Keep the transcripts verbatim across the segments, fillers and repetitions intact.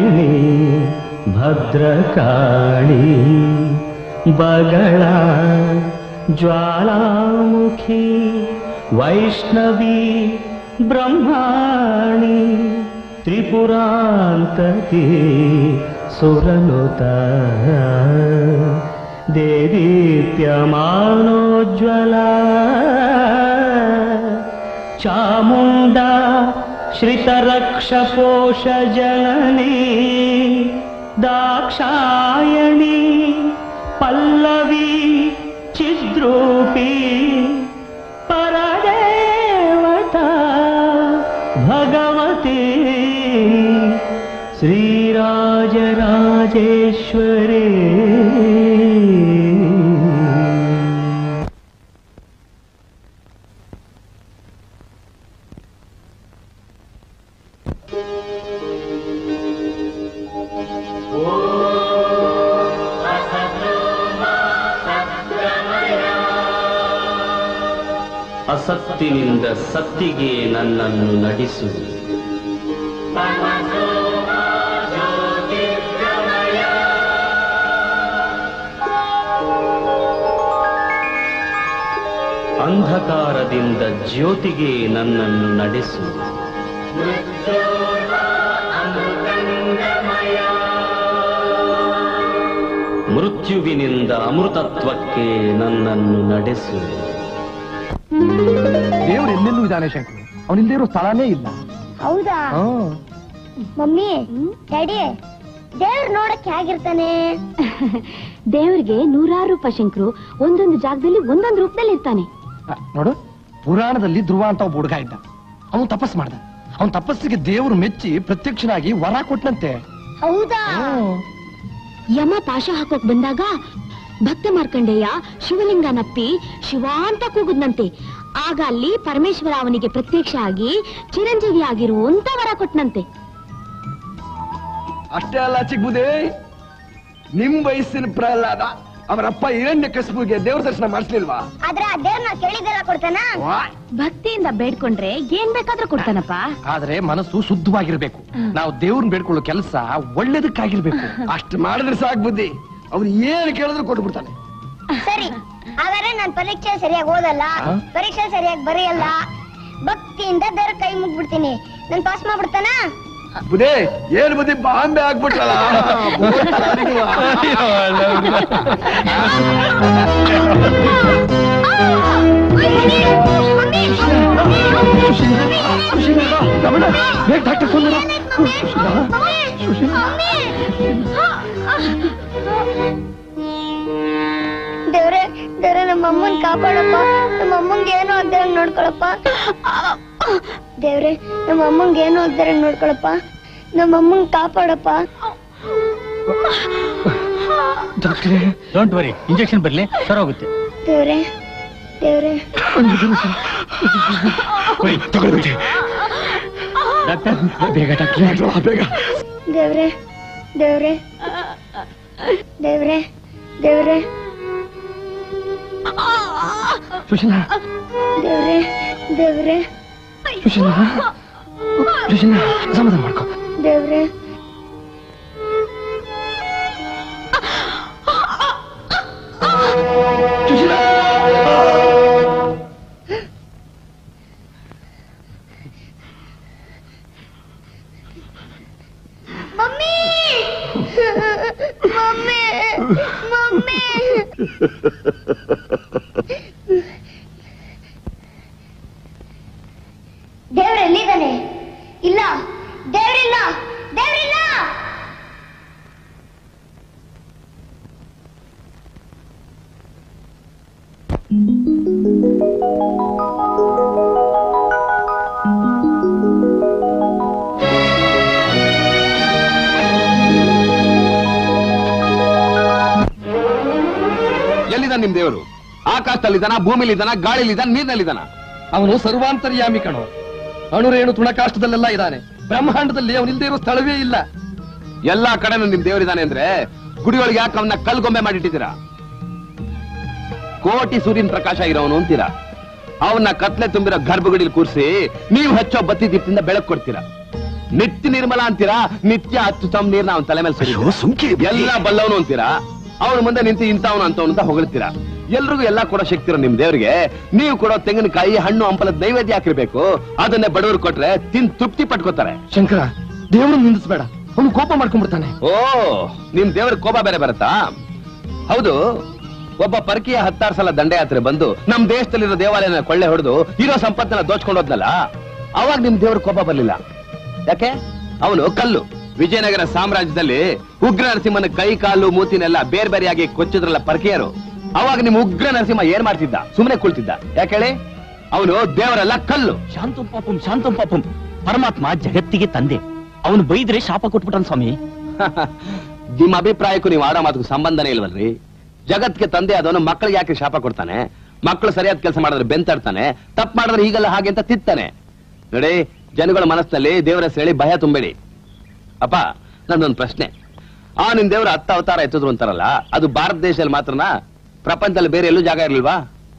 ದಾಯಿನಿ ಭದ್ರಕಾಳಿ ಬಗಳ ಜ್ವಾಲಾಮುಖಿ ವೈಷ್ಣವಿ ಬ್ರಹ್ಮಾಣಿ ತ್ರಿಪುರಾಂತಕಿ ಸುರನುತ ದೇದೀಪ್ಯಮಾನೋಜ್ವಲ ಚಾಮುಂಡಾ ಶ್ರಿತರಕ್ಷಪೋಷಜನನಿ ದಾಕ್ಷಾಯಣಿ ಪಲ್ಲವಿ ಚಿದ್ರೂಪಿ ಪರದೇವತಾ ಭಗವತಿ ಶ್ರೀರಾಜರಾಜೇಶ್ವರಿ. ಅಸತ್ತಿನಿಂದ ಸತ್ತಿಗೆ ನನ್ನನ್ನು ನಡೆಸು. ಅಂಧಕಾರದಿಂದ ಜ್ಯೋತಿಗೆ ನನ್ನನ್ನು ನಡೆಸು. ಮೃತ್ಯುವಿನಿಂದ ಅಮೃತತ್ವಕ್ಕೆ ನನ್ನನ್ನು ನಡೆಸು. ದೇವ್ರು ಎಲ್ಲೆಲ್ಲೂ ಇದ್ದಾನೆ ಶಂಕರು, ಅವನಿಲ್ಲದೆ ಇರೋ ಸ್ಥಳನೇ ಇಲ್ಲ. ಹೌದಾ ಮಮ್ಮಿ ಡ್ಯಾಡಿ, ದೇವ್ರು ನೋಡಕ್ಕೆ ಹೇಗಿರ್ತಾನೆ? ದೇವ್ರಿಗೆ ನೂರಾರು ರೂಪ ಶಂಕರು, ಒಂದೊಂದು ಜಾಗದಲ್ಲಿ ಒಂದೊಂದು ರೂಪದಲ್ಲಿ ಇರ್ತಾನೆ. ನೋಡು, ಪುರಾಣದಲ್ಲಿ ಧ್ರುವ ಅಂತ ಒಬ್ಬ ಹುಡುಗ ಇದ್ದ. ಅವನು ತಪಸ್ ಮಾಡ್ದ. ಅವನ ತಪಸ್ಸಿಗೆ ದೇವರು ಮೆಚ್ಚಿ ಪ್ರತ್ಯಕ್ಷನಾಗಿ ವರ ಕೊಟ್ಟನಂತೆ. ಹೌದಾ? ಯಮ ಪಾಶ ಹಾಕೋಕ್ ಬಂದಾಗ ಭಕ್ತ ಮಾರ್ಕಂಡೇಯ ಶಿವಲಿಂಗ ನಪ್ಪಿ ಶಿವ ಅಂತ ಕೂಗುದ್ನಂತೆ. ಆಗ ಅಲ್ಲಿ ಪರಮೇಶ್ವರ ಅವನಿಗೆ ಪ್ರತ್ಯಕ್ಷ ಆಗಿ ಚಿರಂಜೀವಿ ಆಗಿರುವಂತ ವರ ಕೊಟ್ಟನಂತೆ. ಅಷ್ಟೇ ಅಲ್ಲ ಚಿಕ್ಕಬುದೇ, ನಿಮ್ ವಯಸ್ಸಿನ ಪ್ರಹ್ಲಾದ ಅವರಪ್ಪ ಹಿರಣ್ಯ ಕಸ್ಬುಗೆ ದೇವ್ರ ದರ್ಶನ ಮಾಡಿಸ್ಲಿಲ್ವಾ? ಆದ್ರೆ ಆ ದೇವ್ರನ್ನ ಕೇಳಿದೆಲ್ಲ ಕೊಡ್ತಾನ? ಭಕ್ತಿಯಿಂದ ಬೇಡ್ಕೊಂಡ್ರೆ ಏನ್ ಬೇಕಾದ್ರೂ ಕೊಡ್ತಾನಪ್ಪ. ಆದ್ರೆ ಮನಸ್ಸು ಶುದ್ಧವಾಗಿರ್ಬೇಕು. ನಾವು ದೇವ್ರನ್ನ ಬೇಡ್ಕೊಳ್ಳೋ ಕೆಲಸ ಒಳ್ಳೇದಕ್ಕಾಗಿರ್ಬೇಕು. ಅಷ್ಟು ಮಾಡಿದ್ರೆ ಸಾಕು ಬುದ್ಧಿ, ಅವ್ರು ಏನ್ ಕೇಳಿದ್ರು ಕೊಟ್ಬಿಡ್ತಾನೆ. ಸರಿ, ಹಾಗಾದ್ರೆ ನಾನ್ ಪರೀಕ್ಷೆ ಸರಿಯಾಗಿ ಓದಲ್ಲ, ಪರೀಕ್ಷೆ ಸರಿಯಾಗಿ ಬರೆಯಲ್ಲ, ಭಕ್ತಿಯಿಂದ ದೇವ್ರ ಕೈ ಮುಗ್ಬಿಡ್ತೀನಿ, ನನ್ ಪಾಸ್ ಮಾಡ್ಬಿಡ್ತಾನ? ಬುದ್ಧಿ ಏನ್ ಬುದ್ಧಿ ಬಾಂಬೆ ಆಗ್ಬಿಟ್ರಲ್ಲ. ದೇವ್ರೆ ದೇವ್ರೆ, ನಮ್ಮ ಅಮ್ಮನ್ ಕಾಪಾಡಪ್ಪ, ನಮ್ಮ ಅಮ್ಮಂಗೆ ಏನು ಆಗ್ದಾರ ನೋಡ್ಕೊಳಪ್ಪ. ದೇವ್ರೆ, ನಮ್ಮ ಅಮ್ಮಂಗೆ ಏನು ಆಗ್ದಾರ ನೋಡ್ಕೊಳಪ್ಪ, ನಮ್ಮ ಅಮ್ಮನ್ ಕಾಪಾಡಪ್ಪ. ಡೋಂಟ್ ವರಿ, ಇಂಜೆಕ್ಷನ್ ಬರ್ಲಿ, ಸರ್ ಹೋಗುತ್ತೆ. ದೇವ್ರೆ ದೇವ್ರೆ ಡಾಕ್ಟರ್, ಬೇಗ ಡಾಕ್ಟರ್, ಬೇಗ. ದೇವ್ರೆ ದೇವ್ರೆ ದೇವ್ರೆ ದೇವ್ರೆ ಸುಶೀಲಾ, ದೇವ್ರೆ ದೇವ್ರೆ ಸುಶೀಲಾ, ಸುಶೀಲಾ, ಸಮಾಧಾನ ಮಾಡ್ಕೊ. ದೇವ್ರೆ ಸುಶೀಲಾ, ಮಮ್ಮಿ ಮಮ್ಮಿ ಮಮ್ಮಿ ದೇವ್ರೆಲ್ಲಿದ್ದಾನೆ? ಇಲ್ಲ, ದೇವ್ರಿಲ್ಲ, ದೇವ್ರಿಲ್ಲ. ಎಲ್ಲಿದ್ದಾನೆ ನಿಮ್ ದೇವರು? ಆಕಾಶದಲ್ಲಿದ್ದಾನ, ಭೂಮಿಲಿದ್ದಾನ, ಗಾಳಿಲಿದ್ದಾನ, ನೀರಿನಲ್ಲಿದ್ದಾನ? ಅವನು ಸರ್ವಾಂತರ್ಯಾಮಿ ಕಣೋ. ಅಣುರೇಣು ತುಣಕಾಷ್ಟದಲ್ಲೆಲ್ಲ ಇದ್ದಾನೆ. ಬ್ರಹ್ಮಾಂಡದಲ್ಲಿ ಅವನಿಲ್ದೇ ಇರೋ ಸ್ಥಳವೇ ಇಲ್ಲ. ಎಲ್ಲಾ ಕಡೆನೂ ನಿಮ್ ದೇವರಿದ್ದಾನೆ ಅಂದ್ರೆ ಗುಡಿಗಳಿಗೆ ಯಾಕೆ ಅವನ್ನ ಕಲ್ಗೊಂಬೆ ಮಾಡಿಟ್ಟಿದ್ದೀರಾ? ಕೋಟಿ ಸೂರ್ಯನ ಪ್ರಕಾಶ ಇರೋವನು ಅಂತೀರಾ, ಅವನ್ನ ಕತ್ಲೆ ತುಂಬಿರೋ ಗರ್ಭಗುಡಿಲಿ ಕೂರಿಸಿ ನೀವು ಹಚ್ಚೋ ಬತ್ತಿ ದೀಪದಿಂದ ಬೆಳಕು ಕೊಡ್ತೀರಾ. ನಿತ್ಯ ನಿರ್ಮಲ ಅಂತೀರಾ, ನಿತ್ಯ ಹತ್ತು ತಮ್ಮ ನೀರ್ನ ಅವನ ತಲೆ ಮೇಲೆ ಸುರಿ ಎಲ್ಲ ಬಲ್ಲವನು ಅಂತೀರಾ, ಅವನ ಮುಂದೆ ನಿಂತು ಇಂಥವನು ಅಂತವನು ಅಂತ ಹೊಗಳ್ತೀರಾ. ಎಲ್ರಿಗೂ ಎಲ್ಲಾ ಕೊಡೋ ಶಕ್ತಿ ಇರೋ ನಿಮ್ ದೇವ್ರಿಗೆ ನೀವು ಕೊಡೋ ತೆಂಗಿನಕಾಯಿ ಹಣ್ಣು ಹಂಪಲದ ನೈವೇದ್ಯ ಹಾಕಿರ್ಬೇಕು. ಅದನ್ನೇ ಬಡವರು ಕೊಟ್ರೆ ತಿನ್ ತೃಪ್ತಿ ಪಟ್ಕೋತಾರೆ. ಶಂಕರ, ದೇವ್ರನ್ನ ನಿಂದಿಸ್ಬೇಡ, ಅವನು ಕೋಪ ಮಾಡ್ಕೊಂಡ್ಬಿಡ್ತಾನೆ. ಓ, ನಿಮ್ ದೇವ್ರ ಕೋಪ ಬೇರೆ ಬರುತ್ತಾ? ಹೌದು, ಒಬ್ಬ ಪರಕೀಯ ಹತ್ತಾರು ಸಲ ದಂಡಯಾತ್ರೆ ಬಂದು ನಮ್ ದೇಶದಲ್ಲಿರೋ ದೇವಾಲಯನ ಕೊಳ್ಳೆ ಹೊಡೆದು ಇರೋ ಸಂಪತ್ತನ್ನ ದೋಚ್ಕೊಂಡೋದ್ನಲ್ಲ, ಅವಾಗ ನಿಮ್ ದೇವ್ರ ಕೋಪ ಬರ್ಲಿಲ್ಲ. ಯಾಕೆ? ಅವನು ಕಲ್ಲು. ವಿಜಯನಗರ ಸಾಮ್ರಾಜ್ಯದಲ್ಲಿ ಉಗ್ರ ನರಸಿಂಹನ ಕೈ ಕಾಲು ಮೂತಿನೆಲ್ಲ ಬೇರೆ ಬೇರೆಯಾಗಿ ಕೊಚ್ಚಿದ್ರಲ್ಲ ಪರಕೀಯರು. ಅವಾಗ ನಿಮ್ ಉಗ್ರ ನರಸಿಂಹ ಏನ್ ಮಾಡ್ತಿದ್ದ? ಸುಮ್ಮನೆ ಕುಳಿತಿದ್ದ. ಯಾಕೇಳಿ? ಅವನು ದೇವರೆಲ್ಲ ಕಲ್ಲು. ಶಾಂತಂ ಪಾಪಂ ಶಾಂತಂ ಪಾಪಂ. ಪರಮಾತ್ಮ ಜಗತ್ತಿಗೆ ತಂದೆ, ಅವನು ಬೈದ್ರೆ ಶಾಪ ಕೊಟ್ಬಿಟ್ಟನ್ ಸ್ವಾಮಿ. ನಿಮ್ಮ ಅಭಿಪ್ರಾಯಕ್ಕೂ ನೀವು ಆಡೋ ಮಾತಕ್ಕೂ ಸಂಬಂಧನೇ ಇಲ್ವಲ್ರಿ. ಜಗತ್ಗೆ ತಂದೆ ಆದವನು ಮಕ್ಕಳಿಗೆ ಯಾಕೆ ಶಾಪ ಕೊಡ್ತಾನೆ? ಮಕ್ಕಳು ಸರಿಯಾದ ಕೆಲಸ ಮಾಡಿದ್ರೆ ಬೆಂತಾಡ್ತಾನೆ, ತಪ್ಪು ಮಾಡಿದ್ರೆ ಹೀಗಲ್ಲ ಹಾಗೆ ಅಂತ ತಿತ್ತಾನೆ. ನೋಡಿ, ಜನಗಳ ಮನಸ್ಸಿನಲ್ಲಿ ದೇವರ ಹೇಳಿ ಭಯ ತುಂಬಬೇಡಿ. ಅಪ್ಪ, ನಂದೊಂದು ಪ್ರಶ್ನೆ. ಆ ನಿಮ್ ದೇವ್ರ ಹತ್ತ ಅವತಾರ ಎತ್ತಿದ್ರು ಅಂತಾರಲ್ಲ, ಅದು ಭಾರತ ದೇಶದಲ್ಲಿ ಮಾತ್ರನಾ? ಪ್ರಪಂಚದಲ್ಲಿ ಬೇರೆ ಎಲ್ಲೂ ಜಾಗ ಇರ್ಲಿಲ್ವಾ?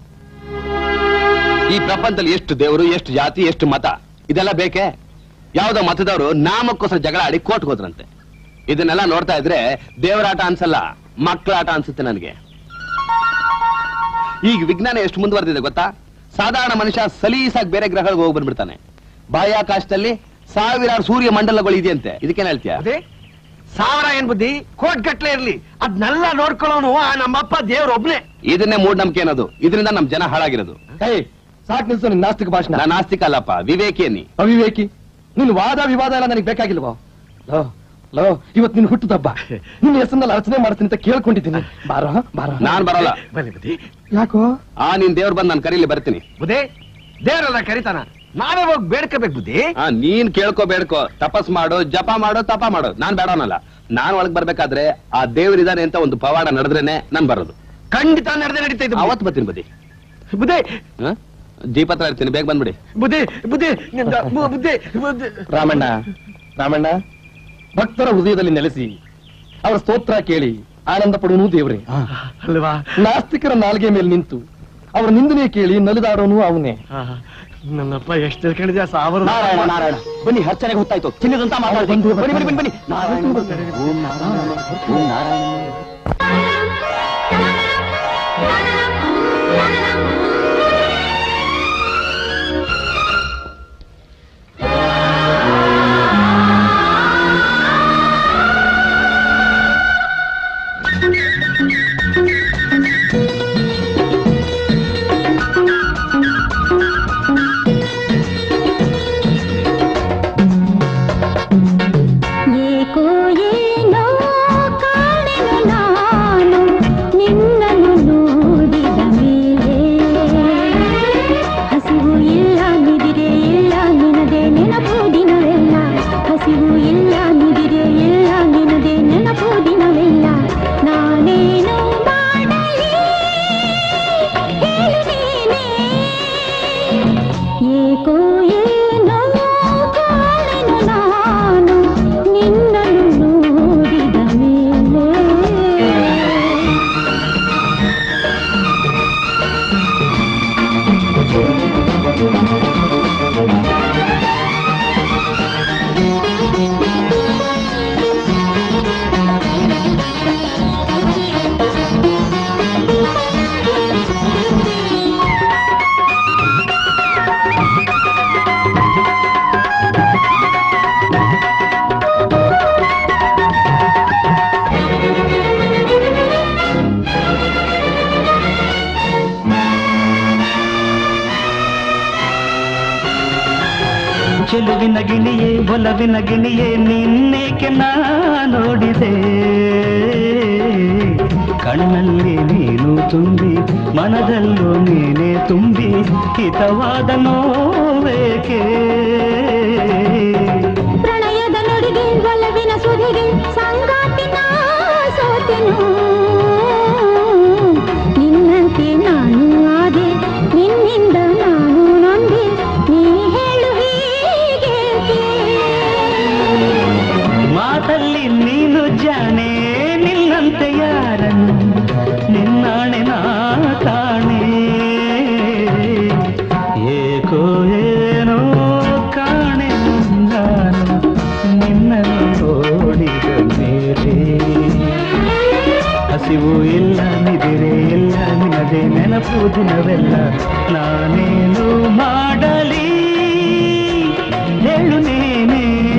ಈ ಪ್ರಪಂಚದಲ್ಲಿ ಎಷ್ಟು ದೇವರು, ಎಷ್ಟು ಜಾತಿ, ಎಷ್ಟು ಮತ, ಇದೆಲ್ಲ ಬೇಕೆ? ಯಾವ್ದೋ ಮತದವರು ನಾಮಕ್ಕೋಸ್ಕರ ಜಗಳ ಆಡಿ ಕೋರ್ಟ್ಗೆ ಹೋದ್ರಂತೆ. ಇದನ್ನೆಲ್ಲ ನೋಡ್ತಾ ಇದ್ರೆ ದೇವರಾಟ ಅನ್ಸಲ್ಲ, ಮಕ್ಕಳ ಆಟ ಅನ್ಸುತ್ತೆ ನನಗೆ. ಈಗ ವಿಜ್ಞಾನ ಎಷ್ಟು ಮುಂದುವರೆದಿದೆ ಗೊತ್ತಾ? ಸಾಧಾರಣ ಮನುಷ್ಯ ಸಲೀಸಾಗಿ ಬೇರೆ ಗ್ರಹಗಳಿಗೆ ಹೋಗಿ ಬಂದ್ಬಿಡ್ತಾನೆ. ಬಾಹ್ಯಾಕಾಶದಲ್ಲಿ ಸಾವಿರಾರು ಸೂರ್ಯ ಮಂಡಲಗಳು ಇದೆಯಂತೆ. ಇದಕ್ಕೇನ್ ಹೇಳ್ತೀಯ? ಸಾವಿರ ಏನ್ ಬುದ್ಧಿ, ಕೋಟ್ ಗಟ್ಲೆ ಇರ್ಲಿ, ಅದ್ನೆಲ್ಲ ನೋಡ್ಕೊಳ್ಳೋನು ಆ ನಮ್ಮಪ್ಪ ದೇವ್ರ ಒಬ್ನೇ. ಇದನ್ನೇ ಮೂಢನಂಬಿಕೆ ಅನ್ನೋದು. ಇದರಿಂದ ನಮ್ ಜನ ಹಾಳಾಗಿರೋದು. ಸಾಕ್ ನಿಲ್ಸು ನಿನ್ ನಾಸ್ತಿಕ ಭಾಷಣ. ನಾನು ನಾಸ್ತಿಕ ಅಲ್ಲಪ್ಪ, ವಿವೇಕಿ ಅನ್ನಿ. ಅವಿವೇಕಿ. ನಿನ್ ವಾದ ವಿವಾದ ಎಲ್ಲ ನನಗೆ ಬೇಕಾಗಿಲ್ವೋ? ಲೋ ಲೋ, ಇವತ್ ನಿನ್ ಹುಟ್ಟುದಬ್ಬ, ನಿನ್ನ ಹೆಸರಿನಲ್ಲಿ ಅರ್ಚನೆ ಮಾಡ್ತೀನಿ ಅಂತ ಕೇಳ್ಕೊಂಡಿದ್ದೀನಿ. ಬಾರೋ ಬಾರೋ. ನಾನ್ ಬರೋಲ್ಲ. ಯಾಕೋ? ಆ ನಿನ್ ದೇವ್ರು ಬಂದ್ ನಾನು ಕರೀಲಿ ಬರ್ತೀನಿ. ಬುದ್ಧಿ, ದೇವ್ರೆಲ್ಲ ಕರೀತಾನ, ನಾವೇ ಹೋಗಿ ಬೇಡ್ಕೋಬೇಕು ಬುದ್ಧಿ. ಆ ನೀನ್ ಕೇಳ್ಕೋ ಬೇಡ್ಕೋ, ತಪಸ್ ಮಾಡು, ಜಪ ಮಾಡು, ತಪ ಮಾಡು. ನಾನ್ ಬೇಡವನಲ್ಲ. ನಾನ್ ಒಳಗ್ ಬರ್ಬೇಕಾದ್ರೆ ಆ ದೇವ್ರಿದಾನೆ ಅಂತ ಒಂದು ಪವಾಡ ನಡೆದ್ರೇನೆ ನಾನ್ ಬರೋದು. ಖಂಡಿತ ನಡೆದೇ ನಡೀತಾ ಇದ್ದು. ಅವತ್ ಬರ್ತೀನಿ ಬುದ್ಧಿ. ಬುದ್ಧಿ, ಜೀಪ್ ಹತ್ರ ಇರ್ತೀನಿ, ಬೇಗ ಬಂದ್ಬಿಡಿ. ಬುದ್ಧಿ ಬುದ್ಧಿ ಬುದ್ಧಿ ಬುದ್ಧಿ. ರಾಮಣ್ಣ ರಾಮಣ್ಣ, ಭಕ್ತರ ಹೃದಯದಲ್ಲಿ ನೆಲೆಸಿ ಅವರ ಸ್ತೋತ್ರ ಕೇಳಿ ಆನಂದ ಪಡುವನು ದೇವ್ರೆ ಅಲ್ವಾ? ನಾಸ್ತಿಕರ ನಾಲ್ಗೆ ಮೇಲೆ ನಿಂತು ಅವರ ನಿಂದನೆ ಕೇಳಿ ನಲಿದಾಡೋನು ಅವನೇ. ನನ್ನಪ್ಪ ಎಷ್ಟು ತಿಳ್ಕೊಂಡಿದ್ಯಾ? ಸಾವಿರ ನಾರಾಯಣ ನಾರಾಯಣ. ಬನ್ನಿ, ಅರ್ಚನೆಗೆ ಹೊತ್ತಾಯ್ತು. ಚಿನ್ನದಂತ ಮಾತಾಡ್ತೀನಿ. ಬನ್ನಿ ಬನ್ನಿ ಬನ್ನಿ ಬನ್ನಿ. ನಾರಾಯಣ ಓಂ ನಾರಾಯಣ ಓಂ ನಾರಾಯಣ. ಚೆಲುವಿನ ಗಿಣಿಯೇ ಒಲವಿನ ಗಿಣಿಯೇ ನಿನ್ನೇಕೆ ನಾ ನೋಡಿದೆ, ಕಣ್ಣಲ್ಲಿ ನೀನು ತುಂಬಿ ಮನದಲ್ಲೂ ನೀನೇ ತುಂಬಿ ಹಿತವಾದ ನೋವೇಕೆ. ಪ್ರಣಯದ ನುಡಿಗೆ ಒಲವಿನ ಸುಧಿಗೆ ಸಂಗಾತಿನ ಸೋತೆನು, ನಿನ್ನಂತೆ ನಾನು ಆದೆ ನಿನ್ನಿಂದ ನಾನು ನಂಬಿ ನೀ ಹೇಳು ಹೀಗೆ. ಮಾತಲ್ಲಿ ನೀನು ಜಾಣೆ ನಿನ್ನಂತೆ ಯಾರನ್ನು ನಿನ್ನಾಣೆ ನಾ ಕಾಣೆ, ಏಕೋ ಏನೋ ಕಾಣೆ ನಾನು ಹಸಿವು ಇಲ್ಲ ನಿದಿರೆ ಇಲ್ಲ ನಿನದೆ ನೆನಪು ದಿನವೆಲ್ಲ ನಾನೇನು ಮಾಡಲಿ ಹೇಳು ನೀನೇ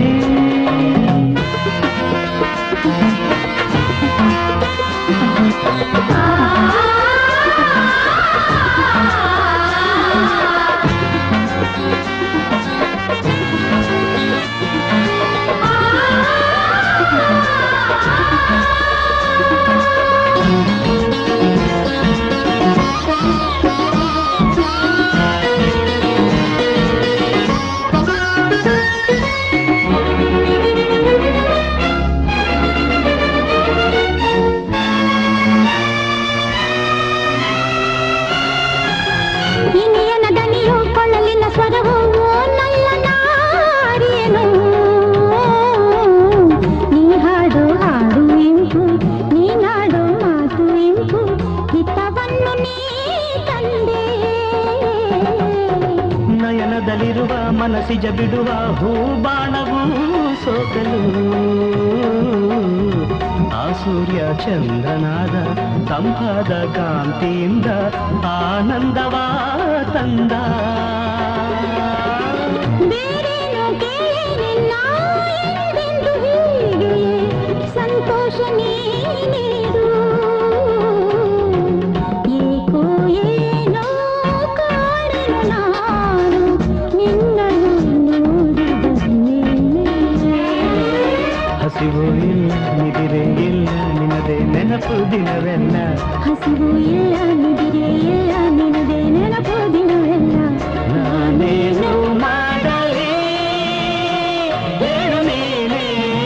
ಮನಸಿಜ ಬಿಡುವ ಹೂಬಾಣವೂ ಸೋಕಲು ಆ ಸೂರ್ಯ ಚಂದ್ರನಾದ ತಂಪಾದ ಕಾಂತಿಯಿಂದ ಆನಂದವ ತಂದ ಸಂತೋಷ ನೀಡು ಏಕೋ ಏನೋ ಕಾರಣ ನಾನು ನಿನ್ನನ್ನು ಹಸಿವು ಇಲ್ಲ ನಿದಿರೆ ಇಲ್ಲ ನಿನದೆ ನೆನಪು ದಿನವೆಲ್ಲ ಹಸಿವು ಇಲ್ಲ ನಿದಿರೆ ಇಲ್ಲ ನಿನದೆ ನೆನಪು ದಿನವೆಲ್ಲ ನಾನೇನು ಮಾಡಲೇ ಹೇಳು ನೀನೇ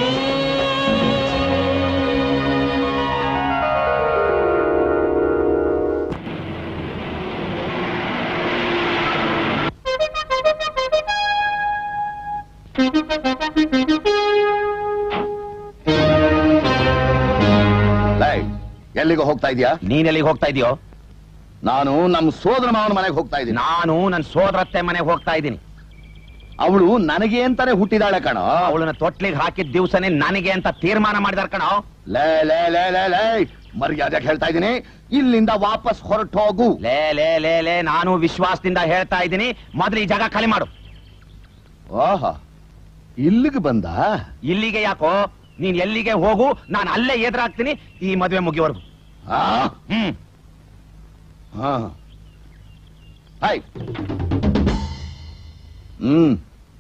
ಎಲ್ಲಿಗೆ ಹೋಗ್ತಾ ಇದೀಯಾ? ನೀನ್ ಎಲ್ಲಿಗೆ ಹೋಗ್ತಾ ಇದೀಯೋ? ನಾನು ನಮ್ಮ ಸೋದರ ಮಾವನ ಮನೆಗೆ ಹೋಗ್ತಾ ಇದ್ದೀನಿ. ನಾನು ನನ್ನ ಸೋದರತ್ತೆ ಮನೆಗೆ ಹೋಗ್ತಾ ಇದ್ದೀನಿ. ಅವಳು ನನಗೆ ಅಂತಾನೆ ಹುಟ್ಟಿದಾಳೆ ಕಣೋ. ಅವಳನ್ನ ತೊಟ್ಲಿಗೆ ಹಾಕಿದ ದಿವಸನೇ ನನಗೆ ಅಂತ ತೀರ್ಮಾನ ಮಾಡಿದಾರ ಕಣೋ. ಲೇ ಲೇ ಲೇ ಲೇ ಲೇ ಮರ್ಯಾದೆ ಹೇಳ್ತಾ ಇದ್ದೀನಿ, ಇಲ್ಲಿಂದ ವಾಪಸ್ ಹೊರಟು ಹೋಗು. ಲೇ ಲೇ ಲೇ ಲೇ ನಾನು ವಿಶ್ವಾಸದಿಂದ ಹೇಳ್ತಾ ಇದ್ದೀನಿ, ಮೊದಲು ಈ ಜಾಗ ಖಾಲಿ ಮಾಡು. ಓಹೋ, ಇಲ್ಲಿಗೆ ಬಂದ? ಇಲ್ಲಿಗೆ ಯಾಕೋ? ನೀನ್ ಎಲ್ಲಿಗೆ ಹೋಗು, ನಾನು ಅಲ್ಲೇ ಎದುರಾಗ್ತೀನಿ ಈ ಮದುವೆ ಮುಗಿಯವರೆಗೂ. ಹ್ಮ್ ಹಾಯ್ ಹ್ಮ್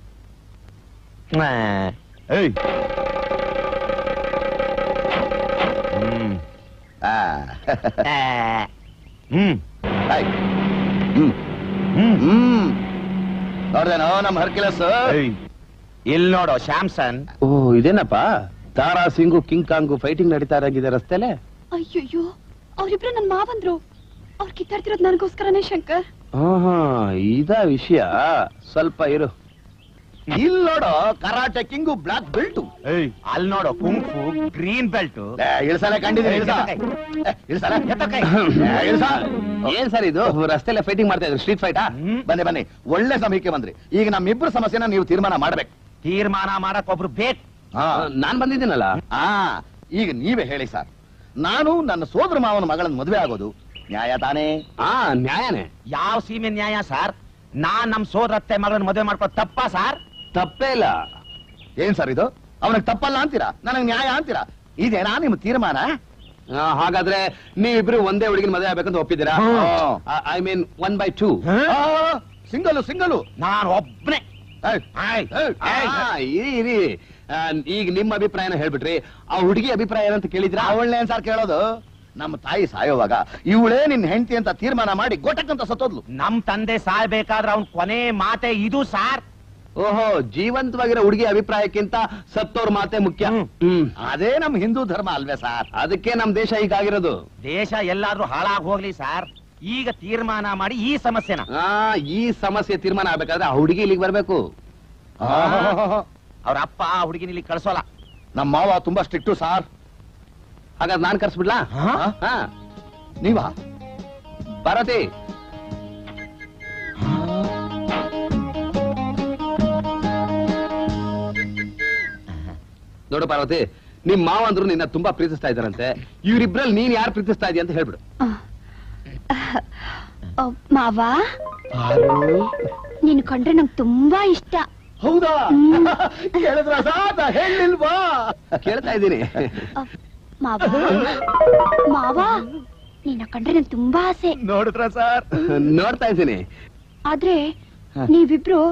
ಏಯ್ ಹ್ಮ್ ಹಾಯ್ ಹ್ಮ್ ಹ್ಮ್ ಹ್ಮ್ ನೋಡ್ದೇನೋ ನಮ್ಮ ಹರ್ಕಿಲಸ್? ಇಲ್ಲಿ ನೋಡೋ ಶ್ಯಾಮ್ಸನ್. ಓ ಇದೇನಪ್ಪ, Dara Singh King Kong fighting ನಡೀತಾ ಇರಂಗಿದೆ ರಸ್ತೆಲೆ. ಅಯ್ಯಯ್ಯೋ, ಅವ್ರಿಬ್ರು ನನ್ ಮಾವಂದ್ರು. ಅವ್ರು ಕಿತ್ತಾಡ್ತಿರೋದ್ ನನಗೋಸ್ಕರನೇ ಶಂಕರ್. ಹಾ ಇದ ವಿಷಯ, ಸ್ವಲ್ಪ ಇರು. ಇಲ್ಲಿ ನೋಡೋ ಕರಾಟೆ ಕಿಂಗು ಬ್ಲಾಕ್ ಬೆಲ್ಟು. ಅಲ್ಲಿ ನೋಡೋ ಕುಂಫು ಗ್ರೀನ್ ಬೆಲ್ಟ್. ಇಳಿಸಲ ಕಂಡಿದ್ದೀನಿ. ಏನ್ ಸರ್ ಇದು, ರಸ್ತೆಲೆ ಫೈಟಿಂಗ್ ಮಾಡ್ತಾ ಇದ್ರು, ಸ್ಟ್ರೀಟ್ ಫೈಟಾ? ಬನ್ನಿ ಬನ್ನಿ, ಒಳ್ಳೆ ಸಮಯಕ್ಕೆ ಬಂದ್ರಿ. ಈಗ ನಮ್ಮಿಬ್ರು ಸಮಸ್ಯೆನ ನೀವು ತೀರ್ಮಾನ ಮಾಡ್ಬೇಕು. ತೀರ್ಮಾನ ಮಾಡಕ್ ಒಬ್ರು ಬೇಕು. ನಾನ್ ಬಂದಿದ್ದೀನಲ್ಲ. ಹಾ, ಈಗ ನೀವೇ ಹೇಳಿ ಸರ್, ನಾನು ನನ್ನ ಸೋದರ ಮಾವನ ಮಗಳನ್ನ ಮದುವೆ ಆಗೋದು ನ್ಯಾಯ ತಾನೇ? ಹಾ ನ್ಯಾಯನೇ. ಯಾವ ಸೀಮೆ ನ್ಯಾಯ ಸರ್? ನಾನ್ ನಮ್ ಸೋದರತ್ತೆ ಮಗಳನ್ನ ಮದುವೆ ಮಾಡ್ಕೋ ತಪ್ಪಾ ಸರ್? ತಪ್ಪೇ ಇಲ್ಲ. ಏನ್ ಸರ್ ಇದು? ಅವನಿಗೆ ತಪ್ಪಲ್ಲ ಅಂತೀರಾ, ನನಗ್ ನ್ಯಾಯ ಅಂತೀರಾ? ಇದೇನಾ ನಿಮ್ ತೀರ್ಮಾನ? ಹಾಗಾದ್ರೆ ನೀವಿಬ್ರು ಒಂದೇ ಹುಡುಗಿನ ಮದುವೆ ಆಗ್ಬೇಕಂತ ಒಪ್ಪಿದ್ದೀರಾ? I mean one by two. Single single ನಾನು ಒಬ್ನೇ. ಇರಿ ಇರಿ, ಈಗ ನಿಮ್ಮ ಅಭಿಪ್ರಾಯನ ಹೇಳ್ಬಿಟ್ರಿ, ಆ ಹುಡುಗಿ ಅಭಿಪ್ರಾಯ ಏನಂತ ಕೇಳಿದ್ರ? ಅವಳನ್ನೇನ್ ಸರ್ ಕೇಳೋದು? ನಮ್ಮ ತಾಯಿ ಸಾಯೋವಾಗ ಇವಳೇ ನಿನ್ ಹೆಂಡತಿ ಅಂತ ತೀರ್ಮಾನ ಮಾಡಿ ಗೊಟ್ಟಕ್ಕಂತ ಸತ್ತೋದ್ಲು. ನಮ್ ತಂದೆ ಸಾಯ್ಬೇಕಾದ್ರೆ ಅವ್ನ್ ಕೊನೆ ಮಾತೆ ಇದು ಸಾರ್. ಓಹೋ, ಜೀವಂತವಾಗಿರೋ ಹುಡುಗಿ ಅಭಿಪ್ರಾಯಕ್ಕಿಂತ ಸತ್ತೋರ್ ಮಾತೆ ಮುಖ್ಯ. ಹ್ಮ್, ಅದೇ ನಮ್ ಹಿಂದೂ ಧರ್ಮ ಅಲ್ವೇ ಸಾರ್? ಅದಕ್ಕೆ ನಮ್ ದೇಶ ಹೀಗಾಗಿರೋದು. ದೇಶ ಎಲ್ಲಾದ್ರೂ ಹಾಳಾಗ್ ಹೋಗ್ಲಿ ಸಾರ್, ಈಗ ತೀರ್ಮಾನ ಮಾಡಿ ಈ ಸಮಸ್ಯೆನ. ಈ ಸಮಸ್ಯೆ ತೀರ್ಮಾನ ಆಗ್ಬೇಕಾದ್ರೆ ಆ ಹುಡುಗಿ ಇಲ್ಲಿಗೆ ಬರ್ಬೇಕು. ಅವ್ರ ಅಪ್ಪ ಆ ಹುಡುಗಿನ ಇಲ್ಲಿ ಕಳ್ಸೋಲ್ಲ. ನಮ್ಮ ಮಾವ ತುಂಬಾ ಸ್ಟ್ರಿಕ್ಟು ಸಾರ್. ಹಾಗಾದ್ರೆ ನಾನ್ ಕರ್ಸ್ಬಿಡ್ಲಾ? ನೀವಾ? ಪಾರ್ವತಿ, ನೋಡು ಪಾರ್ವತಿ, ನಿಮ್ ಮಾವಂದ್ರು ನಿನ್ನ ತುಂಬಾ ಪ್ರೀತಿಸ್ತಾ ಇದ್ದಾರಂತೆ. ಇವ್ರಿಬ್ರಲ್ಲಿ ನೀನ್ ಯಾರು ಪ್ರೀತಿಸ್ತಾ ಇದೀಯ ಅಂತ ಹೇಳ್ಬಿಡು. ಮಾವ, ನೀನು ಕಂಡ್ರೆ ನಂಗೆ ತುಂಬಾ ಇಷ್ಟ. ಹೌದಾ? ಕೇಳಿದ್ರ ಸಾತ ಹೇಳಿಲ್ವಾ? ಕೇಳ್ತಾ ಇದ್ದೀನಿ. ಮಾವ ಮಾವ ನಿನ್ನ ಕಂಡ್ರೆ ನಂಗೆ ತುಂಬಾ ಆಸೆ. ನೋಡಿದ್ರ ಸರ್? ನೋಡ್ತಾ ಇದ್ದೀನಿ. ಆದ್ರೆ ನೀವಿಬ್ರು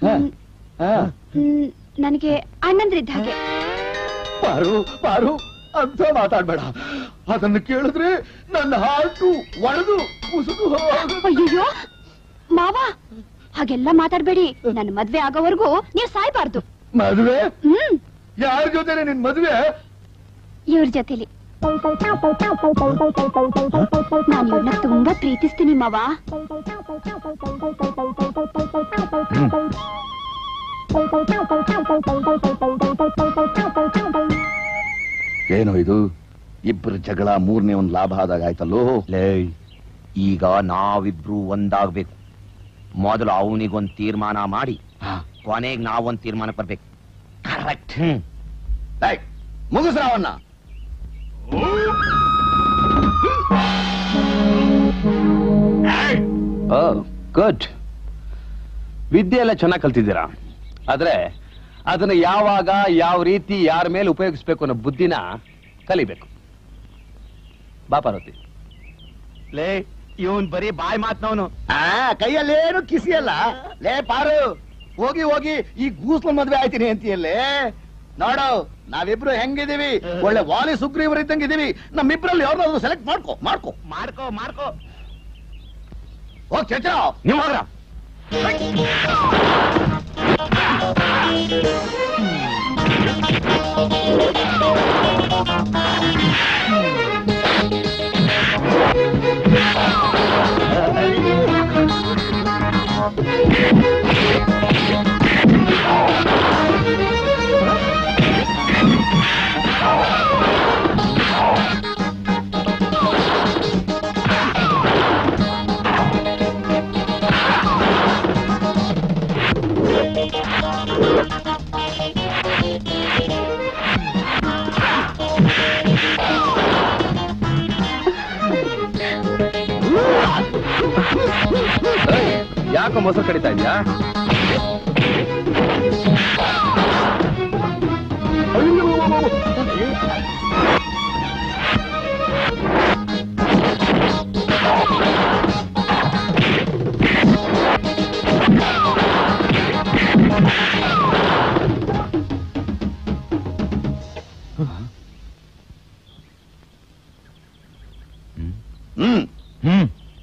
ನನಗೆ ಅಣ್ಣಂದ್ರಿದ್ದ ಹಾಗೆ. ಪಾರು ಪಾರು ಅಂತ ಮಾತಾಡ್ಬೇಡ. ಅದನ್ನು ಕೇಳಿದ್ರೆ ನನ್ನ ಹಾರ್ಟು ಒಡೆದು ಕುಸಿದು. ಅಯ್ಯೋ ಮಾವ, ಹಾಗೆಲ್ಲ ಮಾತಾಡ್ಬೇಡಿ. ನನ್ನ ಮದ್ವೆ ಆಗೋವರೆಗೂ ನೀವು ಸಾಯ್ಬಾರ್ದು. ಮದ್ವೆ? ಹ್ಮ್. ಯಾರ ಜೊತೆ ನಿನ್ ಮದ್ವೆ? ಇವ್ರ ಜೊತೆಲಿ. ನಾನು ಇವ್ರನ್ನ ತುಂಬಾ ಪ್ರೀತಿಸ್ತೀನಿ ಮಾವ. ಏನು ಇದು? ಇಬ್ಬರು ಜಗಳ ಮೂರನೇ ಒಂದ್ ಲಾಭ ಆದಾಗ ಆಯ್ತಲ್ಲೋ. ಲೇ, ಈಗ ನಾವಿಬ್ರು ಒಂದಾಗ್ಬೇಕು. ಮೊದಲು ಅವನಿಗೊಂದ್ ತೀರ್ಮಾನ ಮಾಡಿ ಕೊನೆಗೆ ನಾವೊಂದ್ ತೀರ್ಮಾನ ಬರ್ಬೇಕು. ಕರೆಕ್ಟ್. ಮುಗಿಸ್ರಾವನ್ನ. ಗುಡ್. ವಿದ್ಯೆ ಎಲ್ಲ ಚೆನ್ನಾಗಿ ಕಲ್ತಿದ್ದೀರಾ. ಆದ್ರೆ ಅದನ್ನ ಯಾವಾಗ ಯಾವ ರೀತಿ ಯಾರ ಮೇಲೆ ಉಪಯೋಗಿಸ್ಬೇಕು ಅನ್ನೋ ಬುದ್ಧಿನ ಕಲಿಬೇಕು. ಬಾ ಪಾರ್ವತಿ. ಲೇ, ಇವನ್ ಬರೀ ಬಾಯ್ ಮಾತ್ನವನು. ಕೈಯಲ್ಲೇನು ಕಿಸಿಯಲ್ಲ. ಲೇ ಪಾರು, ಹೋಗಿ ಹೋಗಿ ಈ ಗೂಸ್ಲ ಮದ್ವೆ ಆಯ್ತೀನಿ ಅಂತೀಯಲ್ಲೇ. ನೋಡು, ನಾವಿಬ್ರು ಹೆಂಗಿದೀವಿ, ಒಳ್ಳೆ ವಾಲಿ ಸುಗ್ರೀವರು ಇದ್ದಂಗಿದೀವಿ. ನಮ್ಮಿಬ್ರಲ್ಲಿ ಯಾವ್ದಾದ್ರು ಸೆಲೆಕ್ಟ್ ಮಾಡ್ಕೋ ಮಾಡ್ಕೋ ಮಾಡ್ಕೋ ಮಾಡ್ಕೋ ಹೋಗ್ ಚೇಚ ನೀವು ಹೋಗ್ರ. ಯಾಕೋ ಮೊಸರು ಕಡಿತಾ ಇದ್ಯಾ? ಹ್ಮ್ ಹ್ಮ್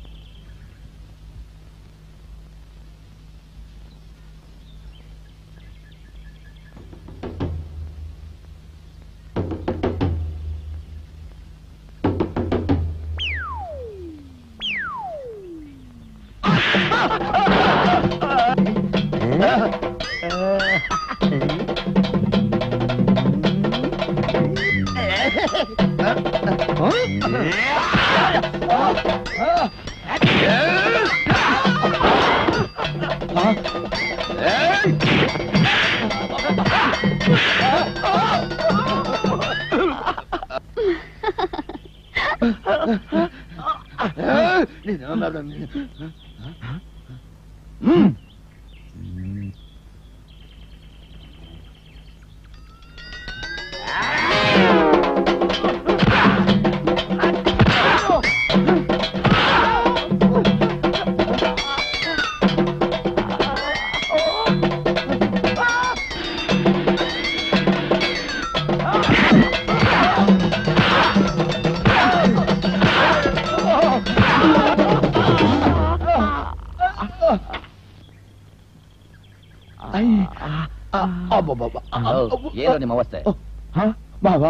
ಏನು ನಿಮ್ಮ ಅವಸ್ಥೆ? ಬಾಬಾ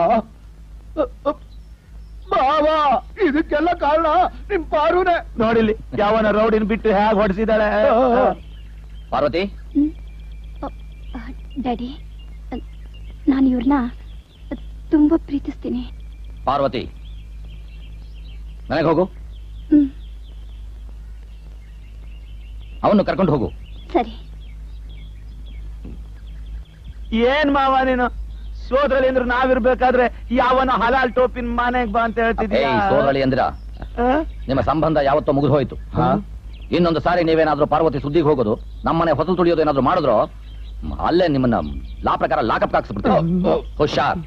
ಬಾಬಾ, ಇದಕ್ಕೆಲ್ಲ ಕಾರಣ ನಿಮ್ ಪಾರುನೇ. ನೋಡಿಲಿ ಯಾವನ ರೌಡಿನ ಬಿಟ್ಟು ಹೇಗೆ ಹೊಡೆಸಿದಾಳೆ. ಪಾರ್ವತಿ, ಡ್ಯಾಡಿ, ನಾನು ಇವ್ರನ್ನ ತುಂಬಾ ಪ್ರೀತಿಸ್ತೀನಿ. ಪಾರ್ವತಿ, ಮನೆಗೆ ಹೋಗು. ಅವನು ಕರ್ಕೊಂಡು ಹೋಗು. ಸರಿ. ಏನ್ ಮಾವ ನೀನು ಸೋದರಳಿ ಅಂದ್ರೆ ನಾವಿರ್ಬೇಕಾದ್ರೆ ಯಾವನ ಹಲಾಲ್ ಟೋಪಿನ ಮನೆಗ್ ಬಾ ಅಂತ ಹೇಳ್ತಿದ್ದೀಯ. ಸೋದರಳಿ ಅಂದ್ರ ನಿಮ್ಮ ಸಂಬಂಧ ಯಾವತ್ತೋ ಮುಗಿದು ಹೋಯ್ತು. ಇನ್ನೊಂದು ಸಾರಿ ನೀವೇನಾದ್ರೂ ಪಾರ್ವತಿ ಸುದ್ದಿಗೆ ಹೋಗೋದು, ನಮ್ಮನೆ ಹೊಸಲು ತುಳಿಯೋದು ಏನಾದ್ರು ಮಾಡಿದ್ರು ಅಲ್ಲೇ ನಿಮ್ಮನ್ನ ಲಾ ಪ್ರಕಾರ ಲಾಕಪ್ ಹಾಕ್ಸ್ಬಿಡ್ತೀವಿ. ಹುಷಾರ್.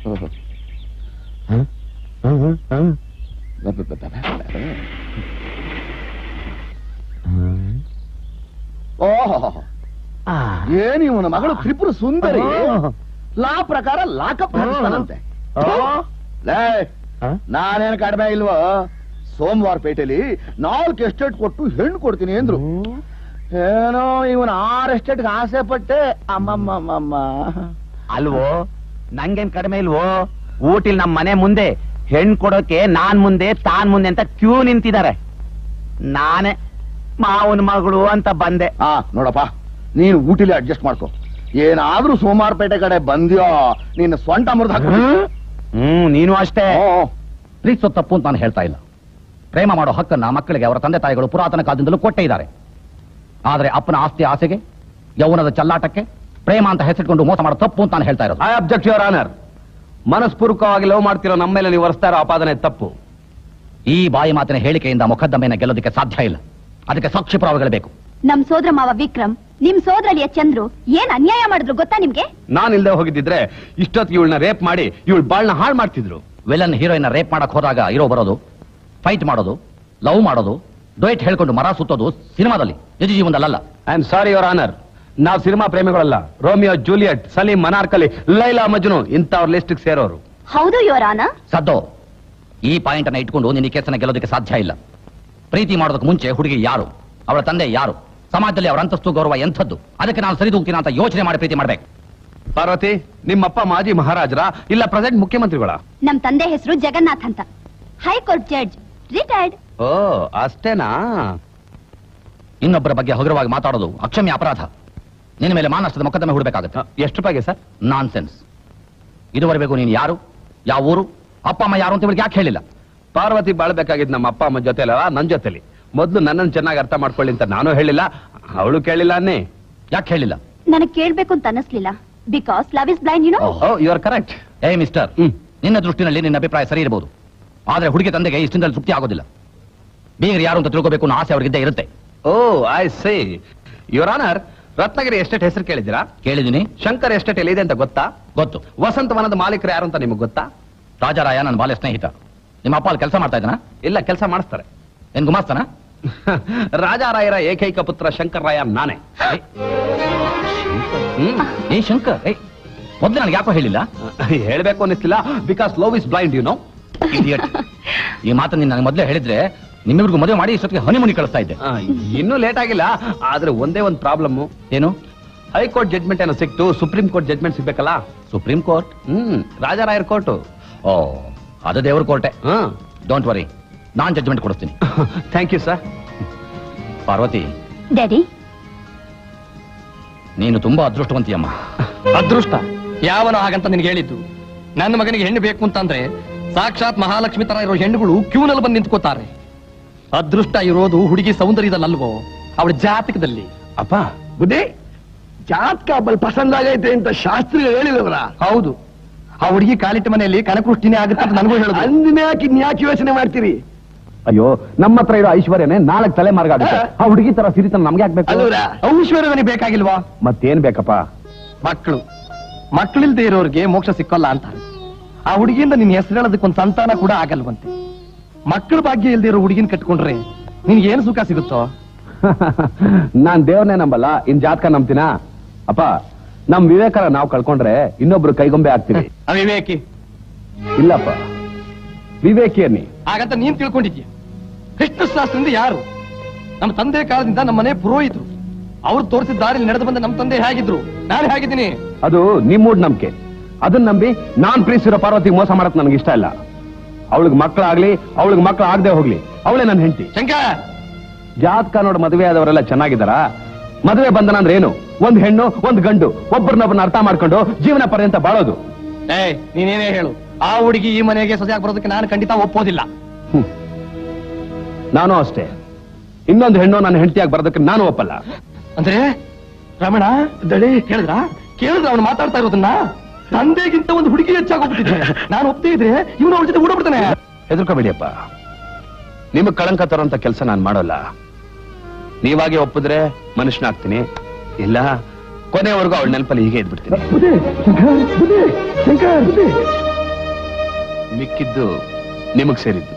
ಓಹೋ, ಏನ್ ಇವನ ಮಗಳು ತ್ರಿಪುರ ಸುಂದರಿ ಲಾ ಪ್ರಕಾರ ಲಾಕಪ್ ಹಾಕ್ತಾನಂತೆ. ನಾನೇನು ಕಡಿಮೆ ಇಲ್ವೋ, ಸೋಮವಾರ ಪೇಟೆಲಿ ನಾಲ್ಕು ಎಸ್ಟೇಟ್ ಕೊಟ್ಟು ಹೆಣ್ಣು ಕೊಡ್ತೀನಿ ಅಂದ್ರು. ಏನೋ ಇವನ್ ಆರ್ ಎಸ್ಟೇಟ್ಗೆ ಆಸೆ ಪಟ್ಟೆ. ಅಮ್ಮಮ್ಮಮ್ಮ ಅಲ್ವೋ, ನಂಗೇನ್ ಕಡಿಮೆ ಇಲ್ವೋ. ಊಟಿಲ್ ನಮ್ ಮನೆ ಮುಂದೆ ಹೆಣ್ ಕೊಡೋಕೆ ನಾನ್ ಮುಂದೆ ತಾನ್ ಮುಂದೆ ಅಂತ ಕ್ಯೂ ನಿಂತಿದ್ದಾರೆ. ನಾನೇ ಮಾವನ ಮಗಳು ಅಂತ ಬಂದೆ. ಆ ನೋಡಪ್ಪ, ನೀನು ಊಟಿಲಿ ಅಡ್ಜಸ್ಟ್ ಮಾಡ್ಕೊ. ಏನಾದ್ರೂ ಸೋಮವಾರಪೇಟೆ ಕಡೆ ಬಂದ್ಯೋ ನೀನು ಸ್ವಂಟ ಮುರಿದು ಹಾಕ. ಹ್ಮ್ ನೀನು ಅಷ್ಟೇ. ಪ್ರೀತಿಸೋ ತಪ್ಪು ಅಂತ ನಾನು ಹೇಳ್ತಾ ಇಲ್ಲ. ಪ್ರೇಮ ಮಾಡೋ ಹಕ್ಕನ್ನ ಮಕ್ಕಳಿಗೆ ಅವರ ತಂದೆ ತಾಯಿಗಳು ಪುರಾತನ ಕಾಲದಿಂದಲೂ ಕೊಟ್ಟೇ ಇದ್ದಾರೆ. ಆದ್ರೆ ಅಪ್ಪನ ಆಸ್ತಿ ಆಸೆಗೆ, ಯೌವನದ ಚಲ್ಲಾಟಕ್ಕೆ ಪ್ರೇಮ ಅಂತ ಹೆಸರಿಟ್ಕೊಂಡು ಮೋಸ ಮಾಡೋ ತಪ್ಪು ಅಂತ ನಾನು ಹೇಳ್ತಾ ಇರೋದು. I object your honour. ಮನಸ್ಪೂರ್ವಕವಾಗಿ ಲವ್ ಮಾಡ್ತಿರೋ ನಮ್ಮ ಮೇಲೆ ನೀವು ಹೊರಿಸ್ತಾ ಇರೋ ಅಪಾದನೆ ತಪ್ಪು. ಈ ಬಾಯಿ ಮಾತಿನ ಹೇಳಿಕೆಯಿಂದ ಮೊಕದ್ದಮೆಯನ್ನು ಗೆಲ್ಲೋದಕ್ಕೆ ಸಾಧ್ಯ ಇಲ್ಲ. ಅದಕ್ಕೆ ಸಾಕ್ಷಿ ಪುರಾವೆಗಳು ಬೇಕು. ನಮ್ ಸೋದರ ಮಾವ ವಿಕ್ರಮ್ ನಿಮ್ ಸೋದರಳಿಯ ಚಂದ್ರು ಏನ್ ಅನ್ಯಾಯ ಮಾಡಿದ್ರು ಗೊತ್ತಾ ನಿಮ್ಗೆ? ನಾನ್ ಇಲ್ದೆ ಹೋಗಿದ್ದಿದ್ರೆ ಇಷ್ಟೊತ್ತಿಗೆ ಇವಳನ್ನ ರೇಪ್ ಮಾಡಿ ಇವಳು ಬಾಳ್ನ ಹಾಳು ಮಾಡ್ತಿದ್ರು. ವಿಲನ್ ಹೀರೋಯಿನ್ ರೇಪ್ ಮಾಡಕ್ ಹೋದಾಗ ಇರೋ ಬರೋದು, ಫೈಟ್ ಮಾಡೋದು, ಲವ್ ಮಾಡೋದು, ಡೊಯೆಟ್ ಹೇಳ್ಕೊಂಡು ಮರ ಸುತ್ತೋದು ಸಿನಿಮಾದಲ್ಲಿ, ನಿಜ ಜೀವನದಲ್ಲ. I am sorry your honour, ನಾವು ಸಿನಿಮಾ ಪ್ರೇಮಿಗಳಲ್ಲ. ರೋಮಿಯೋ ಜೂಲಿಯಟ್, ಸಲೀಂ ಮನಾರ್ಕಲಿ, ಲೈಲಾ ಮಜ್ನು ಇಂಥವ್ರ ಲಿಸ್ಟ್ ಸೇರೋರು. ಹೌದು ಯೋರಾನ. ಸದ್ದೋ, ಈ ಪಾಯಿಂಟ್ ಅನ್ನ ಇಟ್ಕೊಂಡು ನಿನ್ನ ಕೇಸನ್ನ ಗೆಲ್ಲೋದಕ್ಕೆ ಸಾಧ್ಯ ಇಲ್ಲ. ಪ್ರೀತಿ ಮಾಡೋದಕ್ಕೆ ಮುಂಚೆ ಹುಡುಗಿ ಯಾರು, ಅವಳ ತಂದೆ ಯಾರು, ಸಮಾಜದಲ್ಲಿ ಅವರ ಅಂತಸ್ತು ಗೌರವ ಎಂಥದ್ದು, ಅದಕ್ಕೆ ನಾನು ಸರಿದೂಗ್ತೀನಿ ಅಂತ ಯೋಚನೆ ಮಾಡಿ ಪ್ರೀತಿ ಮಾಡ್ಬೇಕು. ಪಾರ್ವತಿ, ನಿಮ್ಮಪ್ಪ ಮಾಜಿ ಮಹಾರಾಜರ ಇಲ್ಲ ಪ್ರೆಸೆಂಟ್ ಮುಖ್ಯಮಂತ್ರಿಗಳ? ನಮ್ ತಂದೆ ಹೆಸರು ಜಗನ್ನಾಥ್ ಅಂತ, ಹೈಕೋರ್ಟ್ ಜಡ್ಜ್, ರಿಟೈರ್ಡ್. ಓ ಅಷ್ಟೇನಾ? ಇನ್ನೊಬ್ಬರ ಬಗ್ಗೆ ಹಗುರವಾಗಿ ಮಾತಾಡೋದು ಅಕ್ಷಮ್ಯ ಅಪರಾಧ. ನಿನ್ನ ಮೇಲೆ ಮಾನಷ್ಟದ ಮೊಕದ್ದಮೆ ಹೂಡಬೇಕಾಗುತ್ತೆ. ಎಷ್ಟು ರೂಪಾಯಿಗೆ ಸರ್? ನಾನ್ ಸೆನ್ಸ್. ಇದುವರೆಗೂ ನೀನು ಯಾರು, ಯಾವ ಊರು, ಅಪ್ಪ ಅಮ್ಮ ಯಾರು ಅಂತ ಇವಳಿಗೆ ಯಾಕೆ ಹೇಳಿಲ್ಲ? ಪಾರ್ವತಿ ಬಾಳ್ಬೇಕಾಗಿದ್ದು ನಮ್ಮ ಅಪ್ಪ ಅಮ್ಮ ಜೊತೆ ಅಲ್ಲ, ನನ್ನ ಜೊತೆಲಿ. ಮೊದ್ಲು ನನ್ನನ್ನು ಚೆನ್ನಾಗಿ ಅರ್ಥ ಮಾಡ್ಕೊಳ್ಳಿ ಅಂತ ನಾನು ಹೇಳಿಲ್ಲ, ಅವಳು ಕೇಳಿಲ್ಲ. ಅನ್ನೇ ಯಾಕೆ ಹೇಳಿಲ್ಲ? ನನಗೆ ಕೇಳ್ಬೇಕು ಅಂತ ಅನಿಸ್ಲಿಲ್ಲ. Because love is blind, you know. You are correct. ಏ ಮಿಸ್ಟರ್, ನಿನ್ನ ದೃಷ್ಟಿನಲ್ಲಿ ನಿನ್ನ ಅಭಿಪ್ರಾಯ ಸರಿ ಇರಬಹುದು, ಆದ್ರೆ ಹುಡುಗಿ ತಂದೆಗೆ ಇಷ್ಟಿಂದಲ್ಲಿ ತೃಪ್ತಿ ಆಗೋದಿಲ್ಲ. ಬೀಗರು ಯಾರು ಅಂತ ತಿಳ್ಕೋಬೇಕು ಅನ್ನೋ ಆಸೆ ಅವ್ರಿಗಿದ್ದೇ ಇರುತ್ತೆ. Oh I say. Your honour, Ratnagiri estate ಹೆಸರು ಕೇಳಿದ್ದೀರಾ? ಕೇಳಿದ್ದೀನಿ. ಶಂಕರ್ ಎಸ್ಟೇಟ್ ಎಲ್ಲಿದೆ ಅಂತ ಗೊತ್ತಾ? ಗೊತ್ತು. ವಸಂತವನದ ಮಾಲೀಕರು ಯಾರು ಅಂತ ನಿಮಗೆ ಗೊತ್ತಾ? ರಾಜಾರಾಯ ನನ್ನ ಬಾಲ್ಯ ಸ್ನೇಹಿತ. ನಿಮ್ಮ ಅಪ್ಪ ಅಲ್ಲಿ ಕೆಲಸ ಮಾಡ್ತಾ ಇದ್ದಾನ? ಇಲ್ಲ, ಕೆಲಸ ಮಾಡಿಸ್ತಾರೆ. ಏನ್ ಗುಮಾಸ್ತಾನ? ರಾಜಾರಾಯರ ಏಕೈಕ ಪುತ್ರ ಶಂಕರ್ ರಾಯ ನಾನೇ. ಏ ಶಂಕರ್, ಮೊದಲು ನನಗೆ ಯಾಕೋ ಹೇಳಿಲ್ಲ? ಹೇಳ್ಬೇಕು ಅನ್ನಿಸ್ತಿಲ್ಲ, because love is blind, you know. ಈ ಮಾತನ್ನು ನೀನು ನನಗೆ ಮೊದಲೇ ಹೇಳಿದ್ರೆ ನಿಮ್ಮಿಬ್ರಿಗೂ ಮದುವೆ ಮಾಡಿ ಇಷ್ಟೊತ್ತಿಗೆ ಹನಿಮೂನಿ ಕಳಿಸ್ತಾ ಇದ್ದೆ. ಇನ್ನೂ ಲೇಟ್ ಆಗಿಲ್ಲ, ಆದ್ರೆ ಒಂದೇ ಒಂದು ಪ್ರಾಬ್ಲಮ್. ಏನು? ಹೈಕೋರ್ಟ್ ಜಡ್ಜ್ಮೆಂಟ್ ಏನೋ ಸಿಕ್ತು, ಸುಪ್ರೀಂ ಕೋರ್ಟ್ ಜಡ್ಜ್ಮೆಂಟ್ ಸಿಗ್ಬೇಕಲ್ಲ. Supreme court? ಹ್ಮ್ ರಾಜಾರಾಯರ್ ಕೋರ್ಟ್. ಓ, ಅದು ದೇವ್ರ ಕೋರ್ಟೆ. ಡೋಂಟ್ ವರಿ, ನಾನ್ ಜಡ್ಜ್ಮೆಂಟ್ ಕೊಡಿಸ್ತೀನಿ. Thank you sir. Parvati, daddy, ನೀನು ತುಂಬಾ ಅದೃಷ್ಟವಂತಿಯಮ್ಮ. ಅದೃಷ್ಟ ಯಾವನ ಹಾಗಂತ ನಿನ್ಗೆ ಹೇಳಿದ್ದು? ನನ್ನ ಮಗನಿಗೆ ಹೆಣ್ಣು ಬೇಕು ಅಂತಂದ್ರೆ ಸಾಕ್ಷಾತ್ ಮಹಾಲಕ್ಷ್ಮಿ ತರ ಇರೋ ಹೆಣ್ಣುಗಳು ಕ್ಯೂನಲ್ಲಿ ಬಂದು ನಿಂತ್ಕೋತಾರೆ. ಅದೃಷ್ಟ ಇರೋದು ಹುಡುಗಿ ಸೌಂದರ್ಯದಲ್ಲಲ್ವೋ, ಅವಳ ಜಾತಕದಲ್ಲಿ. ಅಪ್ಪ ಬುದ್ಧಿ, ಜಾತಕ ಬಲ್ ಪಸಂದಾಗೈತೆ ಅಂತ ಶಾಸ್ತ್ರಿಗಳು ಹೇಳಿದವರ? ಹೌದು. ಆ ಹುಡುಗಿ ಕಾಲಿಟ್ಟ ಮನೆಯಲ್ಲಿ ಕನಕೃಷ್ಟಿನೇ ಆಗುತ್ತೆ ಅಂತ ನನಗೂ ಹೇಳುದು. ಅಂದಿನ ಯಾಕೆ ಯಾಕೆ ಯೋಚನೆ ಮಾಡ್ತೀರಿ? ಅಯ್ಯೋ, ನಮ್ಮ ಹತ್ರ ಇರೋ ಐಶ್ವರ್ಯನೇ ನಾಲ್ಕು ತಲೆ ಮಾರ್ಗಾಗುತ್ತೆ. ಆ ಹುಡುಗಿ ತರ ಸಿರಿತನ ನಮ್ಗೆ ಆಗ್ಬೇಕು. ಐಶ್ವರ್ಯವನಿಗೆ ಬೇಕಾಗಿಲ್ವಾ? ಮತ್ತೇನ್ ಬೇಕಪ್ಪ? ಮಕ್ಕಳು. ಮಕ್ಕಳಿಲ್ದೇ ಇರೋರಿಗೆ ಮೋಕ್ಷ ಸಿಕ್ಕಲ್ಲ ಅಂತ. ಆ ಹುಡುಗಿಯಿಂದ ನಿನ್ ಹೆಸರು ಹೇಳೋದಕ್ಕೊಂದು ಸಂತಾನ ಕೂಡ ಆಗಲ್ವಂತೆ. ಮಕ್ಕಳ ಭಾಗ್ಯ ಇಲ್ದೇ ಇರೋ ಹುಡುಗಿನ ಕಟ್ಕೊಂಡ್ರೆ ನಿನ್ಗೆ ಏನು ಸುಖ ಸಿಗುತ್ತೋ? ನಾನ್ ದೇವ್ರನ್ನೇ ನಂಬಲ್ಲ, ಇನ್ ಜಾತಕ ನಂಬ್ತೀನ? ಅಪ್ಪ, ನಮ್ ವಿವೇಕರ ನಾವು ಕಳ್ಕೊಂಡ್ರೆ ಇನ್ನೊಬ್ರು ಕೈಗೊಂಬೆ ಆಗ್ತೀವಿ. ಅವಿವೇಕಿ ಇಲ್ಲಪ್ಪ, ವಿವೇಕಿ ಅನ್ನಿ. ಹಾಗಂತ ನೀನ್ ತಿಳ್ಕೊಂಡಿದ್ಯ? ಕೃಷ್ಣ ಶಾಸ್ತ್ರದಿಂದ ಯಾರು? ನಮ್ಮ ತಂದೆ ಕಾಲದಿಂದ ನಮ್ಮ ಮನೆ ಪುರೋಹಿತರು. ಅವ್ರು ತೋರಿಸಿದ ದಾರಿಯಲ್ಲಿ ನಡೆದು ಬಂದ ನಮ್ಮ ತಂದೆ ಹೇಗಿದ್ರು, ನಾನು ಹೇಗಿದ್ದೀನಿ. ಅದು ನಿಮ್ ಮೂಢನಂಬಿಕೆ. ಅದನ್ನ ನಂಬಿ ನಾನ್ ಪ್ರೀತಿಸಿರೋ ಪಾರ್ವತಿ ಮೋಸ ಮಾಡಕ್ ನನಗೆ ಇಷ್ಟ ಇಲ್ಲ. ಅವಳಿಗೆ ಮಕ್ಕಳಾಗ್ಲಿ, ಅವಳಿಗೆ ಮಕ್ಕಳು ಆಗದೆ ಹೋಗ್ಲಿ, ಅವಳೇ ನನ್ನ ಹೆಂಡತಿ. ಶಂಕರ್, ಜಾತಕ ನೋಡ್ ಮದುವೆ ಆದವರೆಲ್ಲ ಚೆನ್ನಾಗಿದ್ದಾರ? ಮದುವೆ ಬಂಧನ ಅಂದ್ರೆ ಏನು? ಒಂದ್ ಹೆಣ್ಣು ಒಂದ್ ಗಂಡು ಒಬ್ಬರನ್ನೊಬ್ಬರನ್ನ ಅರ್ಥ ಮಾಡ್ಕೊಂಡು ಜೀವನ ಪರ್ಯಂತ ಬಾಳೋದು. ಏ ನೀನೇನೇ ಹೇಳು, ಆ ಹುಡುಗಿ ಈ ಮನೆಗೆ ಸೊಸೆಯಾಗಿ ಬರೋದಕ್ಕೆ ನಾನು ಖಂಡಿತ ಒಪ್ಪೋದಿಲ್ಲ. ನಾನು ಅಷ್ಟೇ. ಇನ್ನೊಂದು ಹೆಣ್ಣು ನನ್ನ ಹೆಂಡತಿಯಾಗಿ ಬರೋದಕ್ಕೆ ನಾನು ಒಪ್ಪಲ್ಲ. ಅಂದ್ರೆ ರಮಣ ದಡಿ ಕೇಳಿದ್ರ ಕೇಳಿದ್ರ ಅವನು ಮಾತಾಡ್ತಾ ಇರೋದನ್ನ? ತಂದೆಗಿಂತ ಒಂದು ಹುಡುಗಿ ಹೆಚ್ಚಾಗೋಗ್ಬಿಟ್ಟಿದೆ. ನಾನು ಒಪ್ತೇ ಇದ್ರೆ ಇವನು ಅವಳ ಜೊತೆ ಓಡೋಗ್ಬಿಡ್ತಾನೆ. ಹೆದರ್ಕೋಬೇಡಿಯಪ್ಪ, ನಿಮಗ್ ಕಳಂಕ ತರೋಂತ ಕೆಲಸ ನಾನು ಮಾಡೋಲ್ಲ. ನೀವಾಗೆ ಒಪ್ಪಿದ್ರೆ ಮನುಷ್ಯನಾಗ್ತೀನಿ, ಇಲ್ಲ ಕೊನೆವರೆಗೂ ಅವಳ ನೆನಪಲ್ಲಿ ಹೀಗೆ ಇದ್ಬಿಡ್ತೀನಿ. ಮಿಕ್ಕಿದ್ದು ನಿಮಗ್ ಸೇರಿದ್ದು.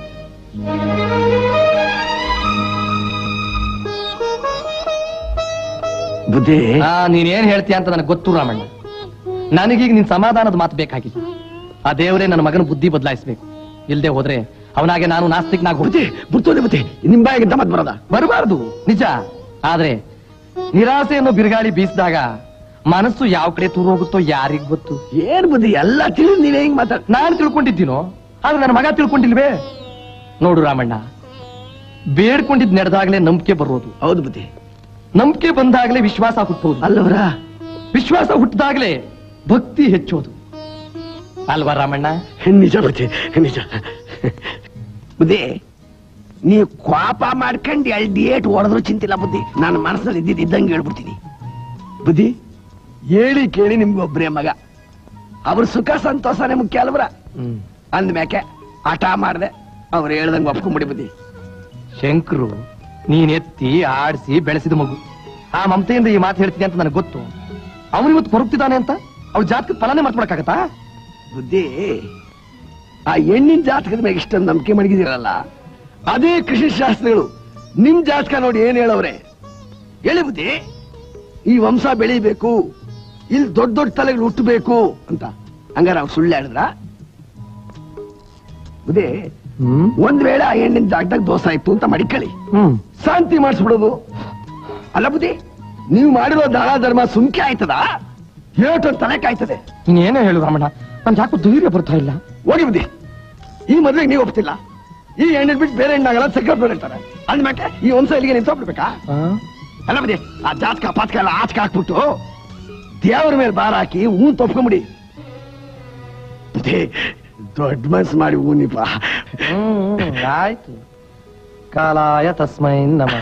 ಬುದ್ಧಿ, ನೀನೇನ್ ಹೇಳ್ತೀಯ ಅಂತ ನನಗೆ ಗೊತ್ತು ರಾಮಣ್ಣ. ನನಗೀಗ ನಿನ್ ಸಮಾಧಾನದ ಮಾತು ಬೇಕಾಗಿಲ್ಲ. ಆ ದೇವರೇ ನನ್ನ ಮಗನ ಬುದ್ಧಿ ಬದಲಾಯಿಸ್ಬೇಕು. ಇಲ್ದೆ ಹೋದ್ರೆ ಅವನಾಗೆ ನಾನು ನಾಸ್ತಿಕ್ನಾಗ ಬುದ್ಧಿ ಬುರ್ತೋದೆ ಬುದ್ಧಿ ನಿಮ್ ಬಾಯಿಗಿಂತ ಮತ್ ಬರೋದ ಬರಬಾರ್ದು ನಿಜ. ಆದ್ರೆ ನಿರಾಸೆಯನ್ನು ಬಿರುಗಾಳಿ ಬೀಸಿದಾಗ ಮನಸ್ಸು ಯಾವ ಕಡೆ ತೂರು ಹೋಗುತ್ತೋ ಯಾರಿಗ್ ಗೊತ್ತು. ಏನ್ ಬುದ್ಧಿ ಎಲ್ಲ ತಿಳಿದ್ ನೀವೇ ಹಿಂಗ್ ಮಾತಾಡ್. ನಾನ್ ತಿಳ್ಕೊಂಡಿದ್ದೀನೋ, ಆದ್ರೆ ನನ್ನ ಮಗ ತಿಳ್ಕೊಂಡಿಲ್ವೇ. ನೋಡು ರಾಮಣ್ಣ, ಬೇಡ್ಕೊಂಡಿದ್ ನಡೆದಾಗ್ಲೇ ನಂಬಿಕೆ ಬರೋದು. ಹೌದು ಬುದ್ಧಿ, ನಂಬಿಕೆ ಬಂದಾಗ್ಲೇ ವಿಶ್ವಾಸ ಹುಟ್ಟೋದು ಅಲ್ಲವರ. ವಿಶ್ವಾಸ ಹುಟ್ಟಿದಾಗ್ಲೇ ಭಕ್ತಿ ಹೆಚ್ಚೋದು ಅಲ್ವಾ ರಾಮಣ್ಣ? ನಿಜ ಬುದ್ಧಿ, ನಿಜ. ಬುದ್ಧಿ, ನೀವು ಕೋಪ ಮಾಡ್ಕೊಂಡು ಎರಡು ಡೇಟ್ ಹೊಡೆದ್ರು ಚಿಂತಿಲ್ಲ ಬುದ್ಧಿ. ನಾನು ಮನಸ್ಸಲ್ಲಿ ಇದ್ದಿದ್ದು ಇದ್ದಂಗೆ ಹೇಳ್ಬಿಡ್ತೀನಿ ಬುದ್ಧಿ. ಹೇಳಿ ಕೇಳಿ ನಿಮ್ಗೊಬ್ರೇ ಮಗ, ಅವ್ರ ಸುಖ ಸಂತೋಷನೇ ಮುಖ್ಯ ಅಲ್ವರ. ಅಂದ್ಮ್ಯಾಕೆ ಆಟ ಮಾಡ್ದೆ ಅವ್ರು ಹೇಳ್ದಂಗೆ ಒಪ್ಕೊಂಬಿಡಿ ಬುದ್ಧಿ. ಶಂಕರು ನೀನ್ ಎತ್ತಿ ಆಡಿಸಿ ಬೆಳೆಸಿದ ಮಗು. ಆ ಮಮತೆಯಿಂದ ಈ ಮಾತು ಹೇಳ್ತೀನಿ ಅಂತ ನನಗೆ ಗೊತ್ತು. ಅವನು ಇವತ್ತು ಕೊರಗ್ತಿದ್ದಾನೆ ಅಂತ ಅವ್ರ ಜಾತಕದ ಫಲನೇ ಮಾಡ್ಕೊಡಕ್ಕಾಗತ್ತಾ ಬುದ್ಧಿ? ಆ ಹೆಣ್ಣಿನ ಜಾತಕದ ಮೇಲೆ ಇಷ್ಟೊಂದು ನಂಬಿಕೆ ಮಡಗಿದಿರಲ್ಲ, ಅದೇ ಕೃಷಿ ಶಾಸ್ತ್ರಿಗಳು ನಿಮ್ ಜಾತಕ ನೋಡಿ ಏನ್ ಹೇಳವ್ರೆ ಹೇಳಿ ಬುದ್ಧಿ. ಈ ವಂಶ ಬೆಳಿಬೇಕು, ಇಲ್ಲಿ ದೊಡ್ಡ ದೊಡ್ಡ ತಲೆಗಳು ಹುಟ್ಟಬೇಕು ಅಂತ. ಹಂಗಾರ ಅವ್ರು ಸುಳ್ಳು ಹೇಳಿದ್ರ ಬುದ್ಧಿ? ಒಂದ್ ವೇಳೆ ಆ ಹೆಣ್ಣಿನ ಜಾಗದಾಗ ದೋಷ ಇತ್ತು ಅಂತ ಮಡಿಕಳಿ ಶಾಂತಿ ಮಾಡಿಸ್ಬಿಡೋದು ಅಲ್ಲ ಬುದ್ಧಿ. ನೀವು ಮಾಡಿರೋ ದಾನ ಧರ್ಮ ಸುಮ್ಕೆ ಆಯ್ತದ? ಏಟೊಂದು ತಲೆ ಕಾಯ್ತದೆ. ನೀನೇನೋ ಹೇಳು ರಾಮಣ್ಣ, ನನ್ ಯಾಕೋ ಧೈರ್ಯ ಬರ್ತಾ ಇಲ್ಲ. ಹೋಗಿ ಬುದ್ಧಿ, ಈ ಮದ್ವೆಗೆ ನೀವು ಒಪ್ತಿಲ್ಲ, ಈ ಹೆಣ್ಣಿನ ಬಿಟ್ಟು ಬೇರೆ ಹೆಣ್ಣಾಗಲ್ಲ ಸೆಕ್ರೆಟ್ ಹೇಳ್ತಾರೆ. ಅಂದ್ಮ್ಯಾಕೆ ಈ ವಂಶ ಇಲ್ಲಿಗೆ ನಿಂತೋಗ್ಬಿಡ್ಬೇಕಾ? ಅಲ್ಲ ಬುದ್ಧಿ, ಆ ಜಾತಕ ಪಾತಕ ಎಲ್ಲ ಆಚಕ ಹಾಕ್ಬಿಟ್ಟು ದೇವ್ರ ಮೇಲೆ ಬಾರ ಹಾಕಿ ಹೂ ತಪ್ಕೊಂಬಿಡಿ ಬುದ್ಧಿ. ದೊಡ್ಡ ಮನ್ಸು ಮಾಡಿ ಹೂನಿಪ. ಆಯ್ತು. ಕಾಲಾಯ ತಸ್ಮೈ ನಮಃ.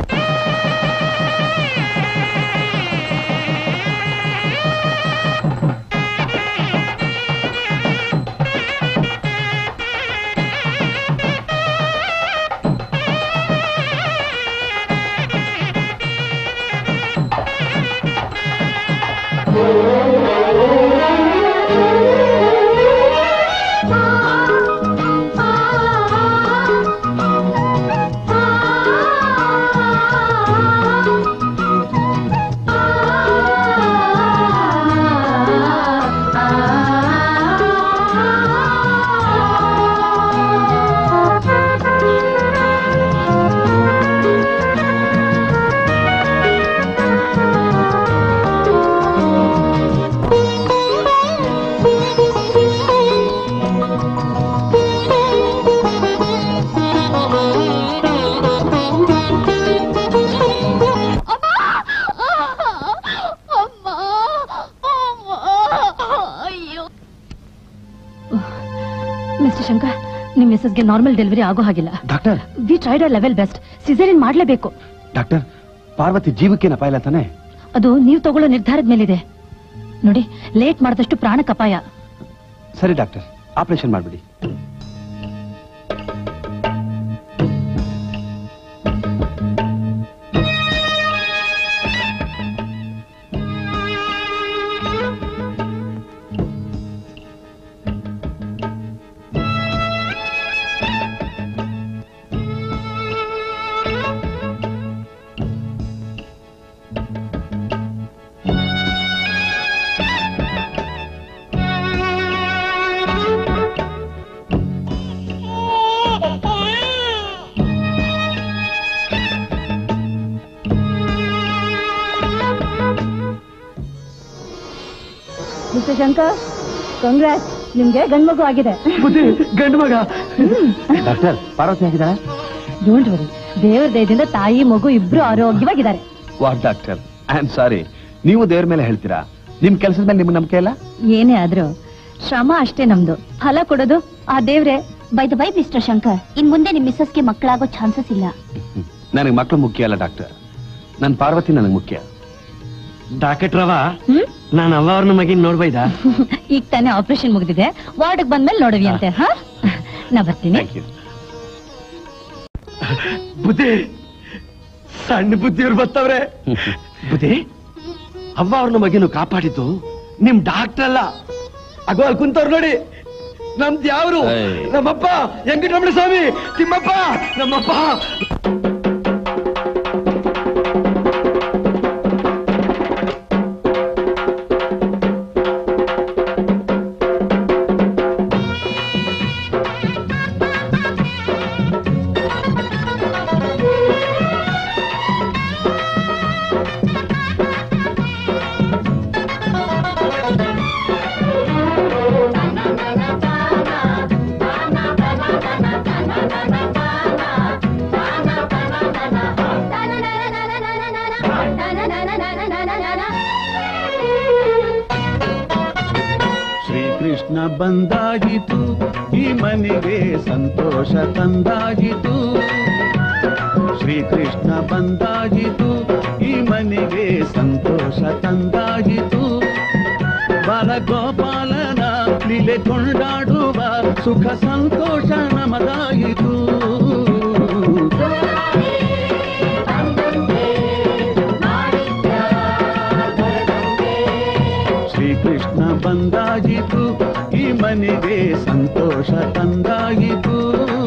ಮಿಸಸ್ಗೆ ನಾರ್ಮಲ್ ಡೆಲಿವರಿ ಆಗೋ ಹಾಗಿಲ್ಲ doctor. We tried our level best. Caesarean ಮಾಡಲೇಬೇಕು ಡಾಕ್ಟರ್. ಪಾರ್ವತಿ ಜೀವಕ್ಕೇನ ಅಪಾಯ ಇಲ್ಲ ತಾನೆ? ಅದು ನೀವು ತಗೊಳ್ಳೋ ನಿರ್ಧಾರದ ಮೇಲಿದೆ ನೋಡಿ. ಲೇಟ್ ಮಾಡಿದಷ್ಟು ಪ್ರಾಣಕ್ಕೆ ಅಪಾಯ. ಸರಿ ಡಾಕ್ಟರ್, ಆಪರೇಷನ್ ಮಾಡ್ಬಿಡಿ. ಮಿಸ್ಟರ್ ಶಂಕರ್, ಕಾಂಗ್ರಾಟ್ಸ್, ನಿಮ್ಗೆ ಗಂಡು ಮಗು ಆಗಿದೆ. ಗಂಡು ಮಗ? ಡಾಕ್ಟರ್, ಪಾರ್ವತಿ ಆಗಿದ್ದಾಳೆ? ಡೋಂಟ್ ವರಿ, ದೇವರ ದಯದಿಂದ ತಾಯಿ ಮಗು ಇಬ್ರು ಆರೋಗ್ಯವಾಗಿದ್ದಾರೆ. What doctor, I am sorry. ನೀವು ದೇವ್ರ ಮೇಲೆ ಹೇಳ್ತೀರಾ, ನಿಮ್ ಕೆಲಸದ ಮೇಲೆ ನಿಮ್ಗೆ ನಂಬಿಕೆ ಇಲ್ಲ? ಏನೇ ಆದ್ರೂ ಶ್ರಮ ಅಷ್ಟೇ ನಮ್ದು, ಫಲ ಕೊಡೋದು ಆ ದೇವ್ರೆ. By the by mister Shankar, ಇನ್ ಮುಂದೆ ನಿಮ್ ಮಿಸ್ಸಸ್ಗೆ ಮಕ್ಕಳಾಗೋ ಚಾನ್ಸಸ್ ಇಲ್ಲ. ನನಗೆ ಮಕ್ಕಳು ಮುಖ್ಯ ಅಲ್ಲ ಡಾಕ್ಟರ್, ನನ್ ಪಾರ್ವತಿ ನನಗೆ ಮುಖ್ಯ. ಡಾಕ್ಟರ್ ರವ ಹ್ಮ್ ನಾನು ಅವ್ವ ಅವ್ರನ್ನ ಮಗಿನ್ ನೋಡ್ಬೈದ ಈಗ ತಾನೇ ಆಪರೇಷನ್ ಮುಗಿದಿದೆ, ವಾರ್ಡ್ಗೆ ಬಂದ್ಮೇಲೆ ನೋಡುವಿ ಅಂತೆ. ಹಾ ನಾ ಬರ್ತೀನಿ. ಬುದ್ಧಿ ಸಣ್ಣ ಬುದ್ಧಿಯವ್ರು ಬರ್ತಾವ್ರೆ. ಬುದ್ಧಿ ಅವ್ವ ಅವ್ರನ್ನ ಮಗಿನು ಕಾಪಾಡಿದ್ದು ನಿಮ್ ಡಾಕ್ಟರ್ ಅಲ್ಲ, ಅಗೋ ಅಲ್ಲಿ ಕುಂತವ್ರು ನೋಡಿ, ನಮ್ದು ಯಾವ್ರು? ನಮ್ಮಪ್ಪ ವೆಂಕಟರಮಣ ಸ್ವಾಮಿ, ತಿಮ್ಮಪ್ಪ ನಮ್ಮಪ್ಪ. ಶ್ರೀಕೃಷ್ಣ ಬಂದಾಗಿತು ಈ ಮನೆಗೆ ಸಂತೋಷ ತಂದಾಗಿತು, ಶ್ರೀಕೃಷ್ಣ ಬಂದಾಗಿತು ಈ ಮನೆಗೆ ಸಂತೋಷ ತಂದಾಗಿತು, ಬಾಲಗೋಪಾಲನ ಲೀಲೆ ಕೊಂಡಾಡುವ ಸುಖ ಸಂತೋಷ ನಮದಾಯಿತು. ಶ್ರೀಕೃಷ್ಣ ಬಂದಾಗಿತು ಈ ಮನೆಗೆ ಸಂತೋಷ ತಂದಾಗಿತು.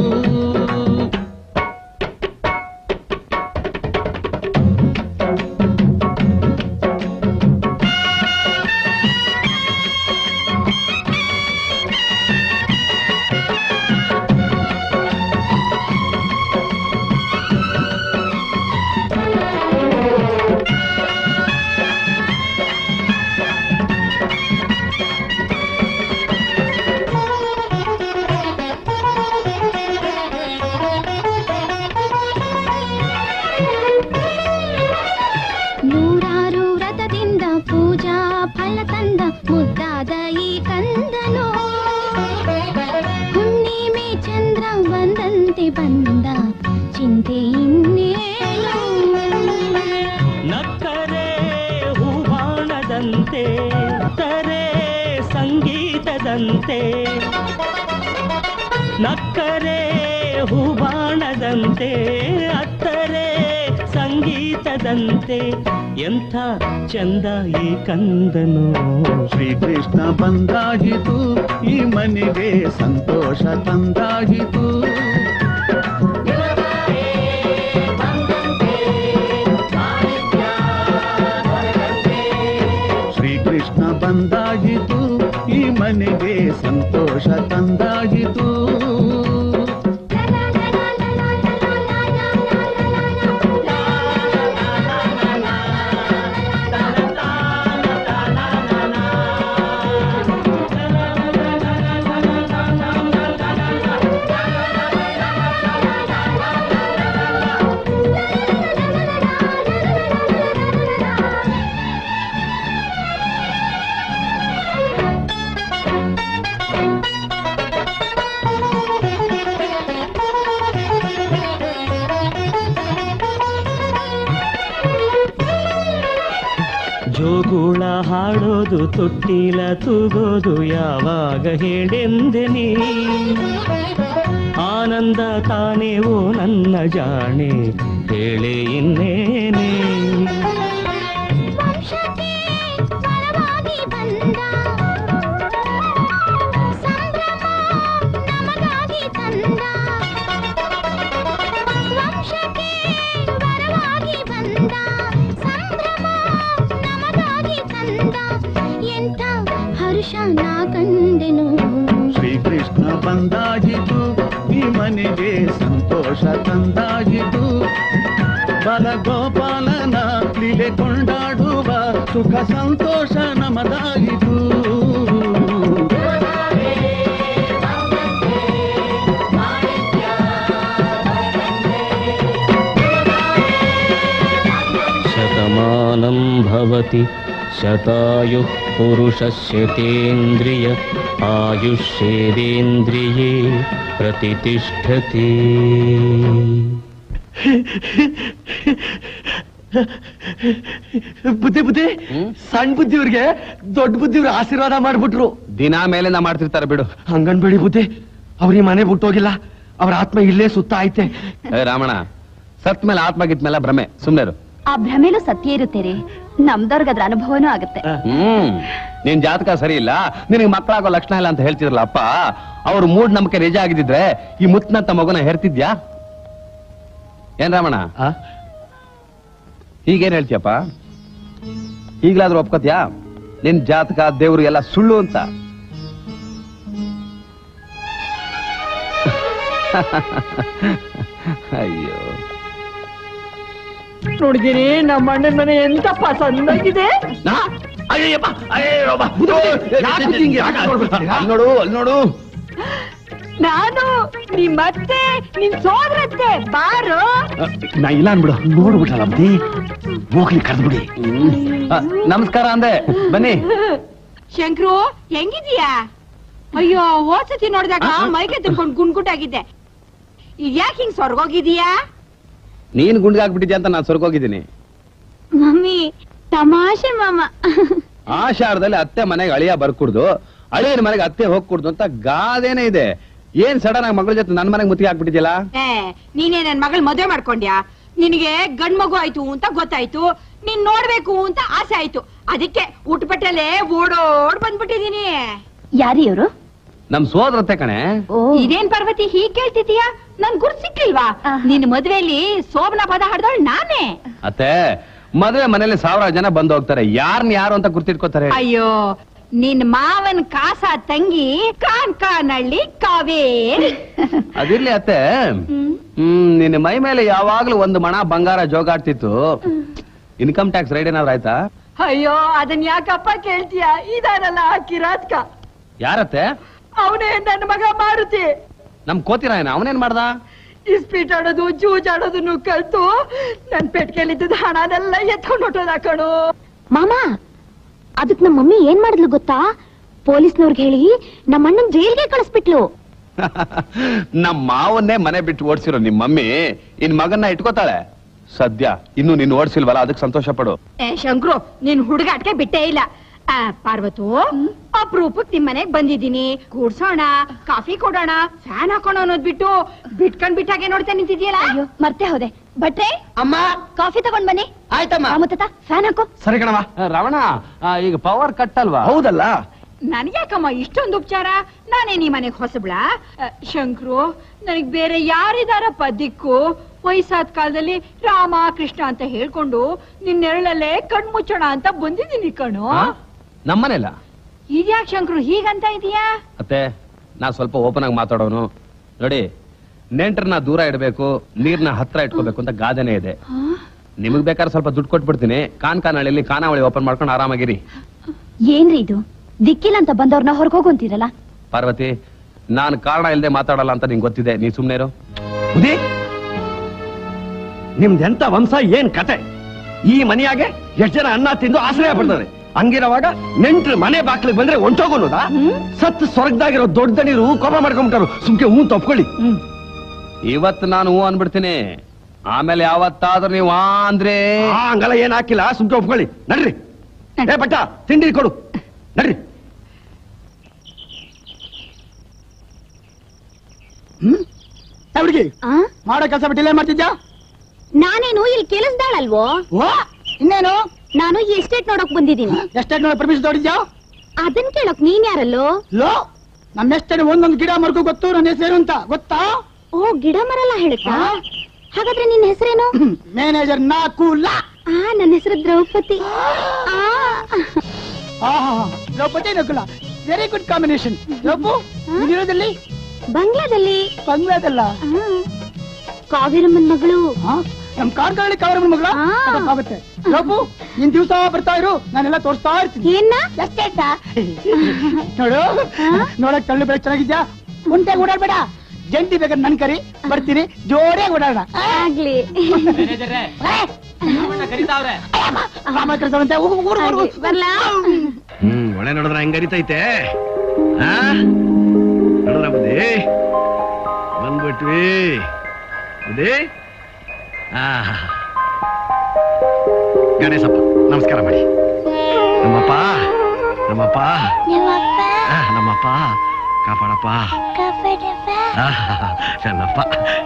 ನಕ್ಕರೆ ಹೂಬಾಣದಂತೆ ಅತ್ತರೆ ಸಂಗೀತದಂತೆ ಎಂಥ ಚಂದ ಈ ಕಂದನು. ಶ್ರೀಕೃಷ್ಣ ಬಂದಾಗಿತು ಈ ಮನೆಗೆ ಸಂತೋಷ ತಂದಾಗಿತು. ಶ್ರೀಕೃಷ್ಣ ಬಂದಾಗಿತು ಈ ಮನೆಗೆ ಸಂತೋಷ ತಂದಾಗಿತು. ಜೋಗುಳ ಹಾಡೋದು ತೊಟ್ಟಿಲ ತೂಗೋದು ಯಾವಾಗ ಹೇಳೆಂದೆ ನೀ, ಆನಂದ ತಾನೇವೋ ನನ್ನ ಜಾಣೆ ಹೇಳಿ ಇನ್ನೇನೆ. ಶ್ರೀಕೃಷ್ಣ ಬಂದಾಗಿತು ಈ ಮನೆಗೆ ಸಂತೋಷ ತಂದಾಗಿತು, ಬಾಲಗೋಪಾಲನ ಲೀಲೆ ಕೊಂಡಾಡುವ ಸುಖ ಸಂತೋಷ ನಮದಾಗಿತು. ಶತಮಾನಂ ಭವತಿ ಶತಾಯುಃ ಪುರುಷಶತೇಂದ್ರಿಯ ಆಯುಷ್ಯೇಂದ್ರಿಯೇ ಪ್ರತಿಷ್ಠತಿ. ಬುದ್ಧಿ ಬುದ್ಧಿ ಸಣ್ಣ ಬುದ್ಧಿಯವ್ರಿಗೆ ದೊಡ್ಡ ಬುದ್ಧಿಯವ್ರ ಆಶೀರ್ವಾದ ಮಾಡ್ಬಿಟ್ರು. ದಿನ ಮೇಲಿಂದ ಮಾಡ್ತಿರ್ತಾರೆ ಬಿಡು. ಹಂಗನ್ಬೇಡಿ ಬುದ್ಧಿ, ಅವ್ರಿಗೆ ಮನೆ ಬಿಟ್ಟೋಗಿಲ್ಲ, ಅವ್ರ ಆತ್ಮ ಇಲ್ಲೇ ಸುತ್ತ ಐತೆ. ರಾಮಣ್ಣ, ಸತ್ ಮೇಲೆ ಆತ್ಮ ಗಿತ್ಮೇಲೆ ಭ್ರಮೆ, ಸುಮ್ನೆರು. ಆ ಭ್ರಮೆಲೂ ಸತ್ಯ ಇರುತ್ತೆ ರೀ, ನಮ್ದವ್ರಿಗೆ ಅದ್ರ ಅನುಭವನೂ ಆಗುತ್ತೆ. ಹ್ಮ್ ನಿನ್ ಜಾತಕ ಸರಿ ಇಲ್ಲ, ನಿನಗೆ ಮಕ್ಕಳಾಗೋ ಲಕ್ಷಣ ಇಲ್ಲ ಅಂತ ಹೇಳ್ತಿದ್ರಲ್ಲ ಅಪ್ಪ, ಅವ್ರ ಮೂಡ್ ನಂಬಿಕೆ ನಿಜ ಆಗಿದ್ರೆ ಈ ಮುತ್ತನಂತ ಮಗುನ ಹೆರ್ತಿದ್ಯಾ ಏನ್ ರಾಮಣ್ಣ? ಹೀಗೇನ್ ಹೇಳ್ತೀಯಪ್ಪ? ಈಗ್ಲಾದ್ರೂ ಒಪ್ಕೋತ್ಯಾ ನಿನ್ ಜಾತಕ ದೇವ್ರು ಎಲ್ಲ ಸುಳ್ಳು ಅಂತ? ಅಯ್ಯೋ ನೋಡಿದೀನಿ ನಮ್ಮ ಅಣ್ಣನ ಮನೆ ಎಂತಪ್ಪ ಸಂದಾಗಿದೆ. ನೋಡು ಅಲ್ಲಿ ನೋಡು, ನಾನು ನಿಮ್ಮತ್ತೆ ನಿಮ್ ಸೋದರತ್ತೆ ಬಾರು. ನಾ ಇಲ್ಲ ಅನ್ಬಿಡು, ನೋಡ್ಬಿಟ್ಟಲ್ಲ ಬುದ್ಧಿ, ಹೋಗ್ಲಿ ಕರೆದ್ಬಿಡಿ. ನಮಸ್ಕಾರ ಅಂದೆ, ಬನ್ನಿ. ಶಂಕ್ರು ಹೆಂಗಿದೀಯಾ? ಅಯ್ಯೋ ಓದ್ಸತಿ ನೋಡಿದಾಗ ಮೈಕೆ ತಿನ್ಕೊಂಡು ಗುಂಡ್ಗುಟ್ಟಾಗಿದ್ದೆ, ಈಗ ಯಾಕೆ ಹಿಂಗ್ ಸ್ವರ್ಗೋಗಿದೀಯಾ? ನೀನ್ ಗುಂಡ್ಗಾಗ್ಬಿಟ್ಟಿದ್ಯಾ ಅಂತ ನಾನ್ ಸ್ವರ್ಗೋಗಿದ್ದೀನಿ. ಮಮ್ಮಿ ತಮಾಷೆ ಮಾಮ. ಆಷಾಢದಲ್ಲಿ ಅತ್ತೆ ಮನೆಗೆ ಅಳಿಯ ಬರ್ಕುಡ್ದು, ಅಳಿಯನ ಮನೆಗೆ ಅತ್ತೆ ಹೋಗ್ಕೂಡ್ದು ಅಂತ ಗಾದೇನೆ ಇದೆ. ಏನ್ ಸಡನ್ ಆಗಿ ಮಗಳ ಜೊತೆ ನನ್ ಮನೆಗೆ ಮುತ್ತಿಗೆ ಹಾಕ್ಬಿಟ್ಟಿದ್ಯಲ್ಲ? ಏ ನೀನೇ ನನ್ ಮಗಳ್ ಮದ್ವೆ ಮಾಡ್ಕೊಂಡ್ಯಾ? ನಿನಗೆ ಗಂಡ್ ಮಗು ಆಯ್ತು ಅಂತ ಗೊತ್ತಾಯ್ತು, ನೀನ್ ನೋಡ್ಬೇಕು ಅಂತ ಆಸೆ ಆಯ್ತು, ಅದಕ್ಕೆ ಊಟಪಟ್ಟಲೆ ಓಡೋಡ್ ಬಂದ್ಬಿಟ್ಟಿದೀನಿ. ಯಾರಿ ಇವರು? ನಮ್ ಸೋದರತ್ತೆ ಕಣೆ. ಇದೇನ್ ಪಾರ್ವತಿ ಹೀಗ್ ಕೇಳ್ತಿದೀಯಾ? ನನ್ ಗುರ್ತ್ ಸಿಕ್ಕಿಲ್ವಾ? ನಿನ್ ಮದ್ವೆಲಿ ಸೋಬನ ಪದ ಹಾಡ್ದವಳು ನಾನೇ. ಅತ್ತೆ ಮದ್ವೆ ಮನೇಲಿ ಸಾವಿರ ಜನ ಬಂದು ಹೋಗ್ತಾರೆ, ಯಾರ್ನ ಯಾರು ಅಂತ ಗುರ್ತಿಟ್ಕೋತಾರೆ? ಅಯ್ಯೋ ನಿನ್ ಮಾವನ್ ಕಾಸ ತಂಗಿ ಕಾನ್ಕಾನಳ್ಳಿ ಕಾವೇರಿ. ಅದಿರ್ಲಿ ಅತ್ತೆ, ಹ್ಮ್ ನಿನ್ನ ಮೈ ಮೇಲೆ ಯಾವಾಗ್ಲೂ ಒಂದು ಮಣ ಬಂಗಾರ ಜೋಗಾಡ್ತಿತ್ತು. ಇನ್ಕಮ್ ಟ್ಯಾಕ್ಸ್ ರೈಡ್ ಏನಾದ್ರು ಆಯ್ತಾ? ಅಯ್ಯೋ ಅದನ್ ಯಾಕಪ್ಪ ಕೇಳ್ತೀಯ? ಇದಾನಲ್ಲ ಕಿರಾತ್ಕ. ಯಾರತ್ತೆ? ಅವನೇ ನನ್ನ ಮಗ ಮಾರುತಿ. ನಮ್ ಕೋತಿರಾಯನ ಅವನೇನ್ ಮಾಡ್ದ? ಇಸ್ಪೀಟ್ ಆಡೋದು ಜೂಜ್ ಆಡೋದನ್ನು ಕಲ್ತು ನನ್ ಪೆಟ್ಕೆಲಿದ್ದ ಹಣನೆಲ್ಲ ಎತ್ಕೊಂಡು ಹೊಟ್ಟೋದ ಕಣು. ಮಾಮ ಅದಕ್ ನಮ್ಮ ಮಮ್ಮಿ ಏನ್ ಮಾಡಿದ್ಲು ಗೊತ್ತಾ? ಪೊಲೀಸ್ನವ್ರಿಗೆ ಹೇಳಿ ನಮ್ಮ ಅಣ್ಣನ್ ಜೈಲ್ಗೆ ಕಳಿಸ್ಬಿಟ್ಲು. ನಮ್ ಮಾವನ್ನೇ ಮನೆ ಬಿಟ್ಟು ಓಡಿಸಿರೋ ನಿಮ್ ಮಮ್ಮಿ ಇನ್ ಮಗನ್ನ ಇಟ್ಕೋತಾಳೆ. ಸದ್ಯ ಇನ್ನು ನೀನ್ ಓಡಿಸಿಲ್ವಲ್ಲ, ಅದಕ್ಕೆ ಸಂತೋಷ ಪಡು. ಏ ಶಂಕ್ರು, ನೀನ್ ಹುಡುಗಾಟಕ್ಕೆ ಬಿಟ್ಟೇ ಇಲ್ಲ. ಪಾರ್ವತು, ಅಪ್ರೂಪಕ್ ನಿಮ್ ಮನೆಗ್ ಬಂದಿದ್ದೀನಿ, ಕೂಡ್ಸೋಣ, ಕಾಫಿ ಕೊಡೋಣ, ಫ್ಯಾನ್ ಹಾಕೋಣ ಅನ್ನೋದ್ ಬಿಟ್ಟು ಬಿಟ್ಕೊಂಡ್ ಬಿಟ್ಟಾಗೆ ನೋಡ್ತಾ ನಿಂತಿದ್ಯಲ್ಲ. ಅಯ್ಯೋ ಮರ್ತೆ ಹೋದೆ. ಬಟ್ರೆ ಅಮ್ಮ ಕಾಫಿ ತಗೊಂಡ್ ಬನ್ನಿ. ಆಯ್ತಮ್ಮ. ಮುತ್ತ ಫ್ಯಾನ್ ಹಾಕೋ. ಸರಿ ಕಣವ. ರಾವಣ, ಈಗ ಪವರ್ ಕಟ್ ಅಲ್ವಾ? ಹೌದಲ್ಲ. ನನ್ಗ್ಯಾಕಮ್ಮ ಇಷ್ಟೊಂದು ಉಪಚಾರ? ನಾನೇ ನೀ ಮನೆಗ್ ಹೊಸಬ್ಳ? ಶಂಕ್ರು, ನನಗ್ ಬೇರೆ ಯಾರಿದಾರಪ್ಪ ದಿಕ್ಕು? ವಯಸ್ಸಾದ ಕಾಲದಲ್ಲಿ ರಾಮ ಕೃಷ್ಣ ಅಂತ ಹೇಳ್ಕೊಂಡು ನಿನ್ನೆರಳಲ್ಲೇ ಕಣ್ ಮುಚ್ಚೋಣ ಅಂತ ಬಂದಿದ್ದೀನಿ ಕಣು. ನಮ್ಮನೆಲ್ಲ ಇದ್ಯಾಕ್ ಶಂಕ್ರು ಹೀಗಂತ ಇದೀಯಾ? ಅತ್ತೆ ನಾ ಸ್ವಲ್ಪ ಓಪನ್ ಆಗಿ ಮಾತಾಡೋನು ನೋಡಿ. ನೆಂಟ್ರನ್ನ ದೂರ ಇಡಬೇಕು, ನೀರ್ನ ಹತ್ರ ಇಟ್ಕೋಬೇಕು ಅಂತ ಗಾದೆನೇ ಇದೆ. ನಿಮಗ್ ಬೇಕಾದ್ರೆ ಸ್ವಲ್ಪ ದುಡ್ಡು ಕೊಟ್ಬಿಡ್ತೀನಿ, ಕಾನ್ ಕಾನಹಳ್ಳಿಲಿ ಖಾನಾವಳಿ ಓಪನ್ ಮಾಡ್ಕೊಂಡು ಆರಾಮಾಗಿರಿ. ಏನ್ರಿ ಇದು? ದಿಕ್ಕಿಲ್ಲ ಅಂತ ಬಂದವ್ರನ್ನ ಹೊರಗೋಗಂತೀರಲ್ಲ. ಪಾರ್ವತಿ, ನಾನ್ ಕಾರಣ ಇಲ್ಲದೆ ಮಾತಾಡಲ್ಲ ಅಂತ ನಿಂಗೆ ಗೊತ್ತಿದೆ, ನೀ ಸುಮ್ನೆ ಇರು. ಬುದ್ಧಿ, ನಿಮ್ದೆಂತ ವಂಶ, ಏನ್ ಕತೆ? ಈ ಮನೆಯಾಗೆ ಎಷ್ಟ್ ಜನ ಅನ್ನ ತಿಂದು ಆಶ್ರಯ ಪಡ್ತಾರೆ, ಹಂಗಿರುವಾಗ ನೆಂಟ್ರು ಮನೆ ಬಾಕ್ಲಿಗೆ ಬಂದ್ರೆ ಹೊಂಟೋಗೋದ? ಸತ್ ಸ್ವರ್ಗದಾಗಿರೋ ದೊಡ್ಡ ದಣಿರು ಕೋಪ ಮಾಡ್ಕೊಂಡ್ಬಿಟ್ಟಾರು. ಸುಮ್ಕೆ ಹೂ ತಪ್ಕೊಳ್ಳಿ. ಇವತ್ತು ನಾನು ಹೂ ಅನ್ಬಿಡ್ತೀನಿ, ಆಮೇಲೆ ಯಾವತ್ತಾದ್ರೂ ನೀವು ಆ ಅಂದ್ರೆ ಹಂಗಲ್ಲ, ಏನ್ ಹಾಕಿಲ್ಲ, ಸುಮ್ಕೆ ಒಪ್ಕೊಳ್ಳಿ. ನಡ್ರಿ. ಏ ಬಟ್ಟ, ತಿಂಡಿ ಕೊಡು, ನಡ್ರಿ. ಹ್ಮ್ ಹುಡುಗಿ, ಮಾಡೋ ಕೆಲಸ ಬಿಟ್ಟಿಲ್ಲ, ಏನ್ ಮಾಡ್ತಿದ್ಯಾ? ನಾನೇನು ಇಲ್ಲಿ ಕೆಲಸದಾಳಲ್ವೋ? ಇನ್ನೇನು? ನಾನು ಎಸ್ಟೇಟ್ ನೋಡಕ್ ಬಂದಿದ್ದೀನಿ. ಎಸ್ಟೇಟ್ ನೋಡ ಪರ್ಮಿಷನ್ ತಗೊಂಡಿದ್ಯಾ? ಅದನ್ ಕೇಳಕ್ ನೀನ್ ಯಾರಲ್ಲೋ? ಲೋ, ನಮ್ಮ ಎಸ್ಟೇಟ್ ಒಂದೊಂದು ಗಿಡ ಮರಕ್ಕೂ ಗೊತ್ತು, ನನ್ನ ಹೆಸರೇನು ಅಂತ ಗೊತ್ತಾ? ಓ, ಗಿಡ ಮರಲ್ಲ ಹೇಳುತ್ತಾ? ಹಾಗಾದ್ರೆ ನಿನ್ನ ಹೆಸರೇನು? ಮ್ಯಾನೇಜರ್ ನಾಕುಲ. ಆ, ನನ್ನ ಹೆಸರು Draupadi. Draupadi Nakula, very good combination. ಲೋಪು, ಇರೋದಲ್ಲಿ ಬಂಗ್ಲಾದಲ್ಲಿ. ಬಂಗ್ಲಾದಲ್ಲ, ಕಾವೇರಮ್ಮನ್ ಮಗಳು. ನಮ್ ಕಾರ್ಕಳಲ್ಲಿ ಕಾವೇರಮ್ಮನ್ ಮಗಳ ಆಗುತ್ತೆ. ಲೋಪು, ಇನ್ ದಿವಸ ಬರ್ತಾ ಇರು, ನಾನೆಲ್ಲ ತೋರಿಸ್ತಾ ಇರ್ತೀನಿ. ಏನ ನೋಡು, ನೋಡಕ್ ತಳ್ಳು ಬೆಳಕ್ ಚೆನ್ನಾಗಿದ್ಯಾ? ಉಂಟಾಗಿ ಓಡಾಡ್ಬೇಡ, ಜಂಟಿ ಬೇಕಾದ್ರೆ ನನ್ ಕರಿ, ಬರ್ತೀನಿ, ಜೋಡಿಯಾಗಿ ಓಡಾಡ. ಆಗ್ಲಿ. ಬರ್ಲಾ? ಹ್ಮ್, ಒಳ್ಳೆ ನೋಡಿದ್ರ ಹೆಂಗ್ ಅರಿತೈತೆ? ನೋಡಿದ್ರ ಬುದ್ಧಿ, ಬಂದ್ಬಿಟ್ವಿ ಬುದ್ಧಿ. ಆ ಗಣೇಶಪ್ಪ ನಮಸ್ಕಾರ ಮಾಡಿ. ನಮ್ಮಪ್ಪ ನಮ್ಮಪ್ಪ ಆ, ನಮ್ಮಪ್ಪ ಕಾಪಾಡಪ್ಪ ಆ, ನನ್ನಪ್ಪ.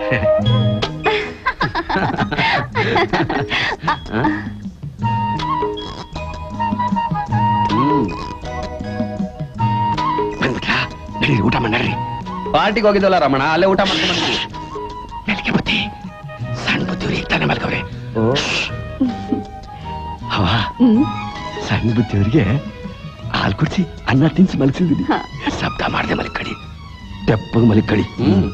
ಬಂದ್ಬಿಟ್ರಾ? ನಡೀರಿ ಊಟ ಮಾಡಿ. ಪಾರ್ಟಿಗೆ ಹೋಗಿದ್ವಲ್ಲ ರಮಣ, ಅಲ್ಲೇ ಊಟ ಮಾಡ್ಕೊಂಡು ಬಂದ್ವಿ. ನನಗೆ ಬುದ್ಧಿ ಸಣ್ಣ ಬುದ್ಧಿಯವ್ರು ಈಗ ತಾನೇ ಮಲ್ಕವ್ರೆ. ಅವ ಸಣ್ಣ ಬುದ್ಧಿಯವ್ರಿಗೆ ಹಾಲು ಕುಡಿಸಿ ಅನ್ನ ತಿನ್ಸಿ ಮಲಗಿಸಿದೀನಿ. ಶಬ್ದ ಮಾಡದೆ ಮಲ್ಕಡಿ, ತೆಪ್ಪಗೆ ಮಲ್ಕಡಿ. ಹ್ಮ್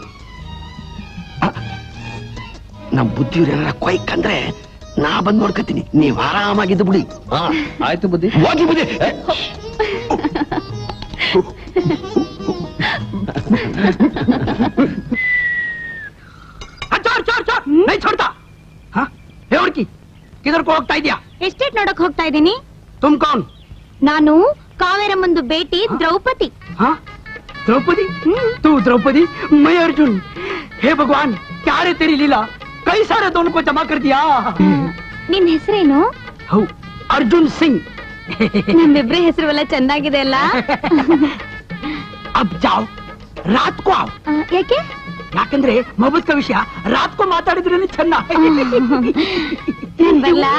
ನಮ್ ಬುದ್ಧಿಯವ್ರು ಏನಾರ ಕೊಯ್ಕಂದ್ರೆ ನಾ ಬಂದ್ ನೋಡ್ಕತೀನಿ, ನೀವ್ ಆರಾಮಾಗಿದ್ದು ಬಿಡಿ. ಆಯ್ತು ಬುದ್ಧಿ. ಹೋಗಿ ಬುದ್ಧಿ. ಕಿದರ್ಕೊ ಹೋಗ್ತಾ ಇದೀಯಾ? ಎಸ್ಟೇಟ್ ನೋಡಕ್ ಹೋಗ್ತಾ ಇದ್ದೀನಿ. ತುಮ್ ಕೌನ್? ನಾನು ಕಾವೇರಮ್ಮಂದು ಬೇಟಿ ದ್ರೌಪದಿ. द्रौपदी तू द्रौपदी मैं अर्जुन. हे भगवान क्या रे तेरी लीला, कई सारे दोनों को जमा कर दिया. ನಿನ್ ಹೆಸರೇನು? ಹೌ ಅರ್ಜುನ್ ಸಿಂಗ್. ನಿಮ್ಮಿಬ್ರ ಹೆಸರು ಎಲ್ಲ ಚೆನ್ನಾಗಿದೆ ಅಲ್ಲ. ಅಬ್ ಜಾವ್ ರಾತ್ ಕೋ ಆವ್. ಯಾಕೆ? ಯಾಕಂದ್ರೆ ಮೊಬೈಲ್ ವಿಷಯ ರಾತ್ ಕೋ ಮಾತಾಡಿದ್ರೆ ಚೆನ್ನ. ಬರ್ಲಾ?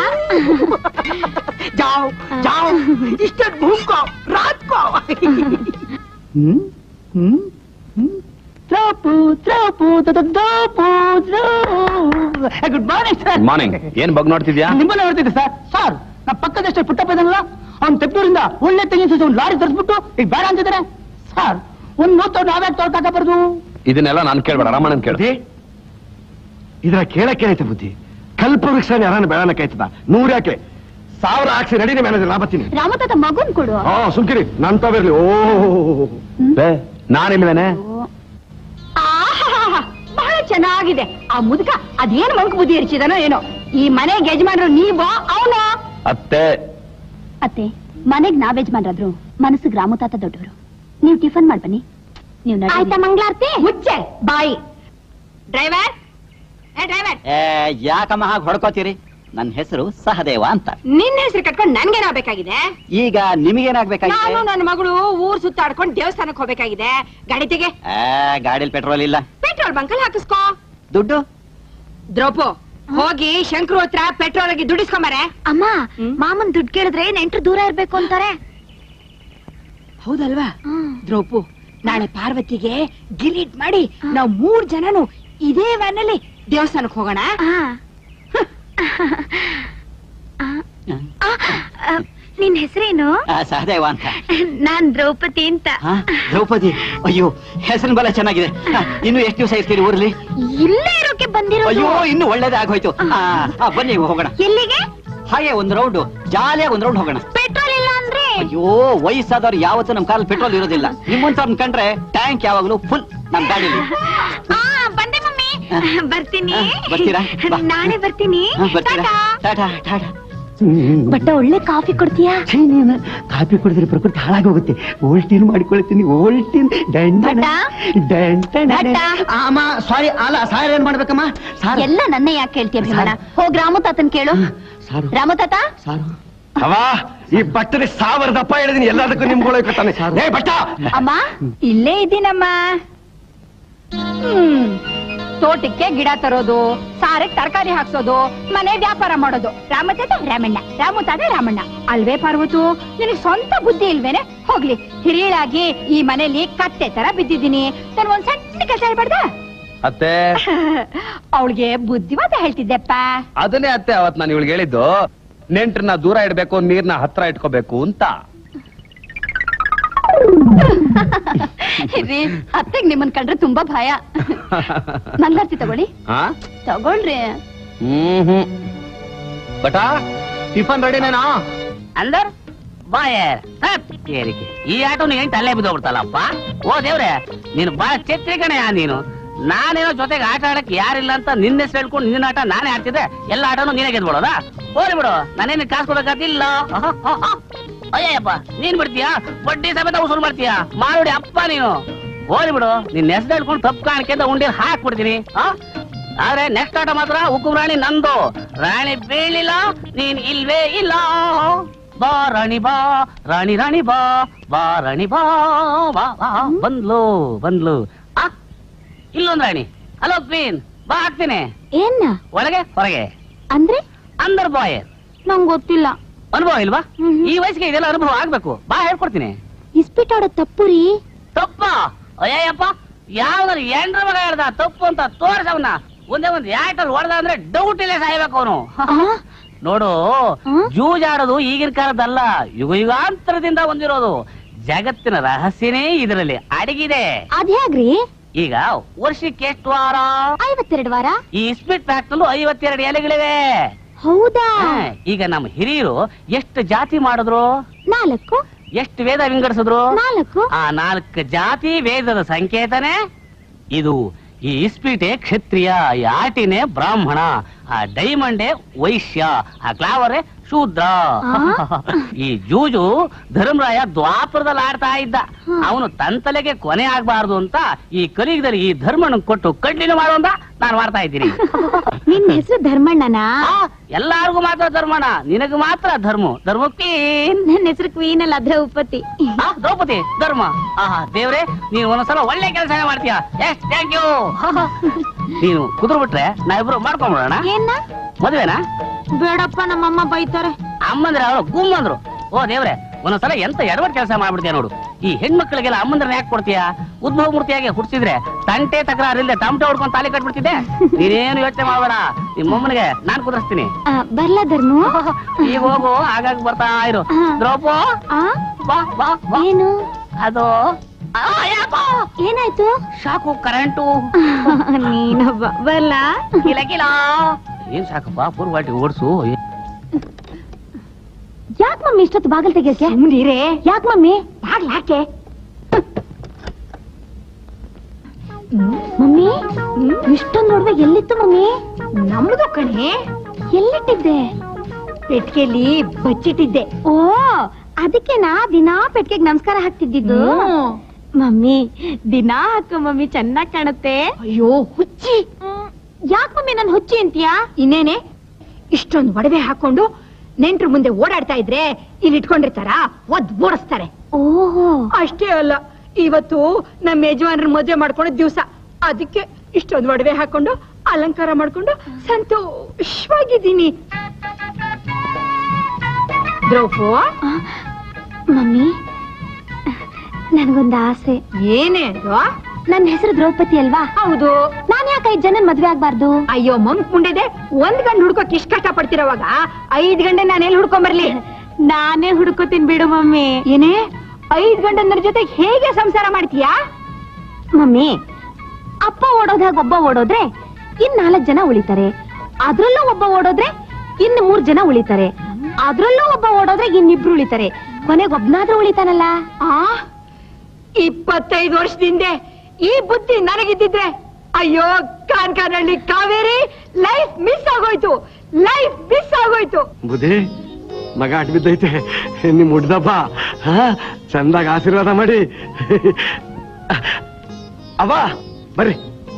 ಜಾವ್ ಜಾವ್ ಇಷ್ಟ ಭೂಮ್ ಕೋ ರಾತ್ ಕೋ. ಹ್ಮ್ ಹ್ಮ್ Draupu Draupu Draupu good morning sir. Morning. ಏನ್ ಬಗ್ ನೋಡ್ತಿದ್ಯಾ? ನಿಮ್ಮನ್ನ ನೋಡ್ತಿದ್ದೆ ಸರ್. ಸರ್ ನಾ ಪಕ್ಕದಷ್ಟೇ ಪುಟ್ಟಪ್ಪ ಇದನ್ನಲ್ಲ, ಅವ್ನ್ ತೆಪ್ಪೂರಿಂದ ಒಳ್ಳೆ ತೆಂಗಿನ ಸಸಿ ಒಂದು ಲಾರಿ ತರಿಸ್ಬಿಟ್ಟು ಈಗ ಬೇಡ ಅಂತಿದ್ದಾರೆ ಸರ್. ಒಂದ್ ನೋಡ್ತಾ ನಾವ್ಯಾಕೆ ತೊಳ್ಕಾಕಬಾರ್ದು? ಇದನ್ನೆಲ್ಲ ನಾನು ಕೇಳ್ಬೇಡ, ರಾಮಣ್ಣನ್ ಕೇಳ. ಇದ್ರ ಕೇಳಕ್ಕೆ ಐತೆ ಬುದ್ಧಿ. ಕಲ್ಪ ವೃಕ್ಷ ಯಾರನ್ನ ಬೆಳನಕ್ಕಾಯ್ತದ? ನೂರ್ ಯಾಕೆ ಸಾವಿರ ಹಾಕ್ಸಿ ನಡೀನಿ ಮ್ಯಾನೇಜರ್, ನಾ ಬರ್ತೀನಿ. ರಾಮತಾತ ಮಗುನ್ ಕೊಡು. ಹಾ ಸುಮ್ಕಿರಿ, ನನ್ ತಾವಿರ್ಲಿ. ಓ ನಾನಿಲ್ವೇನೆ? ಬಹಳ ಚೆನ್ನಾಗಿದೆ ಆ ಮುದುಕ. ಅದೇನು ಮಂಕ್ ಬುದ್ಧಿ ಇರ್ಚಿದಾನೋ ಏನೋ. ಈ ಮನೆಗೆ ಯಜಮಾನ್ರು ನೀವ ಅವನ ಅತ್ತೆ. ಅತ್ತೆ ಮನೆಗ್ ನಾವ್ ಯಜಮಾನ್ರಾದ್ರು ಮನಸ್ಸಿಗೆ ರಾಮತಾತ ದೊಡ್ಡವರು. ನೀವ್ ಟಿಫನ್ ಮಾಡ್ ಬನ್ನಿ. ನೀವು ಆಯ್ತಾ ಮಂಗಳಾರತಿ? ಮುಚ್ಚೆ ಬಾಯಿ. ಡ್ರೈವರ್ ಏ ಡ್ರೈವರ್. ಯಾಕಮ್ಮ ಹಾಗೆ ಹೊಡ್ಕೋತೀರಿ? ನನ್ನ ಹೆಸರು ಸಹದೇವ ಅಂತ. ನಿನ್ನ ಹೆಸರು ಕಟ್ಕೊಂಡು ನನ್ಗೇನಾಗಬೇಕಾಗಿದೆ? ಈಗ ನಿಮಗೇನಾಗ್ಬೇಕಾಗಿದೆ? ನಾನು ನನ್ನ ಮಗಳು ಊರ್ ಸುತ್ತಾಡ್ಕೊಂಡು ದೇವಸ್ಥಾನಕ್ಕೆ ಹೋಗ್ಬೇಕಾಗಿದೆ. ಗಾಡಿ ತೆಗೆ. ಗಾಡಿಲಿ ಪೆಟ್ರೋಲ್ ಇಲ್ಲ. ಪೆಟ್ರೋಲ್ ಬಂಕಲ್ಲಿ ಹಾಕಿಸ್ಕೋ. ದುಡ್ಡು? ದ್ರೌಪು ಹೋಗಿ ಶಂಕರು ಹತ್ರ ಪೆಟ್ರೋಲ್ ಆಗಿ ದುಡ್ಡಿಸ್ಕೊಂಬಾರೆ. ಅಮ್ಮ ಮಾಮನ್ ದುಡ್ಡು ಕೇಳಿದ್ರೆ ನೆಂಟ್ರು ದೂರ ಇರ್ಬೇಕು ಅಂತಾರೆ. ಹೌದಲ್ವಾ ದ್ರೌಪು? ನಾಳೆ ಪಾರ್ವತಿಗೆ ಗಿರೀಟ್ ಮಾಡಿ ನಾವ್ ಮೂರ್ ಜನನು ಇದೇ ವ್ಯಾನಲ್ಲಿ ದೇವಸ್ಥಾನಕ್ಕೆ ಹೋಗೋಣ. ನಿನ್ ಹೆಸರೇನು? ಸಹದೇವ ಅಂತ. ನಾನ್ ದ್ರೌಪದಿ ಅಂತ. ದ್ರೌಪದಿ? ಅಯ್ಯೋ ಹೆಸರು ಬಲ ಚೆನ್ನಾಗಿದೆ. ಇನ್ನು ಎಷ್ಟು ದಿವಸ ಇರ್ತೀರಿ ಊರಲ್ಲಿ? ಇಲ್ಲೇ ಇರೋಕೆ ಬಂದಿರೋ. ಅಯ್ಯೋ ಇನ್ನು ಒಳ್ಳೇದೇ ಆಗೋಯ್ತು. ಬನ್ನಿ ಹೋಗೋಣ. ಎಲ್ಲಿಗೆ? ಹಾಗೆ ಒಂದ್ ರೌಂಡ್ ಜಾಲಿಯಾಗಿ ಒಂದ್ ರೌಂಡ್ ಹೋಗೋಣ. ಪೆಟ್ರೋಲ್ ಇಲ್ಲ ಅಂದ್ರೆ? ಅಯ್ಯೋ ವಯಸ್ಸಾದವ್ರು ಯಾವತ್ತೂ ನಮ್ ಕಾಲಲ್ಲಿ ಪೆಟ್ರೋಲ್ ಇರೋದಿಲ್ಲ. ನಿಮ್ಮಂತವ್ರನ್ನ ಕಂಡ್ರೆ ಟ್ಯಾಂಕ್ ಯಾವಾಗ್ಲೂ ಫುಲ್ ನಮ್ ಗಾಡಿಲಿ. ಬಂದೆ ಮಮ್ಮಿ, ಬರ್ತೀನಿ. ಬರ್ತೀರಾ? ನಾಳೆ ಬರ್ತೀನಿ. ಬರ್ತೀರಾ? Tata tata. ಬಟ್ಟ ಒಳ್ಳೆ ಕಾಫಿ ಕೊಡ್ತೀಯಾ? ಕಾಫಿ ಕುಡಿದ್ರೆ ಪ್ರಕೃತಿ ಹಾಳಾಗೋಗುತ್ತೆ. ಓಲ್ಟೀನ್ ಮಾಡಿಕೊಳ್ತೀನಿ. ಓಲ್ಟೀನ್ ಅಮ್ಮ ಸಾರಿ ಅಲ್ಲ ಸಾರ್ ಏನ್ ಮಾಡ್ಬೇಕಮ್ಮ? ಎಲ್ಲ ನನ್ನ ಯಾಕೆ ಕೇಳ್ತೀಯ ಭೀಮಣ್ಣ? ಹೋಗ್ ರಾಮು ತಾತನ್ ಕೇಳು. ರಾಮು ತಾತ ಅವ ಈ ಬಟ್ಟನೆ ಸಾವಿರ ದಪ್ಪ ಹೇಳಿದೀನಿ, ಎಲ್ಲದಕ್ಕೂ ನಿಮ್ಗೊಳಕತ್ತಾನೆ. ಏ ಬಟ್ಟ ಅಮ್ಮ ಇಲ್ಲೇ ಇದ್ದೀನಮ್ಮ. ಹ್ಮ್ ತೋಟಕ್ಕೆ ಗಿಡ ತರೋದು, ಸಾರಿಗೆ ತರಕಾರಿ ಹಾಕ್ಸೋದು, ಮನೆ ವ್ಯಾಪಾರ ಮಾಡೋದು. ರಾಮತಾತ ರಾಮಣ್ಣ, ರಾಮತಾತ ರಾಮಣ್ಣ ಅಲ್ವೇ ಪಾರ್ವತು? ನಿನಗೆ ಸ್ವಂತ ಬುದ್ಧಿ ಇಲ್ವೇನೆ? ಹೋಗ್ಲಿ, ಹಿರಿಯಳಾಗಿ ಈ ಮನೇಲಿ ಕತ್ತೆ ತರ ಬಿದ್ದಿದ್ದೀನಿ. ನನ್ ಒಂದ್ ಸಣ್ಣ ಕೆಲಸ ಹೇಳ್ಬಾರ್ದ? ಅತ್ತೆ ಅವಳಿಗೆ ಬುದ್ಧಿವಾದ ಹೇಳ್ತಿದ್ದೆಪ್ಪ. ಅದನ್ನೇ ಅತ್ತೆ ಅವತ್ ನಾನು ಇವಳಿಗೆ ಹೇಳಿದ್ದು, ನೆಂಟ್ರನ್ನ ದೂರ ಇಡ್ಬೇಕು, ನೀರ್ನ ಹತ್ರ ಇಟ್ಕೋಬೇಕು ಅಂತ. ಅತ್ತೆಗ್ ನಿಮ್ಮನ್ ಕಂಡ್ರೆ ತುಂಬಾ ಭಯ. ಮಂಗಳಾರತಿ ತಗೊಳ್ಳಿ. ತಗೊಳ್ರಿ. ಹ್ಮ್ ಹ್ಮ್ ಬಟ ಟಿಫನ್ ರೆಡಿನೇನಾ? ಅಂದರ್ ಬಾಯರ್ ಈ ಆಟೋನು ಏನ್ ತಲೆ ಬಿದ್ದೋಗ್ಬಿಡ್ತಲ್ಲಪ್ಪ. ಓ ದೇವ್ರೆ, ನೀನು ಬಾಳ ಛತ್ರಿ ಕಣೆಯ ನೀನು. ನಾನೇನೋ ಜೊತೆಗೆ ಆಟ ಆಡಕ್ ಯಾರಿಲ್ಲ ಅಂತ ನಿನ್ನೆ ಹೇಳ್ಕೊಂಡು ನಿನ್ನ ಆಟ ನಾನೇ ಆಡ್ತಿದ್ದೆ. ಎಲ್ಲ ಆಟನು ನೀನೇ ಗೆದ್ಬಿಡೋದಾ? ಹೋರಿ ಬಿಡು, ನಾನೇನು ಕಾಸು ಕೊಡೋಕಾದಿಲ್ಲ. ಅಯ್ಯಪ್ಪ ನೀನ್ ಬಿಡ್ತೀಯಾ? ಬಡ್ಡಿ ಸಮೇತ ವಸೂಲ್ ಮಾಡ್ತೀಯಾ? ಮಾರುಡಿ ಅಪ್ಪ ನೀನು. ಹೋರಿ ಬಿಡು, ನಿನ್ನ ಹೆಸರು ಹೇಳ್ಕೊಂಡು ತಪ್ಪು ಕಾಣಿಕೆ ಅಂತ ಉಂಡಿ ಹಾಕ್ಬಿಡ್ತೀನಿ. ಆದ್ರೆ ನೆಕ್ಸ್ಟ್ ಆಟ ಮಾತ್ರ ಹುಕುಂ ರಾಣಿ ನಂದು. ರಾಣಿ ಬೀಳಿಲ್ಲ, ನೀನ್ ಇಲ್ವೇ ಇಲ್ಲ. ಬಾ ರಾಣಿ ಬಾ, ರಾಣಿ ರಾಣಿ ಬಾ, ಬಾ ರಾಣಿ ಬಾ ಬಾ ಬಾ. ಬಂದ್ಲು ಬಂದ್ಲು. ಆ ಇಲ್ಲೊಂದ್ ರಾಣಿ. ಹಲೋ ಕ್ವೀನ್, ಬಾ ಹಾಕ್ತೀನಿ. ಏನ್ನ ಒಳಗೆ ಹೊರಗೆ ಅಂದ್ರೆ? ಅಂದರ್ ಬಾಯ್. ನಂಗ್ ಗೊತ್ತಿಲ್ಲ. ಅನುಭವ ಇಲ್ವಾ? ಈ ವಯಸ್ಸಿಗೆ ಇದೆಲ್ಲ ಅನುಭವ ಆಗ್ಬೇಕು. ಬಾ ಹೇಳ್ಕೊಡ್ತೀನಿ. ಇಸ್ಪಿಟ್ ಆಡೋ ತಪ್ಪು ರೀ. ತಪ್ಪ? ಅಯ್ಯಪ್ಪ, ಯಾವ್ದಾರು ಎಂಡ್ರ ಮಗ ಹೇಳ್ದ ತಪ್ಪು ಅಂತ ತೋರ್ಸವನ್ನ. ಒಂದೇ ಒಂದ್ ಯಾಟಲ್ಲಿ ಹೊಡೆದ ಅಂದ್ರೆ ಡೌಟ್ ಇಲ್ಲೇ ಸಾಯ್ಬೇಕು ಅವನು. ನೋಡು, ಜೂಜಾಡೋದು ಈಗಿನ ಕಾಲದಲ್ಲ, ಯುಗ ಯುಗಾಂತರದಿಂದ ಬಂದಿರೋದು. ಜಗತ್ತಿನ ರಹಸ್ಯನೇ ಇದರಲ್ಲಿ ಅಡಗಿದೆ. ಅದ್ಯಾಗ್ರಿ? ಈಗ ವರ್ಷಕ್ಕೆ ಎಷ್ಟು ವಾರ? ಐವತ್ತೆರಡು ವಾರ. ಈ ಇಸ್ಪಿಟ್ ಪ್ಯಾಕ್ ನಲ್ಲೂ ಐವತ್ತೆರಡು ಎಲೆಗಳಿವೆ. ಹೌದಾ? ಈಗ ನಮ್ಮ ಹಿರಿಯರು ಎಷ್ಟು ಜಾತಿ ಮಾಡಿದ್ರು? ನಾಲ್ಕು. ಎಷ್ಟು ವೇದ ವಿಂಗಡಿಸಿದ್ರು? ನಾಲ್ಕು. ಆ ನಾಲ್ಕು ಜಾತಿ ವೇದದ ಸಂಕೇತನೇ ಇದು. ಈ ಇಸ್ಪೀಟೆ ಕ್ಷತ್ರಿಯ, ಈ ಆಟಿನೇ ಬ್ರಾಹ್ಮಣ, ಆ ಡೈಮಂಡೇ ವೈಶ್ಯ, ಆ ಕ್ಲಾವರೇ ಶೂದ್ರ. ಈ ಜೂಜು ಧರ್ಮರಾಯ ದ್ವಾಪರದಲ್ಲಿ ಆಡ್ತಾ ಇದ್ದ. ಅವನು ತಲೆಗೆ ಕೊನೆ ಆಗ್ಬಾರ್ದು ಅಂತ ಈ ಕಲಿಯುಗದಲ್ಲಿ ಈ ಧರ್ಮಣ್ಣ ಕೊಟ್ಟು ಕಂಟಿನ್ಯೂ ಮಾಡುವಂತ ನಾನು ಮಾಡ್ತಾ ಇದ್ದೀನಿ. ನಿನ್ ಹೆಸರು ಧರ್ಮಣ್ಣನಾ? ಎಲ್ಲಾರ್ಗು ಮಾತ್ರ ಧರ್ಮಣ್ಣ, ನಿನಗೆ ಮಾತ್ರ ಧರ್ಮ. ಧರ್ಮ ಕ್ವೀನ್. ನನ್ನ ಹೆಸರು ಕ್ವೀನ್ ಅಲ್ಲ, ದ್ರೌಪದಿ. ದ್ರೌಪದಿ ಧರ್ಮ. ಆಹಾ ದೇವ್ರೆ, ನೀನು ಒಂದೊಂದ್ಸಲ ಒಳ್ಳೆ ಕೆಲಸ ಮಾಡ್ತೀಯ. Yes thank you. ನೀನು ಕುದುರ್ ಬಿಟ್ರೆ ನಾವಿಬ್ರು ಮಾಡ್ಕೊಂಡ್ಬಿಡೋಣ. ಏನ ಮದ್ವೆನಾ? ಬೇಡಪ್ಪ, ನಮ್ಮಮ್ಮ ಬೈತಾರೆ. ಅಮ್ಮಂದ್ರೆ ಅವಳು ಗುಮ್ಮಂದ್ರು. ಓ ದೇವ್ರೆ, ಒಂದೊಂದ್ಸಲ ಎಂತ ಎಡವಟ್ ಕೆಲಸ ಮಾಡ್ಬಿಡ್ತೀಯ ನೋಡು. ಈ ಹೆಣ್ಮಕ್ಳಿಗೆಲ್ಲ ಅಮ್ಮಂದ್ರನ್ನ ಯಾಕೆ ಕೊಡ್ತೀಯಾ? ಉದ್ಭವ ಮೂರ್ತಿಯಾಗಿ ಹುಡ್ಸಿದ್ರೆ ತಂಟೆ ತಕರಾರಿಲ್ಲದೆ ತಮಟೆ ಹೊಡ್ಕೊಂಡು ತಾಲಿ ಕಟ್ಬಿಡ್ತಿದ್ದೆ. ನೀನೇನು ಯೋಚನೆ ಮಾಡಬೇಡ, ನಿಮ್ಮಮ್ಮನಿಗೆ ನಾನ್ ಕುದಿಸ್ತೀನಿ. ಬರ್ಲಾ ಧರ್ಮ? ಈಗ ಹೋಗು, ಆಗಾಗ ಬರ್ತಾ ಇರು. ದ್ರೌಪೋ, ಬಾ ಬಾ ಬಾ. ಏನು ಅದು? ಏನಾಯ್ತು? Shock, current. ನೀನೊಬ್ಬ. ಬರ್ಲಾ? ಕಿಲ ಕಿಲ. ಏನ್ ಸಾಕಪ್ಪ, ಪೂರ್ವಾಟಿ ಓಡಿಸು. ಯಾಕೆ ಮಮ್ಮಿ ಇಷ್ಟೊತ್ತು ಬಾಗಲ್ ತೆಗಿಯಕ್ಕೆ? ಮುಂದಿರೇ. ಯಾಕೆ ಮಮ್ಮಿ? ಬಾಗ್ಲ ಯಾಕೆ ಮಮ್ಮಿ? ಇಷ್ಟೊಂದು ನೋಡುವ ಎಲ್ಲಿತ್ತು ಮಮ್ಮಿ? ನಮ್ದು ಕಣೆ. ಎಲ್ಲಿಟ್ಟಿದ್ದೆ? ಪೆಟ್ಟಿಗೆಲಿ ಬಚ್ಚಿಟ್ಟಿದ್ದೆ. ಓ, ಅದಕ್ಕೆನಾ ದಿನಾ ಪೆಟ್ಟಿಗೆಗೆ ನಮಸ್ಕಾರ ಹಾಕ್ತಿದ್ದಿದ್ದು? ಮಮ್ಮಿ ದಿನಾ ಹಾಕು ಮಮ್ಮಿ, ಚೆನ್ನಾಗ್ ಕಾಣುತ್ತೆ. ಅಯ್ಯೋ ಹುಚ್ಚಿ. ಯಾಕೆ ಮಮ್ಮಿ ನನ್ ಹುಚ್ಚಿ ಅಂತೀಯಾ? ಇನ್ನೇನೆ, ಇಷ್ಟೊಂದು ಒಡವೆ ಹಾಕೊಂಡು ನೆಂಟ್ರು ಮುಂದೆ ಓಡಾಡ್ತಾ ಇದ್ರೆ ಇಲ್ಲಿ ಇಟ್ಕೊಂಡಿರ್ತಾರ, ಒದ್ ಓಡಿಸ್ತಾರೆ. ಓಹೋ. ಅಷ್ಟೇ ಅಲ್ಲ, ಇವತ್ತು ನಮ್ಮ ಯಜಮಾನ್ರ ಮದ್ವೆ ಮಾಡ್ಕೊಂಡ ದಿವ್ಸ, ಅದಕ್ಕೆ ಇಷ್ಟೊಂದು ಒಡವೆ ಹಾಕೊಂಡು ಅಲಂಕಾರ ಮಾಡ್ಕೊಂಡು ಸಂತೋಷವಾಗಿದ್ದೀನಿ. ದ್ರೌಪು, ಮಮ್ಮಿ ನನ್ಗೊಂದು ಆಸೆ. ಏನೇ ಅದು? ನನ್ನ ಹೆಸರು ದ್ರೌಪದಿ ಅಲ್ವಾ? ಹೌದು. ನಾನ್ ಯಾಕೆ ಐದ್ ಜನ ಮದ್ವೆ ಆಗ್ಬಾರ್ದು? ಅಯ್ಯೋ ಮಂಕ್ ಮುಂಡೆದೆ, ಒಂದ್ ಗಂಡು ಹುಡ್ಕೋಕ್ ಇಷ್ಟ ಕಷ್ಟ ಪಡ್ತಿರೋವಾಗ ಐದ್ ಗಂಡೆ ನಾನೆಲ್ಲಿ ಹುಡ್ಕೊಂಬರ್ಲಿ? ನಾನೇ ಹುಡ್ಕೋತೀನಿ ಬಿಡು ಮಮ್ಮಿ. ಏನೇ, ಐದ್ ಗಂಡನರ ಜೊತೆ ಹೇಗೆ ಸಂಸಾರ ಮಾಡ್ತೀಯಾ? ಮಮ್ಮಿ, ಅಪ್ಪ ಓಡೋದಾಗ ಒಬ್ಬ ಓಡೋದ್ರೆ ಇನ್ ನಾಲ್ಕ್ ಜನ ಉಳಿತಾರೆ, ಅದ್ರಲ್ಲೂ ಒಬ್ಬ ಓಡೋದ್ರೆ ಇನ್ ಮೂರ್ ಜನ ಉಳಿತಾರೆ, ಅದ್ರಲ್ಲೂ ಒಬ್ಬ ಓಡೋದ್ರೆ ಇನ್ನಿಬ್ರು ಉಳಿತಾರೆ, ಕೊನೆಗೆ ಒಬ್ನಾದ್ರೂ ಉಳಿತಾನಲ್ಲ. ಆ ಇಪ್ಪತ್ತೈದು ವರ್ಷದಿಂದ ಈ ಬುದ್ಧಿ ನನಗಿದ್ದಿದ್ರೆ, ಅಯ್ಯೋ ಕಾನ್ಕಾನಹಳ್ಳಿ ಕಾವೇರಿ, ಲೈಫ್ ಮಿಸ್ ಆಗೋಯ್ತು, ಲೈಫ್ ಮಿಸ್ ಆಗೋಯ್ತು. ಬುದ್ಧಿ ಮಗ ಅಟ್ ಬಿದ್ದೈತೆ, ನಿಮ್ ಹುಡ್ದಪ್ಪ ಚಂದಾಗ ಆಶೀರ್ವಾದ ಮಾಡಿ. ಅವ್ವ ಬರ್ರಿ,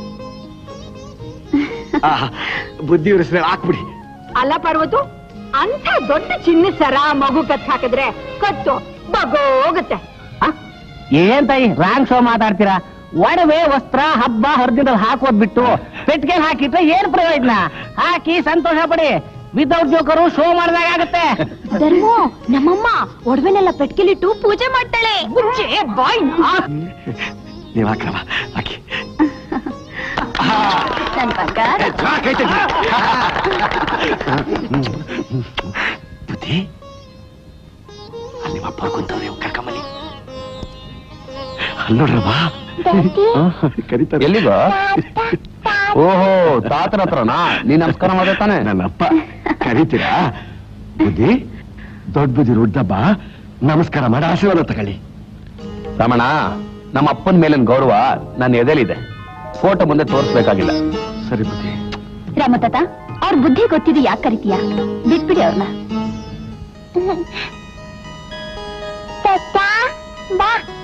ಬುದ್ಧಿ ಉರಿಸ್ರೆ ಹಾಕ್ಬಿಡಿ. ಅಲ್ಲ ಪಾರ್ವತು, ಅಂತ ದೊಡ್ಡ ಚಿನ್ನ ಸರ ಮಗು ಕತ್ ಹಾಕಿದ್ರೆ ಕತ್ತು ಬಗೋಗುತ್ತೆ. ಏನ್ ತಾಯಿ ರಾಂಗ್ ಶೋ ಮಾತಾಡ್ತೀರಾ? ಒಡವೆ ವಸ್ತ್ರ ಹಬ್ಬ ಹರಿದಿನ ಹಾಕೋದ್ ಬಿಟ್ಟು ಪೆಟ್ಟಿಗೆ ಹಾಕಿಟ್ರೆ ಏನ್ ಪ್ರಯೋಜನ? ಹಾಕಿ ಸಂತೋಷ ಪಡಿ. ವಿದೌಟ್ ಜೋಕರು ಶೋ ಮಾಡಿದಾಗ ಆಗುತ್ತೆ. ಧರ್ಮ, ನಮ್ಮಮ್ಮ ಒಡವೆನೆಲ್ಲ ಪೆಟ್ಟಿಗೆಲಿಟ್ಟು ಪೂಜೆ ಮಾಡ್ತಾಳೆ. ಬಾಯ್ ನೀವ್ ಹಾಕ್ರವ, ಹಾಕಿ. ಬುದ್ಧಿ, ಅಲ್ಲಿ ಅಪ್ಪ ಕುಂತವ್ರೆ, ಕರ್ಕಂಬಲ್ಲಿ. ಅಲ್ಲೋಡ್ರವ್ವ, ಕರೀತಾರೆ. ಎಲ್ಲಿಗೋ? ಓಹೋ, ತಾತನ ಹತ್ರನಾ? ನೀ ನಮಸ್ಕಾರ ಮಾಡತಾನೆ? ನನ್ನಪ್ಪ ಕರೀತೀರಾ? ಬುದ್ಧಿ, ದೊಡ್ಡ ಬುದ್ಧಿ ರುಡ್ದಬ್ಬ, ನಮಸ್ಕಾರ ಮಾಡಿ ಆಶೀರ್ವಾದ ತಗೊಳ್ಳಿ. ರಮಣ, ನಮ್ಮ ಅಪ್ಪನ ಮೇಲಿನ ಗೌರವ ನನ್ನ ಎದೆಲಿದೆ, ಫೋಟೋ ಮುಂದೆ ತೋರಿಸ್ಬೇಕಾಗಿಲ್ಲ. ಸರಿ ಬುದ್ಧಿ. ರಾಮತಾತ, ಅವ್ರ ಬುದ್ಧಿ ಗೊತ್ತಿದ್ದು ಯಾಕೆ ಕರಿತೀಯ? ಬಿಟ್ಬಿಡಿ ಅವ್ರನ್ನ.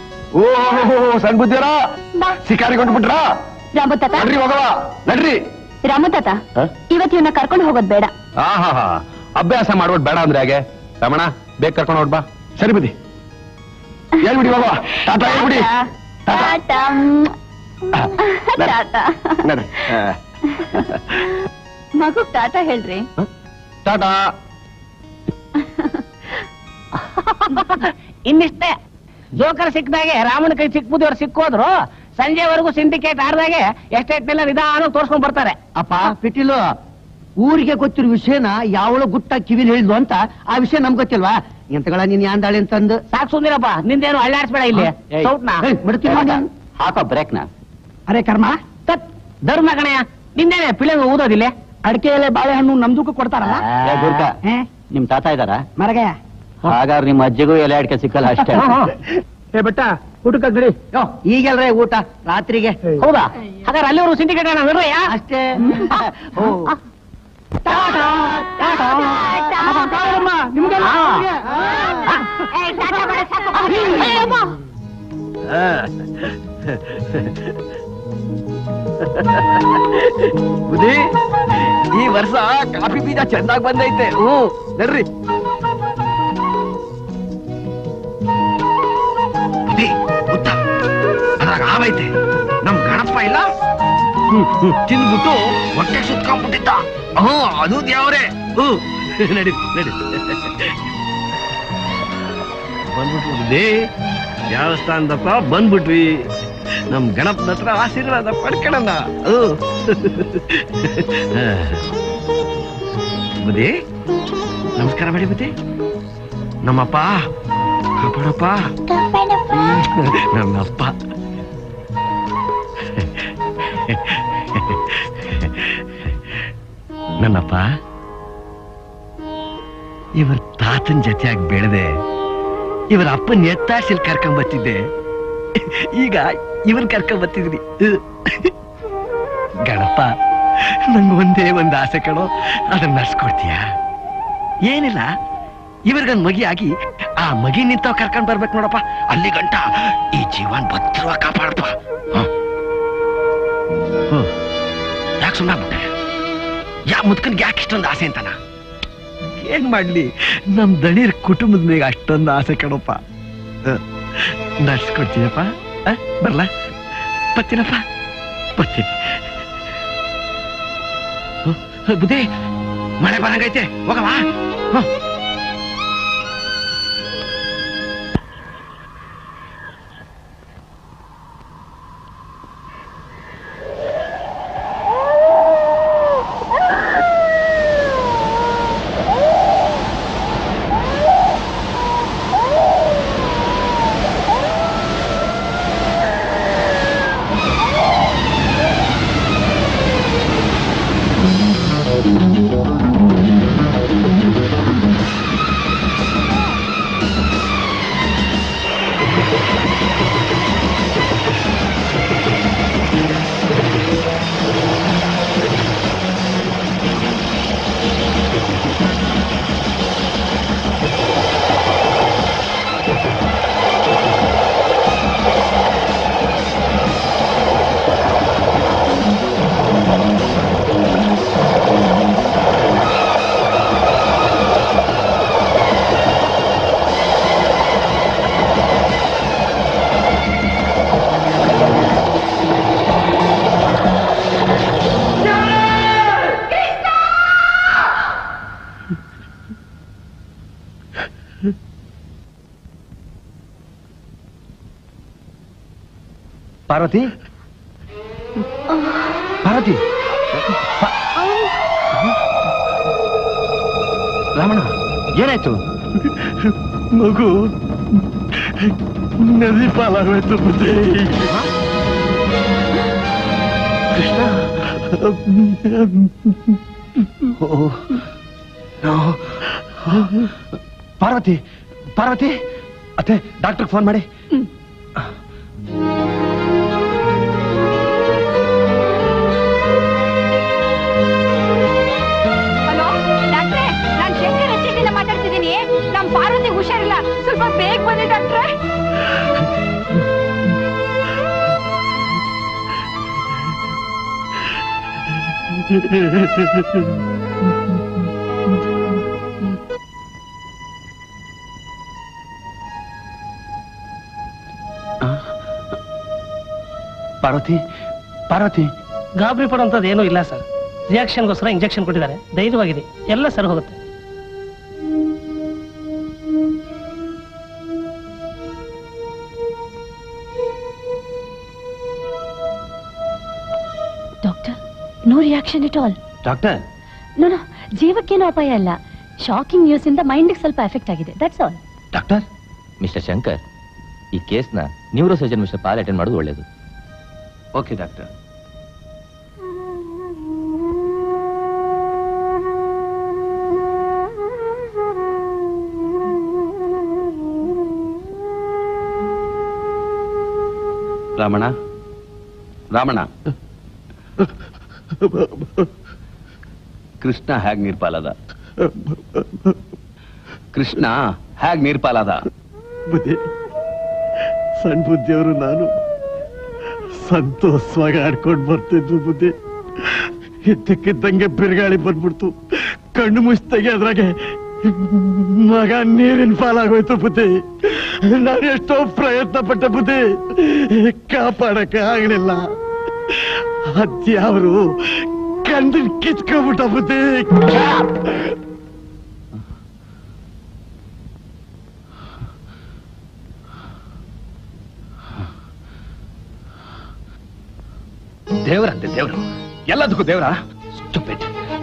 ಓಹೋ, ಸಣ್ಣ ಬುದ್ಧಿಯರ ಶಿಕಾರಿಗೊಂಡು ಬಿಟ್ರ? ರಾಮತಾತ ನಡ್ರಿ ಹೋಗವ, ನಡ್ರಿ. ರಾಮತಾತ ಇವತ್ತು ಇವನ್ನ ಕರ್ಕೊಂಡು ಹೋಗೋದ್ ಬೇಡ. ಹಾ ಹಾ ಅಭ್ಯಾಸ ಮಾಡ್ಬಿಟ್ಟು ಬೇಡ ಅಂದ್ರೆ ಹಾಗೆ. ರಮಣ ಬೇಗ ಕರ್ಕೊಂಡು ಹೋಗ್ಬಾ. ಸರಿ ಬುದ್ಧಿ ಹೇಳ್ಬಿಡಿ ಬಾಬಾ. ಟಾಟಾ ಹೇಳ್ಬಿಡಿ. ಟಾಟಾ ಮಗು ಟಾಟಾ ಹೇಳ್ರಿ. ಟಾಟಾ. ಇನ್ನಿಷ್ಟೇ ಜೋಕರ್ ಸಿಕ್ಕದಾಗೆ ರಾಮನ ಕೈ ಸಿಕ್ಬುದಿಯವ್ರು ಸಿಕ್ಕೋದ್ರು ಸಂಜೆವರೆಗೂ ಸಿಂಡಿಕೇಟ್ ಆಡ್ದಾಗೆ ಎಷ್ಟೆಲ್ಲ ನಿಧಾನ ತೋರ್ಸ್ಕೊಂಡ್ ಬರ್ತಾರೆ. ಅಪ್ಪ ಪಿಟಿಲು ಊರಿಗೆ ಗೊತ್ತಿರೋ ವಿಷಯನ ಯಾವಳು ಗುಟ್ಟ ಕಿವಿಲ್ ಹೇಳಿದ್ಲು ಅಂತ ಆ ವಿಷಯ ನಮ್ಗೆ ಗೊತ್ತಿಲ್ವಾ? ಎಂತಗಳ ನೀನ್ ಯಾಂದಾಳಿ ಅಂತಂದು ಸಾಕು ಸುಂದಿರಪ್ಪ. ನಿಂದೇನು ಅಳ್ಳಾಡ್ಸ್ಬೇಡ ಇಲ್ಲಿ. ಹಾಕೋ ಬ್ರೇಕ್ನ. ಅರೆ ಕರ್ಮ ತತ್ ಧರ್ಮ ಗಣಯ ನಿಂದೇನೆ ಪಿಳೆಂಗ ಊದೋದಿಲ್ಲ. ಅಡಿಕೆ ಎಲೆ ಬಾಳೆಹಣ್ಣು ನಮ್ದಕ್ಕೂ ಕೊಡ್ತಾರಲ್ಲ. ನಿಮ್ ತಾತ ಇದಾರ ಮರಗ? ಹಾಗಾದ್ರೆ ನಿಮ್ ಅಜ್ಜಿಗೂ ಎಲೆ ಅಡಿಕೆ ಸಿಕ್ಕಲ್ಲ ಅಷ್ಟೇ. ಏ ಬಟ್ಟ ಊಟಕ್ಕೆ ಬಿಡಿ. ಈಗೆಲ್ರೇ ಊಟ ರಾತ್ರಿಗೆ. ಹೌದಾ? ಹಾಗಾದ್ರೆ ಅಲ್ಲಿವರು ಸಿಂಡಿಕೇಟ್ ಅಷ್ಟೇ. ಬುದ್ಧಿ ಈ ವರ್ಷ ಕಾಫಿ ಬೀಜ ಚೆನ್ನಾಗಿ ಬಂದೈತೆ. ಹ್ಞೂ ನಡ್ರಿ. ಬುದ್ಧಿ ಗೊತ್ತಾ ಅದ್ರಾಗ ಆವೈತೆ ನಮ್ ಗಣಪ ಇಲ್ಲ ತಿಂದ್ಬಿಟ್ಟು ಹೊಟ್ಟೆ ಸುತ್ಕೊಂಡ್ಬಿಟ್ಟಿದ್ದ. ಹ್ಞೂ ಅದು ಯಾವ್ರೆ. ಹ್ಞೂ ನಡಿ ನಡಿ ಬಂದ್ಬಿಟ್ವಿ ಬುದ್ಧಿ. ದೇವಸ್ಥಾನದಪ್ಪ ಬಂದ್ಬಿಟ್ವಿ. ನಮ್ ಗಣಪನ ಹತ್ರ ಆಶೀರ್ವಾದ ಪಡ್ಕೊಳ್ಳೋಣ. ಬುದ್ಧಿ ನಮಸ್ಕಾರ ಮಾಡಿ ಬುದ್ಧಿ. ನಮ್ಮಪ್ಪ ಕಾಪಾಡಪ್ಪ. ನಮ್ಮಪ್ಪ ನನ್ನಪ್ಪ ಇವರ ತಾತನ ಜೊತೆಯಾಗಿ ಬೆಳೆದೆ. ಇವರ ಅಪ್ಪನ ಎತ್ತಾಡ್ಸಿಲ್ ಕರ್ಕೊಂಡ್ ಬರ್ತಿದ್ದೆ. ಈಗ ಇವನ್ ಕರ್ಕೊಂಡ್ ಬರ್ತಿದ್ರಿ. ಗಣಪ ನಂಗೆ ಒಂದೇ ಒಂದು ಆಸೆ ಕಣೋ, ಅದನ್ನ ನಡ್ಸ್ಕೊಡ್ತೀಯ? ಏನಿಲ್ಲ, ಇವ್ರಿಗೊಂದ್ ಮಗಿ ಆಗಿ ಆ ಮಗಿ ನಿಂತಾವ್ ಕರ್ಕೊಂಡ್ ಬರ್ಬೇಕು ನೋಡಪ್ಪ. ಅಲ್ಲಿ ಗಂಟ ಈ ಜೀವನ್ ಭದ್ರವಾಗಿ ಕಾಪಾಡಪ್ಪ. ಯಾಕೆ ಸುಮ್ಮನೆ ಯಾ ಮುದ್ಕನ್ಗೆ ಯಾಕೆ ಇಷ್ಟೊಂದು ಆಸೆ ಅಂತಾನ? ಏನ್ ಮಾಡ್ಲಿ, ನಮ್ ದಣಿರ್ ಕುಟುಂಬದ ಮೇಲೆ ಅಷ್ಟೊಂದು ಆಸೆ ಕಣಪ್ಪ. ನಡ್ಸ್ಕೊಡ್ತೀನಪ್ಪ. ಬರ್ಲಾ? ಬರ್ತೀನಪ್ಪ, ಬರ್ತೀನಿ. ಬುದ್ಧಿ ಮಳೆ ಬರಂಗೈತೆ, ಹೋಗವಾ? ಪಾರ್ವತಿ, ಪಾರ್ವತಿ, ರಾಮಣ್ಣ ಏನಾಯ್ತು? ಮಗು ನದಿ ಪಾಲಾಗೋಯ್ತು ಬುದ್ಧಿ. ಕೃಷ್ಣ, ಪಾರ್ವತಿ, ಪಾರ್ವತಿ ಅತ್ತೆ, ಡಾಕ್ಟರ್ ಫೋನ್ ಮಾಡಿ. ನಮ್ ಪಾರ್ವತಿ ಹುಷಾರಿಲ್ಲ, ಸ್ವಲ್ಪ ಬೇಗ ಬನ್ನಿ ಡಾಕ್ಟ್ರೆ. ಪಾರ್ವತಿ ಪಾರ್ವತಿ ಗಾಬರಿ ಪಡುವಂಥದ್ದು ಏನೂ ಇಲ್ಲ ಸರ್. ರಿಯಾಕ್ಷನ್ಗೋಸ್ಕರ ಇಂಜೆಕ್ಷನ್ ಕೊಟ್ಟಿದ್ದಾರೆ. ಧೈರ್ಯವಾಗಿದೆ, ಎಲ್ಲ ಸರಿ ಹೋಗುತ್ತೆ. Doctor, no reaction at all. Doctor, no no, ಜೀವಕ್ಕೇನು ಅಪಾಯ ಅಲ್ಲ. ಶಾಕಿಂಗ್ ನ್ಯೂಸ್ ಇಂದ ಮೈಂಡ್ ಸ್ವಲ್ಪ ಎಫೆಕ್ಟ್ ಆಗಿದೆ, that's all. Doctor, mister Shankar, ಈ ಕೇಸ್ನ neuro surgeon mister Paul attend ಮಾಡೋದು ಒಳ್ಳೆಯದು. Okay doctor. ರಾಮಣ್ಣ, ರಾಮಣ್ಣ, ಕೃಷ್ಣ ಹೇಗ್ ನೀರ್ಪಾಲದ? ಕೃಷ್ಣ ಹೇಗ್ ನೀರ್ಪಾಲದ? ಬುದ್ಧಿ, ಸಣ್ಣ ಬುದ್ಧಿಯವರು ನಾನು ಸಂತೋಷವಾಗಿ ಆಡ್ಕೊಂಡು ಬರ್ತಿದ್ವು ಬುದ್ಧಿ. ಇದ್ದಕ್ಕಿದ್ದಂಗೆ ಬಿರುಗಾಳಿ ಬಂದ್ಬಿಡ್ತು. ಕಣ್ಣು ಮುಚ್ಚಿದಾಗೆ ಅದ್ರಾಗೆ ಮಗ ನೀರಿನ ಪಾಲಾಗೋಯ್ತು ಬುದ್ಧಿ. ನಾನು ಎಷ್ಟೋ ಪ್ರಯತ್ನ ಪಟ್ಟೆ ಬುದ್ಧಿ, ಕಾಪಾಡಕ್ಕೆ ಆಗಲಿಲ್ಲ. ಅದ್ಯಾವರು ಕಂಡು ಕಿತ್ಕೊಂಡ್ಬಿಟ್ಟ ಬುದ್ಧಿ. ದೇವರಂತೆ ದೇವರು, ಎಲ್ಲದಕ್ಕೂ ದೇವರ. Stupid.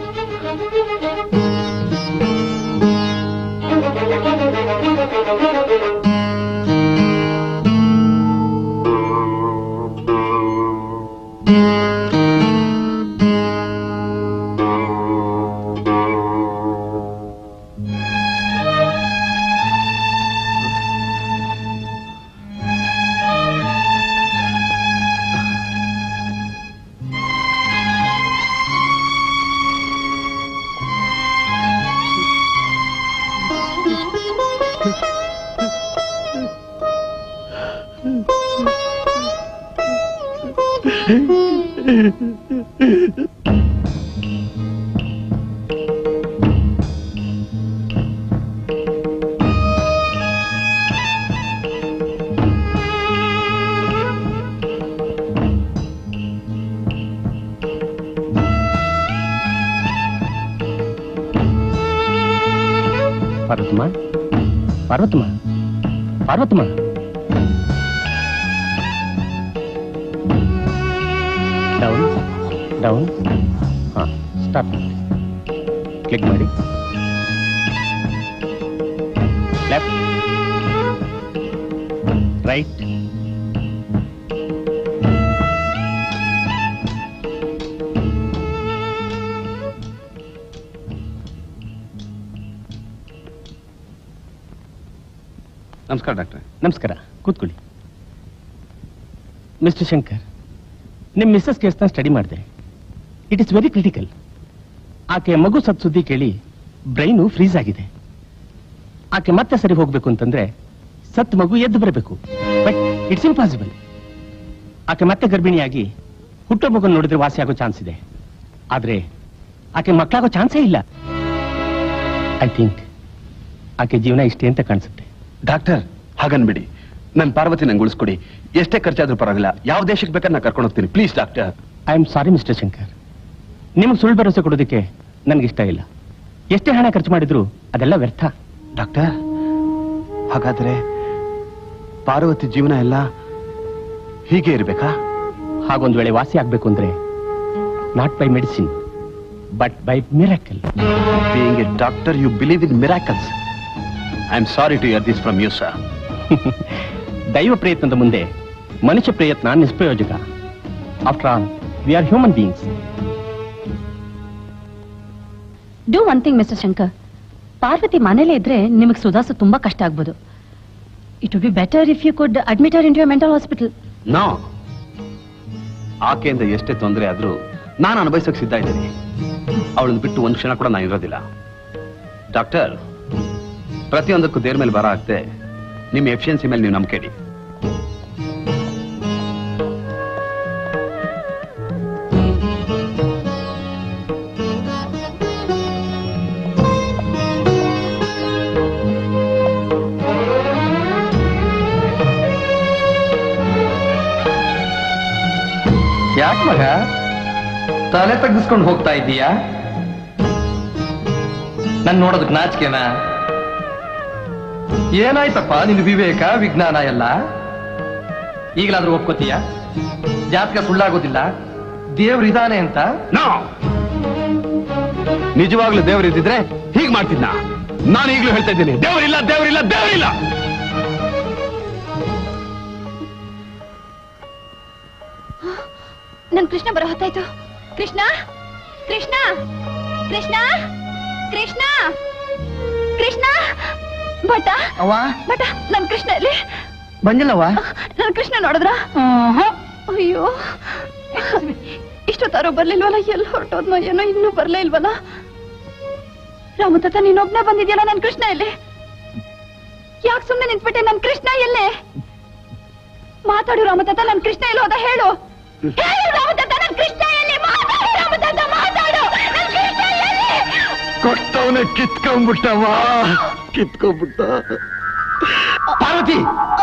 Parvathamma, Parvathamma, Parvathamma, down down. ಹಾ, ಸ್ಟಾರ್ಟ್ ಮಾಡಿ. ಕ್ಲಿಕ್ ಮಾಡಿ. ಲೆಫ್ಟ್, ರೈಟ್, ನಮಸ್ಕಾರ ಡಾಕ್ಟ್ರೆ. ನಮಸ್ಕಾರ, ಕೂತ್ಕೊಳ್ಳಿ. ಮಿಸ್ಟರ್ ಶಂಕರ್, ನಿಮ್ಮ ಮಿಸ್ಸಸ್ ಕೇಸ್ನ ಸ್ಟಡಿ ಮಾಡಿದೆ. It is very critical. ಆಕೆ ಮಗು ಸತ್ ಸುದ್ದಿ ಕೇಳಿ ಬ್ರೈನು ಫ್ರೀಸ್ ಆಗಿದೆ. ಆಕೆ ಮತ್ತೆ ಸರಿ ಹೋಗ್ಬೇಕು ಅಂತಂದ್ರೆ ಸತ್ ಮಗು ಎದ್ದು ಬರಬೇಕು. But it's impossible. ಆಕೆ ಮತ್ತೆ ಗರ್ಭಿಣಿಯಾಗಿ ಹುಟ್ಟೋ ಮಗು ನೋಡಿದ್ರೆ ವಾಸಿ ಆಗೋ ಚಾನ್ಸ್ ಇದೆ. ಆದ್ರೆ ಆಕೆ ಮಕ್ಕಳಾಗೋ ಚಾನ್ಸೇ ಇಲ್ಲ. ಐ ಥಿಂಕ್ ಆಕೆ ಜೀವನ ಇಷ್ಟೇ ಅಂತ ಕಾಣಿಸುತ್ತೆ. ಡಾಕ್ಟರ್, ಹಾಗನ್ಬಿಡಿ. ನನ್ ಪಾರ್ವತಿ ನಂಗೆ ಉಳಿಸ್ಕೊಡಿ. ಎಷ್ಟೇ ಖರ್ಚಾದ್ರೂ ಪರವಾಗಿಲ್ಲ. ಯಾವ ದೇಶಕ್ಕೆ ಬೇಕಾದ್ರೆ ನಾ ಕರ್ಕೊಂಡು ಹೋಗ್ತೀನಿ. Please doctor. I am sorry mister Shankar, ನಿಮ್ಗೆ ಸುಳ್ಳು ಭರವಸೆ ಕೊಡೋದಕ್ಕೆ ನನ್ಗೆ ಇಷ್ಟ ಇಲ್ಲ. ಎಷ್ಟೇ ಹಣ ಖರ್ಚು ಮಾಡಿದ್ರು ಅದೆಲ್ಲ ವ್ಯರ್ಥ. ಡಾಕ್ಟರ್, ಹಾಗಾದ್ರೆ ಪಾರ್ವತಿ ಜೀವನ ಎಲ್ಲ ಹೀಗೆ ಇರ್ಬೇಕಾ? ಹಾಗೊಂದು ವೇಳೆ ವಾಸಿ ಆಗ್ಬೇಕು ಅಂದ್ರೆ not by medicine but by miracle. Being a doctor, you believe in miracles. I am sorry to hear this from you, sir. ದೈವ ಪ್ರಯತ್ನದ ಮುಂದೆ ಮನುಷ್ಯ ಪ್ರಯತ್ನ ನಿಷ್ಪ್ರಯೋಜಕ. After all we are human beings. Do one thing mister Shankar, Parvathi ಮನೇಲೇ ಇದ್ರೆ ನಿಮಗೆ ಸುಧಾರಿಸ ತುಂಬಾ ಕಷ್ಟ ಆಗ್ಬೋದು. It would be better if you could admit her into a mental hospital. No, ಆಕೆಯಿಂದ ಎಷ್ಟೇ ತೊಂದರೆ ಆದ್ರೂ ನಾನು ಅನುಭವಿಸಕ್ಕೆ ಸಿದ್ಧ ಇದ್ದೀನಿ. ಅವಳನ್ನು ಬಿಟ್ಟು ಒಂದು ಕ್ಷಣ ಕೂಡ ನಾನು ಇರೋದಿಲ್ಲ. ಡಾಕ್ಟರ್, ಪ್ರತಿಯೊಂದಕ್ಕೂ ದೇರ್ ಮೇಲೆ ಬರ ಆಗ್ತೆ. ನಿಮ್ಮ ಎಫಿಷಿಯನ್ಸಿ ಮೇಲೆ ನೀವು ನಂಬಿಕೆ ಇಡಿ. ಮಗ ತಲೆ ತಗ್ಗಿಸ್ಕೊಂಡು ಹೋಗ್ತಾ ಇದ್ದೀಯಾ? ನನ್ ನೋಡೋದಕ್ ನಾಚಿಕೆನಾ? ಏನಾಯ್ತಪ್ಪ ನಿನ್ ವಿವೇಕ ವಿಜ್ಞಾನ ಎಲ್ಲ? ಈಗಲಾದ್ರೂ ಒಪ್ಕೋತೀಯ? ಜಾತಕ ಸುಳ್ಳಾಗೋದಿಲ್ಲ, ದೇವ್ರಿದಾನೆ ಅಂತ? ನಿಜವಾಗ್ಲೂ ದೇವರಿದ್ದಿದ್ರೆ ಹೀಗ್ ಮಾಡ್ತಿದ್ನ? ನಾನು ಈಗ್ಲೂ ಹೇಳ್ತಾ ಇದ್ದೀನಿ, ದೇವರಿಲ್ಲ ದೇವರಿಲ್ಲ ದೇವರಿಲ್ಲ. ನನ್ ಕೃಷ್ಣ ಬರೋ ಹೊತ್ತಾಯ್ತು. ಕೃಷ್ಣ ಕೃಷ್ಣ ಕೃಷ್ಣ ಕೃಷ್ಣ ಕೃಷ್ಣ ಬಟ ಅವ್ವ ಬಟ ನನ್ ಕೃಷ್ಣ ಇಲ್ಲಿ ಬಂದಿಲ್ಲವ್ವ. ನನ್ ಕೃಷ್ಣ ನೋಡಿದ್ರ? ಅಯ್ಯೋ ಇಷ್ಟೊತ್ತಾರೋ ಬರ್ಲಿಲ್ವಲ್ಲ, ಎಲ್ಲಿ ಹೊರಟೋದ್ನೋ ಏನೋ, ಇನ್ನೂ ಬರ್ಲೇ ಇಲ್ವಲ್ಲ. ರಾಮತಾತ ನೀನೊಬ್ನೇ ಬಂದಿದ್ಯಲ್ಲ, ನನ್ ಕೃಷ್ಣ ಎಲ್ಲಿ? ಯಾಕೆ ಸುಮ್ನೆ ನಿಂತ್ಬಿಟ್ಟೆ? ನನ್ ಕೃಷ್ಣ ಎಲ್ಲೇ? ಮಾತಾಡು ರಾಮತಾತ, ನನ್ ಕೃಷ್ಣ ಎಲ್ಲಿ ಹೋದ ಹೇಳು. ಹೇಳು ರಾಮತಾತ, ನನ್ ಕೃಷ್ಣ ಎಲ್ಲಿ? ಮಾತಾಡು ರಾಮತಾತ, ಮಾತಾಡು. ನನ್ ಕೃಷ್ಣ ಎಲ್ಲಿ? ಕೊಟ್ಟವನೇ ಕಿತ್ಕೊಂಡ್ಬಿಟ್ಟವ, ಕಿತ್ಕೊಂಡ್ಬಿಟ್ಟ. ಪಾರ್ವತಿ,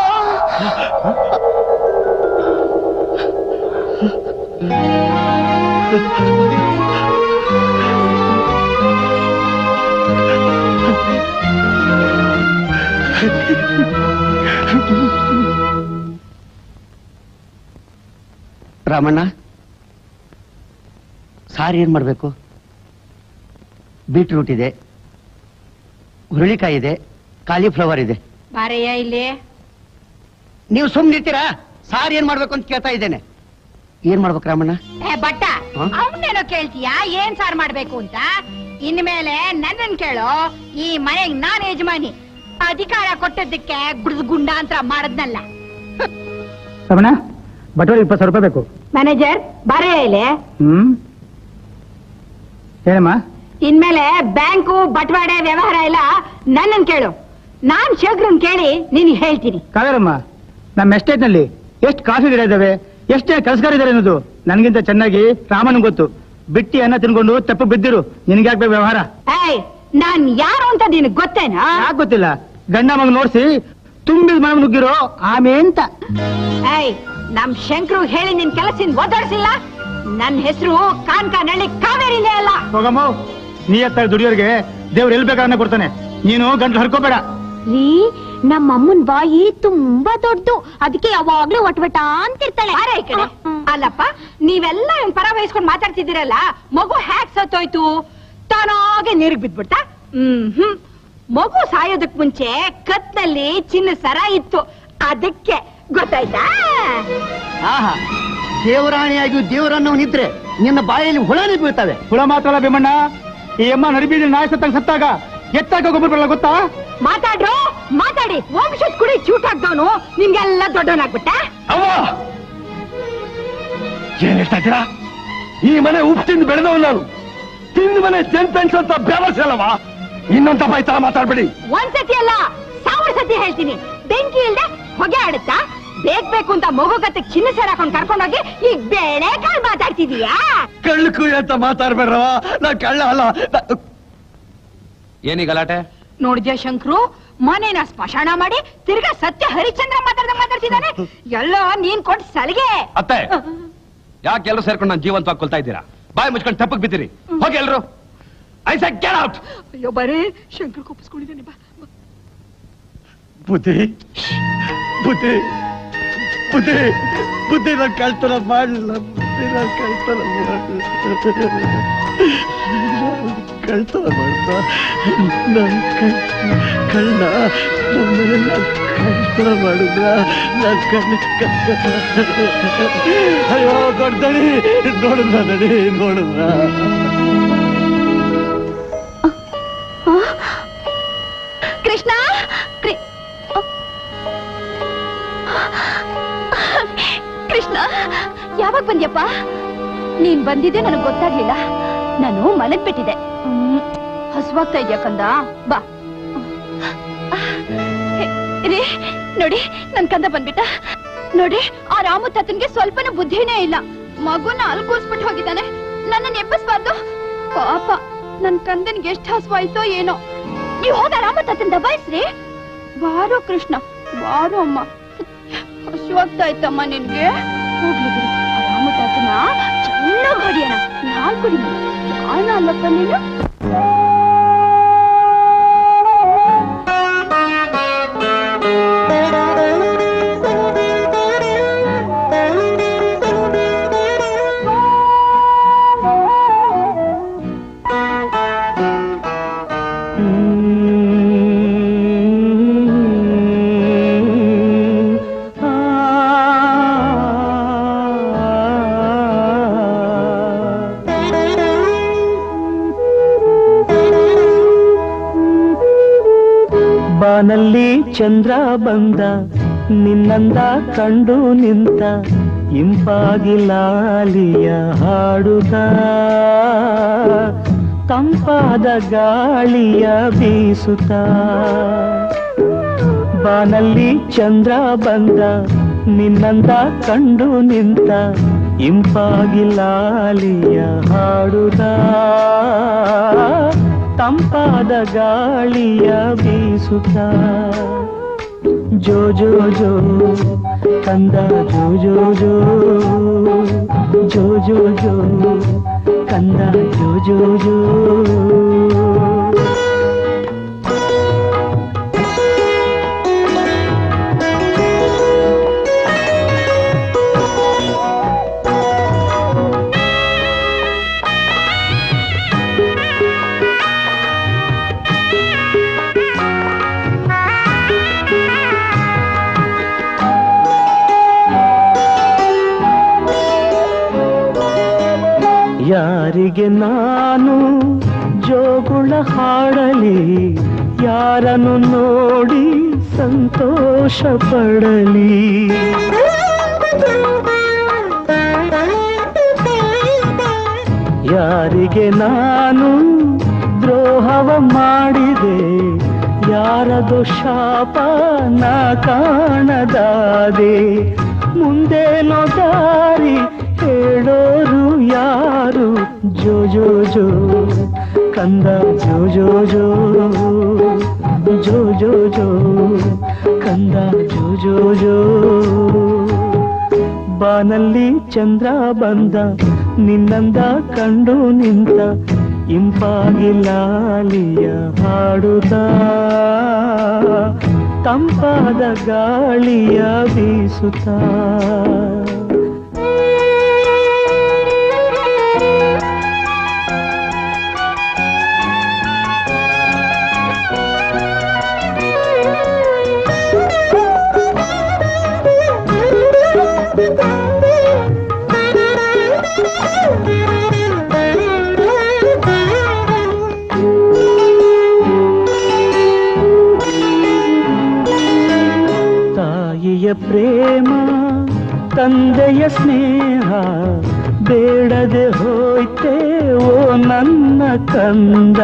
ರಾಮಣ್ಣ, ಸಾರು ಏನ್ ಮಾಡ್ಬೇಕು? ಬೀಟ್ರೂಟ್ ಇದೆ, ಹುರುಳಿಕಾಯಿ ಇದೆ, ಕಾಲಿಫ್ಲವರ್ ಇದೆ. ಬಾರಯ್ಯ ಇಲ್ಲಿ. ನೀವು ಸುಮ್ಮನಿರ್ತೀರಾ? ಸಾರು ಏನ್ ಮಾಡ್ಬೇಕು ಅಂತ ಕೇಳ್ತಾ ಇದ್ದೇನೆ. ಏನ್ ಮಾಡ್ಬೇಕು ರಾಮಣ್ಣ? ಏ ಬಟ್ಟ, ಅವನೇನೋ ಕೇಳ್ತೀಯಾ ಏನ್ ಸಾರ್ ಮಾಡ್ಬೇಕು ಅಂತ? ಇನ್ಮೇಲೆ ನನ್ನನ್ ಕೇಳೋ. ಈ ಮನೆಗ್ ನಾನ್ ಯಜಮಾನಿ, ಅಧಿಕಾರ ಕೊಟ್ಟದಕ್ಕೆ ಗುಡ್ದು ಗುಂಡಾಂತರ ಮಾಡದ್ನಲ್ಲ. ರಮಣ, ಬಟೋರಿ ಇಪ್ಪತ್ತು ಸಾವಿರ ರೂಪಾಯಿ ಬೇಕು. ಮ್ಯಾನೇಜರ್ ಬಾರಯ್ಯ ಇಲ್ಲಿ. ಹ್ಮ್ ಏನಮ್ಮ? ಇನ್ಮೇಲೆ ಬ್ಯಾಂಕು ಬಟವಾಡೆ ವ್ಯವಹಾರ ಎಲ್ಲ ನನ್ನನ್ ಕೇಳು. ನಾನ್ ಶೇಖರನ್ ಕೇಳಿ ನೀನ್ ಹೇಳ್ತೀನಿ. ಕಾವೇರಮ್ಮ, ನಮ್ಮ ಎಸ್ಟೇಟ್ ನಲ್ಲಿ ಎಷ್ಟು ಕಾಫಿ ಗಿಡ ಇದಾವೆ, ಎಷ್ಟೇ ಕೆಲಸಗಾರ ಇದಾರೆ ಅನ್ನೋದು ನನ್ಗಿಂತ ಚೆನ್ನಾಗಿ ರಾಮನ್ ಗೊತ್ತು. ಬಿಟ್ಟಿ ಅನ್ನ ತಿನ್ಕೊಂಡು ತಪ್ಪು ಬಿದ್ದಿರು, ನಿನ್ಗೆ ಯಾಕೆ ವ್ಯವಹಾರ? ಏಯ್, ನಾನ್ ಯಾರು ಅಂತ ನಿನಗ್ ಗೊತ್ತೇನಾ? ಯಾಕೆ ಗೊತ್ತಿಲ್ಲ? ಗಂಡ ಮಗ ನೋಡ್ಸಿ ತುಂಬಿದ ಮನೆ ನುಗ್ಗಿರೋ ಆಮೆ ಅಂತ. ಏಯ್, ನಮ್ ಶಂಕರು ಹೇಳಿ ನಿನ್ ಕೆಲಸದಿಂದ ಓದಾಡ್ಸಿಲ್ಲ. ನನ್ ಹೆಸರು ಕಾನ್ಕಾನಹಳ್ಳಿ ಕಾವೇರಿನೇ ಅಲ್ಲ. ಹೋಗಮ್ಮ, ನೀ ಎತ್ತ ದುಡಿಯೋರ್ಗೆ ದೇವ್ರು ಎಲ್ ಬೇಕಾದ್ರೆ ಕೊಡ್ತಾನೆ, ನೀನು ಗಂಟ್ಲು ಹರ್ಕೋಬೇಡ. ರೀ, ನಮ್ಮ ಅಮ್ಮನ್ ಬಾಯಿ ತುಂಬಾ ದೊಡ್ಡದು, ಅದಕ್ಕೆ ಯಾವಾಗ್ಲೂ ಒಟ್ವಟ ಅಂತಿರ್ತಾಳೆ. ಈ ಕಡೆ ಅಲ್ಲಪ್ಪ, ನೀವೆಲ್ಲ ಇವ್ನ್ ಪರ ವಹಿಸ್ಕೊಂಡ್ ಮಾತಾಡ್ತಿದ್ದೀರಲ್ಲ, ಮಗು ಹ್ಯಾಕ್ ಸತ್ತೋಯ್ತು? ತಾನಾಗೆ ನೀರಿಗೆ ಬಿದ್ಬಿಡ್ತಾ? ಹ್ಮ್ ಹ್ಮ್ ಮಗು ಸಾಯೋದಕ್ ಮುಂಚೆ ಕತ್ನಲ್ಲಿ ಚಿನ್ನ ಸರ ಇತ್ತು, ಅದಕ್ಕೆ ಗೊತ್ತಾಯ್ತಾ? ಆಹಾ, ದೇವರಾಣಿಯಾಗಿ ದೇವರನ್ನವನಿದ್ರೆ ನಿನ್ನ ಬಾಯಲ್ಲಿ ಹುಳನೇ ಬೀಳ್ತವೆ. ಹುಳ ಮಾತ್ರ ಅಲ್ಲ ಭೀಮಣ್ಣ, ಈ ಅಮ್ಮ ನಡಿಬೀದಿ ನಾಯಿ ಸತ್ತಂಗ್ ಸತ್ತಾಗ ಎತ್ತಾಗ ಗೊಬ್ಬರ ಬರಲ್ಲ ಗೊತ್ತಾ? ಮಾತಾಡ್ರು, ಮಾತಾಡಿ. ವಂಶದ್ ಕುಡಿ ಚೂಟ್ ಹಾಕ್ದವನು ನಿಮ್ಗೆಲ್ಲ ದೊಡ್ಡವನಾಗ್ಬಿಟ್ಟ. ಅವ್ವ, ಏನ್ ಹೇಳ್ತಾ ಇದ್ದೀರಾ? ಈ ಮನೆ ಉಪ್ಪು ತಿಂದು ಬೆಳೆದವ್ ನಾನು, ತಿಂದು ಮನೆ ಜಂತನ್ಸ್ ಅಂತ ಬೆವರ್ಸಲ್ಲವಾ? ಇನ್ನೊಂದ ಬಾಯ್ತರ ಮಾತಾಡ್ಬೇಡಿ. ಒಂದ್ಸತಿ ಅಲ್ಲ, ಸಾವಿರ ಸತಿ ಹೇಳ್ತೀನಿ. ಬೆಂಕಿ ಇಲ್ದೆ ಹೊಗೆ ಆಡುತ್ತಾ? ಬೇಕ್ ಬೇಕು ಅಂತ ಮಗು ಕತ್ತೆ ಚಿನ್ನ ಸರ ಹಾಕೊಂಡು ಕರ್ಕೊಂಡೋಗಿ ಈಗ ಬೇಳೆ ಕಾಳು ಮಾತಾಡ್ತಿದೀಯಾ? ಕಳ್ಳು ಕುಯ್ಯ ಅಂತ ಮಾತಾಡ್ಬೇಡ್ರವ, ನಾ ಕಳ್ಳ ಅಲ್ಲ. ಏನಿ ಗಲಾಟೆ? ನೋಡಿದ್ಯಾ ಶಂಕರು, ಮನೇನ ಸ್ಮಶಾನ ಮಾಡಿ ತಿರ್ಗಾ ಸತ್ಯ ಹರಿಶ್ಚಂದ್ರ ಮಾತಾಡ್ದ ಮಾತಾಡ್ತಿದ್ದಾನೆ. ಎಲ್ಲ ನೀನ್ ಕೊಟ್ಟು ಸಲಿಗೆ. ಅತ್ತೆ, ಯಾಕೆ ಎಲ್ಲರೂ ಸೇರ್ಕೊಂಡು ನಾನು ಜೀವಂತವಾಗಿ ಕೊಲ್ತಾ ಇದ್ದೀರಾ? ಬಾಯಿ ಮುಚ್ಕೊಂಡು ತಪ್ಪಕ್ ಬಿದ್ದೀರಿ. ಹೋಗಿ ಎಲ್ರು. I said get out. ಅಯ್ಯೋ ಬರೀ ಶಂಕರ್ ಕೋಪಿಸ್ಕೊಂಡಿದ್ದಾನೆ. ಬಾ ಬುದ್ಧಿ ಬುದ್ಧಿ ಬುದ್ಧಿ ಬುದ್ಧಿ ನಾನು ಕಳ್ತನ ಮಾಡಲಿಲ್ಲ. ಬುದ್ಧಿ ನಾನು ಕಳ್ತನ ಮಾಡಲಿಲ್ಲ. ಕಳ್ತನ ಮಾಡ್ದ ನಾನು ಕಳ್ಳ. ನಮ್ಮನೆಲ್ಲ ಕಳ್ತನ ಮಾಡಿದ್ರ ನಾನು ಕಳ್ಳ. ಅಯ್ಯೋ ದೊಡ್ಡದಡಿ, ನೋಡಿದ್ರ ನಡಿ, ನೋಡಿದ್ರ. ಕೃಷ್ಣ, ಕೃಷ್ಣ ಯಾವಾಗ ಬಂದ್ಯಪ್ಪ? ನೀನ್ ಬಂದಿದ್ದೆ ನನಗೆ ಗೊತ್ತಾಗ್ಲಿಲ್ಲ. ನಾನು ಮಲಗ್ ಬಿಟ್ಟಿದ್ದೆ. ಹಸುವಾಗ್ತಾ ಇದ್ಯಾ ಕಂದ? ಬಾ. ರೇ ನೋಡಿ, ನನ್ ಕಂದ ಬಂದ್ಬಿಟ್ಟ. ನೋಡಿ, ಆ ರಾಮು ತಾತನ್ಗೆ ಸ್ವಲ್ಪನೂ ಬುದ್ಧಿನೇ ಇಲ್ಲ. ಮಗುನ ಅಲ್ಕೂಸ್ಬಿಟ್ಟು ಹೋಗಿದ್ದಾನೆ. ನನ್ನನ್ನು ಎಬ್ಬಿಸ್ಬಾರ್ದು. ಪಾಪ, ನನ್ ಕಂದನ್ಗೆ ಎಷ್ಟು ಹಸುವಾಯ್ತೋ ಏನೋ. ನೀವು ಹೋದ ರಾಮ ತಾತನ್ ದಬಾಯಿಸ್ರಿ. ಬಾರೋ ಕೃಷ್ಣ, ಬಾರೋ ಅಮ್ಮ. ಹಸುವಾಗ್ತಾ ಇತ್ತಮ್ಮ ನಿನ್ಗೆ. ಹೋಗ್ಲಿ ಬಿಡು, ರಾಮ ರಾಮು ತಾತನ ಚೆನ್ನಾಗಿ ಹೊಡಿಯೋಣ. ನಾನ್ ಕುಡಿಯೋಣ. ನಾನು ಅಲ್ಲಪ್ಪ ನೀನು. ಬಾನಲ್ಲಿ ಚಂದ್ರ ಬಂದ ನಿನ್ನಂದ ಕಂಡು ನಿಂತ ಇಂಪಾಗಿ ಲಾಲಿಯ ಹಾಡುತ್ತ ತಂಪಾದ ಗಾಳಿಯ ಬೀಸುತ್ತ. ಬಾನಲ್ಲಿ ಚಂದ್ರ ಬಂದ ನಿನ್ನಂದ ಕಂಡು ನಿಂತ ಇಂಪಾಗಿ ಲಾಲಿಯ ಹಾಡುತ್ತ ತಂಪಾದ ಗಾಳಿಯ ಬೀಸುತ್ತ. ಜೋ ಜೋ ಜೋ ಕಂದ ಜೋ ಜೋ ಜೋ ಜೋ ಜೋ ಜೋ ಕಂದ ಜೋ ಜೋ ಜೋ. ಯಾರಿಗೆ ನಾನು ಜೋಗುಳ ಹಾಡಲಿ, ಯಾರನ್ನು ನೋಡಿ ಸಂತೋಷ ಪಡಲಿ. ಯಾರಿಗೆ ನಾನು ದ್ರೋಹವ ಮಾಡಿದೆ, ಯಾರದು ಶಾಪ ನಾ ಕಾಣದಾದೆ. ಮುಂದೇನೋ ದಾರಿ ಹೇಳೋರು ಯಾರು? ಜೋ ಜೋ ಜೋ ಕಂದ ಜೋ ಜೋ ಜೋ ಜೋ ಜೋ ಜೋ ಕಂದ ಜೋ ಜೋ ಜೋ. ಬಾನಲ್ಲಿ ಚಂದ್ರ ಬಂದ ನಿನ್ನಂದ ಕಂಡು ನಿಂತ ಇಂಪಾಗಿ ಲಾಲಿಯ ಹಾಡುತ್ತ ತಂಪಾದ ಗಾಳಿಯ ಬೀಸುತ್ತ. ತಾಯಿಯ ಪ್ರೇಮ ತಂದೆಯ ಸ್ನೇಹ ಬೇಡದೆ ಹೋಯ್ತೆ ಓ ನನ್ನ ಕಂದ.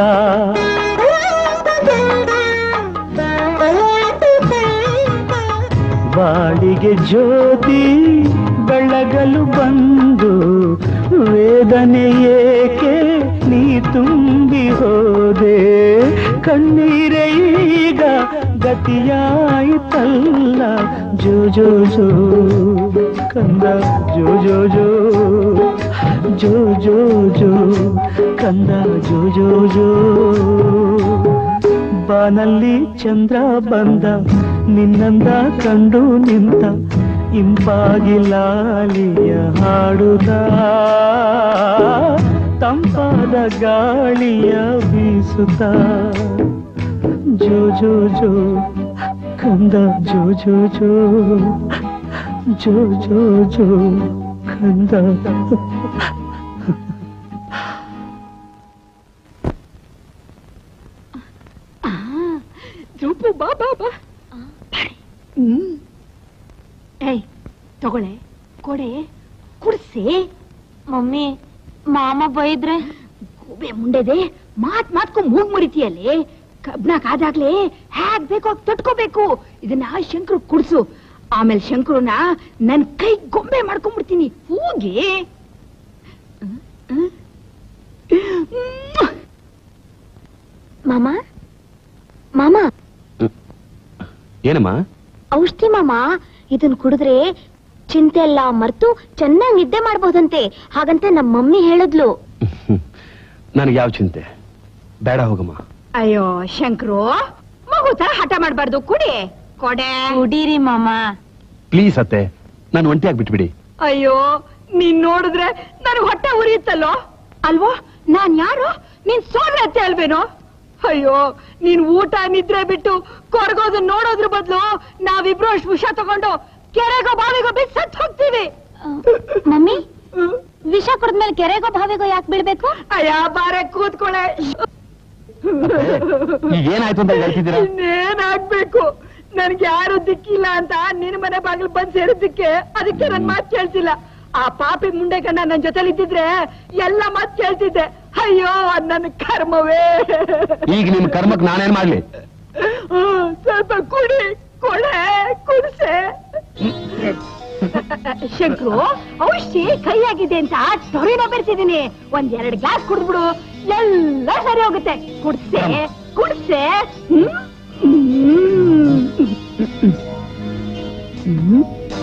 ಬಾಳಿಗೆ ಜ್ಯೋತಿ ಬೆಳಗಲು ಬಂದು ವೇದನೆ ಏಕೆ ನೀ ತುಂಬಿ ಹೋದೆ. ಕಣ್ಣೀರೇ ಈಗ ಗತಿಯಾಯಿತಲ್ಲ. ಜೋ ಜೋ ಜೋ ಕಂದ ಜೋ ಜೋ ಜೋ ಜೋ ಜೋ ಜೋ ಕಂದ ಜೋ ಜೋ ಜೋ. ಬಾನಲ್ಲಿ ಚಂದ್ರ ಬಂದ ನಿನ್ನಂದ ಕಂಡು ನಿಂತ ಇಂಪಾಗಿ ಲಾಲಿಯ ಹಾಡುತ್ತ ತಂಪಾದ ಗಾಳಿಯ ಬೀಸುತ್ತ. ಜೋ ಜೋ ಜೋ ಕಂದ ಜೋ ಜೋ ಜೋ ಜೋ ಜೋ ಜೋ ಕಂದ. ರೂಪು ಬಾ ಬಾ ಬಾ. ಹ್ಮ್ ಏಯ್ ತಗೊಳೆ ಕೊಡೆ ಕುಡ್ಸಿ. ಮಮ್ಮಿ ಮಾಮ ಬೈದ್ರೆ ಗೂಬೆ ಮುಂಡೆದೆ ಮಾತ್ ಮಾತ್ಕೊ ಮೂಗ್ ಮುರಿತೀಯಲ್ಲೇ. ಕಬ್ನ ಕಾದಾಗ್ಲೇ ಹ್ಯಾಗ್ ಬೇಕೋ ತೊಟ್ಕೋಬೇಕು. ಇದನ್ನ ಶಂಕರು ಕುಡ್ಸು. ಆಮೇಲೆ ಶಂಕರುನ ನನ್ ಕೈ ಗೊಂಬೆ ಮಾಡ್ಕೊಂಡ್ಬಿಡ್ತೀನಿ. ಹೋಗಿ ಮಾಮ ಮಾಮ. ಏನಮ್ಮ? ಔಷಧಿ ಮಾಮ, ಇದನ್ ಕುಡಿದ್ರೆ ಚಿಂತೆ ಎಲ್ಲ ಮರ್ತು ಚೆನ್ನಾಗಿ ನಿದ್ದೆ ಮಾಡ್ಬೋದಂತೆ. ಹಾಗಂತ ನಮ್ಮ ಮಮ್ಮಿ ಹೇಳಿದ್ಲು. ನನಗೆ ಯಾವ ಚಿಂತೆ ಬೇಡ, ಹೋಗಮ್ಮ. ಅಯ್ಯೋ ಶಂಕ್ರು, ಮಗು ತರ ಹಠ ಮಾಡ್ಬಾರ್ದು. ಕುಡಿ ಕೊಡೆ. ಕುಡೀರಿ ಮಾಮ. ಪ್ಲೀಸ್ ಅತ್ತೆ, ನಾನು ಒಂಟಿಯಾಗಿ ಬಿಟ್ಬಿಡಿ. ಅಯ್ಯೋ ನೀನ್ ನೋಡಿದ್ರೆ ನನ್ ಹೊಟ್ಟೆ ಉರಿಯುತ್ತಲ್ಲೋ ಅಲ್ವೋ. ನಾನ್ ಯಾರು? ನೀನ್ ಸೋದ್ರೆ ಅತ್ತೆ ಅಲ್ವೇನೋ? ಅಯ್ಯೋ ನೀನ್ ಊಟ ನಿದ್ರೆ ಬಿಟ್ಟು ಕೊರಗೋದು ನೋಡೋದ್ರ ಬದ್ಲು ನಾವಿಬ್ರು ಅಷ್ಟು ವಿಷ ತಗೊಂಡು ಕೆರೆಗೋ ಬಾವಿಗೋ ಬಿದ್ದು ಸತ್ ಹೋಗ್ತೀವಿ. ಮಮ್ಮಿ, ವಿಷ ಕುಡಿದ್ಮೇಲೆ ಕೆರೆಗೋ ಬಾವಿಗೋ ಯಾಕೆ ಬೀಳ್ಬೇಕು? ಅಯ್ಯ ಬಾರೆ ಕೂತ್ಕೊಳೆ. ಏನಾಯ್ತು ಅಂತ ಹೇಳ್ತಿದ್ದೀರಾ? ಇನ್ನೇನಾಗ್ಬೇಕು, ನನ್ಗೆ ಯಾರು ದಿಕ್ಕಿಲ್ಲ ಅಂತ ನಿನ್ ಮನೆ ಬಾಗಿಲು ಬಂದ್ ಸೇರಿದ್ದಕ್ಕೆ ಅದಕ್ಕೆ ನನ್ ಮಾತ್ ಕೇಳ್ತಿಲ್ಲ. ಆ ಪಾಪಿ ಮುಂಡೆ ಕಣ್ಣ ನನ್ ಜೊತೆಲಿ ಇದ್ದಿದ್ರೆ ಎಲ್ಲ ಮಾತ್ ಕೇಳ್ತಿದ್ದೆ. ಅಯ್ಯೋ ನನ್ನ ಕರ್ಮವೇ. ಈಗ ನಿಮ್ ಕರ್ಮಕ್ ನಾನೇನ್ ಮಾಡ್ಲಿ? ಸ್ವಲ್ಪ ಕುಡಿ ಕೊಳೆ ಕುಡ್ಸೆ. ಶಂಕ್ರು, ಔಷಧಿ ಕೈಯಾಗಿದೆ ಅಂತ ತೊರಿನ ಬೆರೆಸಿದೀನಿ. ಒಂದ್ ಎರಡು ಗ್ಲಾಸ್ ಕುಡಿದ್ಬಿಡು, ಎಲ್ಲ ಸರಿ ಹೋಗುತ್ತೆ. ಕುಡ್ಸೆ ಕುಡ್ಸೆ. ಹ್ಮ್ ಹ್ಮ್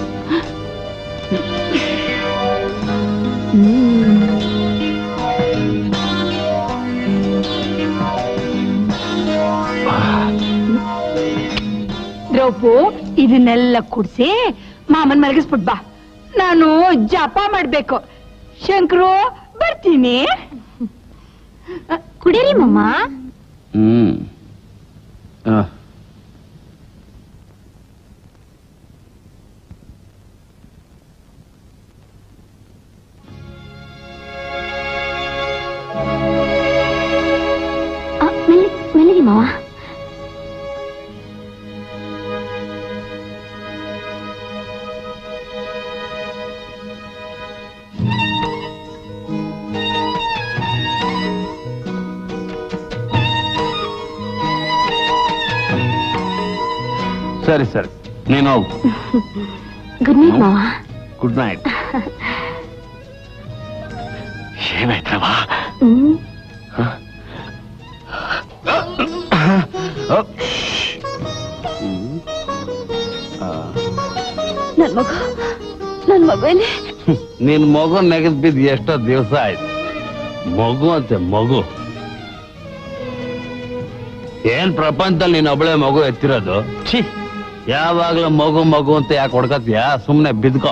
ದ್ರೌಪು, ಇದನ್ನೆಲ್ಲ ಕುಡ್ಸಿ ಮಾಮನ್ ಮಲಗಿಸ್ಬಿಟ್ ಬಾ. ನಾನು ಜಪ ಮಾಡ್ಬೇಕು. ಶಂಕ್ರು ಬರ್ತೀನಿ. ಕುಡೀರಿ ಮಮ್ಮ. ಹ್ಮ್ ಮೆಲ್ಲಿಗೆ ಮಾವ. ಸರಿ ಸರಿ, ನೀನು ಹೋಗು. ಗುಡ್ ನೈಟ್ ಮಾವ. Good night. ಏನಾಯ್ತವ? ನನ್ ಮಗು ನನ್ ಮಗು ಇಲ್ಲಿ. ನಿನ್ ಮಗು ನೆಗೆದ್ ಬಿದ್ದು ಎಷ್ಟೋ ದಿವಸ ಆಯ್ತು. ಮಗು ಅಂತೆ ಮಗು. ಏನ್ ಪ್ರಪಂಚದಲ್ಲಿ ನೀನ್ ಒಬ್ಳೆ ಮಗು ಎತ್ತಿರೋದು? ಛೀ, ಯಾವಾಗ್ಲೂ ಮಗು ಮಗು ಅಂತ ಯಾಕೆ ಹೊಡ್ಕತ್ತೀಯ? ಸುಮ್ನೆ ಬಿದ್ಕೋ.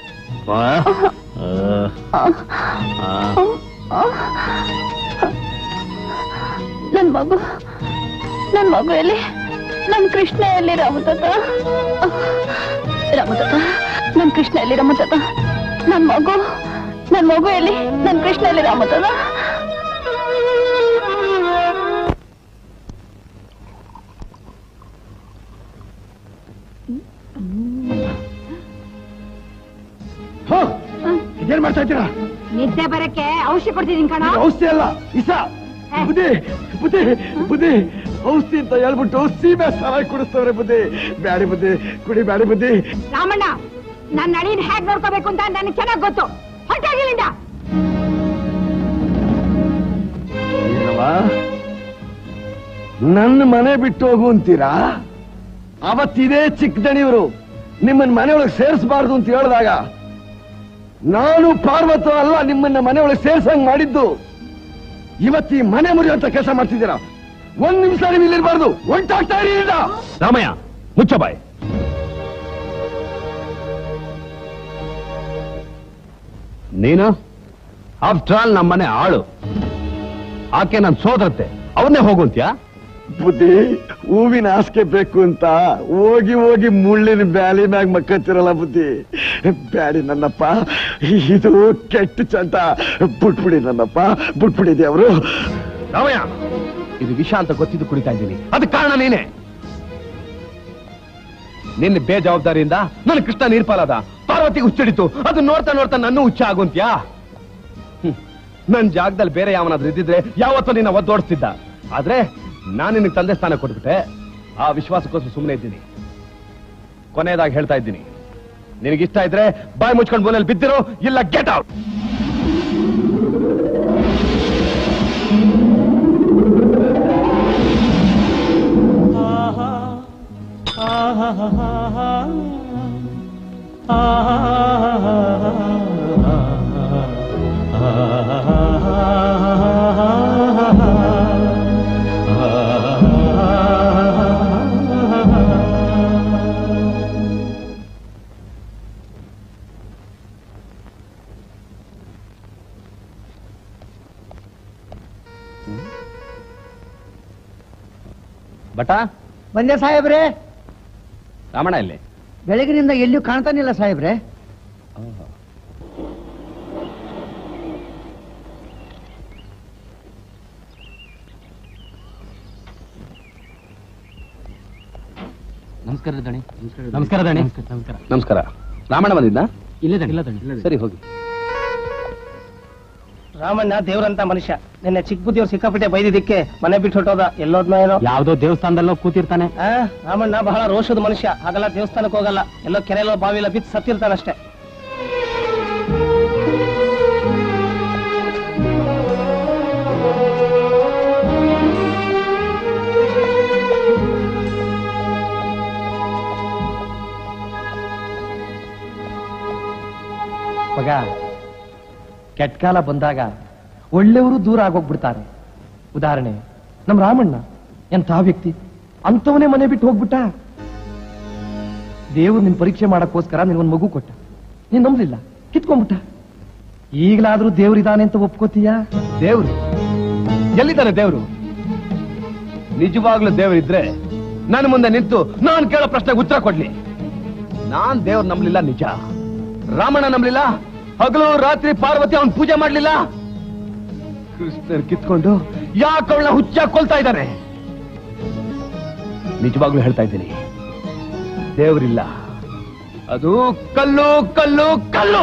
ನನ್ ಮಗು ನನ್ ಮಗು ಎಲ್ಲಿ? ನನ್ ಕೃಷ್ಣ ಎಲ್ಲಿ? ರಾಮತಾತ, ರಾಮತಾತ, ನನ್ ಕೃಷ್ಣ ಎಲ್ಲಿ? ರಾಮತಾತ, ನನ್ ಮಗು ನನ್ ಮಗು ಎಲ್ಲಿ? ನನ್ ಕೃಷ್ಣ ಎಲ್ಲಿ? ರಾಮತಾತ. ಏನ್ ಮಾಡ್ತಾ ಇದ್ದೀರಾ? ನಿದ್ದೆ ಬರಕ್ಕೆ ಔಷಧಿ ಕೊಡ್ತಿದ್ದೀನಿ ಕಣ. ಔಷಧಿ ಅಲ್ಲ, ಇಸ. ಬುದ್ಧಿ ಬುದ್ಧಿ ಬುದ್ಧಿ, ಔಷಧಿ ಅಂತ ಹೇಳ್ಬಿಟ್ಟು ಸೀಮೆ ಸಾರಾಯಿ ಕುಡಿಸ್ತವ್ರೆ. ಬುದ್ಧಿ ಬ್ಯಾಡಿ, ಬುದ್ಧಿ ಕುಡಿ ಬ್ಯಾಡಿ. ಬುದ್ಧಿ ರಾಮಣ್ಣ, ನನ್ನ ಅಳಿನ ಹೇಗ್ ನೋಡ್ಕೋಬೇಕು ಅಂತ ನನಗೆ ಚೆನ್ನಾಗ್ ಗೊತ್ತು. ಹೊರಟಾಗಿಲ್ಲಿಂದ. ನನ್ನ ಮನೆ ಬಿಟ್ಟು ಹೋಗು ಅಂತೀರಾ? ಅವತ್ತಿದೇ ಚಿಕ್ಕದಣಿಯವರು ನಿಮ್ಮನ್ನ ಮನೆಯೊಳಗೆ ಸೇರಿಸಬಾರ್ದು ಅಂತ ಹೇಳಿದಾಗ ನಾನು ಪಾರ್ವತ ಅಲ್ಲ ನಿಮ್ಮನ್ನ ಮನೆಯೊಳಗೆ ಸೇರ್ಸಂಗ್ ಮಾಡಿದ್ದು. ಇವತ್ತು ಈ ಮನೆ ಮುರಿಯುವಂತ ಕೆಲಸ ಮಾಡ್ತಿದ್ದೀರಾ. ಒಂದ್ ನಿಮಿಷ ನೀವು ಇಲ್ಲಿರ್ಬಾರ್ದು, ಹೊಂಟಾಗ್ತಾ ಇರಿ. ರಾಮಯ್ಯ, ಮುಚ್ಚ ಬಾಯ್. ನೀನು ಆಫ್ಟರ್ ಆಲ್ ನಮ್ಮನೆ ಆಳು. ಆಕೆ ನನ್ ಸೋದರತ್ತೆ, ಅವನ್ನೇ ಹೋಗುಂತ್ಯಾ? ಬುದ್ಧಿ, ಹೂವಿನ ಹಾಸಿಗೆ ಬೇಕು ಅಂತ ಹೋಗಿ ಹೋಗಿ ಮುಳ್ಳಿನ ಬ್ಯಾಲಿ ಮ್ಯಾಗ ಮಕ್ಕತ್ತಿರಲ್ಲ. ಬುದ್ಧಿ ಬ್ಯಾಡಿ ನನ್ನಪ್ಪ, ಇದು ಕೆಟ್ಟ ಚಂಟ. ಬಿಟ್ಬಿಡಿ ನನ್ನಪ್ಪ, ಬಿಟ್ಬಿಡಿ ದೇವ್ರು. ರಾಮಯ್ಯ, ಇದು ವಿಷ ಅಂತ ಗೊತ್ತಿದ್ದು ಕುಡಿತಾ ಇದ್ದೀನಿ. ಅದಕ್ಕೆ ಕಾರಣ ನೀನೆ. ನಿನ್ನ ಬೇಜವಾಬ್ದಾರಿಯಿಂದ ನನ್ನ ಕೃಷ್ಣ ನೀರ್ಪಾಲದ, ಪಾರ್ವತಿಗೆ ಹುಚ್ಚಿಡಿತು. ಅದು ನೋಡ್ತಾ ನೋಡ್ತಾ ನನ್ನ ಹುಚ್ಚ ಆಗುಂತ್ಯಾ? ನನ್ ಜಾಗದಲ್ಲಿ ಬೇರೆ ಯಾವನಾದ್ರೂ ಇದ್ದಿದ್ರೆ ಯಾವತ್ತೂ ನಿನ್ನ ಒದ್ದೋಡಿಸ್ತಿದ್ದ. ಆದ್ರೆ ನಾನು ನಿನಗೆ ತಂದೆ ಸ್ಥಾನ ಕೊಟ್ಬಿಟ್ಟೆ. ಆ ವಿಶ್ವಾಸಕ್ಕೋಸ್ಕರ ಸುಮ್ಮನೆ ಇದ್ದೀನಿ. ಕೊನೆಯದಾಗಿ ಹೇಳ್ತಾ ಇದ್ದೀನಿ, ನಿನಗಿಷ್ಟ ಇದ್ರೆ ಬಾಯಿ ಮುಚ್ಕೊಂಡು ಬೋನಲ್ಲಿ ಬಿದ್ದಿರೋ, ಇಲ್ಲ ಗೆಟ್ ಔಟ್. ಆ ಬಟ ಬಂದೆ ಸಾಹೇಬ್ರೆ. ರಾಮಣ್ಣ ಇಲ್ಲಿ ಬೆಳಗಿನಿಂದ ಎಲ್ಲಿಯೂ ಕಾಣ್ತಾನಿಲ್ಲ ಸಾಹೇಬ್ರೆ. ನಮಸ್ಕಾರ ದಣಿ. ನಮಸ್ಕಾರ ದಣಿ. ನಮಸ್ಕಾರ. ನಮಸ್ಕಾರ. ರಾಮಣ್ಣ ಬಂದಿದ್ದ? ಇಲ್ಲ ದಣಿ. ಇಲ್ಲ ದಣಿ. ಸರಿ ಹೋಗಿ. ರಾಮಣ್ಣ ದೇವ್ರಂತ ಮನುಷ್ಯ. ನಿನ್ನೆ ಚಿಕ್ಕ ಬುದ್ಧಿಯವ್ರು ಸಿಕ್ಕಾಪಟ್ಟೆ ಬೈದಿದ್ದಕ್ಕೆ ಮನೆ ಬಿಟ್ಟು ಹೊಟ್ಟೋದ. ಎಲ್ಲೋದ್ನ ಏನೋ ಯಾವ್ದೋ ದೇವಸ್ಥಾನದಲ್ಲೋ ಕೂತಿರ್ತಾನೆ. ಆ ರಾಮಣ್ಣ ಬಹಳ ರೋಷದ ಮನುಷ್ಯ. ಹಾಗಲ್ಲ ದೇವಸ್ಥಾನಕ್ಕೆ ಹೋಗಲ್ಲ, ಎಲ್ಲೋ ಕೆರೆಯಲ್ಲೋ ಬಾವಿಲ್ಲ ಬಿದ್ದು ಸತ್ತಿರ್ತಾನಷ್ಟೇ. ಮಗ, ಕೆಟ್ಟ ಕಾಲ ಬಂದಾಗ ಒಳ್ಳೆಯವರು ದೂರ ಆಗೋಗ್ಬಿಡ್ತಾರೆ. ಉದಾಹರಣೆ ನಮ್ ರಾಮಣ್ಣ ಎಂಥ ವ್ಯಕ್ತಿ, ಅಂತವನೇ ಮನೆ ಬಿಟ್ಟು ಹೋಗ್ಬಿಟ್ಟ. ದೇವ್ರು ನಿನ್ ಪರೀಕ್ಷೆ ಮಾಡಕ್ಕೋಸ್ಕರ ನಿನ್ಗೊಂದು ಮಗು ಕೊಟ್ಟ, ನೀನ್ ನಂಬಲಿಲ್ಲ, ಕಿತ್ಕೊಂಡ್ಬಿಟ್ಟ. ಈಗಲಾದ್ರೂ ದೇವ್ರಿದಾನೆ ಅಂತ ಒಪ್ಕೋತೀಯ? ದೇವ್ರು ಎಲ್ಲಿದ್ದಾನೆ? ದೇವ್ರು ನಿಜವಾಗ್ಲೂ ದೇವ್ರಿದ್ರೆ ನನ್ನ ಮುಂದೆ ನಿಂತು ನಾನ್ ಕೇಳೋ ಪ್ರಶ್ನೆಗೆ ಉತ್ತರ ಕೊಡ್ಲಿ. ನಾನ್ ದೇವ್ರು ನಂಬಲಿಲ್ಲ ನಿಜ. ರಾಮಣ್ಣ ನಂಬಲಿಲ್ಲ, ಹಗಲು ರಾತ್ರಿ ಪಾರ್ವತಿ ಅವನ್ ಪೂಜೆ ಮಾಡ್ಲಿಲ್ಲ. ಕೃಷ್ಣರ್ ಕಿತ್ಕೊಂಡು ಯಾಕೆ ಅವಳನ್ನ ಹುಚ್ಚಾಗಿ ಕೊಲ್ತಾ ಇದ್ದಾನೆ? ನಿಜವಾಗ್ಲೂ ಹೇಳ್ತಾ ಇದ್ದೀನಿ, ದೇವ್ರಿಲ್ಲ, ಅದು ಕಲ್ಲು ಕಲ್ಲು ಕಲ್ಲು.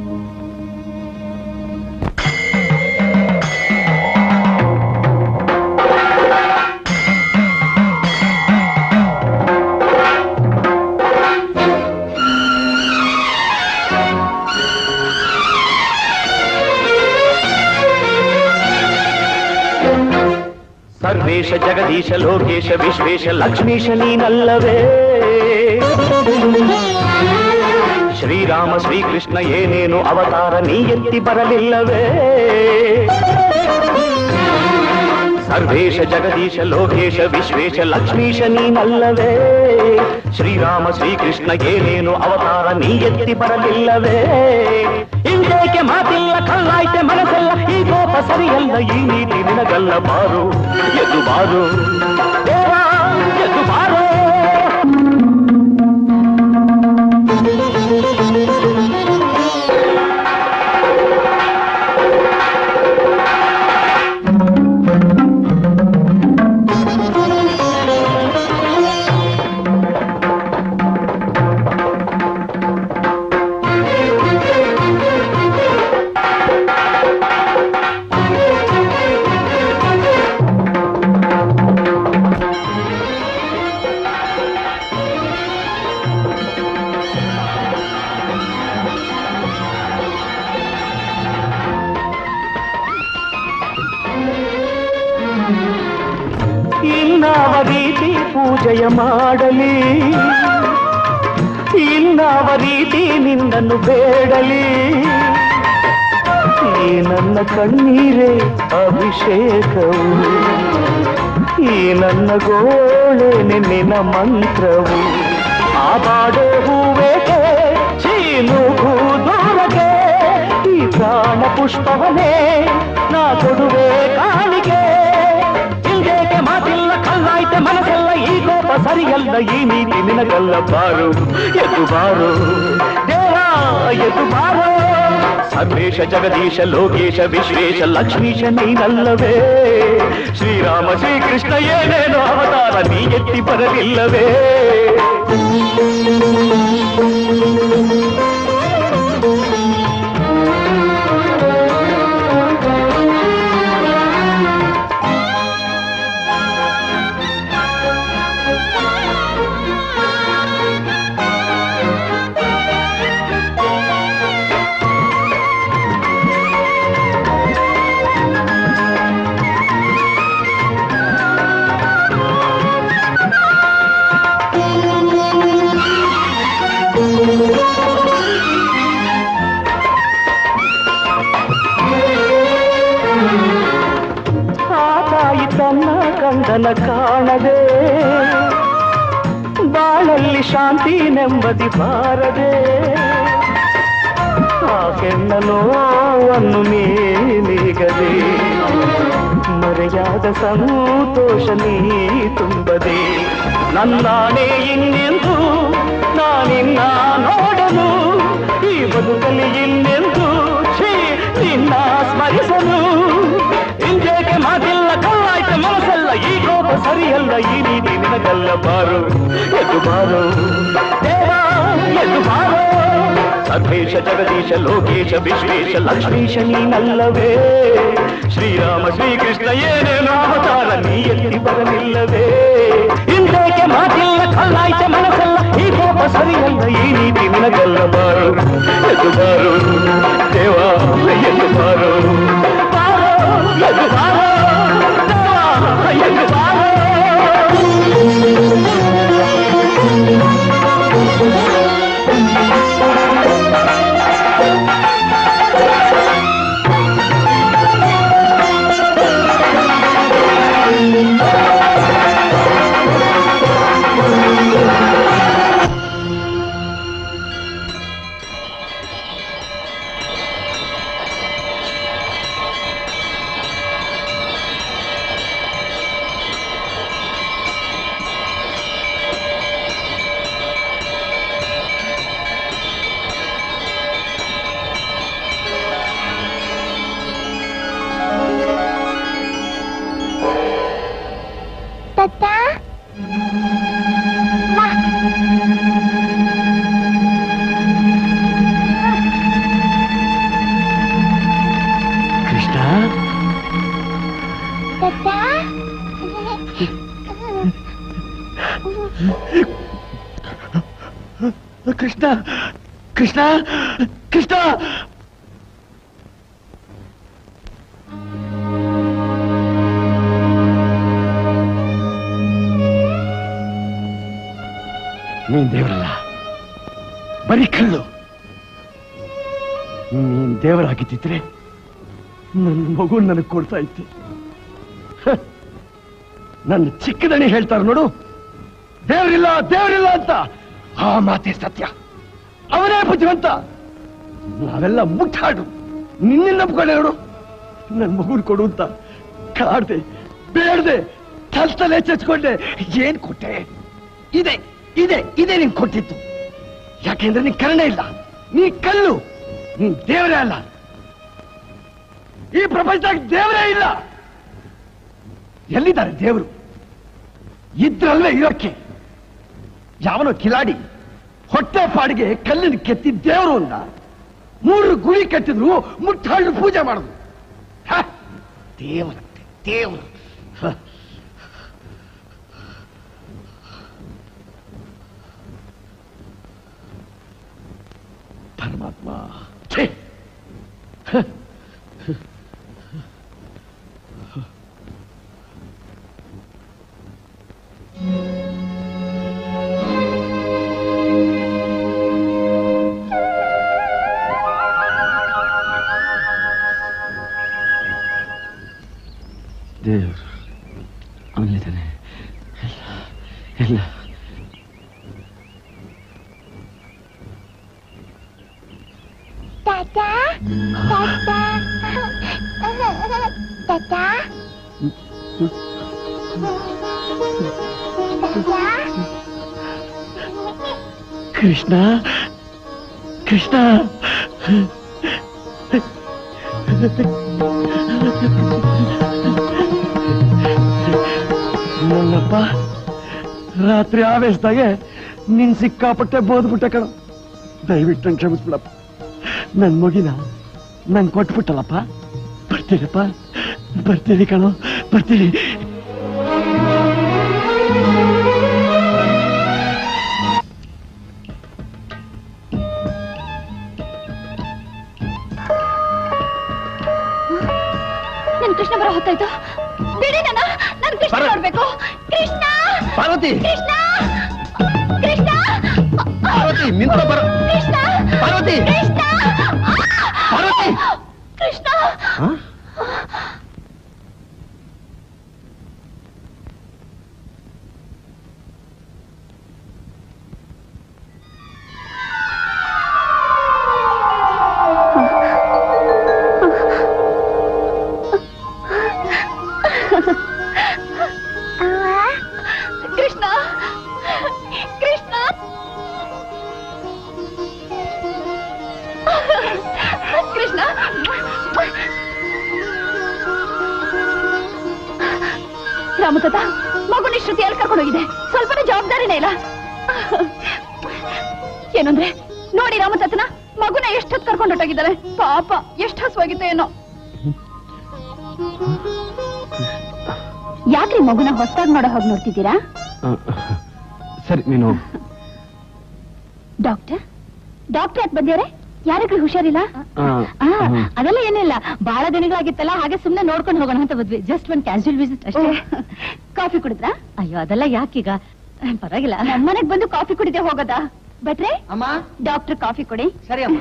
ಸರ್ವೇಶ ಜಗದೀಶ ಲೋಕೇಶ ವಿಶ್ವೇಶ ಲಕ್ಷ್ಮೀಶ ನೀನಲ್ಲವೇ? ಶ್ರೀರಾಮ ಶ್ರೀಕೃಷ್ಣ ಏನೇನು ಅವತಾರ ನೀ ಎತ್ತಿ ಬರಲಿಲ್ಲವೇ? ಸರ್ವೇಶ ಜಗದೀಶ ಲೋಕೇಶ ವಿಶ್ವೇಶ ಲಕ್ಷ್ಮೀಶ ನೀನಲ್ಲವೇ? ಶ್ರೀರಾಮ ಶ್ರೀಕೃಷ್ಣ ಏನೇನು ಅವತಾರ ನೀ ಎತ್ತಿ ಬರಲಿಲ್ಲವೇ? ಇಂದೇಕೆ ಮಾತಿಲ್ಲ, ಕಲ್ಲಾಯ್ತೆ ಮನಸ್ಸೆಲ್ಲ, ಈ ಕೋಪ ಸರಿಯಲ್ಲ, ಈ ನೀತಿ ನಿನಗಲ್ಲ. ಬಾರು ಎದ್ದು ಬಾರು ದೇವಾ, ಎದ್ದು ಬಾರು. ಇನ್ನಾವ ರೀತಿ ಪೂಜೆಯ ಮಾಡಲಿ, ಇನ್ನಾವ ರೀತಿ ನಿನ್ನನ್ನು ಬೇಡಲಿ. ಈ ನನ್ನ ಕಣ್ಣೀರೇ ಅಭಿಷೇಕವು, ಈ ನನ್ನ ಗೋಳೆ ನಿನ್ನ ಮಂತ್ರವು. ಆ ಬಾಡೆ ಹೂವೇಕೆ ಚೀನು ದೂರಗೆ, ಈ ಪ್ರಾಣ ಪುಷ್ಪವನೇ ನಾ ಕೊಡುವೆ ಕಾಣಿಕೆ. ಇಂದೇಕೆ ಮಾತಿಲ್ಲ, ಕಲ್ಲಾಯ್ತೆ ಮನಸ್ಸೆಲ್ಲ, ಈ ಕೋಪ ಸರಿಯಲ್ಲ, ಈ ನೀತಿ ನಿನಗಲ್ಲ. ಬಾರು ಎದ್ದು ಬಾರು ದೇವಾ, ಎದ್ದು ಬಾರು. ಸರ್ವೇಶ ಜಗದೀಶ ಲೋಕೇಶ ವಿಶ್ವೇಶ ಲಕ್ಷ್ಮೀಶ ನೀನಲ್ಲವೇ? ಶ್ರೀರಾಮ ಶ್ರೀಕೃಷ್ಣ ಏನೇನೋ ಅವತಾರ ನೀ ಎತ್ತಿ ಬರಲಿಲ್ಲವೇ? ಕಂದನ ಕಾಣದೆ ಬಾಳಲ್ಲಿ ಶಾಂತಿ ನೆಮ್ಮದಿ ಬಾರದೆ. ಆ ಕೆಣ್ಣ ನೋವನ್ನು ನೀಗದೆ ಮರೆ ಮರೆಯಾದ ಸಂತೋಷ ನೀ ತುಂಬದೆ ನನ್ನಾಣೆ ಇನ್ನೆಂದು ನಾನಿನ್ನ ನೋಡಲು ಈ ಬದುಕಲಿ ಇನ್ನೆಂದು ಛೀ ನಿನ್ನ ಸ್ಮರಿಸಲು ಇಂದೇಕೆ ಮಾತಿಲ್ಲ ಕಲ್ಲಾಯ್ತ ಮನಸ್ಸಲ್ಲ ಈ ಕೋಪ ಸರಿಯಲ್ಲ ಈ ನೀತಿ ನಿನಗಲ್ಲ ಬಾರು ಎದ್ದು ಬಾರು ದೇವ ಎದ್ದು ಬಾರು ಸರ್ವೇಶ ಜಗದೀಶ ಲೋಕೇಶ ವಿಶ್ವೇಶ ಲಕ್ಷ್ಮೀಶ ನೀನಲ್ಲವೇ ಶ್ರೀರಾಮ ಶ್ರೀಕೃಷ್ಣ ಏನೇನು ಅವತಾರ ನೀ ಎತ್ತಿ ಬರಲಿಲ್ಲವೇ ಇಂದೇಕೆ ಮಾತಿಲ್ಲ ಕಲ್ಲಾಯ್ತ ಮನಸ್ಸಲ್ಲ ಈ ಕೋಪ ಸರಿಯಲ್ಲ ಈ ನೀತಿ ನಿನಗಲ್ಲ ಬಾರು ಎದ್ದು ಬಾರು ದೇವ ಎದ್ದು ಬಾರು ಎದ್ದು ಬಾರು ದೇವ ಎದ್ದು ಬಾರು ಕೃಷ್ಣ ಕೃಷ್ಣ ಕೃಷ್ಣ ನೀನ್ ದೇವರಲ್ಲ, ಬರೀ ಕಲ್ಲು. ನೀನ್ ದೇವರಾಗಿದ್ದಿದ್ರೆ ನನ್ನ ಮಗು ನನಗೆ ಕೊಡ್ತಾ ಇತ್ತು. ನನ್ನ ಚಿಕ್ಕದಣಿ ಹೇಳ್ತಾರೆ ನೋಡು, ದೇವರಿಲ್ಲ ದೇವರಿಲ್ಲ ಅಂತ. ಆ ಮಾತೆ ಸತ್ಯ. ಅವನೇ ಬುದ್ಧಿವಂತ. ನಾವೆಲ್ಲ ಮುಟ್ಟಾಡು ನಿನ್ನ ನಂಬ್ಕೊಂಡೆ ನೋಡು. ನನ್ ಮಗುನ್ ಕೊಡು ಅಂತ ಕಾಡ್ದೆ ಬೇಡ್ದೆ ತಲೆ ಚಚ್ಕೊಂಡೆ. ಏನ್ ಕೊಟ್ಟೆ? ಇದೆ ಇದೆ ಇದೆ ನೀನ್ ಕೊಟ್ಟಿತ್ತು. ಯಾಕೆಂದ್ರೆ ನೀನ್ ಕರುಣೆ ಇಲ್ಲ, ನೀ ಕಲ್ಲು, ನೀನ್ ದೇವರೇ ಅಲ್ಲ. ಈ ಪ್ರಪಂಚದಾಗ ದೇವರೇ ಇಲ್ಲ. ಎಲ್ಲಿದ್ದಾರೆ ದೇವರು? ಇದ್ರಲ್ಲೇ ಇರೋಕ್ಕೆ. ಯಾವನೋ ಕಿಲಾಡಿ ಹೊಟ್ಟೆ ಪಾಡಿಗೆ ಕಲ್ಲಿನ ಕೆತ್ತಿ ದೇವರು ಅಂದ. ಮೂರು ಗುಡಿ ಕಟ್ಟಿದ್ರು ಮುಟ್ಟಾಳು ಪೂಜೆ ಮಾಡುದು. ದೇವರಂತೆ ದೇವರು. ಪರಮಾತ್ಮ. ದೇವರು ಅವನಿದ್ದಾನೆ. ಎಲ್ಲ ಎಲ್ಲ ತಾತ ತಾತ ತಾತ ಕೃಷ್ಣ ಕೃಷ್ಣ ನನ್ನಪ್ಪ ರಾತ್ರಿ ಆವೇಶದಾಗೆ ನಿನ್ ಸಿಕ್ಕಾಪಟ್ಟೆ ಬೋದ್ಬಿಟ್ಟೆ ಕಣ. ದಯವಿಟ್ಟು ನಂಗೆ ಕ್ಷಮಿಸ್ಬಿಡಪ್ಪ. ನನ್ ಮಗಿನ ನಂಗೆ ಕೊಟ್ಬಿಟ್ಟಲ್ಲಪ್ಪ. ಬರ್ತೀರಪ್ಪ, ಬರ್ತೀರಿ ಕಣೋ, ಬರ್ತೀರಿ. ನನ್ ಕೃಷ್ಣ ಬರೋ ಹೊತ್ತಾಯ್ತು. ಬಿಡಿ ನನ್ನ, ನನ್ ಕೃಷ್ಣ ನೋಡ್ಬೇಕು. ಕೃಷ್ಣ ಪಾರ್ವತಿ, ಕೃಷ್ಣ ಕೃಷ್ಣ ಪಾರ್ವತಿ ನಿಂತ ಬರ. ಕೃಷ್ಣ ಪಾರ್ವತಿ, ಕೃಷ್ಣ ಪಾರ್ವತಿ, ಕೃಷ್ಣ. ರಾಮತಾತ ಮಗುನ ಶ್ರುತಿ ಎಲ್ಲಿ ಕರ್ಕೊಂಡೋಗಿದೆ? ಸ್ವಲ್ಪನೇ ಜವಾಬ್ದಾರಿನೇ ಇಲ್ಲ. ಏನಂದ್ರೆ ನೋಡಿ ರಾಮತಾತನ ಮಗುನ ಎಷ್ಟೊತ್ತು ಕರ್ಕೊಂಡು ಹೊಟ್ಟೋಗಿದ್ದಾರೆ. ಪಾಪ ಎಷ್ಟು ಹಸುವಾಗಿತ್ತು ಏನೋ. ಯಾಕ್ರಿ ಮಗುನ ಹೊಸದಾಗಿ ನೋಡೋ ಹೋಗಿ ನೋಡ್ತಿದ್ದೀರಾ? ಸರಿ ನೀನು. ಡಾಕ್ಟರ್ ಡಾಕ್ಟರ್ ಯಾಕೆ ಬಂದ್ಯಾರೆ? ಯಾರಿಗ್ರಿ ಹುಷಾರಿಲ್ಲ? ಅದೆಲ್ಲ ಏನಿಲ್ಲ, ಬಹಳ ದಿನಗಳಾಗಿತ್ತಲ್ಲ, ಹಾಗೆ ಸುಮ್ನೆ ನೋಡ್ಕೊಂಡು ಹೋಗೋಣ ಅಂತ ಬಂದ್ವಿ. ಜಸ್ಟ್ ಒಂದ್ ಕ್ಯಾಶುವಲ್ ವಿಸಿಟ್ ಅಷ್ಟೇ. ಕಾಫಿ ಕುಡಿದ್ರಾ? ಅಯ್ಯೋ ಅದೆಲ್ಲ ಯಾಕೀಗ, ಪರವಾಗಿಲ್ಲ. ನಮ್ಮನೆಗ್ ಬಂದು ಕಾಫಿ ಕುಡಿದೆ ಹೋಗೋದಾ? ಬಟ್ರೆ ಅಮ್ಮ, ಡಾಕ್ಟರ್ ಕಾಫಿ ಕೊಡಿ. ಸರಿ ಅಮ್ಮ.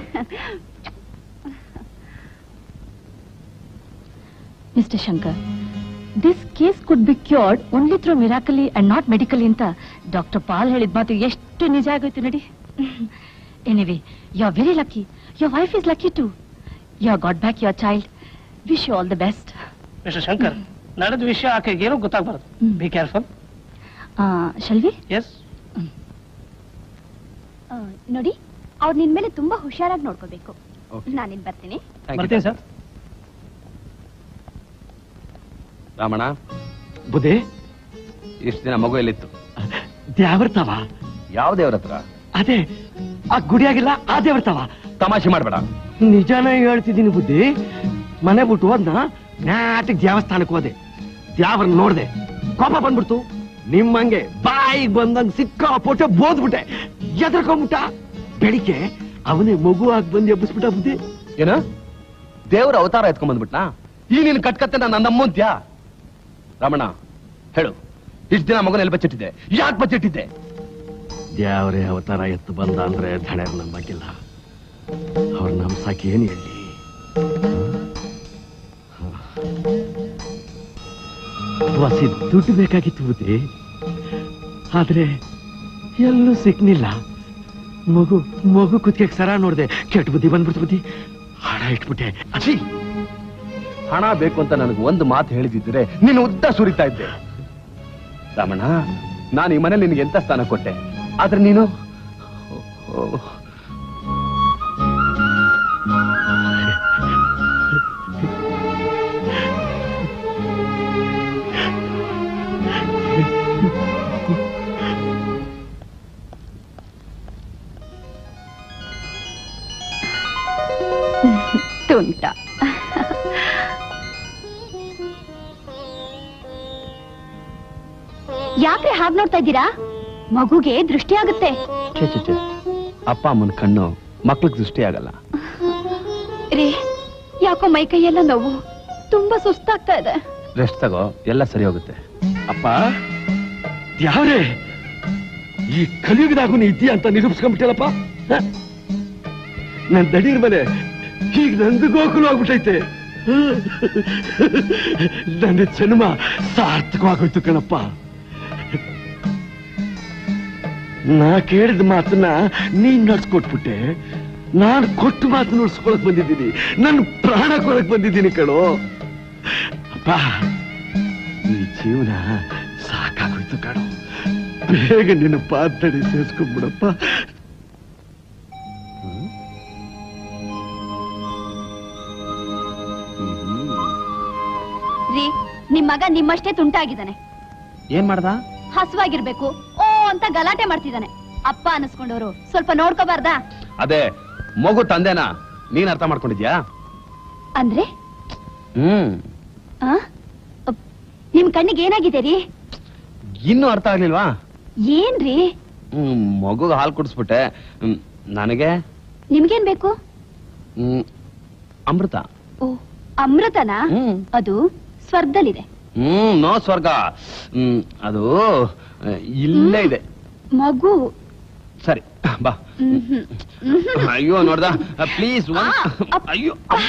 Mister Shankar, this case could be cured only through miraculously and not medically ಅಂತ ಡಾಕ್ಟರ್ ಪಾಲ್ ಹೇಳಿದ ಮಾತು ಎಷ್ಟು ನಿಜ ಆಗೋಯ್ತು ನೋಡಿ. Anyway, you are very lucky. Your wife is lucky too. You are got back your child. Wish you all the best. Mister Shankar, ನಡೆದ ವಿಷಯ ಆಕೆಗೆ ಏನೂ ಗೊತ್ತಾಗಬಾರದು. Be careful. ಶಲ್ವಿ? ಎಸ್. ನೋಡಿ, ಅವ್ರು ನಿನ್ ಮೇಲೆ ತುಂಬಾ ಹುಷಾರಾಗಿ ನೋಡ್ಕೋಬೇಕು. ನಾನಿನ್ ಬರ್ತೀನಿ. ಬರ್ತೀನಿ ಸರ್. ರಾಮಣ್ಣ, ಬುದ್ಧಿ ಇಷ್ಟು ದಿನ ಮಗು ಎಲ್ಲಿತ್ತು? ದೇವರ್ತವ. ಯಾವ ದೇವ್ರ ಹತ್ರ? ಅದೇ ಆ ಗುಡಿಯಾಗಿಲ್ಲ, ಆ ದೇವರ್ತವ. ತಮಾಷೆ ಮಾಡ್ಬೇಡ. ನಿಜಾನೇ ಹೇಳ್ತಿದ್ದೀನಿ ಬುದ್ಧಿ. ಮನೆ ಬಿಟ್ಟು ಹೋದ್ನ ನಾಟಿಗೆ ದೇವಸ್ಥಾನಕ್ಕೆ ಹೋದೆ. ದ್ಯಾವ್ರ ನೋಡ್ದೆ, ಕೋಪ ಬಂದ್ಬಿಡ್ತು. ನಿಮ್ಮಂಗೆ ಬಾಯಿಗೆ ಬಂದಂಗ್ ಸಿಕ್ಕಾಪಟ್ಟೆ ಬೋದ್ಬಿಟ್ಟೆ. ಎದ್ರಕೊಂಬಿಟ್ಟ. ಬೆಳಿಗ್ಗೆ ಅವನೇ ಮಗು ಆಗಿ ಬಂದು ಎಬ್ಬಿಸ್ಬಿಟ್ಟ ಬುದ್ಧಿ. ಏನ ದೇವ್ರ ಅವತಾರ ಎತ್ಕೊಂಡ್ ಬಂದ್ಬಿಟ್ನಾ? ಈ ನೀನ್ ಕಟ್ಕತ್ತೆ ನನ್ನ ನಮ್ಮಂತ್ಯಾ? ರಾಮಣ್ಣ ಹೇಳು, ಇಷ್ಟು ದಿನ ಮಗನ ಎಲ್ಲಿ ಬಚ್ಚಿಟ್ಟಿದ್ದೆ? ಯಾಕೆ ಬಚ್ಚಿಟ್ಟಿದ್ದೆ? ದ್ಯಾವ್ರೇ ಅವತಾರ ಎತ್ತು ಬಂದ ಅಂದ್ರೆ ಧಣೆರ್ ನಂಬಕ್ಕಿಲ್ಲ. ಅವ್ರ ನಮ್ಸಾಕಿ ಏನ್ ಹೇಳಿ. ವಸಿ ದುಡ್ಡು ಬೇಕಾಗಿತ್ತು ಬುದ್ಧಿ, ಆದ್ರೆ ಎಲ್ಲೂ ಸಿಕ್ನಿಲ್ಲ. ಮಗು ಮಗು ಕುತ್ತಿಗೆ ಸರ ನೋಡ್ದೆ, ಕೆಟ್ಟ ಬುದ್ಧಿ ಬಂದ್ಬಿಡ್ತು ಬುದ್ಧಿ. ಹಣ ಇಟ್ಬಿಟ್ಟೆ. ಅಚ್ಚಿ, ಹಣ ಬೇಕು ಅಂತ ನನಗೆ ಒಂದು ಮಾತು ಹೇಳಿದಿದ್ರೆ ನೀನು ಉದ್ದ ಸುರಿತಾ ಇದ್ದೆ. ರಾಮಣ್ಣ, ನಾನು ಈ ಮನೇಲಿ ನಿನಗೆ ಎಂತ ಸ್ಥಾನ ಕೊಟ್ಟೆ, ಆದ್ರೆ ನೀನು ತುಂಟ. ಯಾಕ್ರೆ ಹಾಗೆ ನೋಡ್ತಾ ಇದ್ದೀರಾ? ಮಗುಗೆ ದೃಷ್ಟಿ ಆಗುತ್ತೆ. ಛೇ ಛೇ ಛೇ, ಅಪ್ಪ ಅಮ್ಮನ ಕಣ್ಣು ಮಕ್ಳಿಗೆ ದೃಷ್ಟಿ ಆಗಲ್ಲ. ರೀ, ಯಾಕೋ ಮೈ ಕೈಯೆಲ್ಲ ನೋವು, ತುಂಬಾ ಸುಸ್ತಾಗ್ತಾ ಇದೆ. ರೆಸ್ಟ್ ತಗೋ, ಎಲ್ಲ ಸರಿ ಹೋಗುತ್ತೆ. ಅಪ್ಪ ಯಾವ್ರೇ ಈ ಕಲಿಯುಗದಾಗೂ ನೀ ಇದ್ದೀಯ ಅಂತ ನಿರೂಪಿಸ್ಕೊಂಡ್ಬಿಟ್ಟಲ್ಲಪ್ಪ. ನನ್ ದಡೀರ್ ಮನೆ ಈಗ ನಂದು ಗೋಕುಲು ಆಗ್ಬಿಟ್ಟೈತೆ. ನನ್ನ ಜನ್ಮ ಸಾರ್ಥಕವಾಗೋಯ್ತು ಕಣಪ್ಪ. ನಾ ಕೇಳಿದ ಮಾತನ್ನ ನೀನ್ ನಡ್ಸ್ಕೊಟ್ಬಿಟ್ಟೆ. ನಾನು ಕೊಟ್ಟು ಮಾತು ನಡ್ಸ್ಕೊಳಕ್ ಬಂದಿದ್ದೀನಿ. ನನ್ನ ಪ್ರಾಣ ಕೊಡಕ್ ಬಂದಿದ್ದೀನಿ ಕಣೋ. ಅಪ್ಪ, ಈ ಜೀವನ ಸಾಕಾಗೋಯ್ತು ಕಣೋ. ಬೇಗ ನಿನ್ನ ಪಾದಡಿ ಸೇರ್ಸ್ಕೊಂಡ್ಬಿಡಪ್ಪ. ರೀ, ನಿಮ್ ಮಗ ನಿಮ್ಮಷ್ಟೇ ತುಂಟಾಗಿದ್ದಾನೆ. ಏನ್ ಮಾಡ್ದ? ಹಸುವಾಗಿರ್ಬೇಕು ಓ ಅಂತ ಗಲಾಟೆ ಮಾಡ್ತಿದ್ದಾನೆ. ಅಪ್ಪ ಅನಿಸ್ಕೊಂಡವ್ರು ಸ್ವಲ್ಪ ನೋಡ್ಕೋಬಾರ್ದಾ? ಅದೇ ಮಗು ತಂದೆನಾ ನೀನ್ ಅರ್ಥ ಮಾಡ್ಕೊಂಡಿದ್ಯಾ? ಅಂದ್ರೆ ಹ್ಮ್ ಆ? ನಿಮ್ ಕಣ್ಣಿಗೆ ಏನಾಗಿದೆ ರೀ? ಇನ್ನೂ ಅರ್ಥ ಆಗ್ಲಿಲ್ವಾ? ಏನ್ರಿ? ಹ್ಮ್ ಮಗುಗ ಹಾಲು ಕುಡಿಸ್ಬಿಟ್ಟೆ. ಹ್ಮ್, ನನಗೆ ನಿಮ್ಗೇನ್ ಬೇಕು? ಹ್ಮ್ ಅಮೃತ. ಓ, ಅಮೃತನಾ? ಅದು ಸ್ವರ್ಗದಲ್ಲಿದೆ. ಹ್ಮ್ ನೋ ಸ್ವರ್ಗ. ಹ್ಮ್ ಅದು ಇಲ್ಲೇ ಇದೆ. ಮಗು ಸರಿ ಬಾ. ಅಯ್ಯೋ ನೋಡ್ದ, ಪ್ಲೀಸ್. ಅಯ್ಯೋ ಅಮ್ಮ.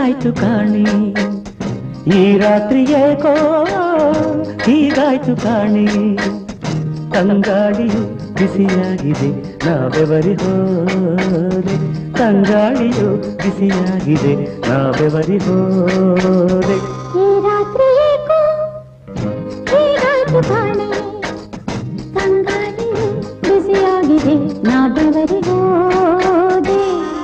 ಹೀಗಾಯ್ತು ಕಾಣಿ ಈ ರಾತ್ರಿ ಏಕೋ ಹೀಗಾಯ್ತು ಕಾಣಿ ತಂಗಾಳಿಯು ಬಿಸಿಯಾಗಿದೆ ನಾ ಬೆವರಿ ಹೋದೆ ತಂಗಾಳಿಯು ಬಿಸಿಯಾಗಿದೆ ನಾ ಬೆವರಿ ಹೋದೆ ಈ ರಾತ್ರಿ ಏಕೋ ಹೀಗಾಯ್ತು ಕಾಣಿ ತಂಗಾಳಿಯು ಬಿಸಿಯಾಗಿದೆ ನಾ ಬೆವರಿ ಹೋದೆ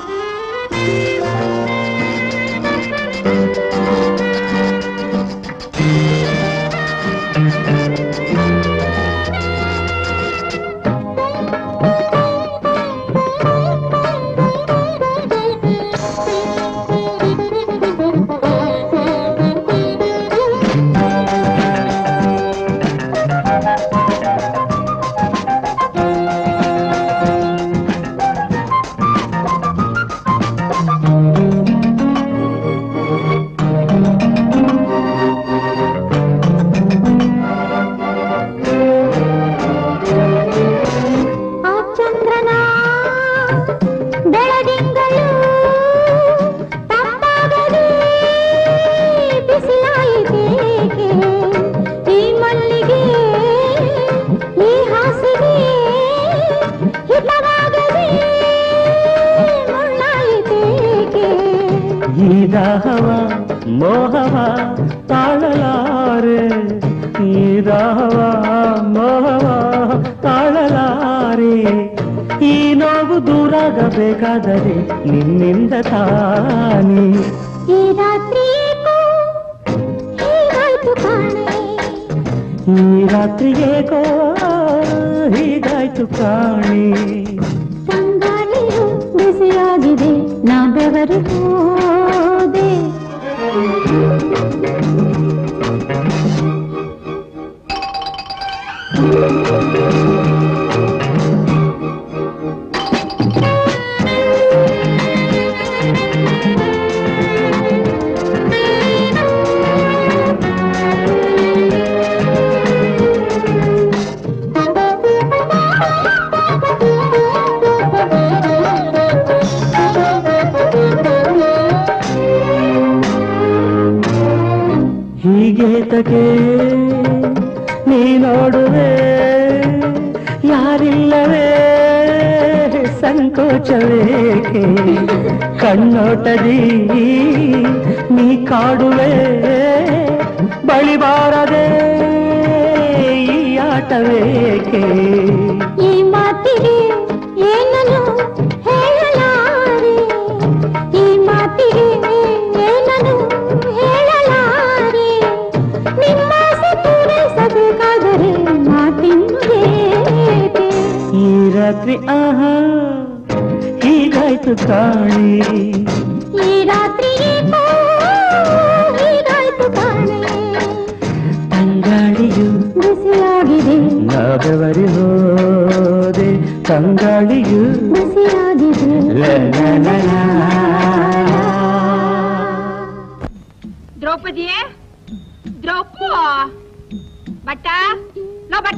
ದಾಹವ ಮೋಹವ ತಾಳಲಾರೆ ಈ ದಾಹವ ಮೋಹವ ತಾಳಲಾರೆ ಈ ನೋವು ದೂರಾಗಬೇಕಾದರೆ ನಿನ್ನಿಂದ ತಾನೇ ಈ ರಾತ್ರಿ ಹೀಗಾಯ್ತು ಕಾಣೆ ಈ ರಾತ್ರಿ ಏಕೋ ಹೀಗಾಯ್ತು ಕಾಣೆ ತಂಗಾಳಿಯು ಬಿಸಿಯಾಗಿದೆ ನಾ ಬೆವರು ಹೋದೆ ಹೀಗೇತಕ್ಕೆ ನೀ ನೋಡುವೆ ಯಾರಿಲ್ಲವೇ ಸಂಕೋಚವೇಕೆ ಕಣ್ಣೋಟದಿ ನೀ ಕಾಡುವೆ ಬಳಿ ಬಾರದೆ ಈ ಆಟವೇಕೆ ಈ ಮಾತಿಗೆ ಏನನ್ನು ಹೇಳಲಾರೆ ಈ ಮಾತಿಗೆ ಏನನ್ನು ಹೇಳಲಾರೆ ನಿಮ್ಮಾಸೆ ಪೂರೈಸಬೇಕಾದರೆ ಮಾತಿನ್ನುವೇಕೆ ಈ ರಾತ್ರಿ ಆಹಾ ಹೀಗಾಯ್ತು ಕಾಣಿ ಈ ರಾತ್ರಿ ಹೀಗಾಯ್ತು ಕಾಣೆ ತಂಗಾಳಿಯು ಬಿಸಿಯಾಗಿದೆ ನಾ ಬೆವರಿ ಹೋದೆ ತಂಗಾಳಿಯು ಬಿಸಿಯಾಗಿದೆ ದ್ರೌಪದಿಯೇ ದ್ರೌಪ ಬಟ್ಟ ನೋ ಬಟ್ಟ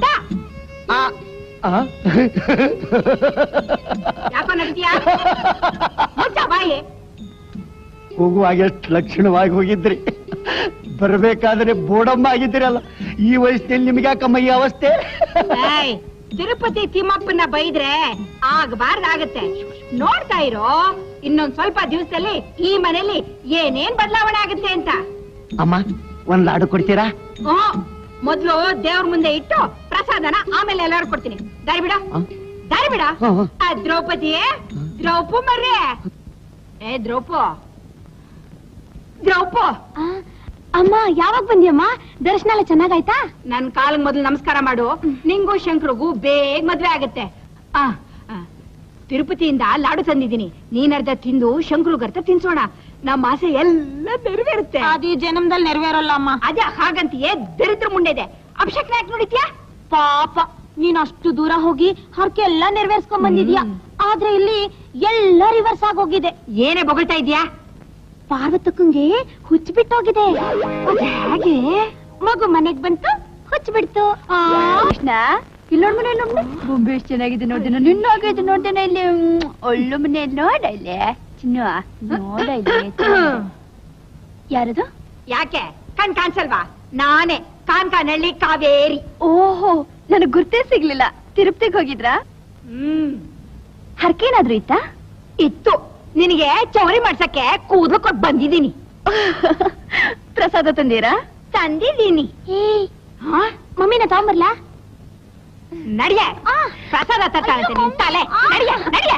ಯಾಕೋ ನಗ್ತೀಯಾ ಮುಚ್ಚ ಬಾಯಿ ಹೋಗುವಾಗ ಎಷ್ಟು ಲಕ್ಷಣವಾಗಿ ಹೋಗಿದ್ರಿ ಬರ್ಬೇಕಾದ್ರೆ ಬೋಡಮ್ಮ ಆಗಿದ್ದೀರಲ್ಲ ಈ ವಯಸ್ಸಿನಲ್ಲಿ ನಿಮ್ಗೆ ಯಾಕಮ್ಮ ಈ ಅವಸ್ಥೆ ಏಯ್, ತಿರುಪತಿ ತಿಮ್ಮಪ್ಪನ ಬೈದ್ರೆ ಆಗಬಾರ್ದಾಗತ್ತೆ ನೋಡ್ತಾ ಇರೋ ಇನ್ನೊಂದ್ ಸ್ವಲ್ಪ ದಿವಸದಲ್ಲಿ ಈ ಮನೇಲಿ ಏನೇನ್ ಬದಲಾವಣೆ ಆಗುತ್ತೆ ಅಂತ ಅಮ್ಮ ಒಂದ್ ಲಾಡು ಕೊಡ್ತೀರಾ ಹ್ಮ್ ಮೊದ್ಲು ದೇವ್ರ ಮುಂದೆ ಇಟ್ಟು ಪ್ರಸಾದನ ಆಮೇಲೆ ಎಲ್ಲಾರು ಕೊಡ್ತೀನಿ ದಾರಿ ಬಿಡ ದಾರಿ ಬಿಡ ಆ ದ್ರೌಪದಿ ದ್ರೌಪು ಮರ್ರೆ ಏ ದ್ರೌಪು ದ್ರೌಪು ಅಮ್ಮ ಯಾವಾಗ ಬಂದಿಯಮ್ಮ ದರ್ಶನ ಎಲ್ಲ ಚೆನ್ನಾಗಾಯ್ತಾ ನನ್ ಕಾಲಗ್ ಮೊದ್ಲು ನಮಸ್ಕಾರ ಮಾಡು ನಿಂಗೂ ಶಂಕರಿಗೂ ಬೇಗ ಮದ್ವೆ ಆಗತ್ತೆ ಆ ತಿರುಪತಿಯಿಂದ ಲಾಡು ತಂದಿದ್ದೀನಿ ನೀನರ್ಧ ತಿಂದು ಶಂಕರುಗರ್ಧ ತಿನ್ಸೋಣ ನಮ್ಮ ಆಸೆ ಎಲ್ಲ ನೆರವೇರುತ್ತೆ ಅದು ಜನ್ಮದಲ್ಲಿ ನೆರವೇರಲ್ಲ ಅಮ್ಮ ಅದೇ ಹಾಗಂತೀಯೇ ದರಿದ್ರ ಮುಂಡೆದೆ ಅಭಿಷೇಕ ಯಾಕೆ ನೋಡಿದ್ಯಾ ಪಾಪ ನೀನ್ ಅಷ್ಟು ದೂರ ಹೋಗಿ ಹರಕೆ ಎಲ್ಲ ನೆರವೇರ್ಸ್ಕೊಂಡ್ ಬಂದಿದ್ಯಾ ಆದ್ರೆ ಇಲ್ಲಿ ಎಲ್ಲ ರಿವರ್ಸ್ ಆಗೋಗಿದೆ ಏನೇ ಬೊಗಳ್ತಾ ಇದ್ಯಾ ಪಾರ್ವತಕ್ಕಂಗೆ ಹುಚ್ಚ ಬಿಟ್ಟೋಗಿದೆ ಹಾಗೆ ಮಗು ಮನೆಗ್ ಬಂತು ಹುಚ್ಚ ಬಿಡ್ತು ಕೃಷ್ಣ ಇಲ್ಲೋಡ್ ಮನೆ ಬೊಂಬೆ ಎಷ್ಟು ಚೆನ್ನಾಗಿದೆ ನೋಡ್ದೇನ ನಿನ್ನ ಆಗಿದೆ ನೋಡ್ದೇನ ಇಲ್ಲಿ ಒಳ್ಳು ಮನೆ ನೋಡ ಇಲ್ಲಿ ಚಿನ್ನು ನೋಡ ಇಲ್ಲಿ ಯಾರದು? ಯಾಕೆ ಕಣ್ ಕಾಣಿಸಲ್ವಾ? ನಾನೇ ಕಾನ್ಕಾನಹಳ್ಳಿ ಕಾವೇರಿ. ಓಹೋ, ನನಗ್ ಗುರ್ತೇ ಸಿಗ್ಲಿಲ್ಲ. ತಿರುಪತಿಗೆ ಹೋಗಿದ್ರಾ? ಹ್ಮ್. ಹರ್ಕೇನಾದ್ರೂ ಇತ್ತಾ? ಇತ್ತು. ನಿನಗೆ ಚೌರಿ ಮಾಡ್ಸಕ್ಕೆ ಕೂದಲು ಕೊಟ್ಟು ಬಂದಿದ್ದೀನಿ. ಪ್ರಸಾದ ತಂದೀರಾ? ತಂದಿದ್ದೀನಿ. ಮಮ್ಮಿನ ತಗೊಂಬರ್ಲಾ? ನಡಿಯ ಪ್ರಸಾದ ತರ್ತಾನಂತೆ ನಿನ್ ತಲೆ. ನಡಿಯ ನಡಿಯ.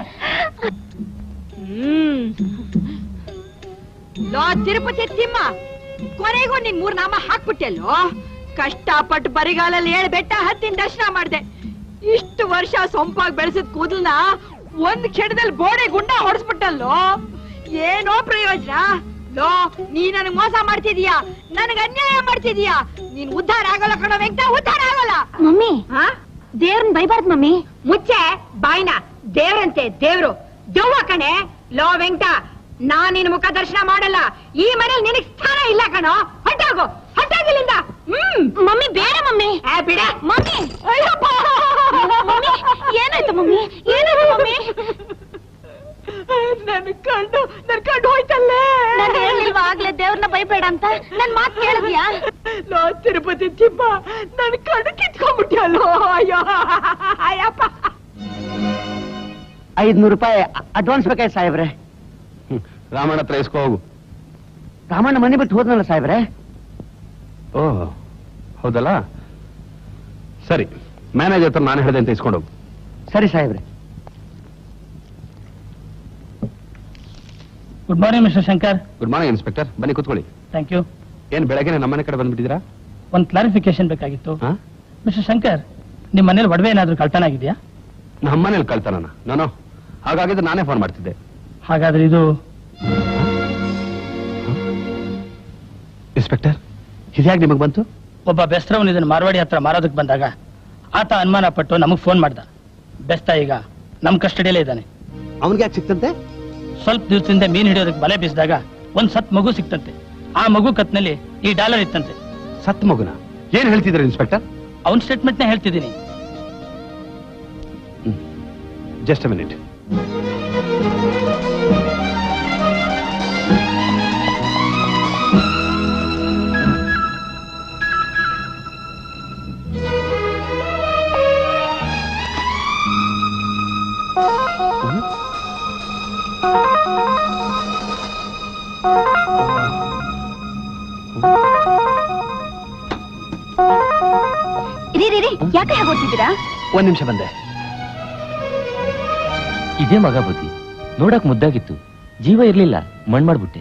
ಹ್ಮ್. ಲೋ ತಿರುಪತಿ ತಿಮ್ಮ, ಕೊನೆಗೂ ನಿನ್ ಮೂರ್ ನಾಮ ಹಾಕ್ಬಿಟ್ಟೆಲ್ಲೋ. ಕಷ್ಟಪಟ್ಟು ಬರಿಗಾಲಲ್ಲಿ ಏಳು ಬೆಟ್ಟ ಹತ್ತಿನ ದರ್ಶನ ಮಾಡ್ದೆ. ಇಷ್ಟು ವರ್ಷ ಸೊಂಪಾಗಿ ಬೆಳೆಸಿದ ಕೂದಲ್ನ ಒಂದ್ ಕ್ಷಣದಲ್ಲಿ ಬೋಡೆ ಗುಂಡ ಹೊಡೆಸ್ಬಿಟ್ಟಲ್ಲೋ. ಏನೋ ಪ್ರಯೋಜನ? ಲೋ, ನೀ ನನಗ್ ಮೋಸ ಮಾಡ್ತಿದೀಯಾ, ನನಗ್ ಅನ್ಯಾಯ ಮಾಡ್ತಿದೀಯಾ. ನೀನ್ ಉದ್ಧಾರ ಆಗಲ್ಲ ಕಣೋ ವೆಂಕಟ, ಉದ್ಧಾರ ಆಗಲ್ಲ. Mummy, ದೇವ್ರನ್ ಬೈಬಾರ್ದು mummy. ಮುಚ್ಚೆ ಬಾಯ್ನ. ದೇವ್ರಂತೆ ದೇವ್ರು, ದೆವ್ವ ಕಣೆ. ಲೋ ವೆಂಕಟ, ನಾನ್ ನಿನ್ ಮುಖ ದರ್ಶನ ಮಾಡಲ್ಲ. ಈ ಮನೇಲಿ ನಿನಗ್ ಸ್ಥಾನ ಇಲ್ಲ ಕಣೋ. ಹೊಟ್ಟಾಗು, ಹೊಟ್ಟಾಗಿಲ್ಲಿಂದ. ಹ್ಮ್. ಮಮ್ಮಿ ಬೇಡ ಮಮ್ಮಿ. ಬಿಡ ಮಮ್ಮಿ. ಅಯ್ಯಪ್ಪ, ಏನಾಯ್ತು ಮಮ್ಮಿ? ಏನಾಯ್ತು ಮಮ್ಮಿ? ನನ್ ಕಂಡು ನನ್ ಕಂಡು ಹೋಯ್ತಲ್ಲೇ. ನಾನು ಹೇಳಿಲ್ವಾ ಆಗ್ಲೇ ದೇವ್ರನ್ನ ಬೈಬೇಡ ಅಂತ? ನನ್ ಮಾತ್ ಕೇಳಿದ್ಯಾ? ಲೋ ತಿರುಪತಿ ತಿಮ್ಮ, ನನ್ ಕಂಡು ಕಿತ್ಕೊಂಡ್ಬಿಟ್ಟಲ್ಲೋ. ಅಯ್ಯೋ ಅಯ್ಯಪ್ಪ. ಐದ್ನೂರು ರೂಪಾಯಿ ಅಡ್ವಾನ್ಸ್ ಬೇಕಾಯ್ತು ಸಾಹೇಬ್ರೆ. ರಾಮಣ್ಣ ಹತ್ರ ಇಸ್ಕೋ ಹೋಗು. ರಾಮಣ್ಣ ಮನೆ ಬಿಟ್ಟು ಹೋದ್ನಲ್ಲ ಸಾಹೇಬ್ರೆ. ಓ ಹೌದಲ್ಲ, ಸರಿ. ಮ್ಯಾನೇಜರ್ ಹತ್ರ ನಾನು ಹೇಳಿದೆ ಅಂತ ಇಸ್ಕೊಂಡು ಹೋಗು. ಸರಿ ಸಾಹೇಬ್ರೆ. Good morning mister Shankar. Good morning inspector, ಬನ್ನಿ ಕೂತ್ಕೊಳ್ಳಿ. Thank you. ಏನ್ ಬೆಳಗ್ಗೆ ನಮ್ಮನೆ ಕಡೆ ಬಂದ್ಬಿಟ್ಟಿದ್ದೀರಾ? ಒಂದು ಕ್ಲಾರಿಫಿಕೇಶನ್ ಬೇಕಾಗಿತ್ತು. ಮಿಸ್ಟರ್ ಶಂಕರ್, ನಿಮ್ಮ ಮನೇಲಿ ಒಡವೆ ಏನಾದ್ರೂ ಕಳ್ತನ ಆಗಿದೆಯಾ? ನಮ್ಮ ಮನೇಲಿ ಕಳ್ತನ? ನಾನು ಹಾಗಾಗಿದ್ರೆ ನಾನೇ ಫೋನ್ ಮಾಡ್ತಿದ್ದೆ. ಹಾಗಾದ್ರೆ ಇದು ಇನ್ಸ್ಪೆಕ್ಟರ್, ಇದ್ಯಾಕೆ ನಿಮಗೆ ಬಂತು? ಒಬ್ಬ ಬೆಸ್ತರವನು ಇದನ್ನು ಮಾರವಾಡಿ ಹತ್ರ ಮಾರೋದಕ್ಕೆ ಬಂದಾಗ ಆತ ಅನುಮಾನ ಪಟ್ಟು ನಮಗ್ ಫೋನ್ ಮಾಡ್ದ. ಬೆಸ್ತ ಈಗ ನಮ್ ಕಸ್ಟಡಿಯಲ್ಲೇ ಇದ್ದಾನೆ. ಅವನ್ಗೆ ಯಾಕೆ ಸಿಕ್ತಂತೆ? ಸ್ವಲ್ಪ ದಿವಸದಿಂದ ಮೀನ್ ಹಿಡಿಯೋದಕ್ಕೆ ಬಲೆ ಬೀಸಿದಾಗ ಒಂದ್ ಸತ್ ಮಗು ಸಿಕ್ತಂತೆ. ಆ ಮಗು ಕತ್ನಲ್ಲಿ ಈ ಡಾಲರ್ ಇತ್ತಂತೆ. ಸತ್ ಮಗುನ? ಏನ್ ಹೇಳ್ತಿದ್ರು ಇನ್ಸ್ಪೆಕ್ಟರ್? ಅವನ್ ಸ್ಟೇಟ್ಮೆಂಟ್ ನ ಹೇಳ್ತಿದ್ದೀನಿ. Just a minute. ಯಾಕೆ ಹಾಗೊಡ್ತಿದ್ದೀರಾ? ಒಂದ್ ನಿಮಿಷ ಬಂದೆ. ಇದೇ ಮಗ ಬುದ್ಧಿ. ನೋಡಕ್ ಮುದ್ದಾಗಿತ್ತು, ಜೀವ ಇರ್ಲಿಲ್ಲ, ಮಣ್ ಮಾಡ್ಬಿಟ್ಟೆ.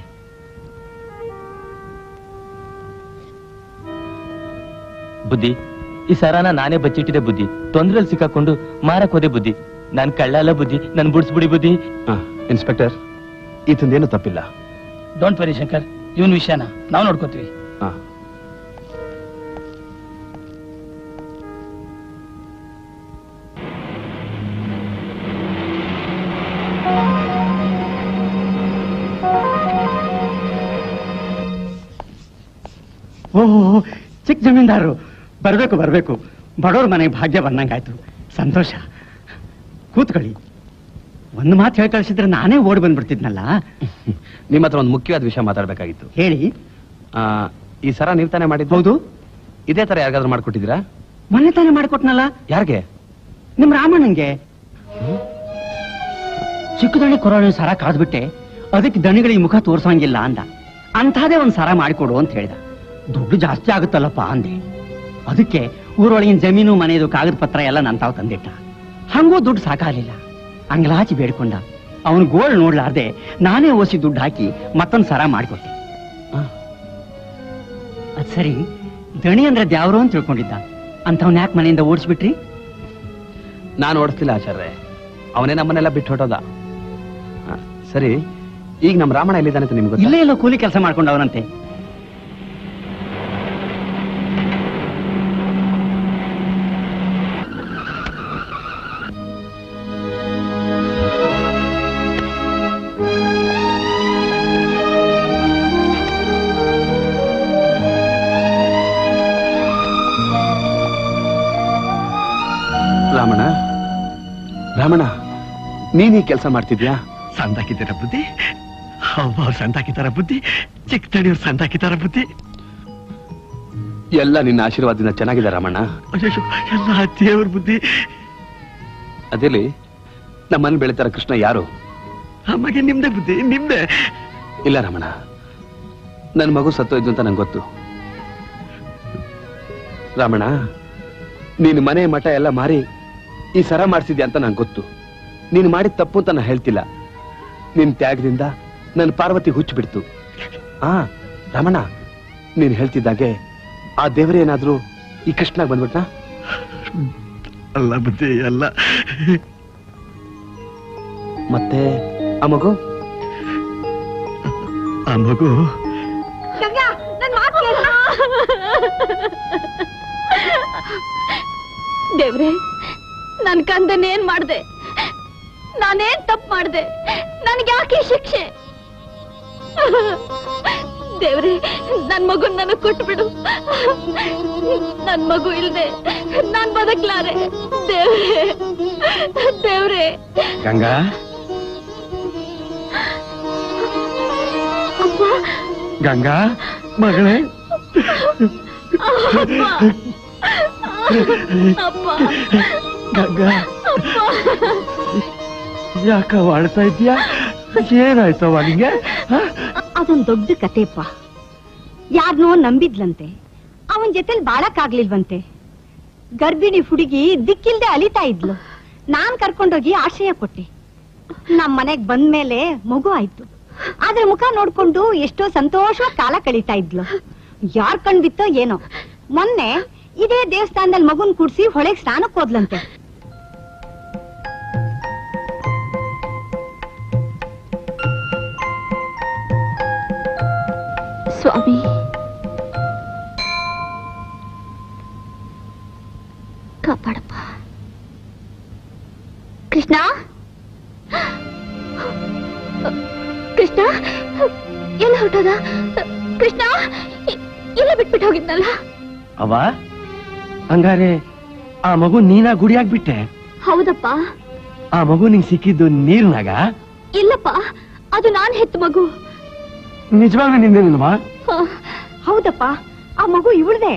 ಬುದ್ಧಿ, ಈ ಸರಾನ ನಾನೇ ಬಚ್ಚಿಟ್ಟಿದೆ ಬುದ್ಧಿ. ತೊಂದ್ರೆಯಲ್ಲಿ ಸಿಕ್ಕಾಕೊಂಡು ಮಾರಕ್ ಹೋದೆ ಬುದ್ಧಿ. ನಾನ್ ಕಳ್ಳಲ್ಲ ಬುದ್ಧಿ, ನನ್ ಬಿಡಿಸ್ಬಿಡಿ ಬುದ್ಧಿ. ಇನ್ಸ್ಪೆಕ್ಟರ್, ಈತಂದೇನು ತಪ್ಪಿಲ್ಲ. ಡೋಂಟ್ ವರಿ ಶಂಕರ್, ಇವನ್ ವಿಷಯನ ನಾವು ನೋಡ್ಕೋತೀವಿ. ಓಹೋ, ಚಿಕ್ಕ ಜಮೀನ್ದಾರರು ಬರ್ಬೇಕು ಬರ್ಬೇಕು. ಬಡವ್ರ ಮನೆಗೆ ಭಾಗ್ಯ ಬಂದಂಗಾಯ್ತು. ಸಂತೋಷ. ಕೂತ್ಕೊಳ್ಳಿ. ಒಂದು ಮಾತು ಹೇಳಿ ಕಳಿಸಿದ್ರೆ ನಾನೇ ಓಡಿ ಬಂದ್ಬಿಡ್ತಿದ್ನಲ್ಲ. ನಿಮ್ಮ ಹತ್ರ ಒಂದು ಮುಖ್ಯವಾದ ವಿಷಯ ಮಾತಾಡ್ಬೇಕಾಗಿತ್ತು. ಹೇಳಿ. ಈ ಸರ ನೀವ್ ತಾನೇ ಮಾಡಿದ್ದು? ಹೌದು. ಇದೇ ತರ ಯಾರಿಗಾದ್ರೂ ಮಾಡ್ಕೊಟ್ಟಿದ್ದೀರಾ? ಮೊನ್ನೆ ತಾನೇ ಮಾಡಿಕೊಟ್ನಲ್ಲ. ಯಾರಿಗೆ? ನಿಮ್ ರಾಮಣ್ಣಂಗೆ. ಚಿಕ್ಕದಣಿ ಕೊರೋಳಿ ಸರ ಕಾದ್ಬಿಟ್ಟೆ, ಅದಕ್ಕೆ ದಣಿಗಳಿಗೆ ಮುಖ ತೋರ್ಸಂಗಿಲ್ಲ ಅಂದ. ಅಂಥದೇ ಒಂದ್ ಸರ ಮಾಡಿಕೊಡು ಅಂತ ಹೇಳ್ದ. ದುಡ್ಡು ಜಾಸ್ತಿ ಆಗುತ್ತಲ್ಲಪ್ಪ ಅಂದೆ. ಅದಕ್ಕೆ ಊರೊಳಗಿನ ಜಮೀನು ಮನೆಯದು ಕಾಗದ ಪತ್ರ ಎಲ್ಲ ನನ್ ತಾವು ತಂದಿಟ್ಟ. ಹಂಗೂ ದುಡ್ಡು ಸಾಕಾಗಲಿಲ್ಲ. ಅಂಗ್ಲಾಚಿ ಬೇಡ್ಕೊಂಡ. ಅವನು ಗೋಳ್ ನೋಡ್ಲಾರ್ದೆ ನಾನೇ ಓಸಿ ದುಡ್ಡು ಹಾಕಿ ಮತ್ತೊಂದ್ ಸರ ಮಾಡಿಕೊಟ್ಟೆ. ಅದ್ ಸರಿ, ದಣಿ ಅಂದ್ರೆ ದ್ಯಾವ್ರು ಅಂತ ತಿಳ್ಕೊಂಡಿದ್ದ. ಅಂತವ್ನ ಯಾಕೆ ಮನೆಯಿಂದ ಓಡಿಸ್ಬಿಟ್ರಿ? ನಾನು ಓಡಿಸ್ತಿಲ್ಲ ಆಚಾರ್ಯ, ಅವನೇ ನಮ್ಮನ್ನೆಲ್ಲ ಬಿಟ್ಟು ಹೊಟ್ಟೋದ. ಸರಿ, ಈಗ ನಮ್ ರಾಮಣ್ಣ ಎಲ್ಲಿದ್ದಾನೆ ಅಂತ ನಿಮ್ಗೆ? ಇಲ್ಲೇ ಎಲ್ಲೋ ಕೂಲಿ ಕೆಲಸ ಮಾಡ್ಕೊಂಡವನಂತೆ. ರಾಮಣ್ಣ, ರಾಮಣ್ಣ, ನೀನ್ ಈ ಕೆಲಸ ಮಾಡ್ತಿದ್ಯಾ? ಸಂದಾಕಿದ್ದೀರ ಬುದ್ಧಿ? ಅವ್ವ ಸಂತಾಕಿತಾರ ಬುದ್ಧಿ, ಚಿಕ್ಕ ತಡಿಯವ್ರು ಸಂತಾಕಿತಾರ ಬುದ್ಧಿ. ಎಲ್ಲ ನಿನ್ನ ಆಶೀರ್ವಾದದಿಂದ ಚೆನ್ನಾಗಿದೆ ರಾಮಣ್ಣ. ಎಲ್ಲ ದೇವ್ರ ಬುದ್ಧಿ. ಅದೇಲಿ ನಮ್ಮಲ್ಲಿ ಬೆಳಿತಾರ ಕೃಷ್ಣ ಯಾರು? ಅಮ್ಮಗೆ ನಿಮ್ದೇ ಬುದ್ಧಿ, ನಿಮ್ದೇ. ಇಲ್ಲ ರಮಣ, ನನ್ನ ಮಗು ಸತ್ತೋಯ್ತು ಅಂತ ನಂಗೆ ಗೊತ್ತು. ರಾಮಣ್ಣ, ನೀನು ಮನೆ ಮಠ ಎಲ್ಲ ಮಾರಿ ಈ ಸರ ಮಾಡಿಸಿದ್ಯಾ ಅಂತ ನಂಗೆ ಗೊತ್ತು. ನೀನು ಮಾಡಿದ ತಪ್ಪು ಅಂತ ನಾನು ಹೇಳ್ತಿಲ್ಲ. ನಿನ್ ತ್ಯಾಗದಿಂದ ನನ್ನ ಪಾರ್ವತಿ ಹುಚ್ಚು ಬಿಡ್ತು. ಆ ರಮಣ, ನೀನು ಹೇಳ್ತಿದ್ದಾಗೆ ಆ ದೇವರೇ ಏನಾದ್ರೂ ಈ ಕೃಷ್ಣಾಗ ಬಂದ್ಬಿಟ್ನಾ? ಅಲ್ಲ ಬುದ್ಧಿ, ಅಲ್ಲ. ಮತ್ತೆ ಆ ಮಗು ಆ ಮಗು ದೇವ್ರೆ, ನನ್ ಕಂದನೇನ್ ಮಾಡ್ದೆ? ನಾನೇನ್ ತಪ್ಪು ಮಾಡ್ದೆ? ನನ್ಗೆ ಯಾಕೆ ಶಿಕ್ಷೆ? ದೇವ್ರೆ, ನನ್ ಮಗು ನನಗ್ ಕೊಟ್ಬಿಡು. ನನ್ ಮಗು ಇಲ್ದೆ ನಾನ್ ಬದುಕ್ಲಾರೆ. ದೇವ್ರೆ, ದೇವ್ರೆ. ಗಂಗಾ, ಗಂಗಾ ಮಗಳೇ, ಗಂಗಾ ಯಾಕ ಆಡ್ತಾ ಇದ್ಯಾ? ಏನಾಯ್ತವ ನಿಂಗೆ? ಅದೊಂದ್ ದೊಡ್ಡ ಕತೆಪ್ಪ. ಯಾರನ್ನೋ ನಂಬಿದ್ಲಂತೆ, ಅವನ್ ಜೊತೆಲಿ ಬಾಳಕ್ಕಾಗ್ಲಿಲ್ವಂತೆ. ಗರ್ಭಿಣಿ ಹುಡುಗಿ ದಿಕ್ಕಿಲ್ದೆ ಅಲಿತಾ ಇದ್ಲು. ನಾನ್ ಕರ್ಕೊಂಡೋಗಿ ಆಶ್ರಯ ಕೊಟ್ಟೆ. ನಮ್ ಮನೆಗ್ ಬಂದ್ಮೇಲೆ ಮಗು ಆಯ್ತು. ಆದ್ರೆ ಮುಖ ನೋಡ್ಕೊಂಡು ಎಷ್ಟೋ ಸಂತೋಷವಾಗಿ ಕಾಲ ಕಳೀತಾ ಇದ್ಲು. ಯಾರ್ ಕಣ್ಬಿತ್ತೋ ಏನೋ, ಮೊನ್ನೆ ಇದೇ ದೇವಸ್ಥಾನದಲ್ಲಿ ಮಗುನ್ ಕೂಡ್ಸಿ ಹೊಳೆಗ್ ಸ್ನಾನಕ್ ಹೋದ್ಲಂತೆ. ಸ್ವಾಮಿ, ಕಾಪಾಡಪ್ಪ. ಕೃಷ್ಣ, ಕೃಷ್ಣ ಎಲ್ಲ ಹೊರಟೋದ? ಕೃಷ್ಣ ಎಲ್ಲ ಬಿಟ್ಬಿಟ್ಟು ಹೋಗಿದ್ನಲ್ಲ? ಅವ ಹಂಗಾರೆ ಆ ಮಗು ನೀನಾ ಗುಡಿಯಾಗ್ಬಿಟ್ಟೆ? ಹೌದಪ್ಪ. ಆ ಮಗು ನಿಂಗ್ ಸಿಕ್ಕಿದ್ದು ನೀರ್ನಾಗ? ಇಲ್ಲಪ್ಪ, ಅದು ನಾನ್ ಹೆತ್ತ ಮಗು. ನಿಜವಾಗ್ಲೂ ನಿಂದೇನಲ್ವಾ? ಹೌದಪ್ಪ, ಆ ಮಗು ಇವಳ್ದೆ.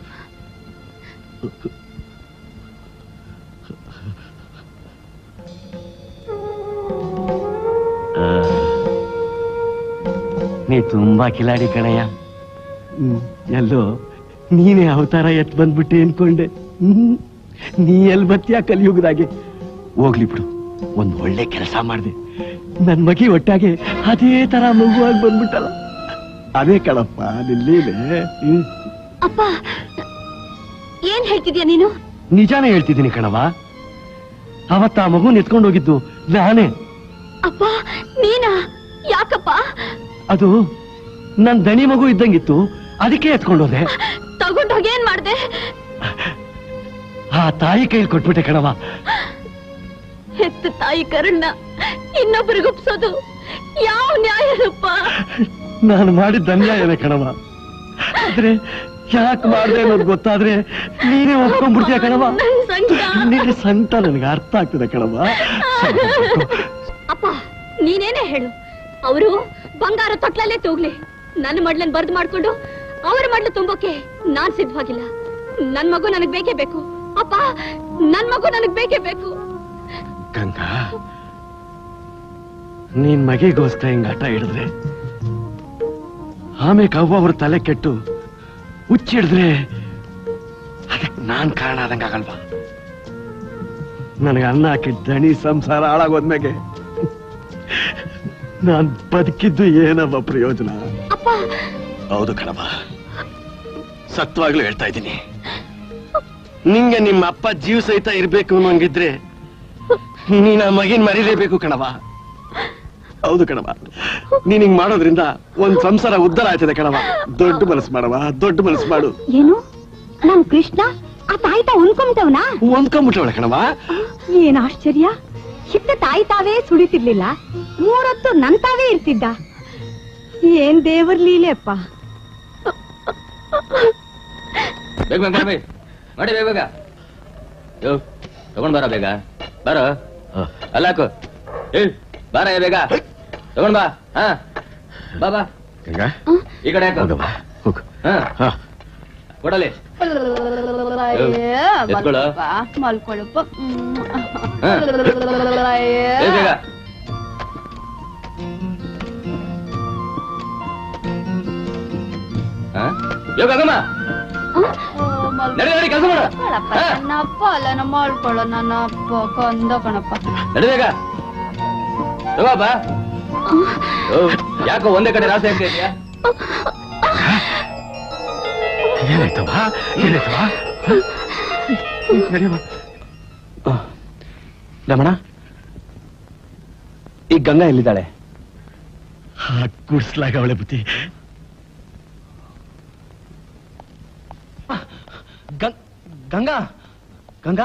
ನೀ ತುಂಬಾ ಕಿಲಾಡಿ ಕಣಯ್ಯ. ಎಲ್ಲೋ ನೀನೇ ಅವತಾರ ಎತ್ ಬಂದ್ಬಿಟ್ಟೆ ಅನ್ಕೊಂಡೆ. ಹ್ಮ್, ನೀ ಎಲ್ ಬತ್ತೀಯ ಕಲಿಯುಗದಾಗೆ. ಹೋಗ್ಲಿ ಬಿಡು, ಒಂದ್ ಒಳ್ಳೆ ಕೆಲಸ ಮಾಡ್ದೆ. ನನ್ ಮಗಿ ಒಟ್ಟಾಗೆ ಅದೇ ತರ ಮಗುವಾಗಿ ಬಂದ್ಬಿಟ್ಟಲ್ಲ. ಅದೇ ಕಣಪ್ಪ ನಿಲ್ಲೀಲೆ. ಅಪ್ಪ, ಏನ್ ಹೇಳ್ತಿದ್ಯಾ ನೀನು? ನಿಜಾನೇ ಹೇಳ್ತಿದ್ದೀನಿ ಕಣವ. ಅವತ್ತ ಆ ಮಗು ಎತ್ಕೊಂಡು ಹೋಗಿದ್ದು ನಾನೇ. ಅಪ್ಪ, ನೀನಾ? ಯಾಕಪ್ಪ? ಅದು ನನ್ ದಣಿ ಮಗು ಇದ್ದಂಗಿತ್ತು, ಅದಕ್ಕೆ ಎತ್ಕೊಂಡೋದೆ. ತಗೊಂಡೋಗಿ ಏನ್ ಮಾಡ್ದೆ? ಆ ತಾಯಿ ಕೈಲಿ ಕೊಟ್ಬಿಟ್ಟೆ ಕಣವ. ಹೆತ್ತ ತಾಯಿ ಕರುಣ್ಣ ಇನ್ನೊಬ್ಬರಿಗೊಪ್ಸೋದು ಯಾವ ನ್ಯಾಯಪ್ಪ? ನಾನು ಮಾಡಿದ ಅನ್ಯಾಯನೇ ಕಣವ. ಆದ್ರೆ ಯಾಕೆ ಮಾಡ್ದೆ ಅನ್ನೋದು ಗೊತ್ತಾದ್ರೆ ನೀನೇ ಒಪ್ಕೊಂಡ್ಬಿಡ್ತೀಯ ಕಣವ. ನಿನ್ನ ಸಂತ ನನಗೆ ಅರ್ಥ ಆಗ್ತದೆ ಕಣವ. ಅಪ್ಪ, ನೀನೇನೇ ಹೇಳು, ಅವರು ಬಂಗಾರ ತೊಟ್ಲಲ್ಲೇ ತೂಗ್ಲಿ. ನನ್ನ ಮಡ್ಲನ್ ಬರ್ದು ಮಾಡ್ಕೊಂಡು ಅವರ ಮಡ್ಲು ತುಂಬೋಕೆ ನಾನ್ ಸಿದ್ಧವಾಗಿಲ್ಲ. ನನ್ ಮಗು ನನಗ್ ಬೇಕೇ ಬೇಕು ಅಪ್ಪ, ನನ್ ಮಗು ನನಗ್ ಬೇಕೇ ಬೇಕು. ಗಂಗಾ, ನೀನ್ ಮಗಿಗೋಸ್ಕರ ಹಿಂಗ ಆಟ ಹಿಡಿದ್ರೆ ಆಮೇಲೆ ಅವ್ವ ಅವ್ರ ತಲೆ ಕೆಟ್ಟು ಹುಚ್ಚಿಡಿದ್ರೆ ಅದಕ್ಕೆ ನಾನ್ ಕಾರಣ ಆದಂಗ ಆಗಲ್ವಾ? ನನಗೆ ಅನ್ನ ಹಾಕಿ ದಣಿ ಸಂಸಾರ ಹಾಳಾಗೋದ್ಮೇಲೆ ನಾನ್ ಬದುಕಿದ್ದು ಏನವ ಪ್ರಯೋಜನ? ಹೌದು ಕಣವ, ಸತ್ವಾಗ್ಲೂ ಹೇಳ್ತಾ ಇದ್ದೀನಿ. ನಿಂಗೆ ನಿಮ್ಮ ಅಪ್ಪ ಜೀವ ಸಹಿತ ಇರ್ಬೇಕು ಅನ್ನೋಂಗಿದ್ರೆ ನೀನ್ ಆ ಮಗಿನ್ ಮರಿಲೇಬೇಕು ಕಣವ. ಹೌದು ಕಣವ, ನೀನ್ ಹಿಂಗ್ ಮಾಡೋದ್ರಿಂದ ಒಂದ್ ಸಂಸಾರ ಉದ್ಧಾರ ಆಯ್ತದೆ ಕಣವ. ದೊಡ್ಡ ಮನಸ್ಸು ಮಾಡವ, ದೊಡ್ಡ ಮನಸ್ಸು ಮಾಡು. ಏನು, ನಮ್ ಕೃಷ್ಣ ಆ ತಾಯಿ ತಾ ಹೊಂದ್ಕೊಂಬಿಟ್ಟವನ? ಹೊಂದ್ಕೊಂಬಿಟ್ಟವಳ ಕಣವ. ಏನ್ ಆಶ್ಚರ್ಯ, ಚಿಕ್ಕ ತಾಯಿ ತಾವೇ ಸುಳಿತಿರ್ಲಿಲ್ಲ, ಮೂರೊತ್ತು ನನ್ ತಾವೇ ಇರ್ತಿದ್ದ. ಏನ್ ದೇವರ್ ಲೀಲೆ ಅಪ್ಪ. ಬೇಗ ಬೇಗ ಮಾಡಿ ಬೇಗ ಬೇಗ ಯೋ ತಗೊಂಡ್ ಬಾರ, ಬೇಗ ಬಾರ. ಅಲ್ಲಾಕು, ಏ ಬಾರ ಬೇಗ ತಗೊಂಡ್ ಬಾ. ಹಾ ಬಾಬಾ ಗಂಗಾ ಈ ಕಡೆ ಹೋಗು ಕೊಡಲಿ ಮಲ್ಕೊಳಪ್ಪ ಯೋಗಮ್ಮ ನಡಿ ನಡಿ ಕೆಲಸ ಮಾಡ ನನ್ನಪ್ಪ ಅಲ್ಲ ನಮ್ಮ ಮಾಡ್ಕೊಳ್ಳೋ ನನ್ನ ಅಪ್ಪ ಕಂದ ಕಣಪ್ಪ ನಡಿಬೇಕ ತಗೋಪ್ಪ ಯಾಕೋ ಒಂದೇ ಕಡೆ ರಾಸ ಆಗ್ತಾ ಇದೆಯಾ ಏನಾಯ್ತವ ಏನಾಯ್ತವ ರಮಣ ಈ ಗಂಗಾ ಎಲ್ಲಿದ್ದಾಳೆ ಕುಡ್ಸ್ಲಾಗ ಅವಳೆ ಬುದ್ಧಿ ಗಂಗಾ ಗಂಗಾ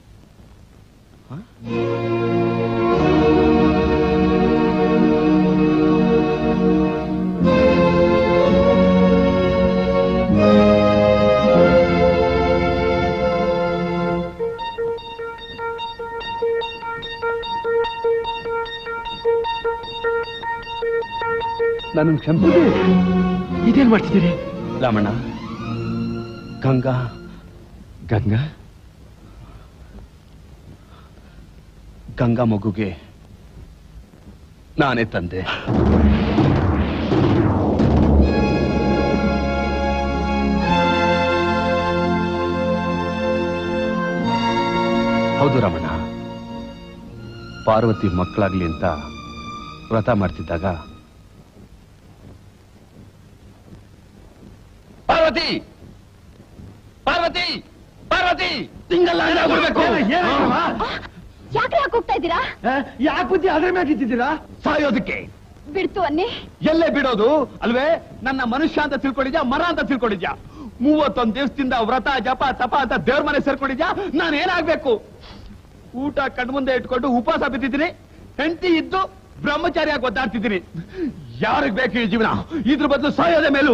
ನನ್ನ ಕ್ಷಮಿಸಿ ಇದೇನ್ ಮಾಡ್ತಿದ್ದೀರಿ ರಾಮಣ್ಣ ಗಂಗಾ ಗಂಗಾ ಗಂಗಾ ಮಗುಗೆ ನಾನೇ ತಂದೆ. ಹೌದು ರಮಣ, ಪಾರ್ವತಿ ಮಕ್ಕಳಾಗ್ಲಿ ಅಂತ ವ್ರತ ಮಾಡ್ತಿದ್ದಾಗ ಪಾರ್ವತಿ ಪಾರ್ವತಿ ಪಾರ್ವತಿ ತಿಂಗಲ್ಲ ಯಾಕೆ ಯಾಕೆ ಹೋಗ್ತಾ ಇದ್ದೀರಾ? ಯಾಕೆ ಬುದ್ಧಿ ಅದ್ರ ಮ್ಯಾಗ ಇದ್ದಿದ್ದೀರಾ? ಸಾಯೋದಕ್ಕೆ. ಬಿಡ್ತು ಅನ್ನಿ. ಎಲ್ಲೇ ಬಿಡೋದು ಅಲ್ವೇ? ನನ್ನ ಮನುಷ್ಯ ಅಂತ ತಿಳ್ಕೊಂಡಿದ್ಯಾ, ಮರ ಅಂತ ತಿಳ್ಕೊಂಡಿದ್ಯಾ? ಮೂವತ್ತೊಂದು ದಿವಸದಿಂದ ವ್ರತ ಜಪ ತಪ ಅಂತ ದೇವ್ರ ಮನೆ ಸೇರ್ಕೊಂಡಿದ್ಯಾ? ನಾನು ಏನಾಗ್ಬೇಕು? ಊಟ ಕಣ್ಮುಂದೆ ಇಟ್ಕೊಂಡು ಉಪವಾಸ ಬಿದ್ದಿದ್ದೀನಿ, ಹೆಂಡತಿ ಇದ್ದು ಬ್ರಹ್ಮಚಾರಿಯಾಗಿ ಒದ್ದಾಡ್ತಿದ್ದೀನಿ. ಯಾರಿಗ್ ಬೇಕು ಈ ಜೀವನ? ಇದ್ರ ಬದಲು ಸಾಯೋದೇ ಮೇಲು.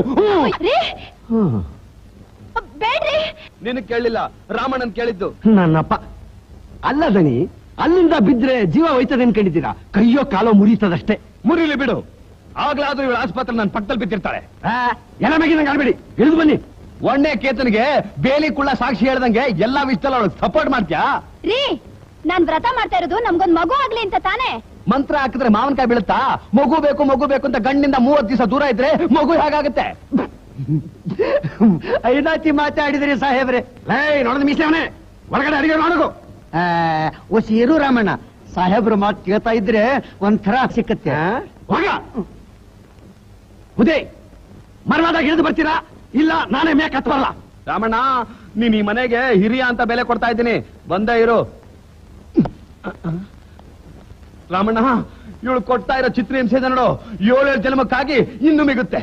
ಬೇಡ್ರಿ. ನಿನ್ ಕೇಳಲಿಲ್ಲ, ರಾಮಣ್ಣನ್ ಕೇಳಿದ್ದು. ನನ್ನಪ್ಪ ಅಲ್ಲ ದಣಿ, ಅಲ್ಲಿಂದ ಬಿದ್ರೆ ಜೀವ ಹೋಯ್ತದೆ ಅನ್ಕೊಂಡಿದ್ದೀರಾ? ಕೈಯೋ ಕಾಲೋ ಮುರಿತದಷ್ಟೇ. ಮುರಿಲಿ ಬಿಡು, ಆಗ್ಲಾದ್ರೂ ಇವಳು ಆಸ್ಪತ್ರೆ ನನ್ನ ಪಕ್ಕದಲ್ಲಿ ಬಿದ್ದಿರ್ತಾಳೆ. ಎಲ್ಲ ಮೇಗಿದಂಗೆ ಆಡ್ಬೇಡಿ, ಇಳಿದು ಬನ್ನಿ. ಒಣ್ಣೆ ಕೇತನಿಗೆ ಬೇಲಿ ಕುಳ್ಳ ಸಾಕ್ಷಿ ಹೇಳ್ದಂಗೆ ಎಲ್ಲಾ ವಿಷಯದಲ್ಲಿ ಅವಳು ಸಪೋರ್ಟ್ ಮಾಡ್ತೀಯಾ? ರೀ, ನಾನ್ ವ್ರತ ಮಾಡ್ತಾ ಇರೋದು ನಮ್ಗೊಂದ್ ಮಗು ಆಗ್ಲಿ ಅಂತ ತಾನೇ. ಮಂತ್ರ ಹಾಕಿದ್ರೆ ಮಾವನ್ಕಾಯಿ ಬೀಳುತ್ತಾ? ಮಗು ಬೇಕು ಮಗು ಬೇಕು ಅಂತ ಗಂಡಿಂದ ಮೂವತ್ ದಿವಸ ದೂರ ಇದ್ರೆ ಮಗು ಹೇಗಾಗುತ್ತೆ? ಐದಾತಿ ಮಾತಾಡಿದ್ರಿ ಸಾಹೇಬ್ರೆ. ಲೇ ನೋಡದ್ ಮೀಸೆ ಒಳಗಡೆ ಅಡಿಗೆ ನೋಡಗು. ಒಸಿ ಇರು ರಾಮಣ್ಣ, ಸಾಹೇಬ್ರು ಮಾತು ಕೇಳ್ತಾ ಇದ್ರೆ ಒಂಥರ ಸಿಕ್ಕತ್ತೆ. ಹೋಗ ಹುದೇ, ಮರವಾದಾಗ ಇಳಿದು ಬರ್ತೀರಾ? ಇಲ್ಲ ನಾನೇ ಮೇಕ್ ಹತ್ ಬರಲ್ಲ. ರಾಮಣ್ಣ, ನೀನ್ ಈ ಮನೆಗೆ ಹಿರಿಯ ಅಂತ ಬೆಲೆ ಕೊಡ್ತಾ ಇದ್ದೀನಿ, ಬಂದೇ ಇರು. ರಾಮಣ್ಣ, ಇವಳು ಕೊಡ್ತಾ ಇರೋ ಚಿತ್ರ ಹಿಂಸೆ ನೋಡು, ಏಳೇಳು ಜನ್ಮಕ್ಕಾಗಿ ಇನ್ನು ಮಿಗುತ್ತೆ.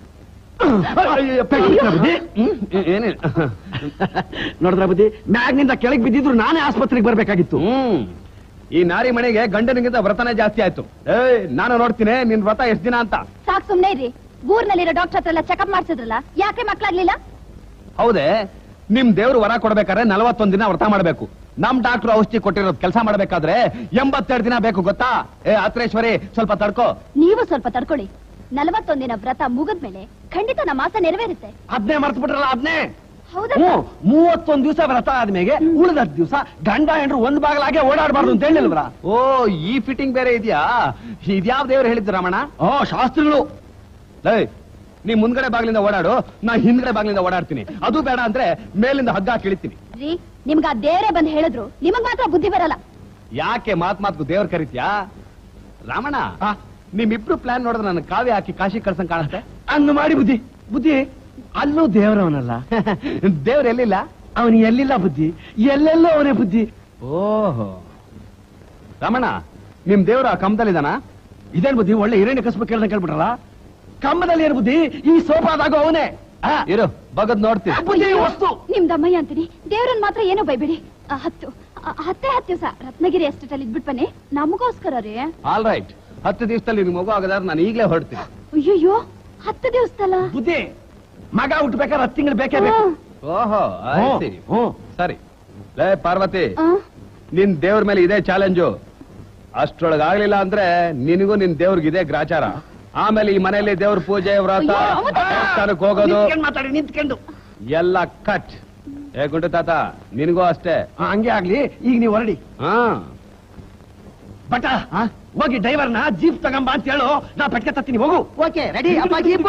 ನೋಡಿದ್ರ ಬುದ್ಧಿ, ಮ್ಯಾಗ್ನಿಂದ ಕೆಳಗೆ ಬಿದ್ದಿದ್ರು ನಾನೇ ಆಸ್ಪತ್ರೆಗೆ ಬರ್ಬೇಕಾಗಿತ್ತು. ಹ್ಮ್ ಈ ನಾರಿ ಮನೆಗೆ ಗಂಡನಿಗಿಂತ ವ್ರತನೇ ಜಾಸ್ತಿ ಆಯ್ತು. ಏಯ್, ನಾನು ನೋಡ್ತೀನಿ ನಿನ್ ವ್ರತ ಎಷ್ಟ್ ದಿನ ಅಂತ. ಸಾಕ್ ಸುಮ್ನೆ ಇರ್ರಿ. ಊರ್ನಲ್ಲಿರೋ ಡಾಕ್ಟರ್ ಹತ್ರ ಎಲ್ಲ ಚೆಕಪ್ ಮಾಡ್ಸಿದ್ರಲ್ಲ, ಯಾಕೆ ಮಕ್ಳಾಗ್ಲಿಲ್ಲ? ಹೌದೇ, ನಿಮ್ ದೇವ್ರು ವರ ಕೊಡ್ಬೇಕಾದ್ರೆ ನಲವತ್ತೊಂದ್ ದಿನ ವ್ರತ ಮಾಡ್ಬೇಕು. ನಮ್ ಡಾಕ್ಟರ್ ಔಷಧಿ ಕೊಟ್ಟಿರೋದು ಕೆಲಸ ಮಾಡ್ಬೇಕಾದ್ರೆ ಎಂಬತ್ತೆರಡು ದಿನ ಬೇಕು ಗೊತ್ತಾ? ಏ ಆತ್ರೇಶ್ವರಿ, ಸ್ವಲ್ಪ ತಡ್ಕೋ. ನೀವು ಸ್ವಲ್ಪ ತಡ್ಕೊಳ್ಳಿ. ನಲವತ್ತೊಂದಿನ ವ್ರತ ಮುಗಿದ್ಮೇಲೆ ಖಂಡಿತ ನಮ್ಮ ಆಸೆ ನೆರವೇರುತ್ತೆ. ಅದ್ನೇ ಮರ್ತು ಬಿಟ್ರಲ್ಲ, ಅದ್ನೇ. ಹೌದಾ? ಮೂವತ್ತೊಂದ್ ದಿವಸ ವ್ರತ ಆದ್ಮೇಲೆ ಉಳಿದ ದಿವಸ ಗಂಡ ಹೆಂಡ್ರು ಒಂದ್ ಬಾಗಲಾಗೆ ಓಡಾಡಬಾರ್ದು ಅಂತ ಹೇಳಿಲ್ವರ? ಓ, ಈ ಫಿಟ್ಟಿಂಗ್ ಬೇರೆ ಇದೆಯಾ? ಇದ್ಯಾವ ದೇವ್ರು ಹೇಳಿದ್ರು ರಾಮಣ್ಣ? ಓ, ಶಾಸ್ತ್ರಿಗಳು. ಏಯ್, ನೀ ಮುಂದ್ಗಡೆ ಬಾಗ್ಲಿಂದ ಓಡಾಡು, ನಾ ಹಿಂದ್ಗಡೆ ಬಾಗ್ಲಿಂದ ಓಡಾಡ್ತೀನಿ. ಅದು ಬೇಡ ಅಂದ್ರೆ ಮೇಲಿಂದ ಹಗ್ಗ ಕಿಳಿತೀನಿ. ರೀ, ನಿಮ್ಗ ಆ ದೇವರೇ ಬಂದ್ ಹೇಳಿದ್ರು, ನಿಮಗ್ ಮಾತ್ರ ಬುದ್ಧಿ ಬರಲ್ಲ. ಯಾಕೆ ಮಾತ್ ಮಾತ್ಕು ದೇವ್ರ ಕರಿತ್ಯಾ? ರಾಮಣ್ಣ, ನಿಮ್ಮಿಬ್ರು ಪ್ಲಾನ್ ನೋಡಿದ್ರೆ ನನ್ನ ಕಾವ್ಯ ಹಾಕಿ ಕಾಶಿ ಕಳ್ಸಂಗ್ ಕಾಣುತ್ತೆ. ಅಂದು ಮಾಡಿ ಬುದ್ಧಿ. ಬುದ್ಧಿ, ಅಲ್ಲೂ ದೇವರವನಲ್ಲ. ದೇವ್ರ ಎಲ್ಲಿಲ್ಲ? ಅವನು ಎಲ್ಲಿಲ್ಲ ಬುದ್ಧಿ, ಎಲ್ಲೆಲ್ಲೋ ಅವನೇ ಬುದ್ಧಿ. ಓಹೋ, ರಾಮಣ್ಣ, ನಿಮ್ ದೇವ್ರ ಕಂಬದಲ್ಲಿದಾನ? ಇದೇನ್ ಬುದ್ಧಿ, ಒಳ್ಳೆ ಹಿರಣ್ಯ ಕಸ್ಬ ಕೇಳ್ದಂಗೆ ಕೇಳ್ಬಿಟ್ರಲ್ಲ. ಕಂಬದಲ್ಲಿ ಏನ್ ಬುದ್ಧಿ, ಈ ಸೋಫಾದಾಗ ಅವನೇ. ಇರು, ಬಗದ್ ನೋಡ್ತೀನಿ. ಬುದ್ಧಿ ವಸ್ತು ನಿಮ್ದಮ್ಮಯ್ಯ ಅಂತೀನಿ, ದೇವ್ರನ್ ಮಾತ್ರ ಏನೋ ಬೈಬೇಡಿ. ಆ, ಹತ್ತು ಆ, ಹತ್ತೇ ಹತ್ತು ದಿವಸ ರತ್ನಗಿರಿ ಎಸ್ಟೇಟ್ ಅಲ್ಲಿ ಇದ್ಬಿಟ್ ಬನ್ನಿ, ನಮಗೋಸ್ಕರ ರೀ. ಆಲ್ ರೈಟ್, ಹತ್ತು ದಿವಸದಲ್ಲಿ ನಿನ್ ಮಗು ಆಗದಾದ್ರೆ ನಾನು ಈಗಲೇ ಹೊರಡ್ತೀನಿ. ಅಯ್ಯಯ್ಯೋ, ಹತ್ತು ದಿವಸದಲ್ಲ ಬುದ್ಧಿ. ಮಗ ಹುಟ್ಟಬೇಕಾದ್ರೆ ಹತ್ತು ತಿಂಗಳು ಬೇಕೇ ಬೇಕು. ಓಹೋ, ಸರಿ. ಲೇ ಪಾರ್ವತಿ, ನಿನ್ ದೇವ್ರ ಮೇಲೆ ಇದೇ ಚಾಲೆಂಜು. ಅಷ್ಟ್ರೊಳಗಾಗ್ಲಿಲ್ಲ ಅಂದ್ರೆ ನಿನಗೂ ನಿನ್ ದೇವ್ರಿಗೆ ಇದೇ ಗ್ರಾಚಾರ. ಆಮೇಲೆ ಈ ಮನೆಯಲ್ಲಿ ದೇವ್ರ ಪೂಜೆ ವ್ರತ ದೇವಸ್ಥಾನಕ್ಕೆ ಹೋಗೋದು ಮಾತಾಡಿ ನಿಂತ್ಕೊಂಡು ಎಲ್ಲ ಕಟ್ ಏ ಗುಂಡು ತಾತ ನಿನಗೂ ಅಷ್ಟೇ. ಹಂಗೆ ಆಗ್ಲಿ, ಈಗ ನೀವು ಹೊರಡಿ. ಹಾ ಬಟ ಹೋಗಿ ಡ್ರೈವರ್ನ ಜೀಪ್ ತಗೊಂಬ ಅಂತ ಹೇಳು, ನಾ ಪಟ್ಕೆ ತತ್ತೀನಿ. ಹೋಗು. ಓಕೆ ರೆಡಿ ಅಪ್ಪ ಜೀಪ್.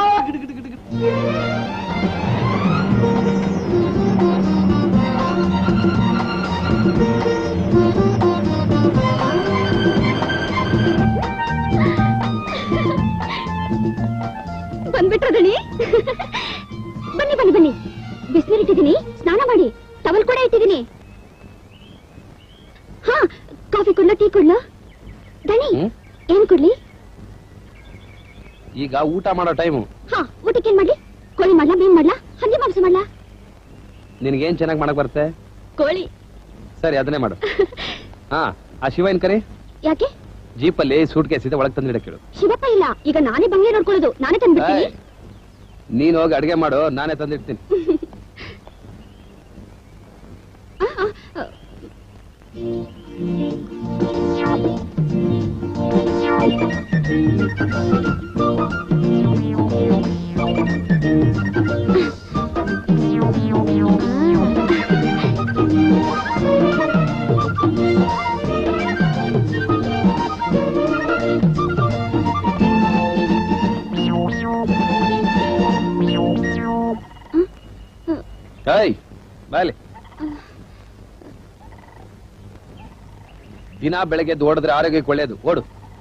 ಬಂದ್ಬಿಟ್ರ ದಣಿ? ಬನ್ನಿ ಬನ್ನಿ ಬನ್ನಿ, ಬಿಸಿನೀರು ಇಟ್ಟಿದ್ದೀನಿ, ಸ್ನಾನ ಮಾಡಿ. ಟವಲ್ ಕೂಡ ಇಟ್ಟಿದ್ದೀನಿ. ಹಾ, ಕಾಫಿ ಕೊಡ್ಲ, ಟೀ ಕೊಡ್ಲ? ದಣಿ ಏನ್ ಕೊಡ್ಲಿ? ಈಗ ಊಟ ಮಾಡೋ ಟೈಮು. ಹಾ, ಊಟಕ್ಕೆ ಏನ್ ಮಾಡ್ಲಿ? ಕೋಳಿ ಮಾಡ್ಲಾ, ಮೀನ್ ಮಾಡ್ಲಾ, ಹಂದಿ ಮಾಂಸ ಮಾಡ್ಲಾ? ನಿನ್ಗೇನ್ ಚೆನ್ನಾಗಿ ಮಾಡಕ್ ಬರುತ್ತೆ? ಕೋಳಿ. ಸರಿ, ಅದನ್ನೇ ಮಾಡು. ಹಾ, ಆ ಶಿವ ಏನ್ ಕರಿ. ಯಾಕೆ? ಜೀಪಲ್ಲಿ ಸೂಟ್ ಕೇಸ್ ಇದೆ, ಒಳಗ್ ತಂದಿಡ ಕೇಳು. ಶಿವಪ್ಪ ಇಲ್ಲ, ಈಗ ನಾನೇ ಬಂಗ್ಲೆ ನೋಡ್ಕೊಳ್ಳೋದು, ನಾನೇ ತಂದ್ಬಿಡ್ತೀನಿ. ನೀನ್ ಹೋಗಿ ಅಡ್ಗೆ ಮಾಡು, ನಾನೇ ತಂದಿಡ್ತೀನಿ. ಏಯ್ ಬಾಲಿ, ದಿನ ಬೆಳಗ್ಗೆ ಓಡಿದ್ರೆ ಆರೋಗ್ಯಕ್ಕೆ ಒಳ್ಳೇದು. ಓಡು.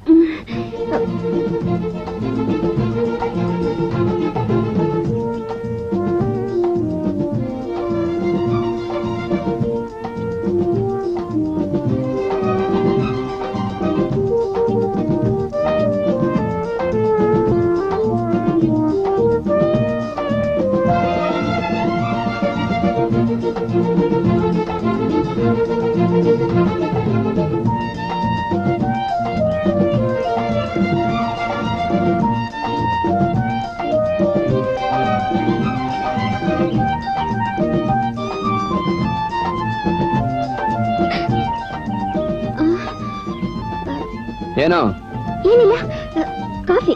ಏನೋ? ಏನಿಲ್ಲ, ಕಾಫಿ.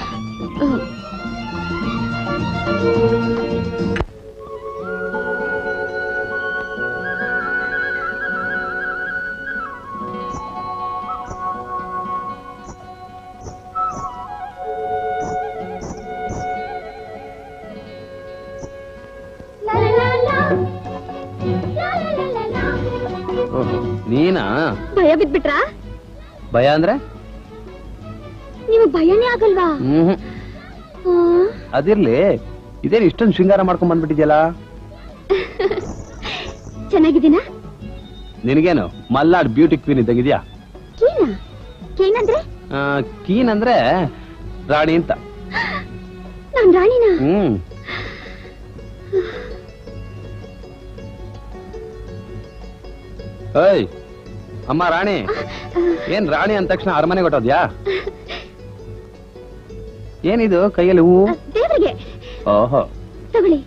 ನೀನಾ? ಭಯ ಬಿದ್ಬಿಟ್ರಾ? ಭಯ ಅಂದ್ರೆ? ನಿಮಗ್ ಭಯನೇ ಆಗಲ್ವಾ? ಹ್ಮ್, ಅದಿರ್ಲಿ, ಇದೇನು ಇಷ್ಟೊಂದು ಶೃಂಗಾರ ಮಾಡ್ಕೊಂಡ್ ಬಂದ್ಬಿಟ್ಟಿದ್ಯಲ್ಲ? ಚೆನ್ನಾಗಿದ್ದೀನಾ? ನಿನಗೇನು ಮಲ್ನಾಡ್ ಬ್ಯೂಟಿ ಕ್ವೀನ್ ಇದ್ದಂಗಿದ್ಯಾ? ಕೀನಾ? ಕೀನಂದ್ರೆ? ಕೀನ್ ಅಂದ್ರೆ ರಾಣಿ ಅಂತ. ನಾನ್ ರಾಣಿನಾ? ಹ್ಮ್. ಏಯ್ ಅಮ್ಮ ರಾಣಿ, ಏನ್ ರಾಣಿ ಅಂದ ತಕ್ಷಣ ಅರಮನೆ ಕೊಟ್ಟೋದ್ಯಾ? ಏನಿದು ಕೈಯಲ್ಲಿ ಹೂವು? ದೇವರಿಗೆ. ಓಹೋ, ತಗೊಳ್ಳಿ.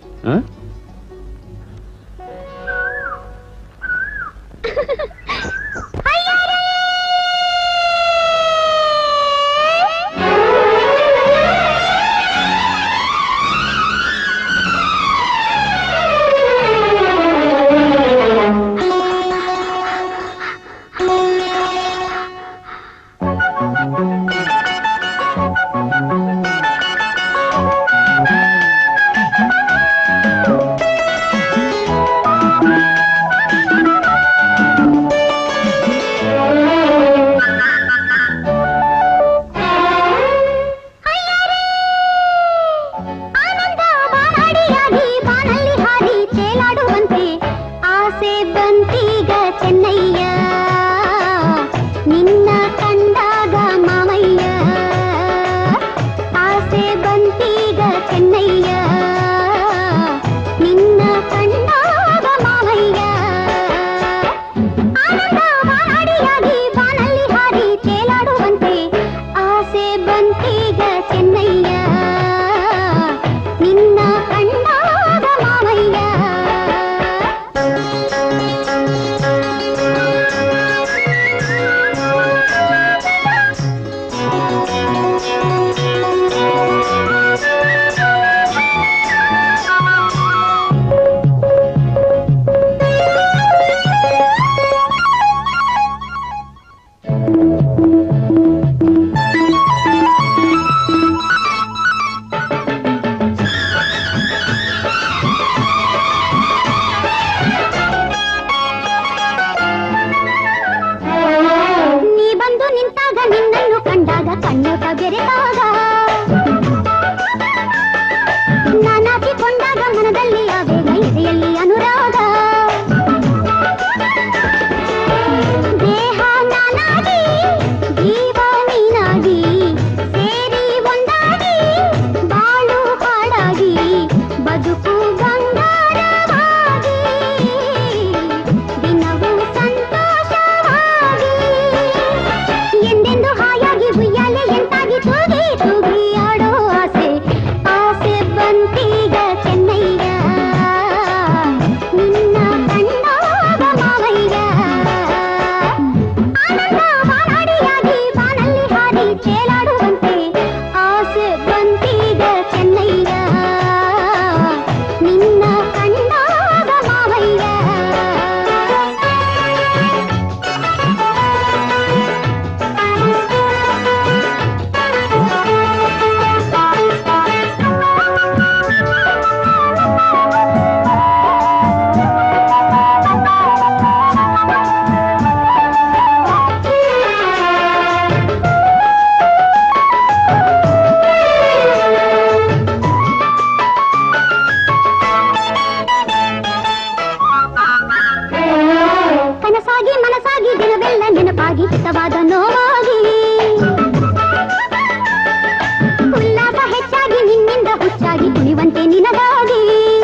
ಹುಚ್ಚಾಗಿ ಕುಣಿವಂತೆ ನಿನಗಾಗಿ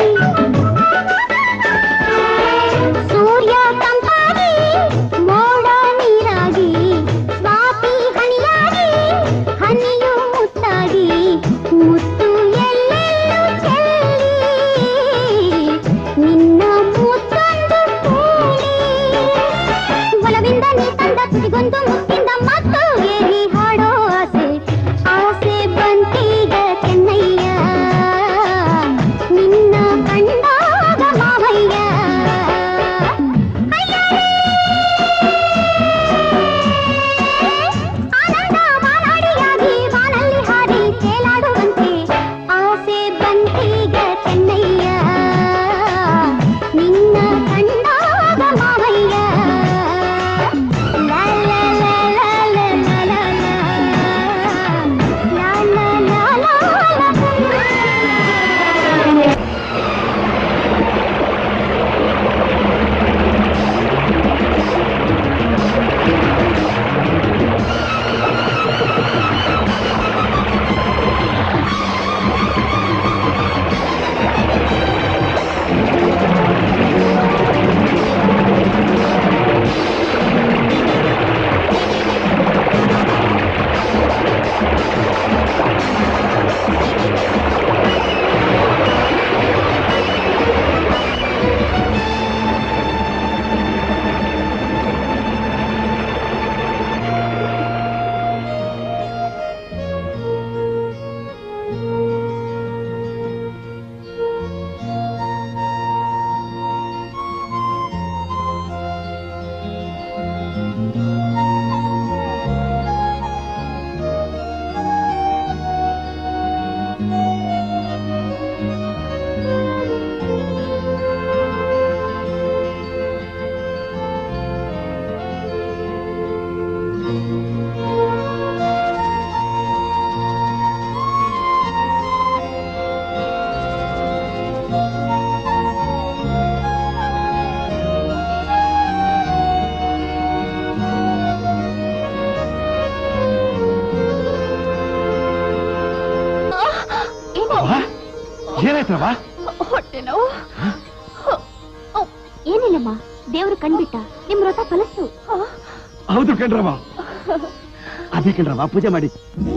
ಸೂರ್ಯ ತಂಪಾಗಿ ಮೋಡ ನೀರಾಗಿ ಸ್ವಾತಿ ಹನಿಯಾಗಿ ಹನಿಯು ಮುತ್ತಾಗಿ ಮುತ್ತು ಎಲ್ಲೆಲ್ಲೂ ಚೆಲ್ಲಿ ನಿನ್ನ ಮುತ್ತೊಂದು ಕೇಳಿ ಒಲವಿಂದ ನೀ ತಂದ ತುದಿಗೊಂದು ಮುತ್ತಿಂದ ಮತ್ತು ಏರಿ ಹಾಡೋ ಆಸೆ ಆಸೆ ಬಂತೀಗ ಚೆನ್ನಯ್ಯ ನಿನ್ನ ಕಂಡಾಗ ಮಾವಯ್ಯ ಆನಂದ ಬಾನಾಡಿಯಾಗಿ ಬಾನಲ್ಲಿ ಹಾಡಿ ತೇಲಾಡುವಂತೆ ಆಸೆ ಬಂತೀಗ ಚೆನ್ನಯ್ಯ ನಿನ್ನ ಕಂಡಾಗ ಮಾವಯ್ಯ ಲಾ ಲಾ ಲಾ ಲಾ ಲಾ ಲಾ ಲಾ ಲಾ ಲಾ ಲಾ ಏನಾಯ್ತವ? ಹೊಟ್ಟೆ ನೋವು. ಏನಿಲ್ಲಮ್ಮ, ದೇವ್ರು ಕಣ್ಬಿಟ್ಟ, ನಿಮ್ ವ್ರತ ಫಲಸ್ತು. ಹೌದು ಕಣ್ರವ, ಅದೇ ಕಣ್ರವ, ಪೂಜೆ ಮಾಡಿ.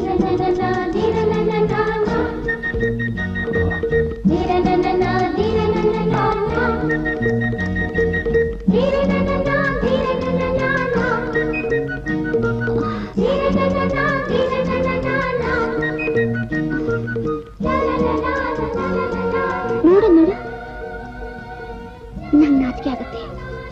ನೋಡು ನೋಡು, ನಂಗ್ ನಾಚಿಕೆ ಆಗತ್ತೆ.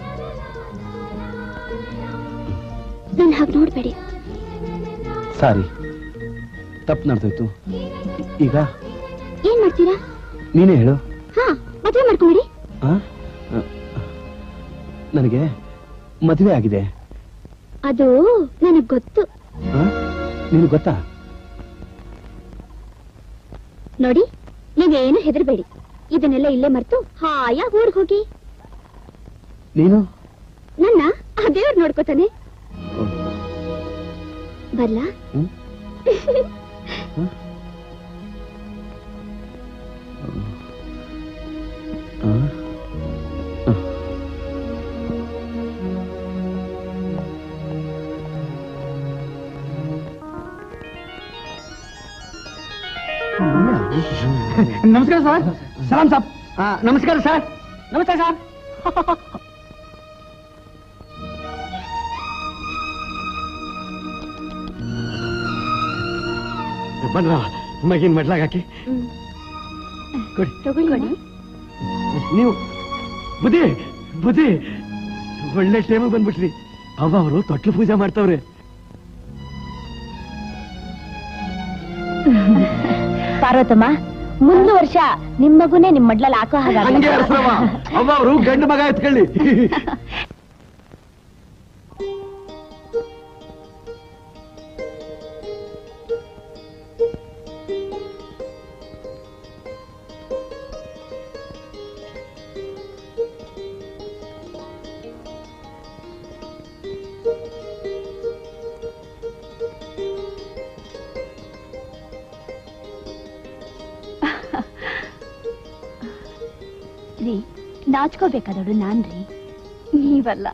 ನನ್ ಹಾಗೆ ನೋಡ್ಬೇಡಿ. ಸಾರಿ, ತಪ್ಪು ನಡೆದೋಯ್ತು. ಈಗ ಏನ್ ಮಾಡ್ತೀರಾ? ನೀನೇ ಹೇಳು. ಹಾ, ಮದ್ವೆ ಮಾಡ್ಕೊಂಬಿಡಿ. ನನಗೆ ಮದುವೆ ಆಗಿದೆ. ಅದು ನನಗ್ ಗೊತ್ತು. ನಿನಗೆ ಗೊತ್ತಾ? ನೋಡಿ, ನೀವೇನು ಹೆದರ್ಬೇಡಿ. ಇದನ್ನೆಲ್ಲ ಇಲ್ಲೇ ಮರ್ತು ಹಾಯಾಗಿ ಊರ್ಗ್ ಹೋಗಿ. ನೀನು ನನ್ನ ಆ ದೇವ್ರು ನೋಡ್ಕೋತಾನೆ. ಬರ್ಲಾ? ನಮಸ್ಕಾರ ಸರ್. ಸಲಾಂ ಸಾಬ್. ನಮಸ್ಕಾರ ಸರ್. ನಮಸ್ತೆ ಸರ್. ಬನ್ರ, ಮಗಿನ ಮಡ್ಲಾಗ ಹಾಕಿ ಕೊಡಿ. ತಗೊಳ್ಳಿ. ನೀವು ಬುದ್ಧಿ ಬುದ್ಧಿ ಒಳ್ಳೆ ಟೈಮಿಗೆ ಬಂದ್ಬಿಟ್ರಿ. ಅವ್ವ ಅವರು ತೊಟ್ಲು ಪೂಜೆ ಮಾಡ್ತಾವ್ರೆ. ಪಾರ್ವತಮ್ಮ, ಮುಂದು ವರ್ಷ ನಿಮ್ ಮಗುನೇ ನಿಮ್ ಮಡ್ಲಲ್ಲಿ ಹಾಕೋ ಹಾಗೆ ಅವ್ವ ಅವರು ಗಂಡು ಮಗ ಎತ್ಕೊಳ್ಳಿ. ರೀ ನಾಚ್ಕೋಬೇಕಾದವಳು ನಾನ್ರಿ, ನೀವಲ್ಲ.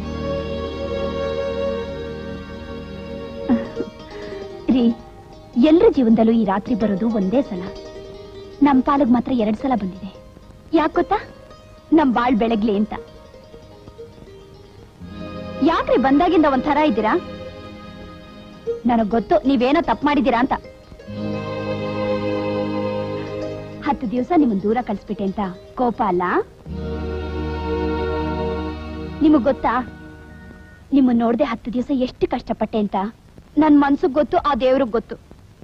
ರೀ ಎಲ್ರ ಜೀವನದಲ್ಲೂ ಈ ರಾತ್ರಿ ಬರೋದು ಒಂದೇ ಸಲ, ನಮ್ ಪಾಲಗ್ ಮಾತ್ರ ಎರಡ್ ಸಲ ಬಂದಿದೆ. ಯಾಕ್ ಗೊತ್ತಾ? ನಮ್ ಬಾಳ್ ಬೆಳಗ್ಲಿ ಅಂತ. ಯಾಕ್ರಿ ಬಂದಾಗಿಂದ ಒಂಥರ ಇದ್ದೀರಾ? ನನಗ್ ಗೊತ್ತು ನೀವೇನೋ ತಪ್ಪು ಮಾಡಿದ್ದೀರಾ ಅಂತ. ಹತ್ತು ದಿವಸ ನಿಮ್ಮನ್ ದೂರ ಕಳಿಸ್ಬಿಟ್ಟೆ ಅಂತ ಕೋಪ ಅಲ್ಲ? ನಿಮಗ್ ಗೊತ್ತಾ ನಿಮ್ಮನ್ ನೋಡ್ದೆ ಹತ್ತು ದಿವಸ ಎಷ್ಟು ಕಷ್ಟಪಟ್ಟೆ ಅಂತ? ನನ್ ಮನ್ಸುಗ್ ಗೊತ್ತು, ಆ ದೇವ್ರಿಗ್ ಗೊತ್ತು.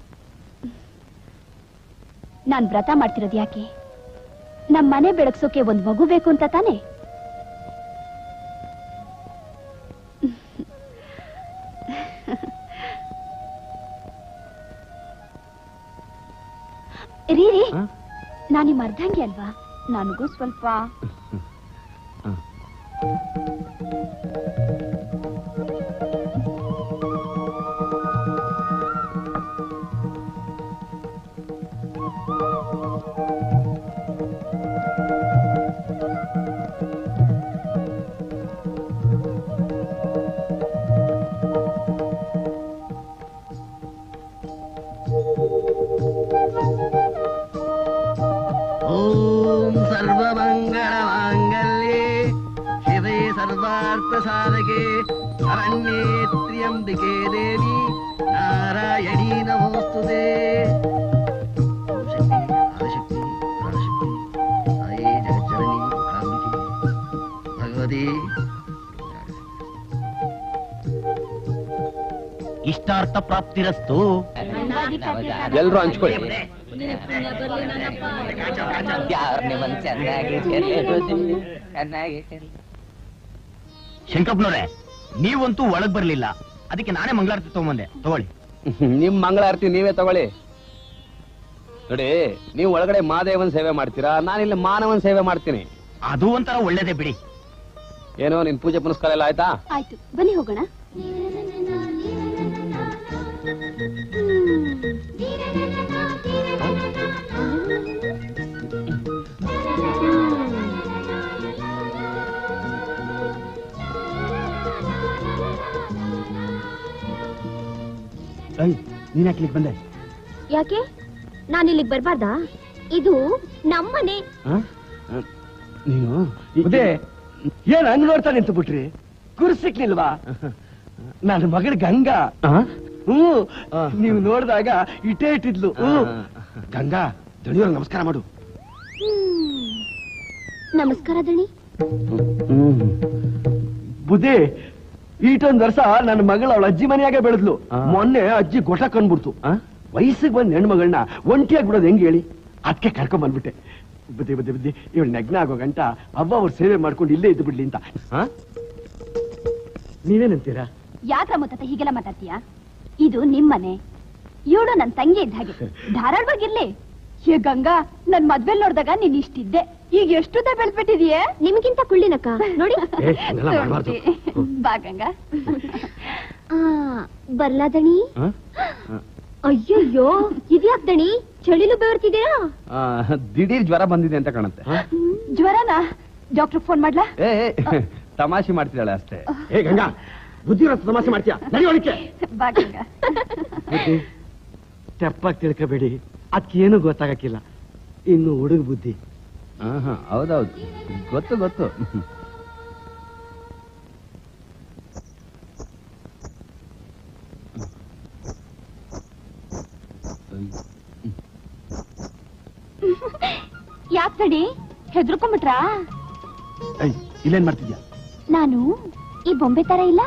ನಾನ್ ವ್ರತ ಮಾಡ್ತಿರೋದು ಯಾಕೆ? ನಮ್ ಮನೆ ಬೆಳಗ್ಸೋಕೆ ಒಂದ್ ಮಗು ಬೇಕು ಅಂತ ತಾನೆ? ರೀ ರೀ ನಾನ್ ನಿಮ್ ಅರ್ಧಂಗಿ ಅಲ್ವಾ? ನನಗೂ ಸ್ವಲ್ಪ ಓಂ ಸರ್ವಮಂಗಳ ಮಾಂಗಲ್ಯೆ ಶಿವೆ ಸರ್ವಾರ್ಥ ಸಾಧಕೆ ಶರಣ್ಯೇ ತ್ರ್ಯಂಬಿಕೆ ದೇವಿ ನಾರಾಯಣೀ ನಮೋಸ್ತುತೆ. ಶಕ್ತಿ ಆದಿಶಕ್ತಿ ಪರಾಶಕ್ತಿ ತಾಯೇ ಜಗಜ್ಜನನಿ ಕಾಂಬಿಕೆ ಭಗವತಿ. ಇಷ್ಟಾರ್ಥ ಪ್ರಾಪ್ತಿರಸ್ತು. ಎಲ್ರು ಹಂಚ್ಕೊಳ್ಳಿ. ಶಂಕಪ್ಪನವ್ರೆ, ನೀವಂತೂ ಒಳಗ್ ಬರ್ಲಿಲ್ಲ, ಅದಕ್ಕೆ ನಾನೇ ಮಂಗಳಾರತಿ ತಗೊಂಬಂದೆ, ತಗೊಳ್ಳಿ. ನಿಮ್ ಮಂಗಳಾರತಿ ನೀವೇ ತಗೊಳ್ಳಿ. ನೋಡಿ, ನೀವು ಒಳಗಡೆ ಮಾದೇವನ್ ಸೇವೆ ಮಾಡ್ತೀರಾ, ನಾನಿಲ್ಲಿ ಮಾನವನ್ ಸೇವೆ ಮಾಡ್ತೀನಿ. ಅದು ಒಂಥರ ಒಳ್ಳೇದೇ ಬಿಡಿ. ಏನೋ ನಿನ್ ಪೂಜೆ ಪುನಸ್ಕಾರ ಎಲ್ಲ ಆಯ್ತಾ? ಆಯ್ತು, ಬನ್ನಿ ಹೋಗೋಣ. ನೀನ್ ಯಾಕೆ ಬಂದೆ? ಯಾಕೆ ನಾನು ಇಲ್ಲಿಗೆ ಬರ್ಬಾರ್ದಾ? ಇದು ನಮ್ಮನೆ. ನೀನು ಏನ್ ಹಂಗ್ ನೋಡ್ತಾ ನಿಂತು ಬಿಟ್ರಿ? ಗುರ್ಸಿಕ್ಲಿಲ್ವಾ? ನನ್ನ ಮಗಳ ಗಂಗಾ. ಹ್ಮ್ ನೀವು ನೋಡಿದಾಗ ಇಟೇ ಇಟ್ಟಿದ್ಲು. ಗಂಗಾ, ದಣಿಯವ್ರ ನಮಸ್ಕಾರ ಮಾಡು. ನಮಸ್ಕಾರ ದಣಿ. ಬುದ್ಧಿ, ಈಟೊಂದ್ ವರ್ಷ ನನ್ನ ಮಗಳ ಅವಳ ಅಜ್ಜಿ ಮನೆಯಾಗೆ ಬೆಳೆದ್ಲು. ಮೊನ್ನೆ ಅಜ್ಜಿ ಗೊಟ ಕಂಡ್ಬಿಡ್ತು. ವಯಸ್ಸಿಗೆ ಬಂದ್ ಹೆಣ್ಮಗಳನ್ನ ಒಂಟಿಯಾಗಿ ಬಿಡೋದು ಹೆಂಗ್ ಹೇಳಿ? ಅದಕ್ಕೆ ಕರ್ಕೊಂಡ್ ಬಂದ್ಬಿಟ್ಟೆ. ಬುದ್ಧಿ ಬುದ್ಧಿ ಬುದ್ಧಿ ಇವಳು ನಗ್ನ ಆಗೋ ಗಂಟ ಅವ್ವ ಅವ್ರ ಸೇವೆ ಮಾಡ್ಕೊಂಡು ಇಲ್ಲೇ ಇದ್ದು ಬಿಡ್ಲಿ ಅಂತ. ನೀವೇನಂತೀರಾ? ಯಾಕ್ರ ಮುತ್ತ ಹೀಗೆಲ್ಲ ಮಾತಾಡ್ತೀಯಾ? ಇದು ನಿಮ್ಮನೆ, ಇವಳು ನನ್ ತಂಗಿ ಇದ್ದ ಹಾಗೆ, ಧಾರಾಳವಾಗಿರ್ಲಿ. ಹೇ ಗಂಗಾ, ನನ್ ಮದ್ವೆಲ್ ನೋಡ್ದಾಗ ನೀನ್ ಇಷ್ಟಿದ್ದೆ, ಈಗ ಎಷ್ಟುದ ಬೆಳೆದ್ಬಿಟ್ಟಿದೀಯ? ನಿಮಗಿಂತ ಕುಳ್ಳಿನಕ್ಕ ನೋಡಿ. ಬಾ ಗಂಗಾ. ಬರ್ಲಾ ದಣಿ? ಅಯ್ಯಯ್ಯೋ, ಇದ್ಯಾಕ್ ದಣಿ ಚಳಿಲು ಬೆವರ್ತಿದ್ದೀರಾ? ದಿಢೀರ್ ಜ್ವರ ಬಂದಿದೆ ಅಂತ ಕಾಣುತ್ತೆ. ಜ್ವರನಾ? ಡಾಕ್ಟರ್ ಫೋನ್ ಮಾಡ್ಲಾ? ಏ ತಮಾಷೆ ಮಾಡ್ತಿದ್ದಾಳೆ ಅಷ್ಟೇ. ಏ ಗಂಗಾ, ಬುದ್ಧಿ ತಮಾಷೆ ಮಾಡ್ತೀಯಾ? ನಡಿಯೋಳಿಕೆ. ಬಾ ಗಂಗಾ. ಬುದ್ಧಿ ತೆಪ್ಪಾಗಿ ತಿಳ್ಕೋಬೇಡಿ, ಅದಕ್ಕೇನು ಗೊತ್ತಾಗಕ್ಕಿಲ್ಲ. ಇನ್ನು ಹುಡುಗ ಬುದ್ಧಿ. ಹಾ ಹೌದೌದು, ಗೊತ್ತು ಗೊತ್ತು. ಯಾಕ್ ತಡಿ, ಹೆದರ್ಕೊಂಬಿಟ್ರಾ? ಇಲ್ಲೇನ್ ಮಾಡ್ತಿದ್ಯಾ? ನಾನು ಈ ಬೊಂಬೆ ತರ ಇಲ್ಲ.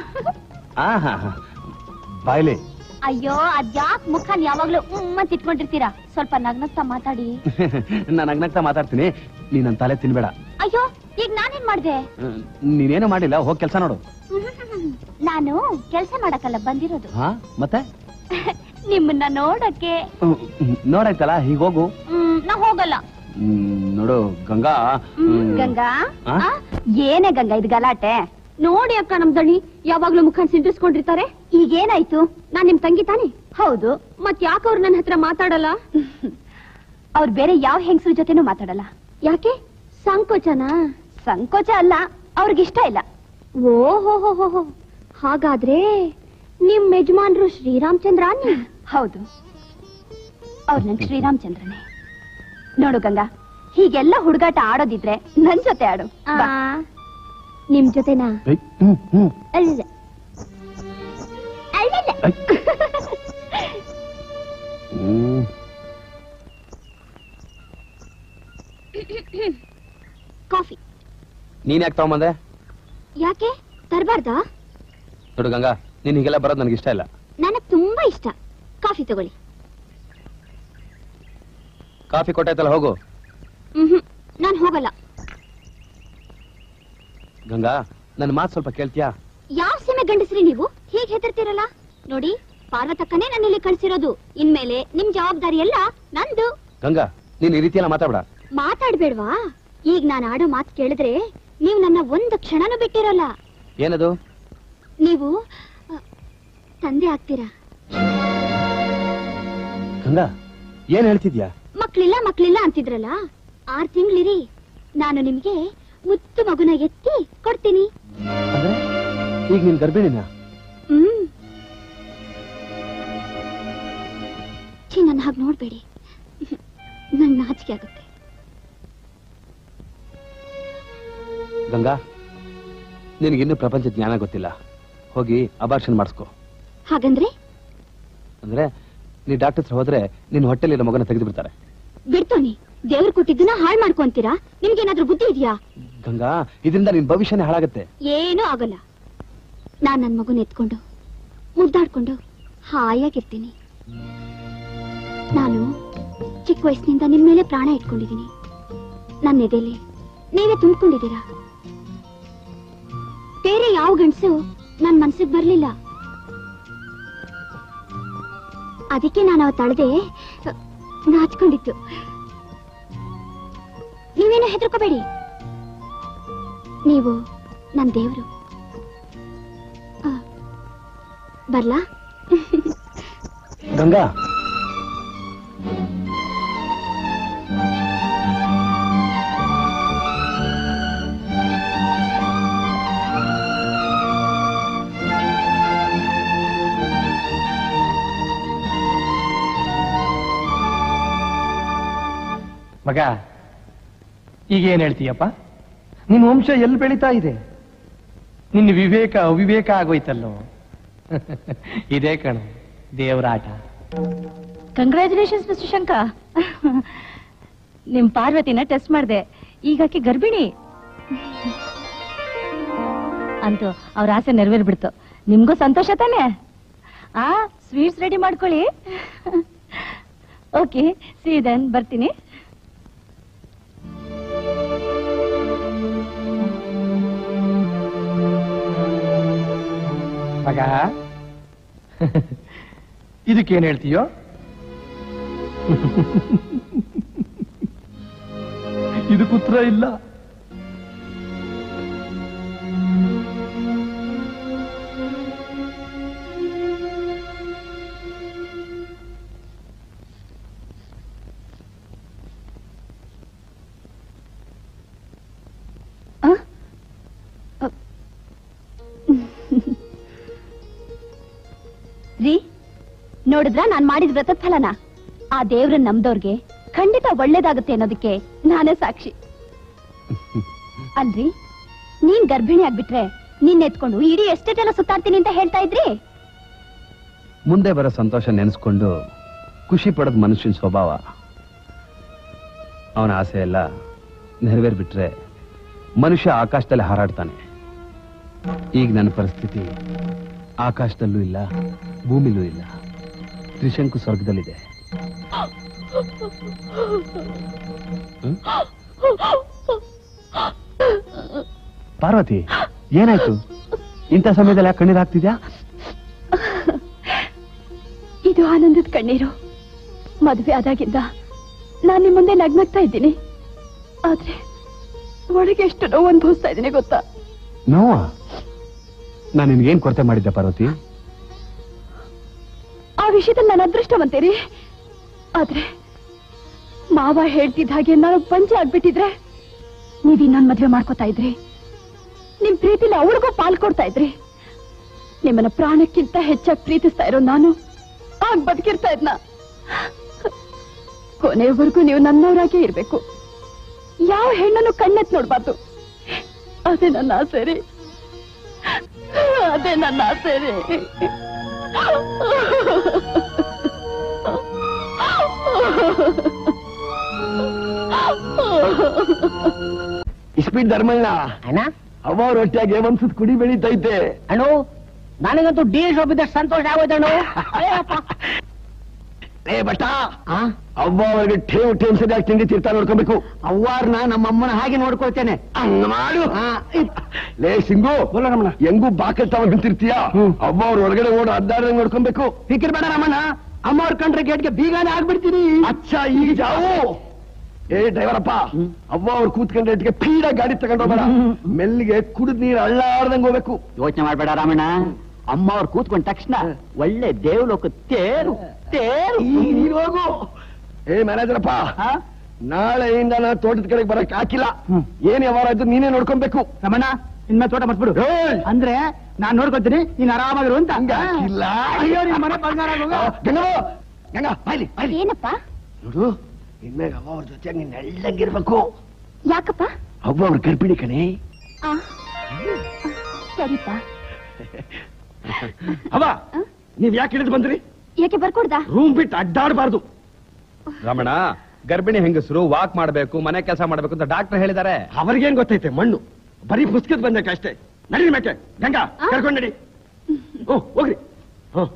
ಬಾಯ್ಲೆ. ಅಯ್ಯೋ, ಅದ್ಯಾಕ್ ಮುಖನ್ ಯಾವಾಗ್ಲೂ ಉಮ್ಮಂತ ಇಟ್ಕೊಂಡಿರ್ತೀರಾ? ಸ್ವಲ್ಪ ನಗ್ನಗ್ತಾ ಮಾತಾಡಿ. ನಾನು ನಗ್ನಗ್ತಾ ಮಾತಾಡ್ತೀನಿ, ನೀನ್ ನನ್ ತಲೆ ತಿನ್ಬೇಡ. ಅಯ್ಯೋ, ಈಗ ನಾನೇನ್ ಮಾಡ್ದೆ? ನೀನೇನು ಮಾಡಿಲ್ಲ, ಹೋಗ್ ಕೆಲ್ಸ ನೋಡು. ನಾನು ಕೆಲ್ಸ ಮಾಡಕ್ಕಲ್ಲ ಬಂದಿರೋದು. ಹಾ ಮತ್ತೆ? ನಿಮ್ಮನ್ನ ನೋಡಕ್ಕೆ. ನೋಡಾಯ್ತಲ್ಲ, ಹೀಗ ಹೋಗು. ಹ್ಮ್ ನಾ ಹೋಗಲ್ಲ. ನೋಡು ಗಂಗಾ. ಗಂಗಾ ಏನೇ ಗಂಗಾ ಇದು ಗಲಾಟೆ? ನೋಡಿ ಅಕ್ಕ, ನಮ್ ದಣಿ ಯಾವಾಗ್ಲೂ ಮುಖ ಸಿಂಟಿಸ್ಕೊಂಡಿರ್ತಾರೆ. ಈಗೇನಾಯ್ತು? ನಾನ್ ನಿಮ್ ತಂಗಿ ತಾನೆ? ಹೌದು. ಮತ್ ಯಾಕೆ ಅವ್ರು ನನ್ನ ಹತ್ರ ಮಾತಾಡಲ್ಲ? ಅವ್ರು ಬೇರೆ ಯಾವ ಹೆಂಗಸ್ರ ಜೊತೆನೂ ಮಾತಾಡಲ್ಲ. ಯಾಕೆ? ಸಂಕೋಚನಾ? ಸಂಕೋಚ ಅಲ್ಲ, ಅವ್ರಿಗಿಷ್ಟ ಇಲ್ಲ. ಓಹೋ, ಹಾಗಾದ್ರೆ ನಿಮ್ ಯಜಮಾನ್ರು ಶ್ರೀರಾಮಚಂದ್ರ? ಹೌದು, ಅವ್ರು ನನ್ ಶ್ರೀರಾಮಚಂದ್ರನೇ. ನೋಡು ಗಂಗಾ, ಹೀಗೆಲ್ಲ ಹುಡುಗಾಟ ಆಡೋದಿದ್ರೆ ನನ್ ಜೊತೆ ಆಡು. ಬಾ. ನಿಮ್ ಜೊತೆನಾ? ಅಲ್ಲ ಕಾಫಿ. ನೀನ್ ಯಾಕೆ ತಗೊಂಬಂದೆ? ಯಾಕೆ ತರಬಾರ್ದಾ? ನೋಡು ಗಂಗಾ, ನೀನ್ ಹೀಗೆಲ್ಲ ಬರೋದು ನನಗೆ ಇಷ್ಟ ಇಲ್ಲ. ನನಗ್ ತುಂಬಾ ಇಷ್ಟ. ಕಾಫಿ ತಗೊಳ್ಳಿ. ಕಾಫಿ ಕೊಟ್ಟಾಯ್ತಲ್ಲ, ಹೋಗು. ಹ್ಮ್ ನಾನ್ ಹೋಗಲ್ಲ. ಗಂಗಾ, ನನ್ನ ಮಾತು ಸ್ವಲ್ಪ ಕೇಳ್ತೀಯಾ? ಯಾವ ಸೀಮೆ ಗಂಡಸ್ರಿ ನೀವು ಹೀಗೆ ಹೆದರ್ತಿರಲ್ಲ? ನೋಡಿ, ಪಾರ್ವತಕ್ಕನೇ ನನ್ನ ಇಲ್ಲಿ ಕಳ್ಸಿರೋದು. ಇನ್ಮೇಲೆ ನಿಮ್ ಜವಾಬ್ದಾರಿ ಎಲ್ಲ ನಂದು. ಗಂಗಾ, ನೀನ್ ಈ ರೀತಿ ಎಲ್ಲ ಮಾತಾಡ. ಮಾತಾಡ್ಬೇಡ್ವಾ? ಈಗ ನಾನು ಆಡೋ ಮಾತು ಕೇಳಿದ್ರೆ ನೀವು ನನ್ನ ಒಂದು ಕ್ಷಣನೂ ಬಿಟ್ಟಿರಲ್ಲ. ಏನದು? ನೀವು ತಂದೆ ಆಗ್ತೀರಾ. ಗಂಗಾ, ಏನ್ ಹೇಳ್ತಿದ್ಯಾ? ಮಕ್ಳಿಲ್ಲ ಮಕ್ಳಿಲ್ಲ ಅಂತಿದ್ರಲ್ಲ, ಆರ್ ತಿಂಗಳಿರಿ, ನಾನು ನಿಮ್ಗೆ ಮುತ್ತು ಮಗುನ ಎತ್ತಿ ಕೊಡ್ತೀನಿ. ಈಗ ನೀನ್ ಗರ್ಭಿಣಿನ? ಹ್ಮ್. ಛೀ, ನನ್ನ ಹಾಗೆ ನೋಡ್ಬೇಡಿ, ನಂಗೆ ನಾಚಿಕೆ ಆಗುತ್ತೆ. ಗಂಗಾ, ನಿನಗಿನ್ನೂ ಪ್ರಪಂಚ ಜ್ಞಾನ ಗೊತ್ತಿಲ್ಲ. ಹೋಗಿ ಅಬಾರ್ಷನ್ ಮಾಡಿಸ್ಕೊ. ಹಾಗಂದ್ರೆ? ಅಂದ್ರೆ ನೀ ಡಾಕ್ಟರ್ ಹತ್ರ ಹೋದ್ರೆ ನಿನ್ ಹೊಟ್ಟೆಲಿರೋ ಮಗನ ತೆಗೆದು ಬಿಡ್ತಾರೆ. ಬಿಡ್ತೋನಿ, ದೇವ್ರು ಕೊಟ್ಟಿದ್ದನ್ನ ಹಾಳು ಮಾಡ್ಕೊಂತೀರಾ? ನಿಮ್ಗೇನಾದ್ರೂ ಬುದ್ಧಿ ಇದೆಯಾ? ಗಂಗಾ, ಇದರಿಂದ ನಿನ್ ಭವಿಷ್ಯನೇ ಹಾಳಾಗತ್ತೆ. ಏನೂ ಆಗಲ್ಲ. ನಾನ್ ನನ್ ಮಗುನ ಎತ್ಕೊಂಡು ಮುದ್ದಾಡ್ಕೊಂಡು ಹಾಯಾಗಿರ್ತೀನಿ. ನಾನು ಚಿಕ್ಕ ವಯಸ್ಸಿನಿಂದ ನಿಮ್ ಮೇಲೆ ಪ್ರಾಣ ಇಟ್ಕೊಂಡಿದ್ದೀನಿ. ನನ್ನ ಎದೆಲಿ ನೀವೇ ತುಂಬಿಕೊಂಡಿದ್ದೀರಾ. ಬೇರೆ ಯಾವ ಗಂಡಸು ನನ್ ಮನ್ಸಿಗೆ ಬರ್ಲಿಲ್ಲ. ಅದಕ್ಕೆ ನಾನು ಅವತ್ತು ಅಳದೆ ನಾಚ್ಕೊಂಡಿತ್ತು. ನೀವೇನು ಹೆದರ್ಕೋಬೇಡಿ, ನೀವು ನನ್ನ ದೇವರು. ಬರ್ಲಾ? ಗಂಗಾ, ಮಗ, ಈಗ ಏನ್ ಹೇಳ್ತೀಯಪ್ಪ? ನಿನ್ನ ವಂಶ ಎಲ್ಲಿ ಬೆಳೀತಾ ಇದೆ? ನಿನ್ನ ವಿವೇಕ ಅವಿವೇಕ ಆಗೋಯ್ತಲ್ಲೋ. ಇದೇ ಕಣ ದೇವರಾಟ. Congratulations mister Shankar. ನಿಮ್ ಪಾರ್ವತಿನ ಟೆಸ್ಟ್ ಮಾಡಿದೆ, ಈಗಕ್ಕೆ ಗರ್ಭಿಣಿ ಅಂತೂ ಅವ್ರ ಆಸೆ ನೆರವೇರ್ಬಿಡ್ತು. ನಿಮ್ಗೂ ಸಂತೋಷ ತಾನೆ? ಆ ಸ್ವೀಟ್ಸ್ ರೆಡಿ ಮಾಡ್ಕೊಳ್ಳಿ. ಓಕೆ, ಸಿ ದೆನ್, ಬರ್ತೀನಿ. ಮಗ, ಇದಕ್ಕೇನ್ ಹೇಳ್ತೀಯೋ? ಇದಕ್ಕೆ ಉತ್ತರ ಇಲ್ಲ. ರೀ, ನೋಡಿದ್ರ ನಾನ್ ಮಾಡಿದ ವ್ರತದ ಫಲನ? ಆ ದೇವ್ರನ್ನ ನಮ್ದವ್ರಿಗೆ ಖಂಡಿತ ಒಳ್ಳೇದಾಗುತ್ತೆ ಅನ್ನೋದಕ್ಕೆ ನಾನೇ ಸಾಕ್ಷಿ. ಅಲ್ರಿ, ನೀನ್ ಗರ್ಭಿಣಿ ಆಗ್ಬಿಟ್ರೆ ನಿನ್ ಎತ್ಕೊಂಡು ಇಡೀ ಎಸ್ಟೇಟ್ ಎಲ್ಲ ಸುತ್ತಾಡ್ತೀನಿ ಅಂತ ಹೇಳ್ತಾ ಇದ್ರಿ. ಮುಂದೆ ಬರೋ ಸಂತೋಷ ನೆನೆಸ್ಕೊಂಡು ಖುಷಿ ಪಡೋದ್ ಮನುಷ್ಯನ ಸ್ವಭಾವ. ಅವನ ಆಸೆ ಎಲ್ಲ ನೆರವೇರ್ಬಿಟ್ರೆ ಮನುಷ್ಯ ಆಕಾಶದಲ್ಲಿ ಹಾರಾಡ್ತಾನೆ. ಈಗ ನನ್ನ ಪರಿಸ್ಥಿತಿ ಆಕಾಶದಲ್ಲೂ ಇಲ್ಲ, ಭೂಮಿಲೂ ಇಲ್ಲ, ತ್ರಿಶಂಕು ಸ್ವರ್ಗದಲ್ಲಿದೆ. ಪಾರ್ವತಿ, ಏನಾಯ್ತು? ಇಂಥ ಸಮಯದಲ್ಲಿ ಯಾಕೆ ಕಣ್ಣೀರು ಹಾಕ್ತಿದ್ಯಾ? ಇದು ಆನಂದದ ಕಣ್ಣೀರು. ಮದುವೆ ಆದಾಗಿಂದ ನಾನು ನಿಮ್ಮ ಮುಂದೆ ನಗ್ನಗ್ತಾ ಇದ್ದೀನಿ, ಆದ್ರೆ ಒಳಗೆ ಎಷ್ಟು ನೋವು ಅನುಭವಿಸ್ತಾ ಇದ್ದೀನಿ ಗೊತ್ತಾ? ನೋವ? ನಾನು ನಿನ್ಗೇನ್ ಕೊರತೆ ಮಾಡಿದ್ದೆ ಪಾರ್ವತಿ? ಆ ವಿಷಯದಲ್ಲಿ ನಾನು ಅದೃಷ್ಟವಂತೇರಿ. ಆದ್ರೆ ಮಾವ ಹೇಳ್ತಿದ್ದ ಹಾಗೆ ನಾನು ಪಂಚೆ ಆಗ್ಬಿಟ್ಟಿದ್ರೆ ನೀವ್ ಇನ್ನೊಂದ್ ಮದ್ವೆ ಮಾಡ್ಕೋತಾ ಇದ್ರಿ, ನಿಮ್ ಪ್ರೀತಿಲಿ ಅವಳಿಗೂ ಪಾಲ್ ಕೊಡ್ತಾ ಇದ್ರಿ. ನಿಮ್ಮನ್ನ ಪ್ರಾಣಕ್ಕಿಂತ ಹೆಚ್ಚಾಗಿ ಪ್ರೀತಿಸ್ತಾ ಇರೋ ನಾನು ಆಗ ಬದುಕಿರ್ತಾ ಇದ್ನ. ಕೊನೆಯವರೆಗೂ ನೀವು ನನ್ನವರಾಗೇ ಇರ್ಬೇಕು, ಯಾವ ಹೆಣ್ಣನ್ನು ಕಣ್ಣೆತ್ ನೋಡ್ಬಾರ್ದು. ಅದೇ ನನ್ನ ಆಸೆ ರೀ, ಅದೇ ನನ್ನ ಆಸೆ ರೀ. ಇಸ್ಪೀಟ್ ಧರ್ಮಣ್ಣ ಅಣ್ಣ, ಅವ್ವ ಅವ್ರ ಹೊಟ್ಟೆಗೆ ಒಂದ್ಸತ್ ಕುಡಿ ಬೆಳೀತೈತೆ ಅಣ್ಣು. ನನಗಂತೂ ಡಿ ಶೋಭಿದಷ್ಟು ಸಂತೋಷ ಆಗೋಯ್ತಣ್ಣು. ಏ ಬಟ ಅವ್ವ ಅವ್ರಿಗೆ ಠೇವ್ ಠೇವ್ ಸರಿಯಾಗಿ ತಿಂಡಿ ತೀರ್ಥ ನೋಡ್ಕೋಬೇಕು. ಅವ್ವಾರ್ನ ನಮ್ಮಮ್ಮನ ಹಾಗೆ ನೋಡ್ಕೊಳ್ತೇನೆ. ಹಂಗ ಮಾಡು. ಲೇ ಸಿಂಗು ರಮಣ, ಹೆಂಗೂ ಬಾಕಲ್ ತಗೊಂಡ್ ನಿಂತಿರ್ತೀಯ, ಅವ್ವ ಅವ್ರ ಹೊರಗಡೆ ಓಡ ಅದ್ದಾರಂಗ್ ನೋಡ್ಕೊಬೇಕು. ಫಿಕ್ರ್ ಬೇಡ ರಮಣ, ಅಮ್ಮ ಅವ್ರ ಕಂಡ್ರೆ ಗೇಟ್ಗೆ ಬೀಗಾನೆ ಆಗ್ಬಿಡ್ತೀನಿ. ಅಚ್ಚ ಈಗ ಜಾವು. ಏ ಡ್ರೈವರಪ್ಪ, ಅವ್ವ ಅವ್ರು ಕೂತ್ಕೊಂಡ್ರೆ ಇಟ್ಗೆ ಪೀಡ ಗಾಡಿ ತಗೊಂಡೋಗ್ಬೇಡ, ಮೆಲ್ಲಿಗೆ ಕುಡಿದ್ ನೀರು ಅಳ್ಳಾರ್ದಂಗ್ ಹೋಗ್ಬೇಕು. ಯೋಚನೆ ಮಾಡ್ಬೇಡ ರಾಮಣ್ಣ, ಅಮ್ಮ ಅವ್ರು ಕೂತ್ಕೊಂಡ ತಕ್ಷಣ ಒಳ್ಳೆ ದೇವಲೋಕ ತೇರು ತೇರು. ನೀನು ಹೋಗು. ಏ ಮ್ಯಾನೇಜರಪ್ಪ, ನಾಳೆಯಿಂದ ನಾ ತೋಟದ ಕಡೆಗೆ ಬರಕ್ ಹಾಕಿಲ್ಲ. ಏನ್ ವ್ಯವಹಾರ ಇದ್ದು ನೀನೇ ನೋಡ್ಕೊಬೇಕು. ರಮಣ್ಣ, ಇನ್ಮೇಲೆ ತೋಟ ಮರ್ಸ್ಬಿಡು. ಅಂದ್ರೆ ನಾನ್ ನೋಡ್ಕೊಳ್ತೀನಿ, ನೀನ್ ಆರಾಮಾಗಿರು ಅಂತ. ಹಂಗ ಇಲ್ಲ. ಅಯ್ಯೋ, ನಿಮ್ ಮನೆ ಬಂಗಾರ ಗಂಗಾ ಗಂಗಾ ಬಾಯ್ಲಿ ಬಾಯ್ಲಿ. ಏನಪ್ಪ? ನೋಡು, ಇನ್ಮೇಲೆ ಅವ್ವ ಅವ್ರ ಜೊತೆಯಾಗಿ ನೀನ್ ಎಳ್ಳಂಗಿರ್ಬೇಕು. ಯಾಕಪ್ಪ? ಅವ್ವ ಅವ್ರ ಗರ್ಭಿಣಿ ಕಣೆ. ಸರಿಪ್ಪ. ಅವ್ವ, ನೀವ್ ಯಾಕೆ ಹಿಡಿದು ಬಂದ್ರಿ? ಯಾಕೆ ಬರ್ಕೊಡ್ದ? ರೂಮ್ ಬಿಟ್ಟು ಅಡ್ಡಾಡಬಾರ್ದು. ರಮಣ, ಗರ್ಭಿಣಿ ಹೆಂಗಸರು ವಾಕ್ ಮಾಡ್ಬೇಕು, ಮನೆ ಕೆಲಸ ಮಾಡ್ಬೇಕು ಅಂತ ಡಾಕ್ಟರ್ ಹೇಳಿದ್ದಾರೆ. ಅವ್ರಿಗೇನ್ ಗೊತ್ತೈತೆ ಮಣ್ಣು, ಬರೀ ಪುಸ್ತಕದ ಬಂದಕ್ಕೆ ಅಷ್ಟೇ. ನಡೀರಿ ಮೇಕೆ. ಗಂಗಾ ಕರ್ಕೊಂಡ್ ನಡಿ. ಓ ಹೋಗ್ರಿ. ಹ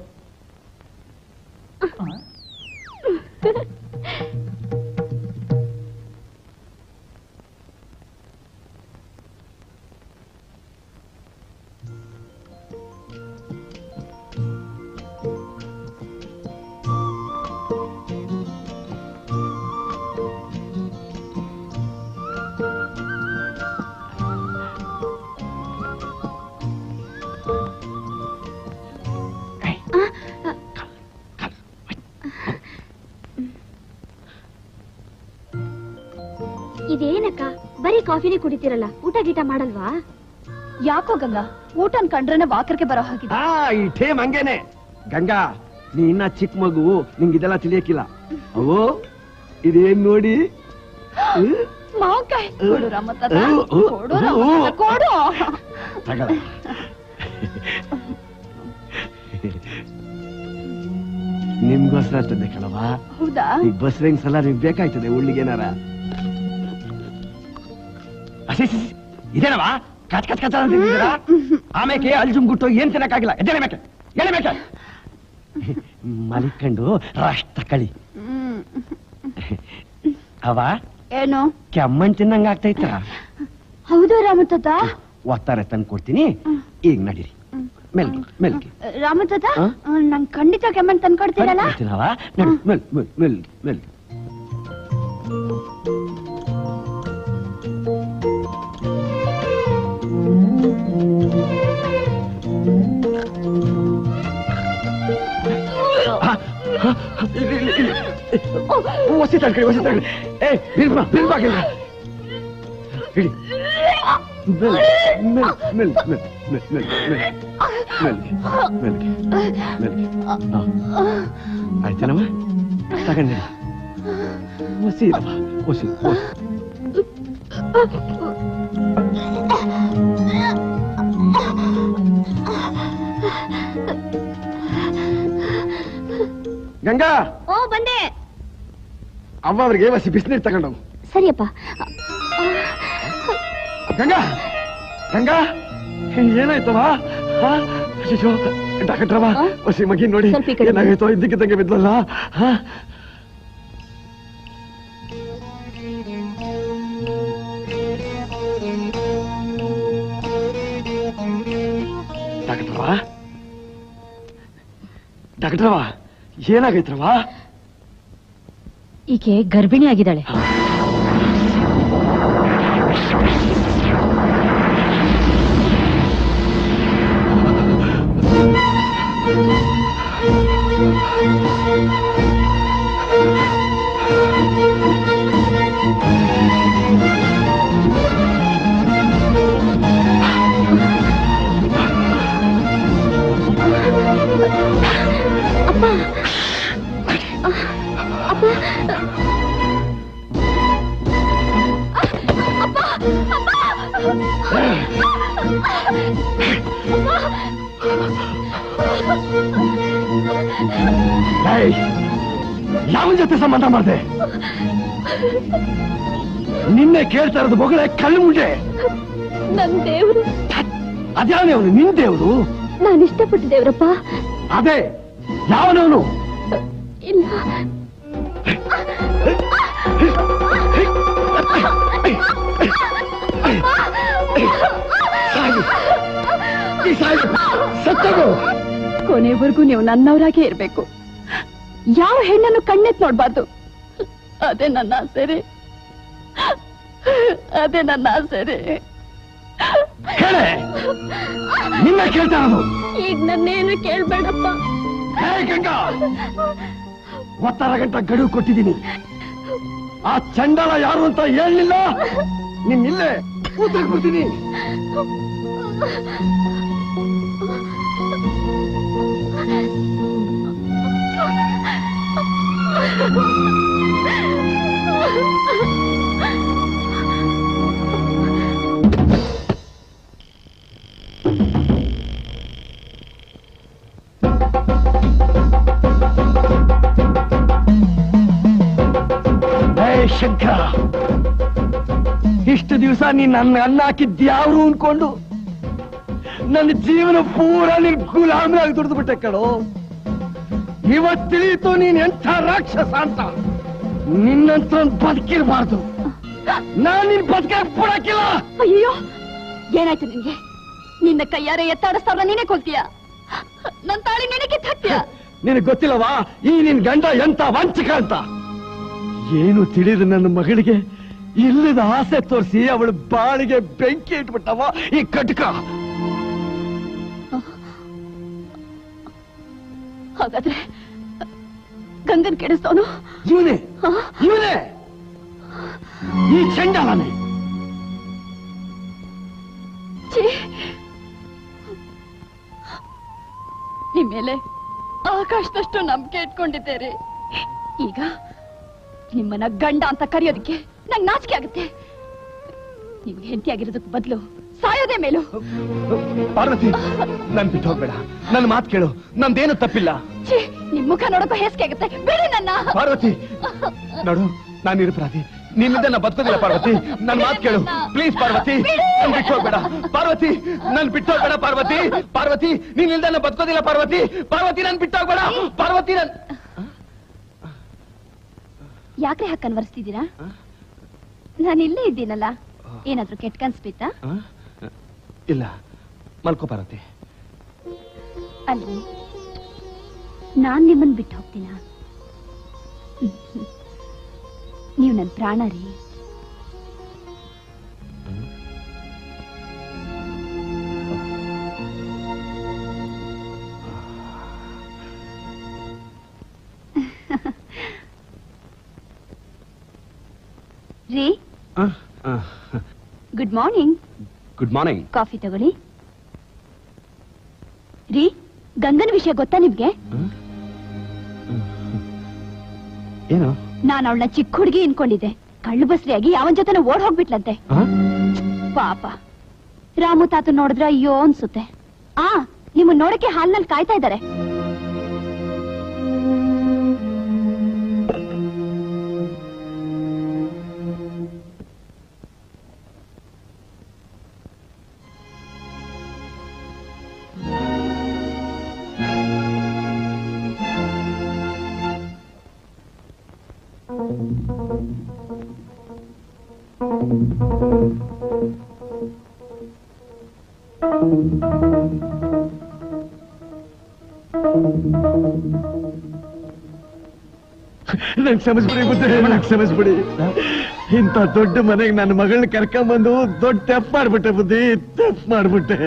ಇದೇನಕ್ಕ ಬರೀ ಕಾಫಿನೇ ಕುಡಿತೀರಲ್ಲ, ಊಟ ಗೀಟ ಮಾಡಲ್ವಾ? ಯಾಕೋ ಗಂಗಾ, ಊಟನ್ ಕಂಡ್ರೇನೆ ವಾಕರ್ಗೆ ಬರೋ ಹಾಗಿದೆ. ಆ ಈ ಟೇಮ್ ಹಂಗೇನೆ. ಗಂಗಾ, ನೀ ಇನ್ನ ಚಿಕ್ಕ ಮಗು, ನಿಂಗಿದೆಲ್ಲ ತಿಳಿಯಕ್ಕಿಲ್ಲ. ಅವೋ ಇದೇನ್ ನೋಡಿ. ಮಾಕಾಯ್ ಕೊಡು ರಾಮ ತಾತ, ಕೊಡು ರಾಮ ತಾತ, ಕೊಡು. ತಗೊಳ. ನಿಮ್ಗೋಸ್ಕರ ತಂದೆ ಕಣವ. ಹೌದಾ? ಈಗ ಬಸ್ ರೇಂಗ್ ಸಲ ನಿಮ್ಗೆ ಬೇಕಾಯ್ತದೆ ಉಳ್ಳಿಗೇನಾರ. ಇದೇನವ ಕಚ್ ಕಚ್ ಕಚ ಅಂತಿದ್ದೀರಾ? ಆಮೇಲೆ ಅಲ್ಜುಮ್ ಗುಟ್ಟು ಏನ್ ತಿನ್ನಕ್ಕಾಗಿಲ್ಲ. ಎದ್ದೇಳೆ ಮೇಕೆ, ಎಳೆ ಮೇಕೆ. ಮಲಿಕೊಂಡು ರಾಷ್ಟ್ರ ತಕಳಿ. ಅವ ಏನು ಕೆಮ್ಮಣ್ ತಿನ್ನಂಗ ಆಗ್ತೈತ? ಹೌದು ರಾಮ ತಾತ. ಒತ್ತಾರೆ ತಂದು ಕೊಡ್ತೀನಿ, ಈಗ ನಡೀರಿ. ಮೆಲ್ಗೆ ಮೆಲ್ಗೆ. ರಾಮ ತಾತ, ನಂಗ್ ಖಂಡಿತ ಕೆಮ್ಮನ್ ತಂದ್ಕೊಡ್ತೀರಲ್ಲ? ನಡಿ ಮೆಲ್ ಮೆಲ್ ಮೆಲ್ಗೆ ಮೆಲ್ಗೆ. ಒಸಿ ತಡ್ಕಳಿ, ಒಸಿ ತಡ್ಕಳಿ. ಏ ಬಿಲ್ಬಾ ಬಿಲ್ಬಾಗಿಲ್ಲ. ಹಿಡಿ. ಮೆಲ್ ಮೆಲ್ ಮೆಲ್ ಮೆಲ್ ಮೆಲ್ ಮೆಲ್ ಮೆಲ್ ಮೆಲ್ಗೆ ಮೆಲ್ಗೆ. ಆಯ್ತೇನಮ್ಮ? ತಗೊಂಡಿ. ಒಸಿ ಇರಮ್ಮ, ಒಸಿ ಒಸಿ. ಗಂಗಾ. ಓ ಬಂದೆ. ಅವ್ವ ಅವ್ರಿಗೆ ವಸಿ ಬಿಸಿನೀರು ತಗೊಂಡೋಗು. ಸರಿಯಪ್ಪ. ಗಂಗಾ ಗಂಗಾ ಏನಾಯ್ತವ? ಅಯ್ಯೋ ಡಾಕ್ಟ್ರವ, ವಸಿ ಮಗಿ ನೋಡಿ ಏನಾಗೈತೋ, ಇದ್ದಕ್ಕಿದ್ದಂಗೆ ಬಿದ್ಲಲ್ಲ. ಡಾಕ್ಟ್ರವ ಡಾಕ್ಟ್ರವ ಏನಾಗೈತ್ರವ? ಈಕೆ ಗರ್ಭಿಣಿ ಆಗಿದ್ದಾಳೆ. ಯಾವ ಜೊತೆ ಸಂಬಂಧ ಮಾಡಿದೆ? ನಿನ್ನೆ ಕೇಳ್ತಾ ಇರೋದು ಮಗಳೇ ಕಳ್ಳು ಮುಂಡೆ. ನನ್ ದೇವ್ರು. ಅದ್ಯಾವನೇ ಅವನು? ನಿನ್ ದೇವ್ರು? ನಾನು ಇಷ್ಟಪಟ್ಟ ದೇವ್ರಪ್ಪ. ಅದೇ ಯಾವನವನು? ಇಲ್ಲ. ಕೊನೆವರೆಗೂ ನೀವು ನನ್ನವರಾಗೆ ಇರ್ಬೇಕು. ಯಾವ ಹೆಣ್ಣನ್ನು ಕಣ್ಣೆತ್ ನೋಡ್ಬಾರ್ದು. ಅದೇ ನನ್ನ ಆಸೆ ರೀ. ಅದೇ ನನ್ನ ಆಸೆ ರೀ. ನಿನ್ನ ಕೇಳ್ತಾ ಇರೋದು. ಈಗ ನನ್ನೇನು ಕೇಳ್ಬೇಡಪ್ಪ. ಒತ್ತಾರ ಗಂಟೆ ಗಡುವು ಕೊಟ್ಟಿದ್ದೀನಿ. ಆ ಚಂಡಾಲ ಯಾರು ಅಂತ ಹೇಳಲಿಲ್ಲ, ನಿನ್ನಿಲ್ಲೇ ಕೂತಾಕ್ಬಿಡ್ತೀನಿ. ಶಂಕರ, ಇಷ್ಟು ದಿವಸ ನೀನ್ ನನ್ನ ಅನ್ನ ಹಾಕಿದ್ಯಾವ್ರು ಅನ್ಕೊಂಡು ನನ್ನ ಜೀವನ ಪೂರ ನಿನ್ ಗುಲಾಮರಾಗಿ ದುಡಿದು ಬಿಟ್ಟೆ ಕಣೋ. ಇವತ್ ತಿಳಿಯಿತು ನೀನ್ ಎಂಥ ರಾಕ್ಷಸ ಅಂತ. ನಿನ್ನಂತ ಬದುಕಿರ್ಬಾರ್ದು. ನಾನ್ ನಿನ್ ಬದುಕಾಕ್ ಬಿಡಕ್ಕಿಲ್ಲ. ಅಯ್ಯೋ, ಏನಾಯ್ತು ನಿನ್ಗೆ? ನಿನ್ನ ಕೈಯಾರೆ ಎತ್ತಾಡಿಸ್ತಾರ ನೀನೇ ಕೊಲ್ತೀಯ. ನನ್ ತಾಳಿ ನೀನೇ ಕಿತ್ತಾಕ್ತೀಯ. ನಿನಗೆ ಗೊತ್ತಿಲ್ಲವಾ ಈ ನಿನ್ ಗಂಡ ಎಂತ ವಂಚಕ ಅಂತ? ಏನು ತಿಳಿದು ನನ್ನ ಮಗಳಿಗೆ ಇಲ್ಲದ ಆಸೆ ತೋರಿಸಿ ಅವಳು ಬಾಳಿಗೆ ಬೆಂಕಿ ಇಟ್ಬಿಟ್ಟವ ಈ ಕಟಕ. ಹಾಗಾದ್ರೆ ಗಂಗನ್ ಕೆಡಿಸ್ತವನು ಇವನೇ ಇವನೇ ಈ ಚಂಡಾಲನೇ. ನಿಮ್ ಮೇಲೆ ಆಕಾಶದಷ್ಟು ನಂಬಿಕೆ ಇಟ್ಕೊಂಡಿದ್ದೇರಿ. ಈಗ ನಿಮ್ಮನ್ನ ಗಂಡ ಅಂತ ಕರೆಯೋದಕ್ಕೆ ನಂಗೆ ನಾಚಿಕೆ ಆಗುತ್ತೆ. ನಿಮ್ಗೆ ಹೆಂಡತಿ ಆಗಿರೋದಕ್ಕೆ ಬದಲು ಸಾಯೋದೇ ಮೇಲು. ಪಾರ್ವತಿ, ನನ್ ಬಿಟ್ಟು ಹೋಗ್ಬೇಡ. ನನ್ನ ಮಾತು ಕೇಳು, ನಮ್ದೇನು ತಪ್ಪಿಲ್ಲ. ನಿಮ್ ಮುಖ ನೋಡಕ್ಕೂ ಹೇಸಿಗೆ ಆಗುತ್ತೆ. ಬಿಡಿ ನನ್ನ. ಪಾರ್ವತಿ ನೋಡು, ನಾನು ನಿರಪರಾಧಿ. ನಿನ್ನಿಂದ ನಾ ಬದುಕೋದಿಲ್ಲ ಪಾರ್ವತಿ. ನನ್ ಮಾತು ಕೇಳು ಪ್ಲೀಸ್ ಪಾರ್ವತಿ. ನನ್ ಬಿಟ್ಟು ಹೋಗ್ಬೇಡ ಪಾರ್ವತಿ. ನನ್ ಬಿಟ್ಟು ಹೋಗ್ಬೇಡ ಪಾರ್ವತಿ. ಪಾರ್ವತಿ ನಿನ್ನಿಂದ ನಾ ಬದುಕೋದಿಲ್ಲ ಪಾರ್ವತಿ. ಪಾರ್ವತಿ ನನ್ ಬಿಟ್ಟು ಹೋಗ್ಬೇಡ ಪಾರ್ವತಿ. ನನ್ ಯಾಕ್ರೆ ಹಾಕನ್ ವರ್ಸ್ತಿದ್ದೀರಾ? ನಾನು ಇಲ್ಲೇ ಇದ್ದೀನಲ್ಲ. ಏನಾದ್ರೂ ಕೆಟ್ಟ ಕನ್ಸ್ಬಿತ್ತಾ? ಇಲ್ಲ, ಮಲ್ಕೋ ಪಾರ್ವತಿ. ಅಲ್ರಿ, ನಾನ್ ನಿಮ್ಮನ್ ಬಿಟ್ಟು ಹೋಗ್ತೀನ? ನೀವು ನನ್ ಪ್ರಾಣ ರೀ. ರೀ, good morning. Good morning. Coffee ತಗೊಳ್ಳಿ. ರೀ, ಗಂಗನ ವಿಷಯ ಗೊತ್ತಾ ನಿಮ್ಗೆ? ಏನು? ನಾನು ಅವಳನ್ನ ಚಿಕ್ಕ ಹುಡುಗಿ ಅನ್ಕೊಂಡಿದ್ದೆ. ಕಳ್ಳು ಬಸ್ರಿಯಾಗಿ ಯಾವನ್ ಜೊತೆ ಓಡ್ ಹೋಗ್ಬಿಟ್ಲಂತೆ. ಪಾಪ ರಾಮು ತಾತ ನೋಡಿದ್ರೆ ಅಯ್ಯೋ ಅನ್ಸುತ್ತೆ. ಆ ನಿಮ್ಮನ್ನ ನೋಡಕ್ಕೆ ಹಾಲ್ನಲ್ಲಿ ಕಾಯ್ತಾ ಇದ್ದಾರೆ. ನಂಗೆ ಕ್ಷಮಿಸ್ಬಿಡಿ ಬುದ್ಧಿ, ನಂಗೆ ಕ್ಷಮಿಸ್ಬಿಡಿ. ಇಂಥ ದೊಡ್ಡ ಮನೆಗೆ ನನ್ನ ಮಗಳನ್ನ ಕರ್ಕೊಂಬಂದು ದೊಡ್ಡ ತೆಪ್ಪ ಮಾಡ್ಬಿಟ್ಟೆ ಬುದ್ಧಿ, ತೆಪ್ಪ ಮಾಡ್ಬಿಟ್ಟೆ.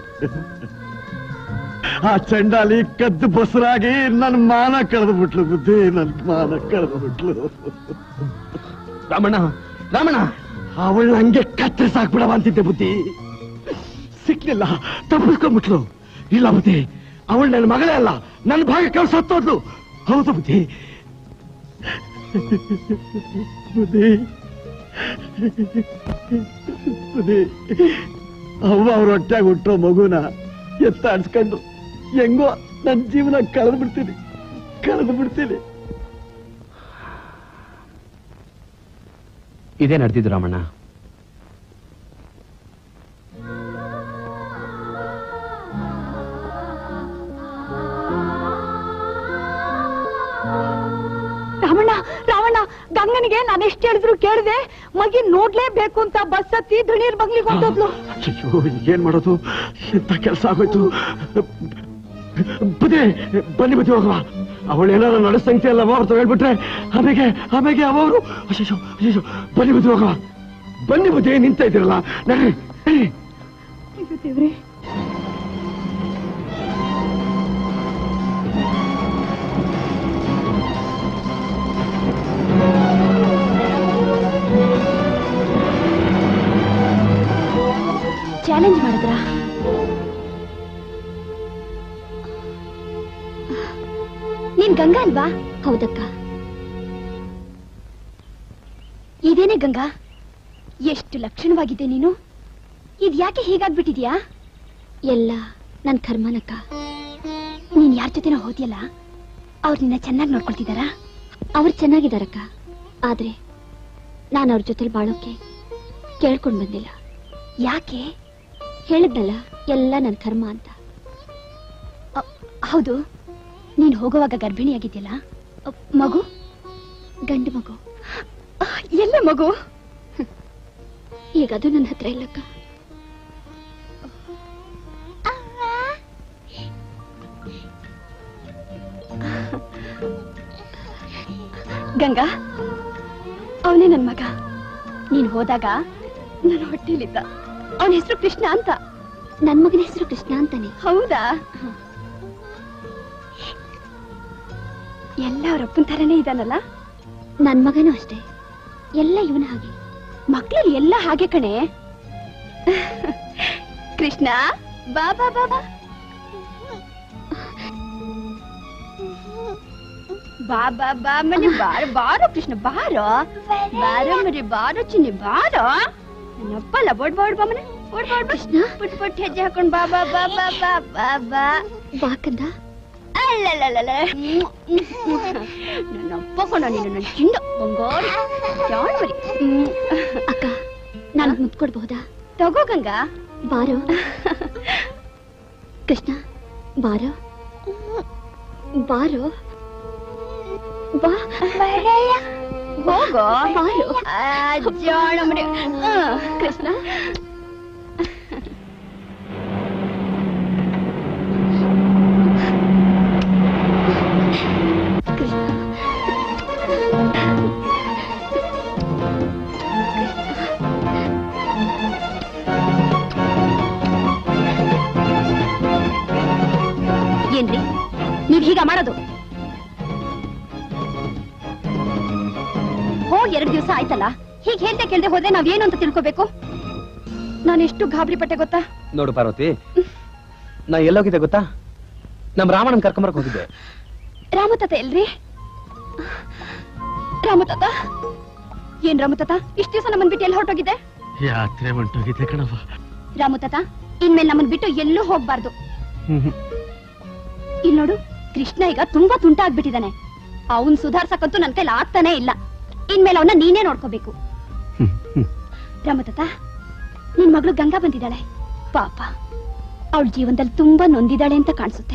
ಆ ಚಂಡಾಲಿ ಕದ್ದು ಬಸರಾಗಿ ನನ್ನ ಮಾನ ಕಳೆದು ಬಿಟ್ಲು ಬುದ್ಧಿ, ನನ್ನ ಮಾನ ಕಳೆದು ಬಿಟ್ಲು. ರಾಮಣ್ಣ, ರಾಮಣ್ಣ, ಅವಳು ಹಂಗೆ ಕತ್ತರಿಸಾಕ್ಬಿಡವ ಅಂತಿದ್ದೆ ಬುದ್ಧಿ. ಸಿಕ್ಲಿಲ್ಲ, ತಪ್ಪಿಸ್ಕೊಂಡ್ಬಿಟ್ಲು. ಇಲ್ಲ ಬುದ್ಧಿ, ಅವಳು ನನ್ನ ಮಗಳೇ ಅಲ್ಲ, ನನ್ನ ಭಾಗ ಕಳ್ಸಿ ಸತ್ತೋದ್ಲು. ಹೌದು ಬುದ್ಧಿ. ಬುದ್ಧಿ ಬುದ್ಧಿ ಅವ್ವ ಅವ್ರ ಹೊಟ್ಟೆಗೆ ಹುಟ್ಟೋ ಮಗುನ ಎತ್ತಾಡ್ಸ್ಕೊಂಡು ಹೆಂಗೋ ನನ್ನ ಜೀವನ ಕಳೆದು ಬಿಡ್ತೀನಿ ಕಳೆದು ಬಿಡ್ತೀನಿ. ಇದೇ ನಡೆದಿದ್ದು ರಾಮಣ್ಣ. ರಾಮಣ್ಣ ರಾಮಣ್ಣ ಗಂಗನಿಗೆ ನಾನು ಎಷ್ಟು ಹೇಳಿದ್ರು ಕೇಳಿದೆ, ಮಗಿ ನೋಡ್ಲೇಬೇಕು ಅಂತ ಬಸ್ ಹತ್ತಿ ಧಣಿಯರ್ ಬಂಗ್ಲಿಗೆ ಹೊಂಟೋದ್ಲು. ಅಯ್ಯೋ ಏನ್ ಮಾಡೋದು, ಎಂತ ಕೆಲಸ ಆಗೋಯ್ತು. ಬುದ್ಧಿ ಬನ್ನಿ ಬುದ್ಧಿ ಹೋಗುವ. ಅವಳು ಏನಾರ ನಡೆಸಂಗತಿ ಅಲ್ಲವ ಅವ್ರು ಹೇಳ್ಬಿಟ್ರೆ ಆಮೇಲೆ ಆಮೇಲೆ ಅವರು ಅಯ್ಯೋ ಅಯ್ಯೋ ಬನ್ನಿ ಬುದ್ಧಿ ಹೋಗುವ. ಬನ್ನಿ ಬುದ್ಧಿ ನಿಂತ ಇದ್ದೀರಲ್ಲ ನಡ್ರಿ ದೇವ್ರೆ. ಚಾಲೆಂಜ್ ಮಾಡಿದ್ರ? ನೀನ್ ಗಂಗಾ ಅಲ್ವಾ? ಹೌದಕ್ಕ. ಇದೇನೆ ಗಂಗಾ? ಎಷ್ಟು ಲಕ್ಷಣವಾಗಿದೆ ನೀನು. ಇದ್ ಯಾಕೆ ಹೀಗಾಗ್ಬಿಟ್ಟಿದ್ಯಾ? ಎಲ್ಲ ನನ್ ಕರ್ಮನಕ್ಕ. ನೀನ್ ಯಾರ ಜೊತೆನೋ ಹೋದ್ಯಲ್ಲ, ಅವ್ರು ನಿನ್ನ ಚೆನ್ನಾಗಿ ನೋಡ್ಕೊಳ್ತಿದಾರ? ಅವ್ರು ಚೆನ್ನಾಗಿದಾರಕ್ಕ, ಆದ್ರೆ ನಾನು ಅವ್ರ ಜೊತೆಲಿ ಬಾಳೋಕೆ ಕೇಳ್ಕೊಂಡ್ ಬಂದಿಲ್ಲ. ಯಾಕೆ? ಹೇಳಿದ್ನಲ್ಲ, ಎಲ್ಲ ನನ್ ಕರ್ಮ ಅಂತ. ಹೌದು, ನೀನ್ ಹೋಗುವಾಗ ಗರ್ಭಿಣಿಯಾಗಿದ್ಯಲ್ಲ, ಮಗು? ಗಂಡು ಮಗು. ಎಲ್ಲ ಮಗು? ಈಗ ಅದು ನನ್ನ ಹತ್ರ ಇಲ್ಲಕ್ಕ. ಗಂಗಾ, ಅವನೇ ನನ್ ಮಗ. ನೀನ್ ಹೋದಾಗ ನನ್ನ ಹೊಟ್ಟೆಲಿದ್ದ. ಅವನ ಹೆಸರು ಕೃಷ್ಣ ಅಂತ. ನನ್ ಮಗನ ಹೆಸರು ಕೃಷ್ಣ ಅಂತಾನೆ. ಹೌದಾ? ಎಲ್ಲ ಅವರಪ್ಪನ ತರನೇ ಇದಾನಲ್ಲ. ನನ್ ಮಗನೂ ಅಷ್ಟೇ, ಎಲ್ಲ ಇವನ ಹಾಗೆ. ಮಕ್ಕಳಲ್ಲಿ ಎಲ್ಲ ಹಾಗೆ ಕಣೆ. ಕೃಷ್ಣ ಬಾ ಬಾ ಬಾ ಬಾ ಬಾ ಬಾ ಬಾ ಮನೆ ಬಾರೋ ಬಾರೋ ಕೃಷ್ಣ ಬಾರೋ ಬಾರೋ ಮರಿ ಬಾರೋ ಚಿನ್ನಿ ಬಾರೋ. ನನ್ನಪ್ಪಲ್ಲ ಬೋಡ್ ಬೋಡ್ ಬಾ ಮನೆ ಬೋಡ್ ಬೋಡ್ ಕೃಷ್ಣ ಪುಟ್ ಪುಟ್ ಹೆಜ್ಜೆ ಹಾಕೊಂಡ್ ಬಾ ಬಾ ಬಾ ಬಾ ಬಾ ಬಾ ಬಾ ಬಾ ಕಂದ. ಅಲ್ಲಲ್ಲ ನನ್ನಪ್ಪ ಕೊಂಡ ನೀನು ನನ್ನ ಚಿಂದ ಬಂಗಾರಿ ಜಾಣ ಬರಿ. ಅಕ್ಕ, ನಾನು ಮುದ್ದು ಕೊಡ್ಬಹುದಾ? ತಗೋ ಗಂಗಾ. ಬಾರೋ ಕೃಷ್ಣ, ಬಾರೋ ಬಾರೋ ಬಾ. ಹೋಗೋ ಬಾರೋ ಜಾಣ ಮರಿ ಕೃಷ್ಣ. ಏನ್ರಿ ನೀವ್ ಹೀಗ ಮಾಡೋದು? ಹೋಗ್ ಎರಡು ದಿವಸ ಆಯ್ತಲ್ಲ, ಹೀಗ್ ಹೇಳ್ದೆ ಕೇಳ್ದೆ ಹೋದ್ರೆ ನಾವೇನು ಅಂತ ತಿಳ್ಕೋಬೇಕು? ನಾನೆಷ್ಟು ಗಾಬರಿ ಪಟ್ಟೆ ಗೊತ್ತಾ? ನೋಡು ಪಾರ್ವತಿ, ನಾ ಎಲ್ಲೋಗಿದ್ದೆ ಗೊತ್ತಾ? ನಮ್ ರಾಮಣ್ಣನ್ ಕರ್ಕೊಂಬರಕ್ ಹೋಗಿದ್ದೆ. ರಾಮತಾತ ಎಲ್ರಿ? ರಾಮತಾತ ಏನ್ ರಾಮತಾತ ಇಷ್ಟ ದಿವಸ ನಮ್ಮನ್ ಬಿಟ್ಟು ಎಲ್ಲಿ ಹೊರಟೋಗಿದ್ದೆ? ಯಾತ್ರೆ ಹೊಂಟೋಗಿದ್ದೆ ಕಣವ. ರಾಮತಾತ, ಇನ್ಮೇಲೆ ನಮ್ಮನ್ ಬಿಟ್ಟು ಎಲ್ಲೂ ಹೋಗ್ಬಾರ್ದು. ಇಲ್ಲಿ ನೋಡು, ಕೃಷ್ಣ ಈಗ ತುಂಬಾ ತುಂಟ ಆಗ್ಬಿಟ್ಟಿದ್ದಾನೆ. ಅವನ್ ಸುಧಾರ್ಸಕ್ಕಂತೂ ನನ್ ಕೈಲಿ ಆಗ್ತಾನೆ ಇಲ್ಲ. ಇನ್ಮೇಲೆ ಅವನ್ನ ನೀನೇ ನೋಡ್ಕೋಬೇಕು. ರಾಮತಾತ, ನಿನ್ ಮಗಳು ಗಂಗಾ ಬಂದಿದ್ದಾಳೆ. ಪಾಪ, ಅವಳ ಜೀವನದಲ್ಲಿ ತುಂಬಾ ನೊಂದಿದ್ದಾಳೆ ಅಂತ ಕಾಣಿಸುತ್ತೆ.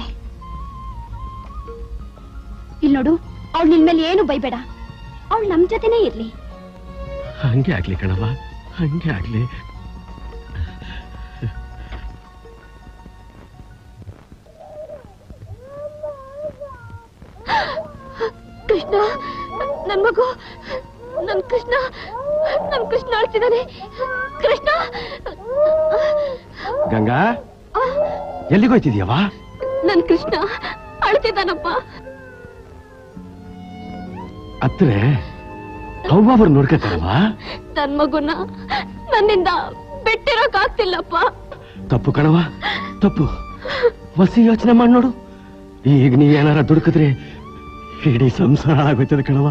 ಇಲ್ಲಿ ನೋಡು, ಅವಳು ನಿನ್ ಮೇಲೆ ಏನು ಬೈಬೇಡ. ಅವಳು ನಮ್ ಜೊತೆನೇ ಇರ್ಲಿ. ಹಂಗೆ ಆಗ್ಲಿ ಕಣವ, ಹಂಗೆ ಆಗ್ಲಿ. ಕೃಷ್ಣ, ನನ್ ಮಗು, ನನ್ ಕೃಷ್ಣ, ನನ್ ಕೃಷ್ಣ ಅಳ್ತಿದ್ದಾನೆ. ಕೃಷ್ಣ. ಗಂಗಾ, ಎಲ್ಲಿಗೋಯ್ತಿದ್ಯವ? ನನ್ ಕೃಷ್ಣ ಅಳ್ತಿದ್ದಾನಪ್ಪ. ಅತ್ರೆ ಅವ್ವ ನೋಡ್ಕತಾರವ? ನನ್ ಮಗುನ ನನ್ನಿಂದ ಬಿಟ್ಟಿರೋಕ್ ಆಗ್ತಿಲ್ಲಪ್ಪ. ತಪ್ಪು ಕಣವ, ತಪ್ಪು. ವಸಿ ಯೋಚನೆ ಮಾಡಿ ನೋಡು. ಈಗ ನೀ ಏನಾರ ದುಡುಕಿದ್ರೆ ಇಡೀ ಸಂಸಾರ ಆಗೋಯ್ತದ ಕಣವ.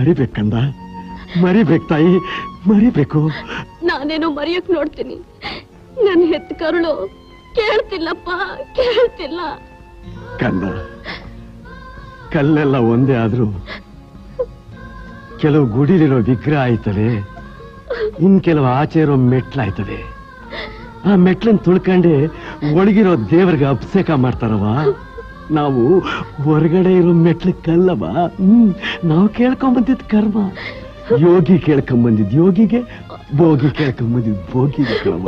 ಮರಿಬೇಕಂದ, ಮರಿಬೇಕು ತಾಯಿ, ಮರಿಬೇಕು. ನಾನೇನೋ ಮರೆಯಕ್ ನೋಡ್ತೀನಿ, ನನ್ ಹೆತ್ತ ಕರುಳು ಕೇಳ್ತಿಲ್ಲಪ್ಪ, ಕೇಳ್ತಿಲ್ಲ. ಕಂದ, ಕಲ್ಲೆಲ್ಲ ಒಂದೇ ಆದ್ರೂ ಕೆಲವು ಗುಡಿಲಿರೋ ವಿಗ್ರಹ ಆಯ್ತದೆ, ಇನ್ ಕೆಲವು ಆಚೆ ಇರೋ ಮೆಟ್ಲಾಯ್ತದೆ. ಆ ಮೆಟ್ಲನ್ ತುಳ್ಕಂಡೆ ಒಳಗಿರೋ ದೇವರಿಗೆ ಅಭಿಷೇಕ ಮಾಡ್ತಾರವ. ನಾವು ಹೊರಗಡೆ ಇರೋ ಮೆಟ್ಲು ಕಲ್ಲವ. ಹ್ಮ್ ನಾವು ಕೇಳ್ಕೊಂಬಂದಿದ್ ಕರ್ಮ. ಯೋಗಿ ಕೇಳ್ಕೊಂಬಂದಿದ್ ಯೋಗಿಗೆ, ಭೋಗಿ ಕೇಳ್ಕೊಂಬಂದಿದ್ ಭೋಗಿಗೆ ಕರ್ಮ.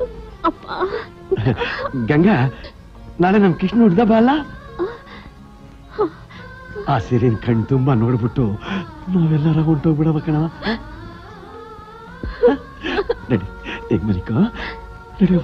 ಗಂಗಾ, ನಾಳೆ ನಮ್ ಕೃಷ್ಣ ಹುಡ್ದ ಬಾ ಅಲ್ಲ? ಆ ಸೀರೆನ್ ಕಣ್ ತುಂಬಾ ನೋಡ್ಬಿಟ್ಟು ನಾವೆಲ್ಲರ ಹೊಂಟೋಗ್ಬಿಡವ ಕಣವ. ನಡಿ, ಈಗ ಮನಿಕೋ, ನಡಿಯವ.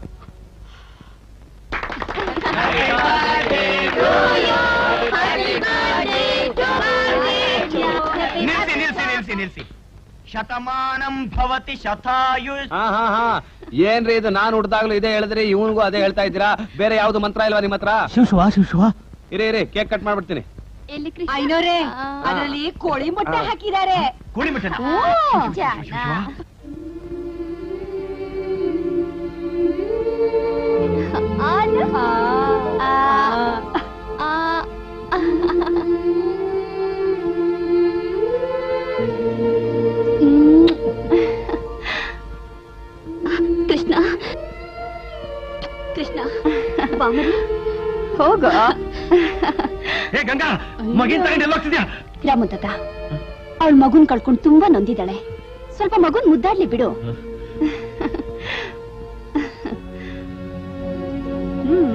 ನಿಲ್ಸಿ ನಿಲ್ಸಿ ನಿಲ್ಸಿ ನಿಲ್ಸಿ. ಶತಮಾನಂ ಭವತಿ ಶತಾಯುಷ್. ಹಾ ಹಾ ಹಾ ಏನ್ರಿ ಇದು? ನಾನು ಹುಡ್ದಾಗ್ಲೂ ಇದೇ ಹೇಳಿದ್ರಿ, ಇವನಿಗೂ ಅದೇ ಹೇಳ್ತಾ ಇದ್ದೀರಾ? ಬೇರೆ ಯಾವ್ದು ಮಂತ್ರ ಇಲ್ವಾ ನಿಮ್ಮ ಹತ್ರ? ಶಿವಶಿವ ಶಿವಶಿವ, ಇರಿ ಇರಿ, ಕೇಕ್ ಕಟ್ ಮಾಡ್ಬಿಡ್ತೀನಿ. ಐನೋರೆ, ಅದರಲ್ಲಿ ಕೋಳಿ ಮೊಟ್ಟೆ ಹಾಕಿದ್ದಾರೆ. ಕೋಳಿ ಮೊಟ್ಟೆ? ಕೃಷ್ಣ ಕೃಷ್ಣ ಬಾಮರಿ ಹೋಗ. ಏ ಗಂಗಾ, ಮಗಿನ ತಗೊಂಡು ಎಲ್ಲ ಹೋಗ್ತಿದ್ಯಾ? ರಾಮುದ್ದ, ಅವಳ ಮಗುನ್ ಕಳ್ಕೊಂಡು ತುಂಬಾ ನೊಂದಿದ್ದಾಳೆ. ಸ್ವಲ್ಪ ಮಗುನ್ ಮುದ್ದಾಡ್ಲಿ ಬಿಡು. ಹ್ಮ್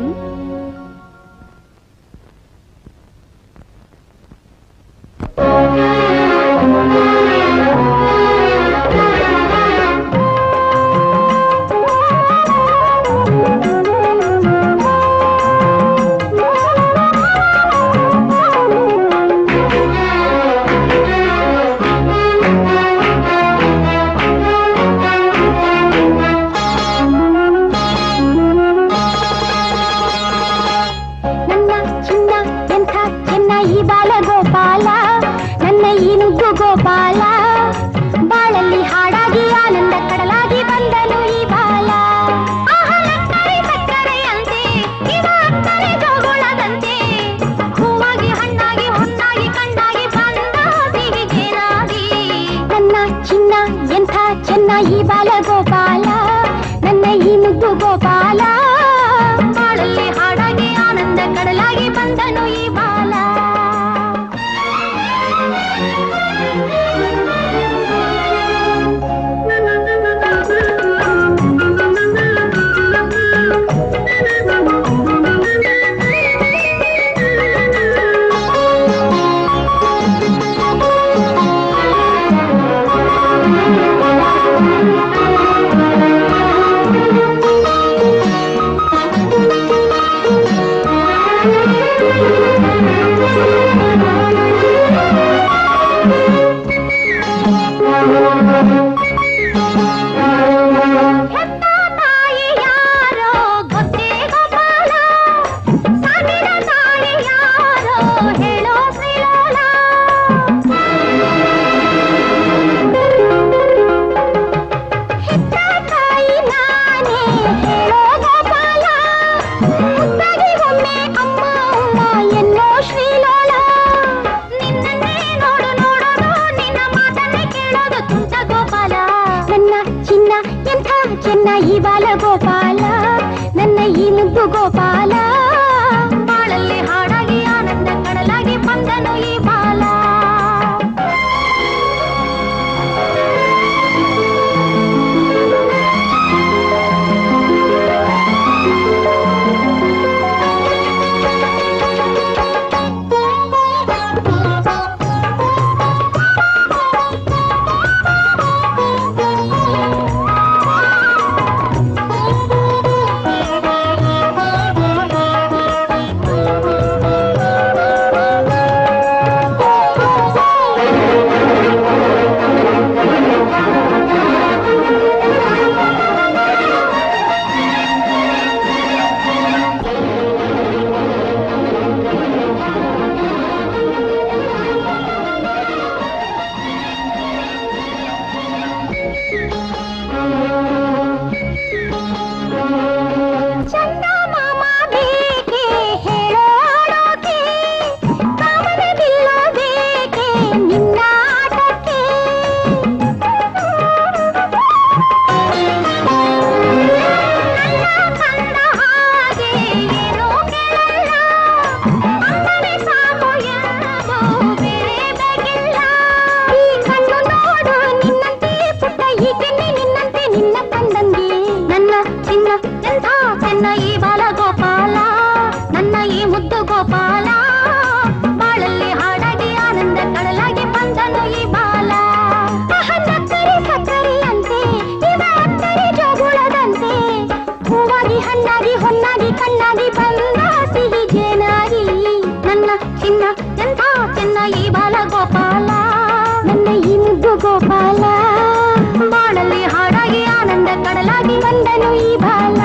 ಬಂದನು ಈ ಬಾಲ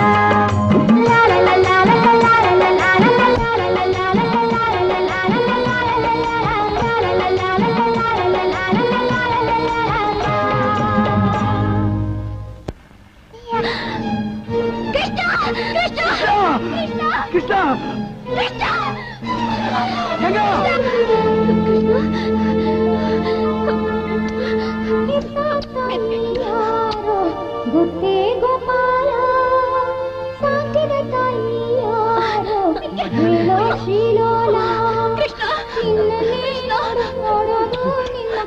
ಕೃಷ್ಣ ಗೊತ್ತೇ ಗೋಪಾಲ ಸಾಕಿದ ತಾಯಿಯಾರೋ ಹೇಳೋ ಶ್ರೀಲೋಲ ಕೃಷ್ಣ ನೋಡೋದು ನಿನ್ನ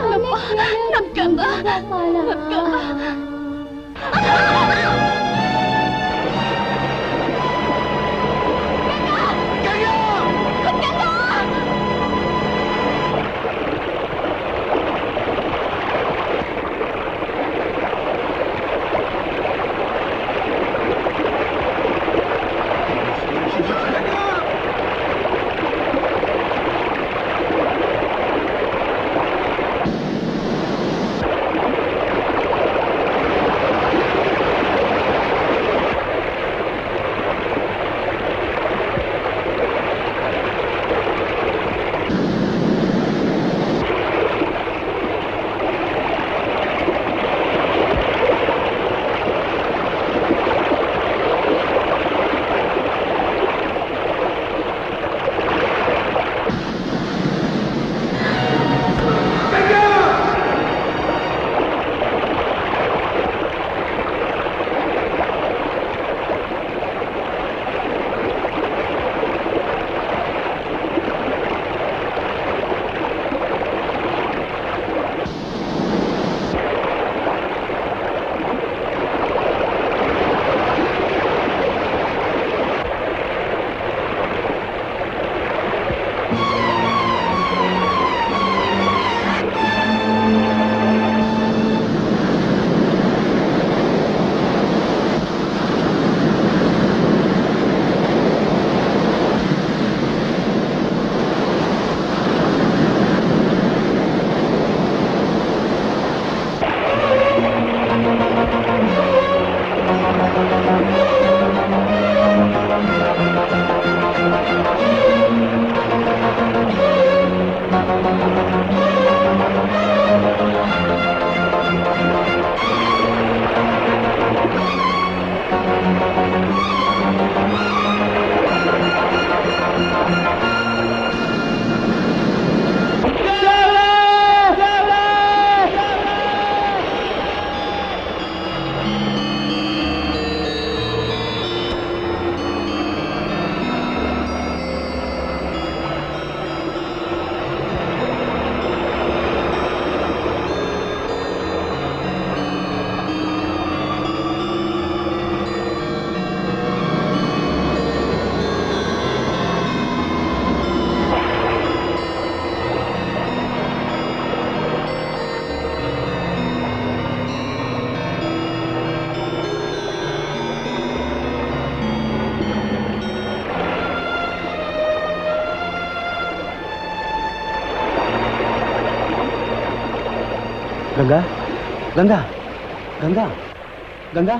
ಗಂಗಾ ಗಂಗಾ ಗಂಗಾ ಗಂಗಾ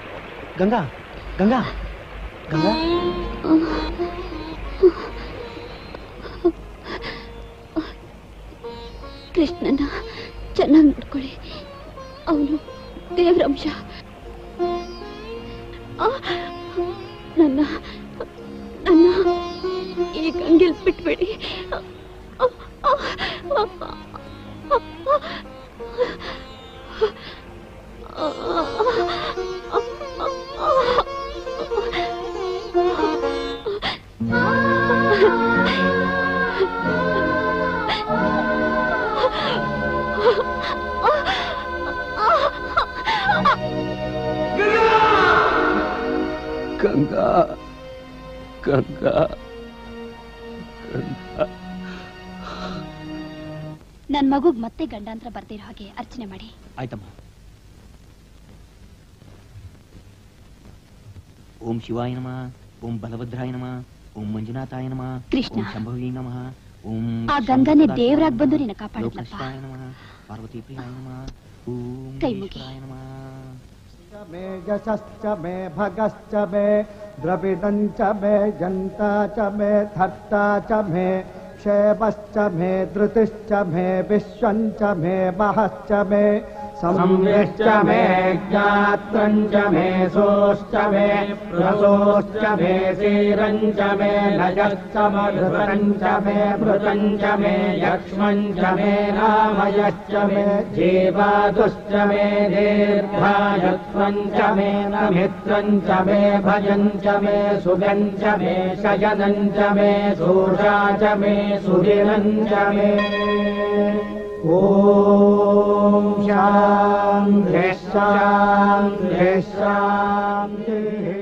ಗಂಗಾ ಗಂಗಾ ಗಂಗಾ ಕೃಷ್ಣನ ಚೆನ್ನಾಗಿ ನೋಡ್ಕೊಳ್ಳಿ, ಅವನು ದೇವರಂಶ. ನನ್ನ ನನ್ನ ಈ ಗಂಗೆಲ್ ಬಿಟ್ಬೇಡಿ. ಗಂಗಾ ಗಂಗಾ ಗಂಗಾ ನನ್ ಮಗುಗ್ ಮತ್ತೆ ಗಂಡಾಂತರ ಬರ್ದಿರೋ ಹಾಗೆ ಅರ್ಚನೆ ಮಾಡಿ. ಆಯ್ತಮ್ಮ. ಓಂ ಶಿವಾಯ ನಮಃ, ಓಂ ಬಲಭದ್ರಾಯ ನಮಃ, ಓಂ ಮಂಜುನಾಥಾಯ ನಮಃ, ಕೃಷ್ಣ. ಓಂ ಶಂಭವೀ ನಮಃ, ಓಂ ಆ ಗಂಗನೇ ದೇವರಾಗ್ ಬಂದು ನಿನ್ನ ಕಾಪಾಡಲಪ್ಪ. ಲೋಕೇಶ್ವರಾಯ ನಮಃ, ಪಾರ್ವತಿ ಪ್ರಿಯಾಯ ನಮಃ, ಓಂ ಕೈ ಮುಗಿ. ಈಶ್ವರಾಯ ನಮಃ. मे यशश्च मे भगश्च मे द्रविडञ्च मे जन्ता च मे धर्ता च मे क्षेमश्च मे धृतिश्च मे विश्वञ्च मे महश्च मे संविश्च मे ज्ञात्रञ्च मे सोश्च मे रसोश्च मे सीरञ्च मे नजश्च मधुरञ्च मे मृतञ्च मे यक्ष्मञ्च मे नामयश्च मे जीवादुश्च मे दीर्घायुत्वञ्च मे नमित्रञ्च मे भजञ्च मे सुगञ्च मे शयनञ्च मे सूषा च मे सुदिनञ्च मे ॐ शान्तिः शान्तिः शान्तिः